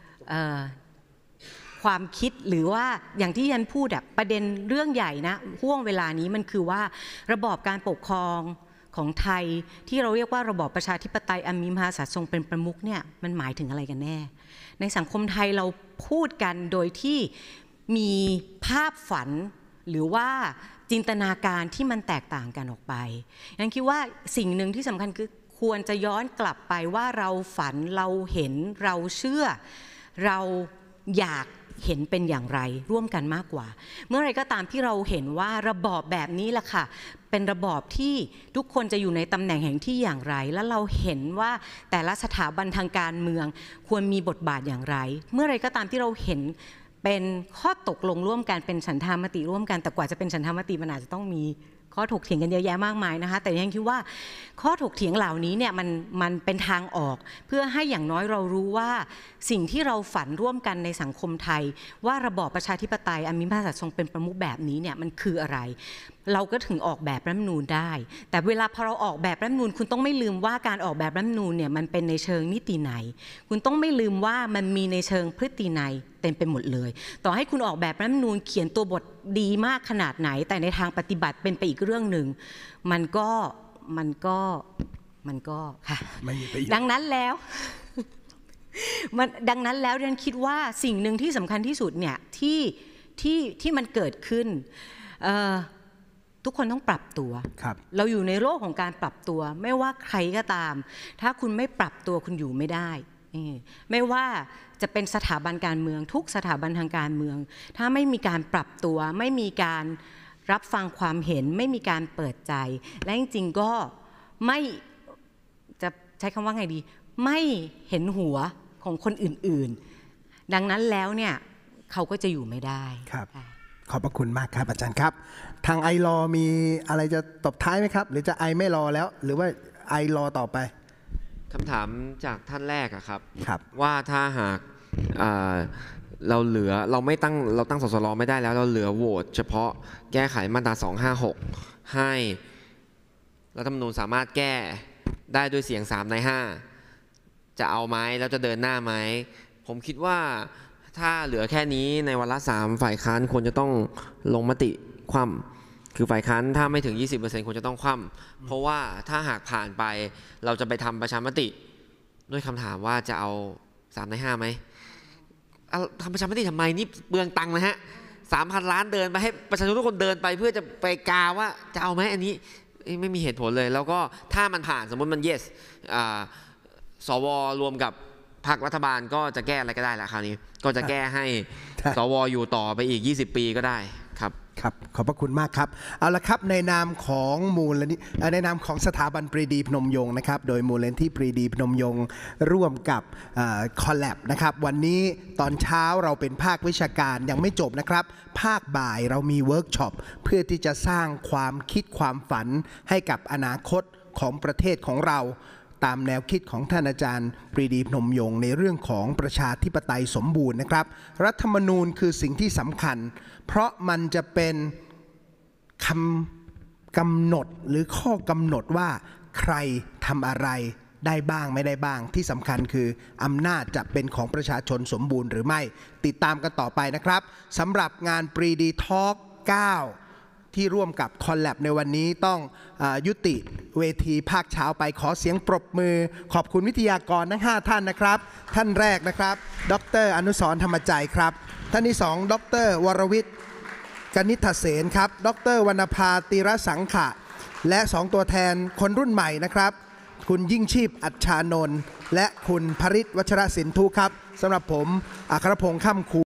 ความคิดหรือว่าอย่างที่ยันพูดอะประเด็นเรื่องใหญ่นะห่วงเวลานี้มันคือว่าระบอบการปกครองของไทยที่เราเรียกว่าระบอบประชาธิปไตยอันมีมหากษัตริย์ทรงเป็นประมุขเนี่ยมันหมายถึงอะไรกันแน่ในสังคมไทยเราพูดกันโดยที่มีภาพฝันหรือว่าจินตนาการที่มันแตกต่างกันออกไปยังคิดว่าสิ่งหนึ่งที่สำคัญคือควรจะย้อนกลับไปว่าเราฝันเราเห็นเราเชื่อเราอยากเห็นเป็นอย่างไรร่วมกันมากกว่าเมื่อไรก็ตามที่เราเห็นว่าระบอบแบบนี้แหละค่ะเป็นระบอบที่ทุกคนจะอยู่ในตำแหน่งแห่งที่อย่างไรและเราเห็นว่าแต่ละสถาบันทางการเมืองควรมีบทบาทอย่างไรเมื่อไรก็ตามที่เราเห็นเป็นข้อตกลงร่วมกันเป็นฉันทามติร่วมกันแต่กว่าจะเป็นฉันทามติมันอาจจะต้องมีข้อถกเถียงกันเยอะแยะมากมายนะคะแต่ยังคิดว่าข้อถกเถียงเหล่านี้เนี่ยมันมันเป็นทางออกเพื่อให้อย่างน้อยเรารู้ว่าสิ่งที่เราฝันร่วมกันในสังคมไทยว่าระบอบประชาธิปไตยอันมีพระมหากษัตริย์ทรงเป็นประมุขแบบนี้เนี่ยมันคืออะไรเราก็ถึงออกแบบรัฐธรรมนูญได้แต่เวลาพอเราออกแบบรัฐธรรมนูญคุณต้องไม่ลืมว่าการออกแบบรัฐธรรมนูญเนี่ยมันเป็นในเชิงนิตินัยคุณต้องไม่ลืมว่ามันมีในเชิงพฤตินัยเต็มไปหมดเลยต่อให้คุณออกแบบรัฐธรรมนูญเขียนตัวบทดีมากขนาดไหนแต่ในทางปฏิบัติเป็นไปอีกเรื่องหนึ่งมันก็มันก็มันก็ค่ะดังนั้นแล้วมันดังนั้นแล้วเรียนคิดว่าสิ่งหนึ่งที่สำคัญที่สุดเนี่ยที่ที่ที่มันเกิดขึ้นทุกคนต้องปรับตัวเราอยู่ในโลกของการปรับตัวไม่ว่าใครก็ตามถ้าคุณไม่ปรับตัวคุณอยู่ไม่ได้ไม่ว่าจะเป็นสถาบันการเมืองทุกสถาบันทางการเมืองถ้าไม่มีการปรับตัวไม่มีการรับฟังความเห็นไม่มีการเปิดใจและจริงๆก็ไม่จะใช้คำว่าไงดีไม่เห็นหัวของคนอื่นๆดังนั้นแล้วเนี่ยเขาก็จะอยู่ไม่ได้ครับขอบพระคุณมากครับอาจารย์ครับทางไอรอมีอะไรจะตบท้ายไหมครับหรือจะไอไม่รอแล้วหรือว่าไอรอต่อไปคำถามจากท่านแรกอะครับครับว่าถ้าหากเราเหลือเราไม่ตั้งเราตั้งสสรไม่ได้แล้วเราเหลือโหวตเฉพาะแก้ไขมาตราสองห้าหกให้รัฐธรรมนูญสามารถแก้ได้ด้วยเสียงสามในห้าจะเอาไหมแล้วจะเดินหน้าไหมผมคิดว่าถ้าเหลือแค่นี้ในวาระสามฝ่ายค้านควรจะต้องลงมติคว่ำคือฝ่ายค้านถ้าไม่ถึง ยี่สิบเปอร์เซ็นต์ ควรจะต้องคว่ำเพราะว่าถ้าหากผ่านไปเราจะไปทำประชามติด้วยคำถามว่าจะเอาสามในห้าไหมทำประชามติทำไมนี่เปลืองตังค์นะฮะสามพันล้านเดินไปให้ประชาชนทุกคนเดินไปเพื่อจะไปกาว่าจะเอาไหมอันนี้ไม่มีเหตุผลเลยแล้วก็ถ้ามันผ่านสมมติมัน yes สวรวมกับพรรครัฐบาลก็จะแก้อะไรก็ได้แหละคราวนี้ก็จะแก้ให้สวอยู่ต่อไปอีกยี่สิบปีก็ได้ครับครับขอบพระคุณมากครับเอาละครับในนามของมูลนิธิในนามของสถาบันปรีดีพนมยงค์นะครับโดยมูลนิธิปรีดีพนมยงค์ร่วมกับคอลแลบนะครับวันนี้ตอนเช้าเราเป็นภาควิชาการยังไม่จบนะครับภาคบ่ายเรามีเวิร์กช็อปเพื่อที่จะสร้างความคิดความฝันให้กับอนาคตของประเทศของเราตามแนวคิดของท่านอาจารย์ปรีดีพนมยงค์ในเรื่องของประชาธิปไตยสมบูรณ์นะครับรัฐธรรมนูญคือสิ่งที่สำคัญเพราะมันจะเป็นคำกำหนดหรือข้อกำหนดว่าใครทำอะไรได้บ้างไม่ได้บ้างที่สำคัญคืออำนาจจะเป็นของประชาชนสมบูรณ์หรือไม่ติดตามกันต่อไปนะครับสำหรับงานปรีดีทอล์กเก้าที่ร่วมกับคอลแลบในวันนี้ต้องอยุติเวทีภาคเช้าไปขอเสียงปรบมือขอบคุณวิทยากรทั้งห้าท่านนะครับท่านแรกนะครับดร.อนุสรณ์ธรรมใจครับท่านที่สองดร.วรวิทย์กนิษฐเสนครับดร.วรรณภาตีรสังขะและสองตัวแทนคนรุ่นใหม่นะครับคุณยิ่งชีพอัจฉานนท์และคุณภริษวัชรสินธุครับสำหรับผมอัครพงษ์ค่ำคู